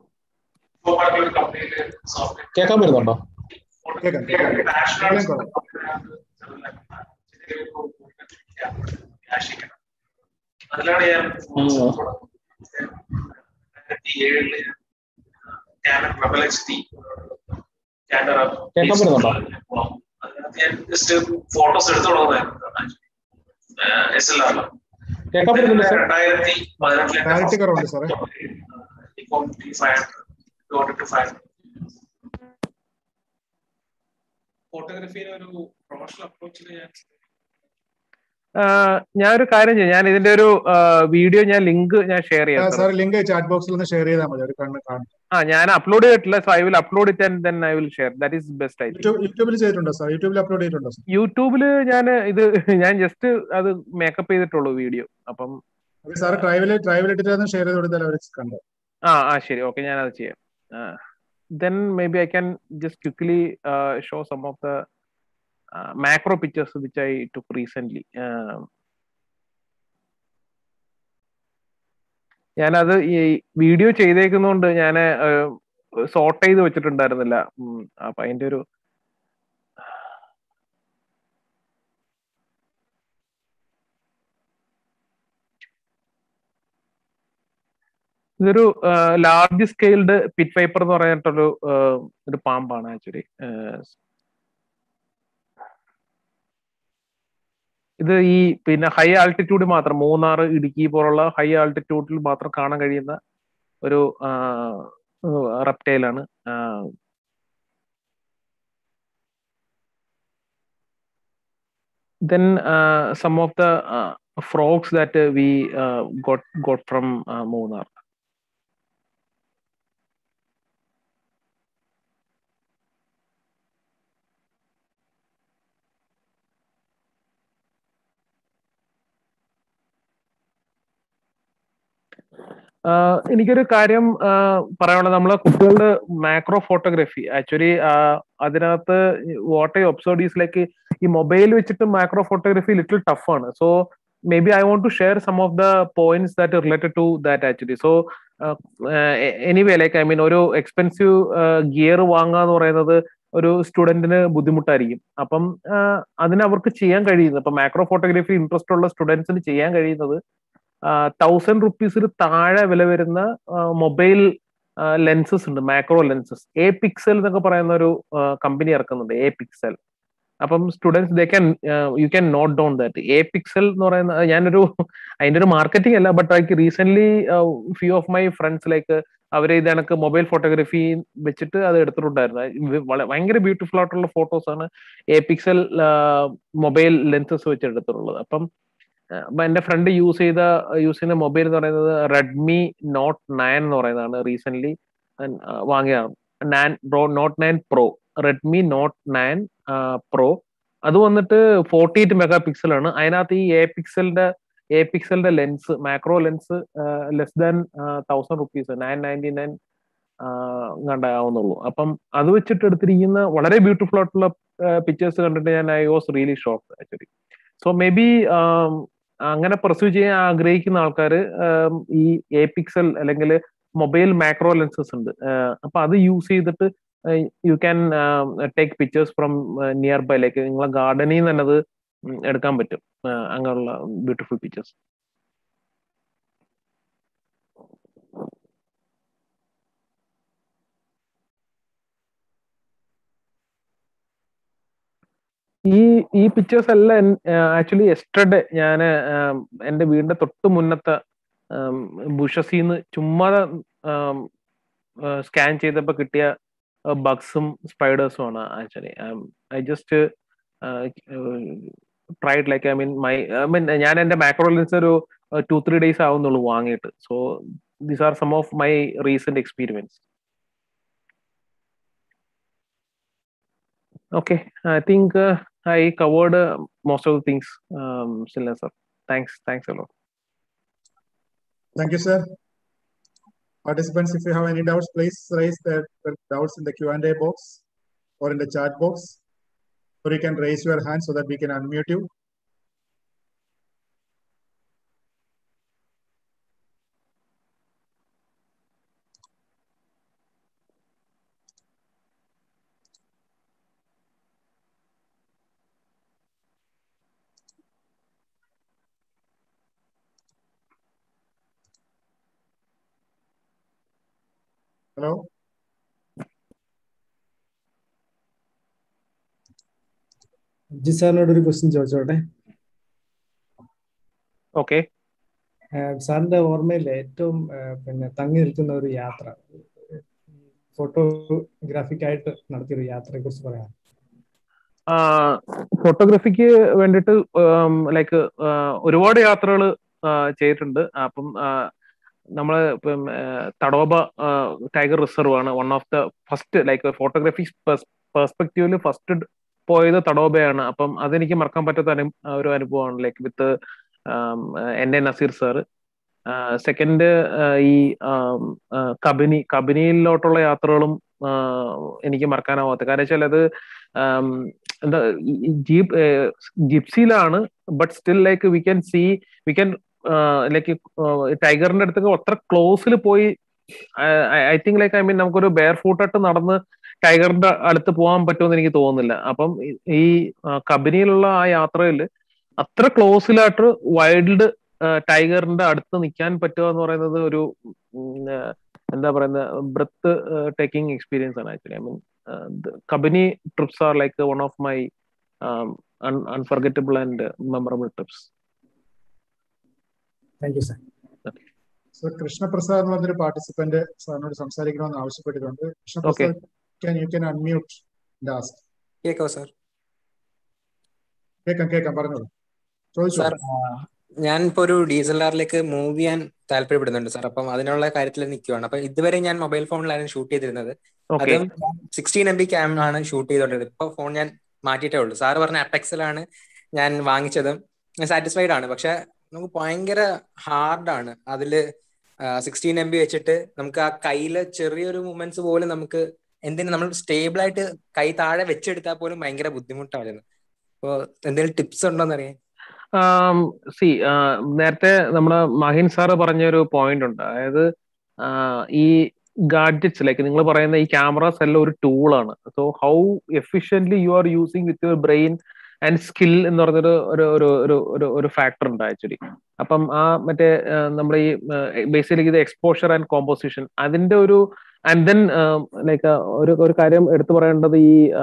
കേൾക്കാൻ പറ്റുന്നുണ്ടോ? കേൾക്കാം. വോളിയം കുറവാ. അതിലാണ് ഞാൻ ഞാൻ ജസ്റ്റ് ഫോട്ടോസ് എടുത്തു തുടങ്ങുന്നതായിരുന്നു SLR. 2018 ഫോട്ടോഗ്രാഫിയുടെ ഒരു പ്രൊഫഷണൽ അപ്രോച്ചിൽ ഞാനൊരു കാര്യം ചെയ്യാം. ഞാൻ ഇതിന്റെ ഒരു വീഡിയോ ലിങ്ക് ഷെയർ ചെയ്യാം. ലിങ്ക് ചാറ്റ് ബോക്സിൽ ഒന്ന് ഷെയർ ചെയ്താൽ മതി. ഞാൻ അപ്ലോഡ് ചെയ്തിട്ടില്ല. So I will upload it and then I will share. That is best. യൂട്യൂബിൽ ചെയ്തിട്ടുണ്ടോ സാർ? യൂട്യൂബിൽ അപ്ലോഡ് ചെയ്തിട്ടുണ്ടോ? യൂട്യൂബിൽ ഞാൻ ജസ്റ്റ് അത് മേക്കപ്പ് ചെയ്തിട്ടുള്ളൂ വീഡിയോ. അപ്പം സാർ ട്രൈവൽ ഇട്ടിട്ട് ഷെയർ ചെയ്ത് കൊടുത്താൽ അവർ കണ്ടോ? ശരി, ഓക്കെ, ഞാൻ അത് ചെയ്യാം. then maybe I can just quickly show some of the macro pictures which I took recently. ഞാനത് ഈ വീഡിയോ ചെയ്തേക്കുന്നതുകൊണ്ട് ഞാൻ സോർട്ട് ചെയ്ത് വെച്ചിട്ടുണ്ടായിരുന്നില്ല. അപ്പൊ അതിന്റെ ഒരു ഇതൊരു ലാർജ് സ്കെയിൽഡ് പിറ്റ് വൈപ്പർ എന്ന് പറഞ്ഞിട്ടൊരു ഒരു പാമ്പാണ് ആക്ച്വലി. ഇത് ഈ പിന്നെ ഹൈ ആൾട്ടിറ്റ്യൂഡ് മാത്രം, മൂന്നാർ, ഇടുക്കി പോലുള്ള ഹൈ ആൾട്ടിറ്റ്യൂഡിൽ മാത്രം കാണാൻ കഴിയുന്ന ഒരു റെപ്റ്റൈലാണ്. Then some of the frogs that we got from Munnar. എനിക്കൊരു കാര്യം പറയാനുള്ളത്, നമ്മളെ കുട്ടികളുടെ മാക്രോ ഫോട്ടോഗ്രാഫി ആക്ച്വലി അതിനകത്ത് what I observe is like ഈ മൊബൈൽ വെച്ചിട്ട് മാക്രോ ഫോട്ടോഗ്രാഫി ലിറ്റിൽ ടഫ് ആണ്. So may be I want to share some of the points that related to that actually. So anyway like I mean ഒരു expensive gear വാങ്ങുക എന്ന് പറയുന്നത് ഒരു സ്റ്റുഡന്റിന് ബുദ്ധിമുട്ടായിരിക്കും. അപ്പം അതിന് അവർക്ക് ചെയ്യാൻ കഴിയുന്നത്, ഇപ്പൊ മാക്രോ ഫോട്ടോഗ്രാഫി ഇൻട്രസ്റ്റ് ഉള്ള സ്റ്റുഡൻസിന് ചെയ്യാൻ കഴിയുന്നത് 1000 rupees താഴെ വില വരുന്ന മൊബൈൽ ലെൻസസ് ഉണ്ട്, മാക്രോ ലെൻസസ്. എ പിക്സൽ എന്നൊക്കെ പറയുന്ന ഒരു കമ്പനി ഇറക്കുന്നുണ്ട്, എ പിക്സൽ. അപ്പം students you can note down that. A pixel എന്ന് പറയുന്ന ഞാനൊരു അതിന്റെ ഒരു മാർക്കറ്റിംഗ് അല്ല, but like recent few of my friends like അവര് ഇത് എനിക്ക് മൊബൈൽ ഫോട്ടോഗ്രാഫി വെച്ചിട്ട് അത് എടുത്തിട്ടുണ്ടായിരുന്നു. ഭയങ്കര ബ്യൂട്ടിഫുൾ ആയിട്ടുള്ള ഫോട്ടോസ് ആണ് എ പിക്സൽ മൊബൈൽ ലെൻസസ് വെച്ച് എടുത്തിട്ടുള്ളത്. അപ്പം എന്റെ ഫ്രണ്ട് യൂസ് ചെയ്യുന്ന മൊബൈൽ എന്ന് പറയുന്നത് റെഡ്മി നോട്ട് 9 എന്ന് പറയുന്നതാണ്. റീസെന്റ് വാങ്ങിയതാണ്. Note 9 pro, Redmi note 9 pro. അത് വന്നിട്ട് 48 മെഗാ പിക്സൽ ആണ്. അതിനകത്ത് ഈ എ പിക്സലിന്റെ lens, macro lens less than 1000 rupees, 999 കണ്ടാവുന്നുള്ളൂ. അപ്പം അത് വെച്ചിട്ട് എടുത്തിരിക്കുന്ന വളരെ ബ്യൂട്ടിഫുൾ ആയിട്ടുള്ള പിക്ചേഴ്സ് കണ്ടിട്ട് ഞാൻ I was really shocked actually. So may be അങ്ങനെ പെർസ്യൂ ചെയ്യാൻ ആഗ്രഹിക്കുന്ന ആൾക്കാർ ഈ എ പിക്സൽ അല്ലെങ്കിൽ മൊബൈൽ മാക്രോ ലെൻസസ് ഉണ്ട്. അപ്പൊ അത് യൂസ് ചെയ്തിട്ട് you can take pictures from nearby, like നിങ്ങളെ ഗാർഡനിൽ നിന്ന് തന്നെ അത് എടുക്കാൻ പറ്റും, അങ്ങനെയുള്ള ബ്യൂട്ടിഫുൾ പിക്ചേഴ്സ്. ഈ പിക്ചേഴ്സ് എല്ലാം ആക്ച്വലി യെസ്റ്റർഡേ ഞാൻ എന്റെ വീടിന്റെ തൊട്ട് മുന്നത്തെ ബുഷസിന്ന് ചുമ്മാ സ്കാൻ ചെയ്തപ്പോ കിട്ടിയ ബഗ്സും സ്പൈഡേഴ്സും ആണ് actually. I just tried like I mean ഞാൻ എന്റെ മാക്രോ ലെൻസ് ഒരു 2-3 days ആവുന്നുള്ളൂ വാങ്ങിയിട്ട്. So these are some of my recent experience. Okay, I think I covered most of the things, Silna sir. Thanks a lot. Thank you, sir. Participants, if you have any doubts, please raise their doubts in the Q&A box or in the chat box, or you can raise your hand so that we can unmute you. Hello. സാറിനോട് ഒരു question ചോദിച്ചോട്ടെ? Okay. സാറിന്റെ ഓർമ്മയിൽ ഏറ്റവും പിന്നെ തങ്ങി നിൽക്കുന്ന ഒരു യാത്ര, ഫോട്ടോഗ്രാഫിക്കായിട്ട് നടത്തിയൊരു യാത്രയെ കുറിച്ച് പറയാം. ഫോട്ടോഗ്രാഫിക്ക് വേണ്ടിയിട്ട് ലൈക്ക് ഒരുപാട് യാത്രകൾ ചെയ്തിട്ടുണ്ട്. അപ്പം നമ്മള് തടോബ ടൈഗർ റിസർവ് ആണ് one of the first, like photography പെർസ്പെക്റ്റീവില് ഫസ്റ്റ് പോയത് തടോബയാണ്. അപ്പം അതെനിക്ക് മറക്കാൻ പറ്റാത്ത ഒരു അനുഭവമാണ്, like with N A Naseer sir. Second ഈ കബനിയിലോട്ടുള്ള യാത്രകളും എനിക്ക് മറക്കാനാവാത്ത കാര്യം വെച്ചാൽ അത് എന്താ ജിപ്സിയിലാണ്, but still like we can like ടൈഗറിന്റെ അടുത്തൊക്കെ അത്ര ക്ലോസിൽ പോയി. ഐ തിങ്ക് ലൈക്ക് നമുക്കൊരു ബെയർ ഫൂട്ടായിട്ട് നടന്ന് ടൈഗറിന്റെ അടുത്ത് പോകാൻ പറ്റുമെന്ന് എനിക്ക് തോന്നുന്നില്ല. അപ്പം ഈ കബനിയിലുള്ള ആ യാത്രയിൽ അത്ര ക്ലോസിലായിട്ട് വൈൽഡ് ടൈഗറിന്റെ അടുത്ത് നിൽക്കാൻ പറ്റുക എന്ന് പറയുന്നത് ഒരു എന്താ പറയുന്നത് ബ്രെത്ത് ടേക്കിംഗ് എക്സ്പീരിയൻസ് ആണ് actually. Kabini trips are like one of my unforgettable and memorable trips. Thank you sir. So Krishnaprasad എന്ന് പറഞ്ഞൊരു പാർട്ടിസിപ്പന്റ് സാറിനോട് സംസാരിക്കണമെന്ന് ആവശ്യപ്പെട്ടിട്ടുണ്ട്. Krishnaprasad, you can unmute and ask. കേൾക്കാവോ സാർ? കേൾക്കാം, പറഞ്ഞോളൂ, ചോദിച്ചോ. സാർ, ഞാനിപ്പോ ഒരു DSLR-ലേക്ക് മൂവ് ചെയ്യാൻ താല്പര്യപ്പെടുന്നുണ്ട് സാർ. അപ്പം അതിനുള്ള കാര്യത്തിൽ നിൽക്കുവാണ്. അപ്പൊ ഇതുവരെ ഞാൻ മൊബൈൽ ഫോണിലാണ് ഷൂട്ട് ചെയ്തിരുന്നത്. അതും 16 MB ക്യാം ആണ് ഷൂട്ട് ചെയ്തോണ്ടിരുന്നത്. ഇപ്പൊ ഫോൺ ഞാൻ മാറ്റിയിട്ടേ ഉള്ളൂ. സാറ് പറഞ്ഞ അപ്പെക്സിലാണ് ഞാൻ വാങ്ങിച്ചതും. ഞാൻ സാറ്റിസ്ഫൈഡ് ആണ്. പക്ഷെ നമുക്ക് ഭയങ്കര ഹാർഡാണ്. അതില് 16 MB വെച്ചിട്ട് നമുക്ക് ആ കയ്യില് ചെറിയൊരു മൂവ്മെന്റ്സ് പോലും നമുക്ക് നമ്മൾ സ്റ്റേബിൾ ആയിട്ട് കൈ താഴെ വെച്ചെടുത്താൽ പോലും ഭയങ്കര ബുദ്ധിമുട്ടായിരുന്നു. അപ്പൊ എന്തെങ്കിലും ടിപ്സ് ഉണ്ടോന്ന് അറിയാൻ. നേരത്തെ നമ്മുടെ മഹിൻ സാറ് പറഞ്ഞൊരു പോയിന്റ് ഉണ്ട്. അതായത് ഈ ഗാഡ്ജറ്റ്സ് ലൈക്ക് നിങ്ങൾ പറയുന്ന ഈ ക്യാമറാസ് എല്ലാം ഒരു ടൂളാണ്. So how efficiently you are using with your brain and skill എന്ന് പറഞ്ഞൊരു ഒരു ഫാക്ടർ ഉണ്ട് ആക്ച്വലി. അപ്പം മറ്റേ നമ്മുടെ ഈ ബേസിക്കലി ഇത് എക്സ്പോഷർ ആൻഡ് കോമ്പോസിഷൻ അതിന്റെ ഒരു ആൻഡ് ദെൻ ലൈക്ക് ഒരു കാര്യം എടുത്തു പറയേണ്ടത്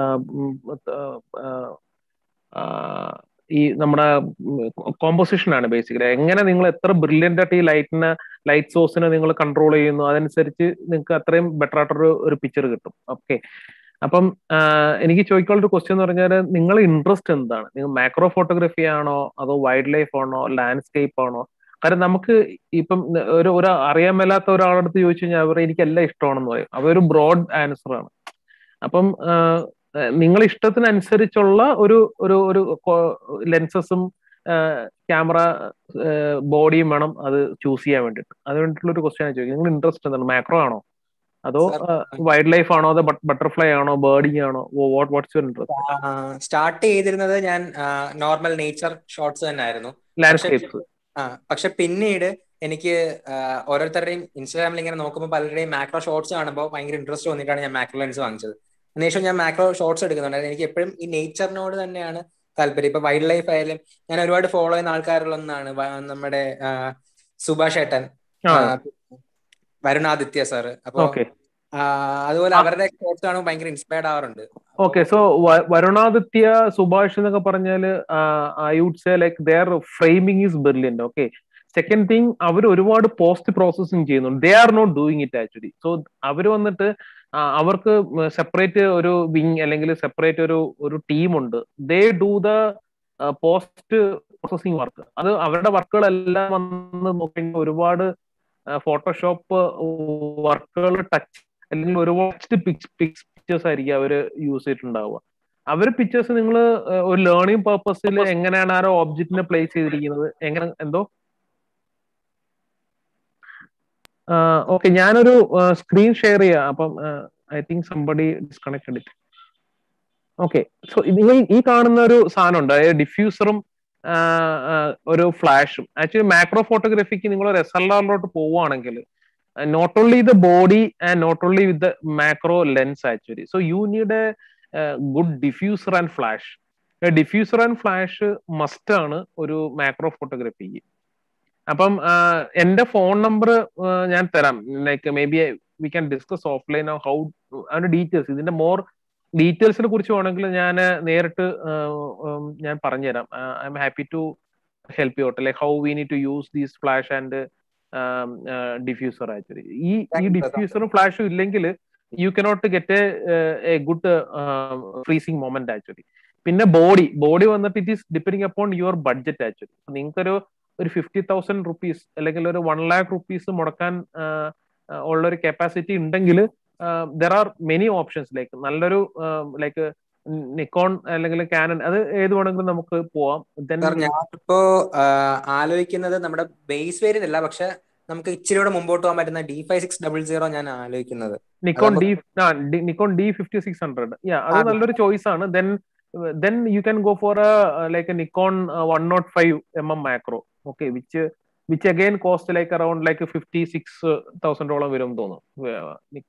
ഈ നമ്മുടെ കോമ്പോസിഷൻ ആണ് ബേസിക്കലി. എങ്ങനെ നിങ്ങൾ എത്ര ബ്രില്യൻ്റ് ആയിട്ട് ഈ ലൈറ്റ് സോഴ്സിനെ നിങ്ങൾ കൺട്രോൾ ചെയ്യുന്നു അതനുസരിച്ച് നിങ്ങൾക്ക് അത്രയും ബെറ്റർ ആയിട്ടൊരു പിക്ചർ കിട്ടും. ഓക്കെ, അപ്പം എനിക്ക് ചോദിക്കാനുള്ള ഒരു ക്വസ്റ്റ്യൻ എന്ന് പറഞ്ഞാൽ നിങ്ങളുടെ ഇൻട്രസ്റ്റ് എന്താണ്? നിങ്ങൾ മാക്രോ ഫോട്ടോഗ്രാഫി ആണോ അതോ വൈൽഡ് ലൈഫ് ആണോ ലാൻഡ്സ്കേപ്പ് ആണോ? കാരണം നമുക്ക് ഇപ്പം ഒരു അറിയാൻ മേലാത്ത ഒരാളടുത്ത് ചോദിച്ചു കഴിഞ്ഞാൽ അവർ എനിക്കെല്ലാം ഇഷ്ടമാണെന്ന് പറയും. അതൊരു ബ്രോഡ് ആൻസർ ആണ്. അപ്പം നിങ്ങളുടെ ഇഷ്ടത്തിനനുസരിച്ചുള്ള ഒരു ലെൻസസും ക്യാമറ ബോഡിയും വേണം അത് ചൂസ് ചെയ്യാൻ വേണ്ടിയിട്ട്. അത് വേണ്ടിയിട്ടുള്ള ഒരു ക്വസ്റ്റ്യൻ ചോദിക്കും. നിങ്ങൾ ഇൻട്രസ്റ്റ് എന്താണ്? മാക്രോ ആണോ അതോ വൈൽഡ് ലൈഫ് ആണോ അതോ ബട്ടർഫ്ലൈ ആണോ ബേർഡിങ് ആണോ? What's your interest? സ്റ്റാർട്ട് ചെയ്തിരുന്നത് ഞാൻ നോർമൽ നേച്ചർ ഷോട്ട്സ് തന്നെ ആയിരുന്നു. ലാൻഡ്സ്കേപ്സ്. പക്ഷെ പിന്നീട് എനിക്ക് ഓരോരുത്തരുടെയും ഇൻസ്റ്റാഗ്രാമിൽ ഇങ്ങനെ നോക്കുമ്പോൾ പലരുടെയും മാക്രോ ഷോട്ട്സ് കാണുമ്പോൾ ഭയങ്കര ഇൻട്രസ്റ്റ് തോന്നിയിട്ടാണ് ഞാൻ മാക്രോ ലെൻസ് വാങ്ങിച്ചത്. അതിനുശേഷം ഞാൻ മാക്രോ ഷോട്ട്സ് എടുക്കുന്നുണ്ട്. എനിക്ക് എപ്പോഴും ഈ നേച്ചറിനോട് തന്നെയാണ് താല്പര്യം. ഇപ്പൊ വൈൽഡ് ലൈഫ് ആയാലും ഞാൻ ഒരുപാട് ഫോളോ ചെയ്യുന്ന ആൾക്കാരുള്ളതാണ് നമ്മുടെ സുഭാഷ് ഏട്ടൻ, വരുണാദിത്യ സാറ്. അപ്പൊ അതുപോലെ അവരുടെ ഷോട്ട്സ് കാണുമ്പോൾ ഭയങ്കര ഇൻസ്പയർഡ് ആവാറുണ്ട്. ഓക്കെ, സോ വരുണാദിത്യ സുഭാഷ് എന്നൊക്കെ പറഞ്ഞാൽ I would say like their framing is brilliant. Okay, second thing അവർ ഒരുപാട് പോസ്റ്റ് പ്രോസസ്സിംഗ് ചെയ്യുന്നുണ്ട്. They are not doing it actually. So അവർ വന്നിട്ട് അവർക്ക് സെപ്പറേറ്റ് ഒരു വിങ് അല്ലെങ്കിൽ സെപ്പറേറ്റ് ഒരു ടീമുണ്ട്. They do the post processing work. അത് അവരുടെ വർക്കുകളെല്ലാം വന്ന് നോക്കിക്കഴിഞ്ഞാൽ ഒരുപാട് ഫോട്ടോഷോപ്പ് വർക്കുകൾ ടച്ച് അല്ലെങ്കിൽ ഒരുപാട് പിക്ചേഴ്സ് ആയിരിക്കും അവർ യൂസ് ചെയ്തിട്ടുണ്ടാവുക. അവർ പിക്ചേഴ്സ് നിങ്ങൾ ഒരു ലേണിംഗ് പർപ്പസിൽ എങ്ങനെയാണ് ആ ഓബ്ജക്റ്റിനെ പ്ലേസ് ചെയ്തിരിക്കുന്നത് എങ്ങനെ എന്തോ. ഓക്കെ, ഞാനൊരു സ്ക്രീൻ ഷെയർ ചെയ്യാം. അപ്പം I think somebody disconnected it. Okay, so നിങ്ങൾ ഈ കാണുന്ന ഒരു സാധനം ഉണ്ട്, അതായത് ഡിഫ്യൂസറും ഒരു ഫ്ലാഷും. ആക്ച്വലി മാക്രോ ഫോട്ടോഗ്രാഫിക്ക് നിങ്ങൾ ഒരു SLR-ലോട്ട് പോവുകയാണെങ്കിൽ not only the body and not only with the macro lens actually, so you need a good diffuser and flash. A diffuser and flash must ആണ് ഒരു മാക്രോ ഫോട്ടോഗ്രാഫിക്ക്. അപ്പം എന്റെ ഫോൺ നമ്പർ ഞാൻ തരാം. Like may be we can discuss offline how അതിന്റെ details, ഇതിന്റെ more ഡീറ്റെയിൽസിനെ കുറിച്ച് വേണമെങ്കിൽ ഞാൻ നേരിട്ട് ഞാൻ പറഞ്ഞുതരാം. I'm happy to help you out, like how we need to use these flash and diffuser. Actually ഈ ഡിഫ്യൂസറും ഫ്ലാഷും ഇല്ലെങ്കിൽ you cannot get a good freezing moment actually. പിന്നെ ബോഡി വന്നിട്ട് it is depending upon your budget actually. നിങ്ങൾക്കൊരു 50,000 rupees അല്ലെങ്കിൽ ഒരു 1 lakh rupees മുടക്കാൻ ഉള്ളൊരു കപ്പാസിറ്റി ഉണ്ടെങ്കിൽ there are many options. Like നല്ലൊരു ലൈക്ക് നിക്കോൺ അല്ലെങ്കിൽ കാനൺ, അത് ഏത് വേണമെങ്കിലും നമുക്ക് പോവാം. ഞാനിപ്പോ ആലോചിക്കുന്നത് നമ്മുടെ ബേസ് വേരിയന്റ് അല്ല, പക്ഷെ നമുക്ക് ഇച്ചിരി കൂടെ മുമ്പോട്ട് പോകാൻ പറ്റുന്ന D5600 ഞാൻ ആലോചിക്കുന്നത്. നിക്കോൺ D5600 അത് നല്ലൊരു ചോയ്സ് ആണ്. then you can go for a like a Nikon 105mm macro, okay, which again cost like around like $56,000 വരും തോന്നുന്നു.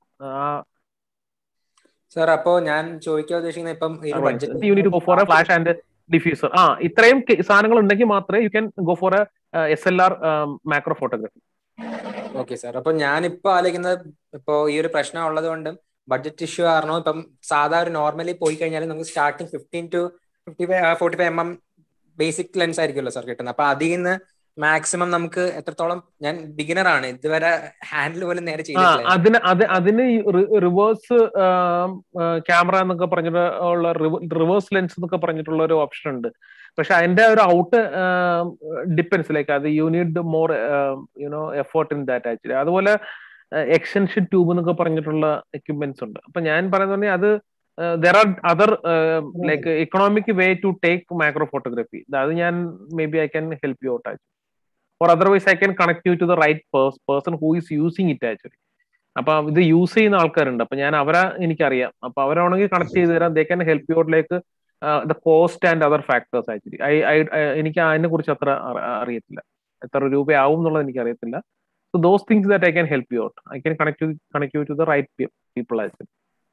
സർ, അപ്പോ ഞാൻ ചോദിക്കാൻ ഉദ്ദേശിക്കുന്നത് ഇപ്പം ഈ budget you need to go for a flash and diffuser. ഇത്രയും സാധനങ്ങൾ ഉണ്ടെങ്കിൽ മാത്രമേ you can go for a SLR macro photography. Okay sir, അപ്പൊ ഞാനിപ്പോ ആലോചിക്കുന്നത് ഇപ്പോ ഈ ഒരു പ്രശ്നം ഉള്ളത് കൊണ്ട് ബഡ്ജറ്റ് ഇഷ്യൂ കാരണം ഇപ്പം സാധാരണ നോർമലി പോയി കഴിഞ്ഞാൽ നമുക്ക് starting 15 to 45mm basic lens ആയിരിക്കുമല്ലോ സാർ കിട്ടുന്നത്. അപ്പൊ അതിൽ നിന്ന് മാക്സിമം നമുക്ക് എത്രത്തോളം, ഞാൻ ബിഗിനർ ആണ്, ഇതുവരെ ഹാൻഡിൽ പോലും നേരെ ചെയ്തിട്ടില്ല. അതിന് റിവേഴ്സ് ക്യാമറ എന്നൊക്കെ പറഞ്ഞിട്ട് ഉള്ള റിവേഴ്സ് ലെൻസ് എന്നൊക്കെ പറഞ്ഞിട്ടുള്ള ഒരു ഓപ്ഷൻ ഉണ്ട്. പക്ഷെ അതിന്റെ ഒരു ഔട്ട് ഡിപ്പെൻസ്, ലൈക്ക് അത് you need more effort in that actually. അതുപോലെ എക്സ്റ്റൻഷൻ ട്യൂബ് എന്നൊക്കെ പറഞ്ഞിട്ടുള്ള എക്യുപ്മെന്റ്സ് ഉണ്ട്. അപ്പൊ ഞാൻ പറയുന്നത് അത് there are other like economic way to take macro photography. അത് ഞാൻ maybe I can help you out actually, or otherwise I can connect you to the right person who is using it actually. അപ്പൊ ഇത് use ചെയ്യുന്ന ആൾക്കാരുണ്ട്, അപ്പൊ ഞാൻ അവരെ എനിക്കറിയാം, അപ്പൊ അവരാണെങ്കിൽ കണക്ട് ചെയ്ത് തരാം. they can help you out like the cost and other factors actually. എനിക്ക് അതിനെ കുറിച്ച് അത്ര അറിയത്തില്ല, എത്ര രൂപയാവും എന്നുള്ളത് എനിക്ക് അറിയത്തില്ല. So those things that I can help you out, I can connect you to the right people actually.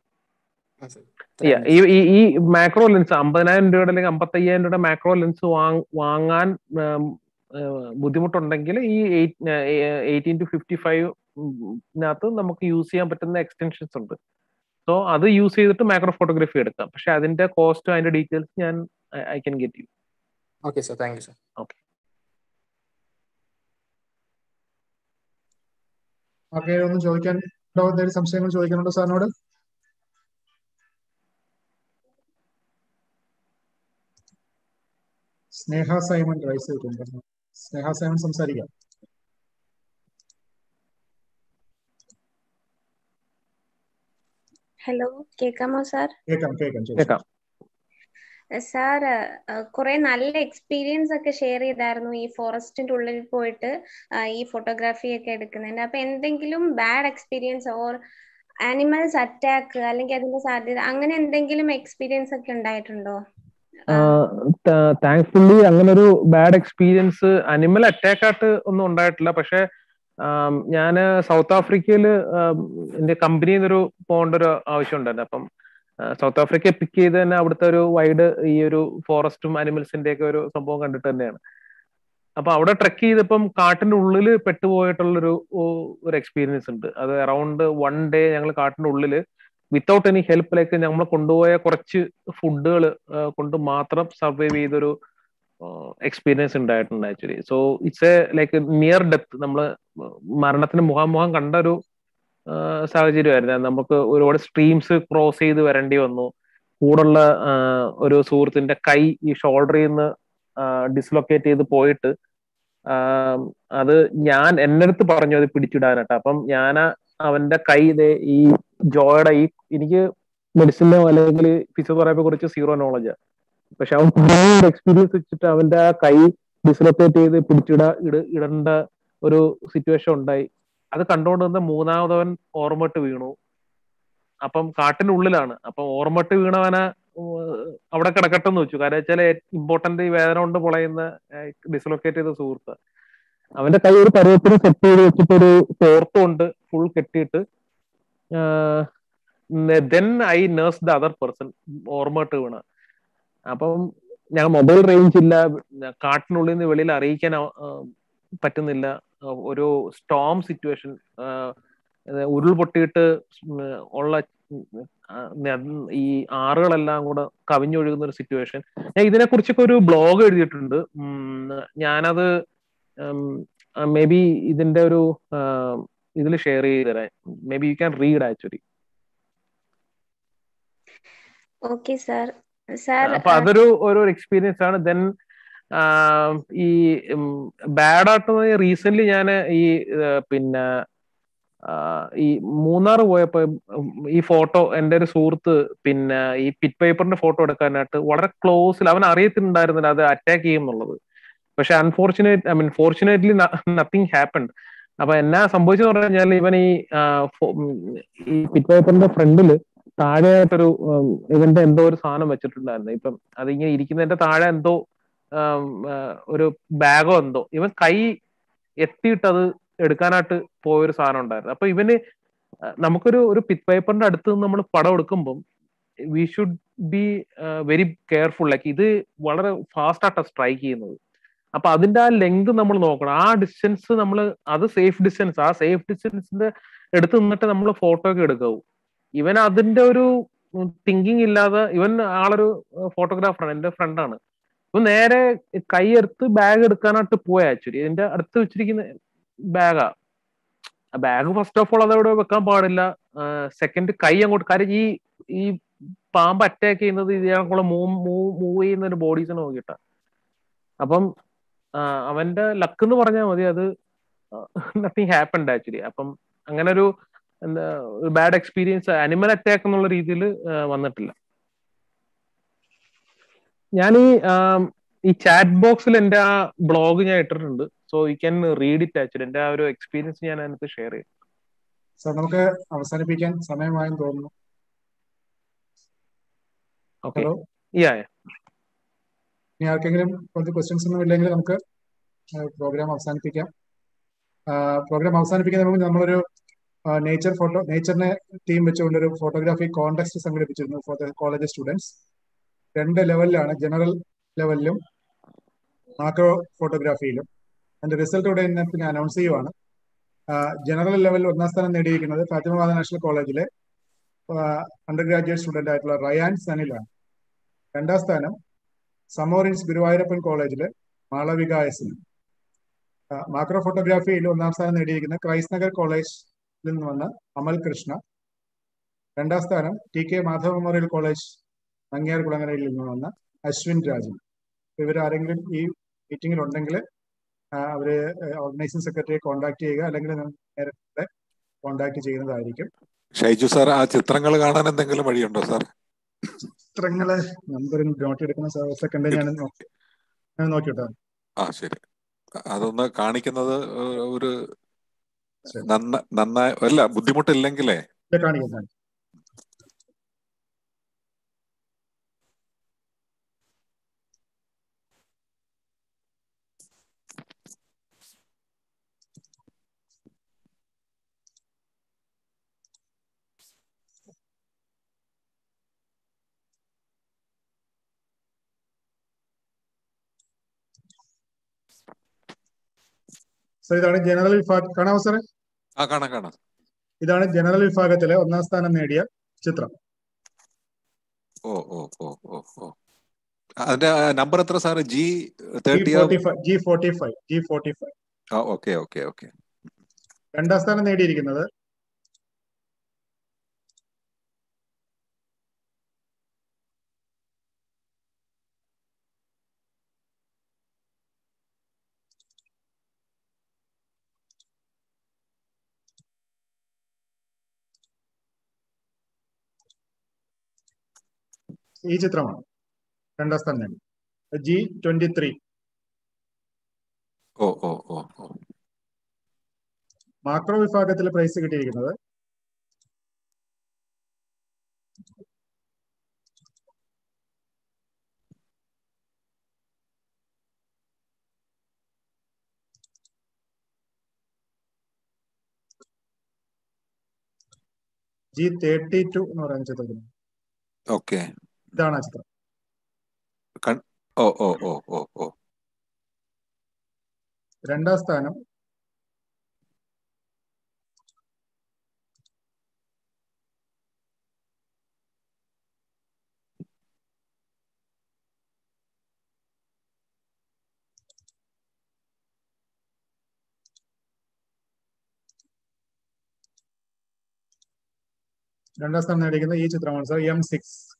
ഈ മാക്രോ ലെൻസ് 50,000 രൂപയുടെ അല്ലെങ്കിൽ 55,000 രൂപയുടെ മാക്രോ ലെൻസ് വാങ്ങാൻ ബുദ്ധിമുട്ടുണ്ടെങ്കിൽ ഈ 18 to 55 നമുക്ക് യൂസ് ചെയ്യാൻ പറ്റുന്ന എക്സ്റ്റൻഷൻസ് ഉണ്ട്. സോ അത് യൂസ് ചെയ്തിട്ട് മാക്രോ ഫോട്ടോഗ്രാഫി എടുക്കാം. പക്ഷെ അതിന്റെ കോസ്റ്റ്, അതിന്റെ ഡീറ്റെയിൽസ് ഞാൻ I can get you. Okay sir, thank you sir. Okay, ഒന്ന് ചോദിക്കാൻ സംശയങ്ങൾ ചോദിക്കാനുണ്ടോ സാറിനോട്? സ്നേഹ സൈമൺ റൈസ് ചെയ്തിട്ടുണ്ട്. സ്നേഹ സൈമൺ സംസാരിക്കാം. ഹലോ, കേൾക്കാമോ സാർ? കേൾക്കാം. സാർ, കുറെ നല്ല എക്സ്പീരിയൻസ് ഒക്കെ ഷെയർ ചെയ്തായിരുന്നു ഈ ഫോറസ്റ്റിന്റെ ഉള്ളിൽ പോയിട്ട് ഈ ഫോട്ടോഗ്രാഫി ഒക്കെ എടുക്കുന്നതിന്റെ. അപ്പൊ എന്തെങ്കിലും bad experience or animals attack അല്ലെങ്കിൽ അതിന്റെ സാധ്യത, അങ്ങനെ എന്തെങ്കിലും എക്സ്പീരിയൻസ് ഒക്കെ ഉണ്ടായിട്ടുണ്ടോ? താങ്ക്ഫുള്ളി അങ്ങനെ ഒരു ബാഡ് എക്സ്പീരിയൻസ് അനിമൽ അറ്റാക്ക് ആയിട്ട് ഒന്നും ഉണ്ടായിട്ടില്ല. പക്ഷെ ഞാൻ സൗത്ത് ആഫ്രിക്കയിൽ എന്റെ കമ്പനിയിൽ നിന്നൊരു പോകേണ്ട ഒരു ആവശ്യം ഉണ്ടായിരുന്നു. അപ്പം സൗത്ത് ആഫ്രിക്ക പിക്ക് ചെയ്ത് തന്നെ അവിടുത്തെ ഒരു വൈഡ് ഈ ഒരു ഫോറസ്റ്റും അനിമൽസിന്റെ ഒക്കെ ഒരു സംഭവം കണ്ടിട്ട് തന്നെയാണ്. അപ്പൊ അവിടെ ട്രെക്ക് ചെയ്തപ്പം കാട്ടിന്റെ ഉള്ളിൽ പെട്ടുപോയിട്ടുള്ളൊരു എക്സ്പീരിയൻസ് ഉണ്ട്. അത് അറൌണ്ട് 1 day ഞങ്ങൾ കാട്ടിന്റെ ഉള്ളിൽ വിത്തൗട്ട് എനി ഹെൽപ്പ്, ലൈക്ക് നമ്മൾ കൊണ്ടുപോയ കുറച്ച് ഫുഡുകൾ കൊണ്ട് മാത്രം സർവൈവ് ചെയ്തൊരു എക്സ്പീരിയൻസ് ഉണ്ടായിട്ടുണ്ട് actually. So it's a like near death, നമ്മൾ മരണത്തിന് മുഖാമുഖം കണ്ട ഒരു സാഹചര്യമായിരുന്നു. നമുക്ക് ഒരുപാട് സ്ട്രീംസ് ക്രോസ് ചെയ്ത് വരേണ്ടി വന്നു. കൂടുള്ള ഒരു സുഹൃത്തിന്റെ കൈ ഈ ഷോൾഡറിൽ നിന്ന് ഡിസ്ലൊക്കേറ്റ് ചെയ്ത് പോയിട്ട് അത് ഞാൻ എന്റെ അടുത്ത് പറഞ്ഞു അത് പിടിച്ചിടാനായിട്ട്. അപ്പം ഞാൻ അവന്റെ കൈ ഈ ജോയുടെ എനിക്ക് മെഡിസിനോ അല്ലെങ്കിൽ ഫിസിയോതെറാപ്പിയെ കുറിച്ച് സീറോ നോളജാ. പക്ഷെ അവൻ എക്സ്പീരിയൻസ് വെച്ചിട്ട് അവന്റെ ആ കൈ ഡിസ്ലൊക്കേറ്റ് ചെയ്ത് ഇടേണ്ട ഒരു സിറ്റുവേഷൻ ഉണ്ടായി. അത് കണ്ടുകൊണ്ട് നിന്ന് മൂന്നാമതവൻ ഓർമ്മട്ട് വീണു. അപ്പം കാട്ടിനുള്ളിലാണ്. അപ്പം ഓർമ്മട്ട് വീണവനെ അവിടെ കിടക്കട്ടെന്ന് വെച്ചു. കാരണം വെച്ചാൽ ഇമ്പോർട്ടന്റ് ഈ വേദന കൊണ്ട് പൊളയുന്ന ഡിസ്ലൊക്കേറ്റ് ചെയ്ത സുഹൃത്ത്, അവന്റെ കൈ ഒരു പരുവത്തിന് സെറ്റ് ചെയ്ത് വെച്ചിട്ട് ഒരു തോർത്ത് കൊണ്ട് ഫുൾ കെട്ടിയിട്ട് then I nursed the other person, ഓർമ്മട്ട് വീണ. അപ്പം ഞാൻ മൊബൈൽ റേഞ്ച് ഇല്ല, കാട്ടിനുള്ളിൽ നിന്ന് വെളിയിൽ അറിയിക്കാൻ പറ്റുന്നില്ല. ഒരു സ്റ്റോം സിറ്റുവേഷൻ, ഉരുൾപൊട്ടിയിട്ട് ഉള്ള ഈ ആറുകളെല്ലാം കൂടെ കവിഞ്ഞൊഴുകുന്ന ഒരു സിറ്റുവേഷൻ. ഞാൻ ഇതിനെക്കുറിച്ചൊക്കെ ഒരു ബ്ലോഗ് എഴുതിയിട്ടുണ്ട്. ഞാനത് മേ ബി ഇതിന്റെ ഒരു ഇതിൽ ഷെയർ ചെയ്ത് തരാം. May be you can read actually. Okay sir. അപ്പൊ അതൊരു എക്സ്പീരിയൻസ് ആണ്. ദെൻ ഈ ബാഡ് ആയിട്ട് റീസെന്റ് ഞാൻ ഈ പിന്നെ ഈ മൂന്നാർ പോയപ്പോ ഈ ഫോട്ടോ എന്റെ ഒരു സുഹൃത്ത് പിന്നെ ഈ പിറ്റ് പേപ്പറിന്റെ ഫോട്ടോ എടുക്കാനായിട്ട് വളരെ ക്ലോസിൽ, അവൻ അറിയത്തിലുണ്ടായിരുന്നില്ല അത് അറ്റാക്ക് ചെയ്യും എന്നുള്ളത്. പക്ഷെ ഫോർച്ചുനേറ്റ്ലി നത്തിങ് ഹാപ്പൻഡ്. അപ്പൊ എന്നാ സംഭവിച്ചെന്ന് പറഞ്ഞു കഴിഞ്ഞാൽ ഇവൻ ഈ പിറ്റ് പേപ്പറിന്റെ ഫ്രണ്ടില് താഴെയായിട്ടൊരു ഇവന്റെ എന്തോ ഒരു സാധനം വെച്ചിട്ടുണ്ടായിരുന്നു. ഇപ്പം അതിങ്ങനെ ഇരിക്കുന്നതിന്റെ താഴെ എന്തോ ഒരു ബാഗോ എന്തോ ഇവൻ കൈ എത്തിയിട്ട് അത് എടുക്കാനായിട്ട് പോയൊരു സാധനം ഉണ്ടായിരുന്നു. അപ്പൊ ഇവന് നമുക്കൊരു പിറ്റ് പേപ്പറിന്റെ അടുത്ത് നിന്ന് നമ്മൾ പടം എടുക്കുമ്പം we should be very careful. Like ഇത് വളരെ ഫാസ്റ്റ് ആയിട്ടാണ് സ്ട്രൈക്ക് ചെയ്യുന്നത്. അപ്പൊ അതിന്റെ ആ ലെങ്ത് നമ്മൾ നോക്കണം. ആ ഡിസ്റ്റൻസ് നമ്മൾ അത് സേഫ് ഡിസ്റ്റൻസ്, ആ സേഫ് ഡിസ്റ്റൻസിന്റെ എടുത്ത് നിന്നിട്ട് നമ്മൾ ഫോട്ടോ ഒക്കെ എടുക്കാവൂ. ഇവൻ അതിന്റെ ഒരു തിങ്കിങ് ഇല്ലാതെ, ഇവൻ ആളൊരു ഫോട്ടോഗ്രാഫറാണ്, എന്റെ ഫ്രണ്ടാണ്. ഇവൻ നേരെ കൈയെടുത്ത് ബാഗ് എടുക്കാനായിട്ട് പോയ ആക്ച്വലി ഇതിന്റെ അടുത്ത് വെച്ചിരിക്കുന്ന ബാഗാ. ആ ബാഗ് ഫസ്റ്റ് ഓഫ് ഓൾ അതവിടെ വെക്കാൻ പാടില്ല. സെക്കൻഡ് കൈ അങ്ങോട്ട്, കാര്യം ഈ പാമ്പ് അറ്റാക്ക് ചെയ്യുന്നത് ഇയാൾക്കുള്ള മൂവ് ചെയ്യുന്ന ഒരു ബോഡീസ് നോക്കിയിട്ടാ. അപ്പം അവന്റെ ലക്ക് എന്ന് പറഞ്ഞാൽ മതി, അത് നത്തിങ് ഹാപ്പൻഡ് ആക്ച്വലി. അപ്പം അങ്ങനെ ഒരു ബാഡ് എക്സ്പീരിയൻസ് അനിമൽ അറ്റാക്ക് എന്നുള്ള രീതിയിൽ വന്നിട്ടില്ല. ഞാൻ ഈ ചാറ്റ് ബോക്സിൽ എന്റെ ആ ബ്ലോഗ് ഞാൻ ഇട്ടിട്ടുണ്ട്. So you can read it actually. എന്റെ ആ ഒരു എക്സ്പീരിയൻസ് ഞാൻ അതിനകത്ത് ഷെയർ ചെയ്യും. സാർ നമുക്ക് അവസാനിപ്പിക്കാൻ സമയമായെന്ന് തോന്നുന്നു. ഓക്കെ, ഹലോ, ഇനി ആർക്കെങ്കിലും കുറച്ച് ക്വസ്റ്റ്യൻസ് ഒന്നും ഇല്ലെങ്കിൽ നമുക്ക് പ്രോഗ്രാം അവസാനിപ്പിക്കാം. പ്രോഗ്രാം അവസാനിപ്പിക്കുന്നതിന് മുമ്പ് നമ്മളൊരു നേച്ചറിനെ ടീം വെച്ചുകൊണ്ട് ഒരു ഫോട്ടോഗ്രാഫി കോൺടെസ്റ്റ് സംഘടിപ്പിച്ചിരുന്നു ഫോർ ദ കോളേജ് സ്റ്റുഡൻസ്. 2 ലെവലിലാണ്, ജനറൽ ലെവലിലും മാക്രോ ഫോട്ടോഗ്രാഫിയിലും. അതിന്റെ റിസൾട്ട് ഇവിടെ ഞാൻ അനൗൺസ് ചെയ്യുവാണ്. ജനറൽ ലെവലിൽ 1ാം സ്ഥാനം നേടിയിരിക്കുന്നത് ഫാത്തിമ നാഷണൽ കോളേജിലെ അണ്ടർ ഗ്രാജുവേറ്റ് സ്റ്റുഡന്റ് ആയിട്ടുള്ള റയാൻ സനിലാണ്. 2ാം സ്ഥാനം സമോറിൻസ് ഗുരുവായൂരപ്പൻ കോളേജിലെ മാളവിക എസിന്. മാക്രോ ഫോട്ടോഗ്രാഫിയിൽ 1ാം സ്ഥാനം നേടിയിരിക്കുന്ന ക്രൈസ്റ്റ് നഗർ കോളേജിൽ നിന്ന് വന്ന അമൽ കൃഷ്ണ. 2ാം സ്ഥാനം TK മാധവ മെമ്മോറിയൽ കോളേജ് നങ്ങ്യാർ കുളങ്ങരയിൽ നിന്ന് വന്ന അശ്വിൻ രാജൻ. ഇവരാരെങ്കിലും ഈ മീറ്റിംഗിൽ ഉണ്ടെങ്കിൽ അവര് ഓർഗനൈസിംഗ് സെക്രട്ടറിയെ കോൺടാക്ട് ചെയ്യുക, അല്ലെങ്കിൽ നേരത്തെ കോൺടാക്ട് ചെയ്യുന്നതായിരിക്കും. ഷൈജു സാർ, ആ ചിത്രങ്ങൾ കാണാൻ എന്തെങ്കിലും വഴിയുണ്ടോ സാർ? ചിത്രങ്ങള് നമ്പറിൽ നോട്ട് എടുക്കുന്ന സെക്കൻഡ് ഞാൻ നോക്കിട്ടോ. ആ ശരി, അതൊന്ന് കാണിക്കുന്നത് ഒരു നന്നായി അല്ല, ബുദ്ധിമുട്ടില്ലെങ്കിലേ കാണിക്കാം. ഇതാണ് ജനറൽ വിഭാഗം. കാണാമോ സാറേ? കാണാം. ഇതാണ് ജനറൽ വിഭാഗത്തിലെ 1ാം സ്ഥാനം നേടിയ ചിത്രം. അതിന്റെ നമ്പർ എത്ര സാറ്? G45. ഓക്കെ. 2ാം സ്ഥാനം നേടിയിരിക്കുന്നത് ഈ ചിത്രമാണ്. 2ാം സ്ഥാനം നേടി G23. മാക്രോ വിഭാഗത്തിൽ പ്രൈസ് കിട്ടിയിരിക്കുന്നത് G32 എന്ന് പറയുന്ന ചിത്രത്തിന്. ഇതാണ് ആ ചിത്രം. 2ാം സ്ഥാനം നേടിയിരിക്കുന്ന ഈ ചിത്രമാണ് സാർ, M6.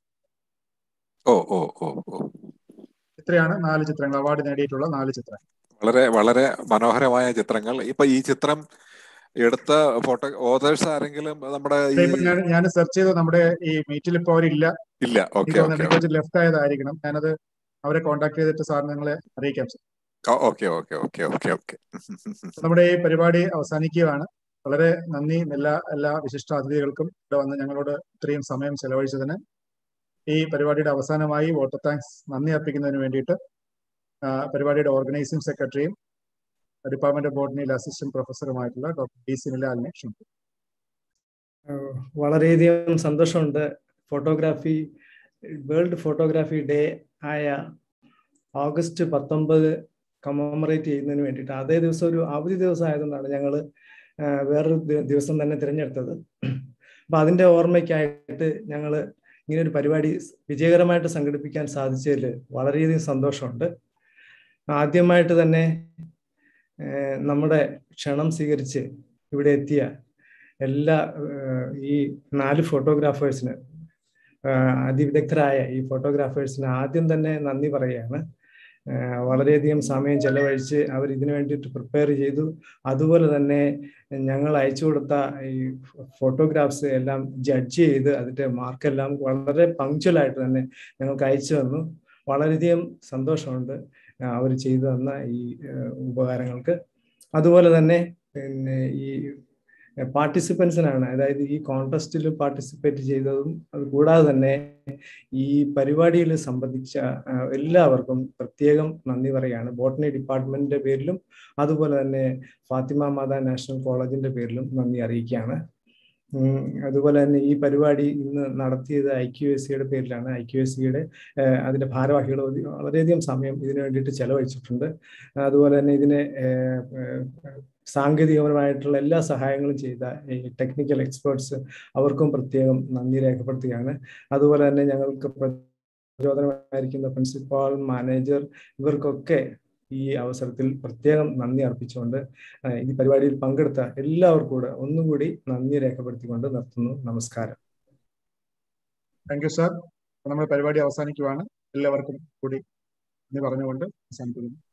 ഇത്രയാണ് 4 ചിത്രങ്ങൾ, അവാർഡ് നേടിയിട്ടുള്ള 4 ചിത്രങ്ങൾ. വളരെ വളരെ മനോഹരമായ ചിത്രങ്ങൾ. ഇപ്പൊ ഈ ചിത്രം എടുത്ത ഓതേഴ്സ് ആരെങ്കിലും നമ്മുടെ ഞാൻ സെർച്ച് ചെയ്തു, നമ്മുടെ ഈ മീറ്റിൽ ഇപ്പൊ അവരില്ല. ലെഫ്റ്റ് ആയതായിരിക്കണം. ഞാനത് അവരെ കോൺടാക്ട് ചെയ്തിട്ട് സാർ നിങ്ങളെ അറിയിക്കാം. Okay okay okay okay okay. നമ്മുടെ ഈ പരിപാടി അവസാനിക്കുകയാണ്. വളരെ നന്ദി എല്ലാ വിശിഷ്ടാതിഥികൾക്കും ഇവിടെ വന്ന് ഞങ്ങളോട് ഇത്രയും സമയം ചെലവഴിച്ചതിന്. ഈ പരിപാടിയുടെ അവസാനമായി വോട്ട് ഓഫ് താങ്ക്സ് നന്ദി അർപ്പിക്കുന്നതിന് വേണ്ടിയിട്ട് പരിപാടിയുടെ ഓർഗനൈസിംഗ് സെക്രട്ടറിയും ഡിപ്പാർട്ട്മെന്റ് ഓഫ് ബോട്ടണിയിലെ അസിസ്റ്റന്റ് പ്രൊഫസറുമായിട്ടുള്ള ഡോക്ടർ ഡി സിനിലാലിനെ ക്ഷണിക്കും. വളരെയധികം സന്തോഷമുണ്ട്. ഫോട്ടോഗ്രാഫി വേൾഡ് ഫോട്ടോഗ്രാഫി ഡേ ആയ ഓഗസ്റ്റ് 19 കമമറേറ്റ് ചെയ്യുന്നതിന് വേണ്ടിയിട്ട് അതേ ദിവസം ഒരു അവധി ദിവസം ആയതുകൊണ്ടാണ് ഞങ്ങൾ വേറൊരു ദിവസം തന്നെ തിരഞ്ഞെടുത്തത്. അപ്പം അതിൻ്റെ ഓർമ്മയ്ക്കായിട്ട് ഞങ്ങൾ ഇങ്ങനൊരു പരിപാടി വിജയകരമായിട്ട് സംഘടിപ്പിക്കാൻ സാധിച്ചതിൽ വളരെയധികം സന്തോഷമുണ്ട്. ആദ്യമായിട്ട് തന്നെ നമ്മുടെ ക്ഷണം സ്വീകരിച്ച് ഇവിടെ എത്തിയ എല്ലാ ഈ 4 ഫോട്ടോഗ്രാഫേഴ്സിന്, അതിവിദഗ്ധരായ ഈ ഫോട്ടോഗ്രാഫേഴ്സിന് ആദ്യം തന്നെ നന്ദി പറയുകയാണ്. വളരെയധികം സമയം ചെലവഴിച്ച് അവർ ഇതിനു വേണ്ടിയിട്ട് പ്രിപ്പയർ ചെയ്തു. അതുപോലെ തന്നെ ഞങ്ങൾ അയച്ചു കൊടുത്ത ഈ ഫോട്ടോഗ്രാഫ്സ് എല്ലാം ജഡ്ജ് ചെയ്ത് അതിൻ്റെ മാർക്കെല്ലാം വളരെ പങ്ക്ച്വലായിട്ട് തന്നെ ഞങ്ങൾക്ക് അയച്ചു തന്നു. വളരെയധികം സന്തോഷമുണ്ട് അവർ ചെയ്തു തന്ന ഈ ഉപകാരങ്ങൾക്ക്. അതുപോലെ തന്നെ പിന്നെ ഈ പാർട്ടിസിപ്പൻസിനാണ്, അതായത് ഈ കോൺടെസ്റ്റിൽ പാർട്ടിസിപ്പേറ്റ് ചെയ്തതും അത് കൂടാതെ തന്നെ ഈ പരിപാടിയിൽ സംബന്ധിച്ച എല്ലാവർക്കും പ്രത്യേകം നന്ദി പറയുകയാണ്. ബോട്ടണി ഡിപ്പാർട്ട്മെന്റിന്റെ പേരിലും അതുപോലെ തന്നെ ഫാത്തിമ മാതാ നാഷണൽ കോളേജിന്റെ പേരിലും നന്ദി അറിയിക്കുകയാണ്. അതുപോലെ തന്നെ ഈ പരിപാടി ഇന്ന് നടത്തിയത് IQAC-യുടെ പേരിലാണ്. IQAC-യുടെ അതിൻ്റെ ഭാരവാഹികൾ വളരെയധികം സമയം ഇതിനു വേണ്ടിയിട്ട് ചെലവഴിച്ചിട്ടുണ്ട്. അതുപോലെ തന്നെ ഇതിനെ സാങ്കേതികപരമായിട്ടുള്ള എല്ലാ സഹായങ്ങളും ചെയ്ത ഈ ടെക്നിക്കൽ എക്സ്പേർട്സ് അവർക്കും പ്രത്യേകം നന്ദി രേഖപ്പെടുത്തുകയാണ്. അതുപോലെ തന്നെ ഞങ്ങൾക്ക് പ്രചോദനമായിരിക്കുന്ന പ്രിൻസിപ്പാൾ, മാനേജർ, ഇവർക്കൊക്കെ ഈ അവസരത്തിൽ പ്രത്യേകം നന്ദി അർപ്പിച്ചുകൊണ്ട് ഈ പരിപാടിയിൽ പങ്കെടുത്ത എല്ലാവർക്കും കൂടെ ഒന്നുകൂടി നന്ദി രേഖപ്പെടുത്തിക്കൊണ്ട് നിർത്തുന്നു. നമസ്കാരം. Thank you sir. നമ്മുടെ പരിപാടി അവസാനിക്കുവാണ്. എല്ലാവർക്കും കൂടി നന്ദി പറഞ്ഞുകൊണ്ട് അവസാനിക്കുന്നു.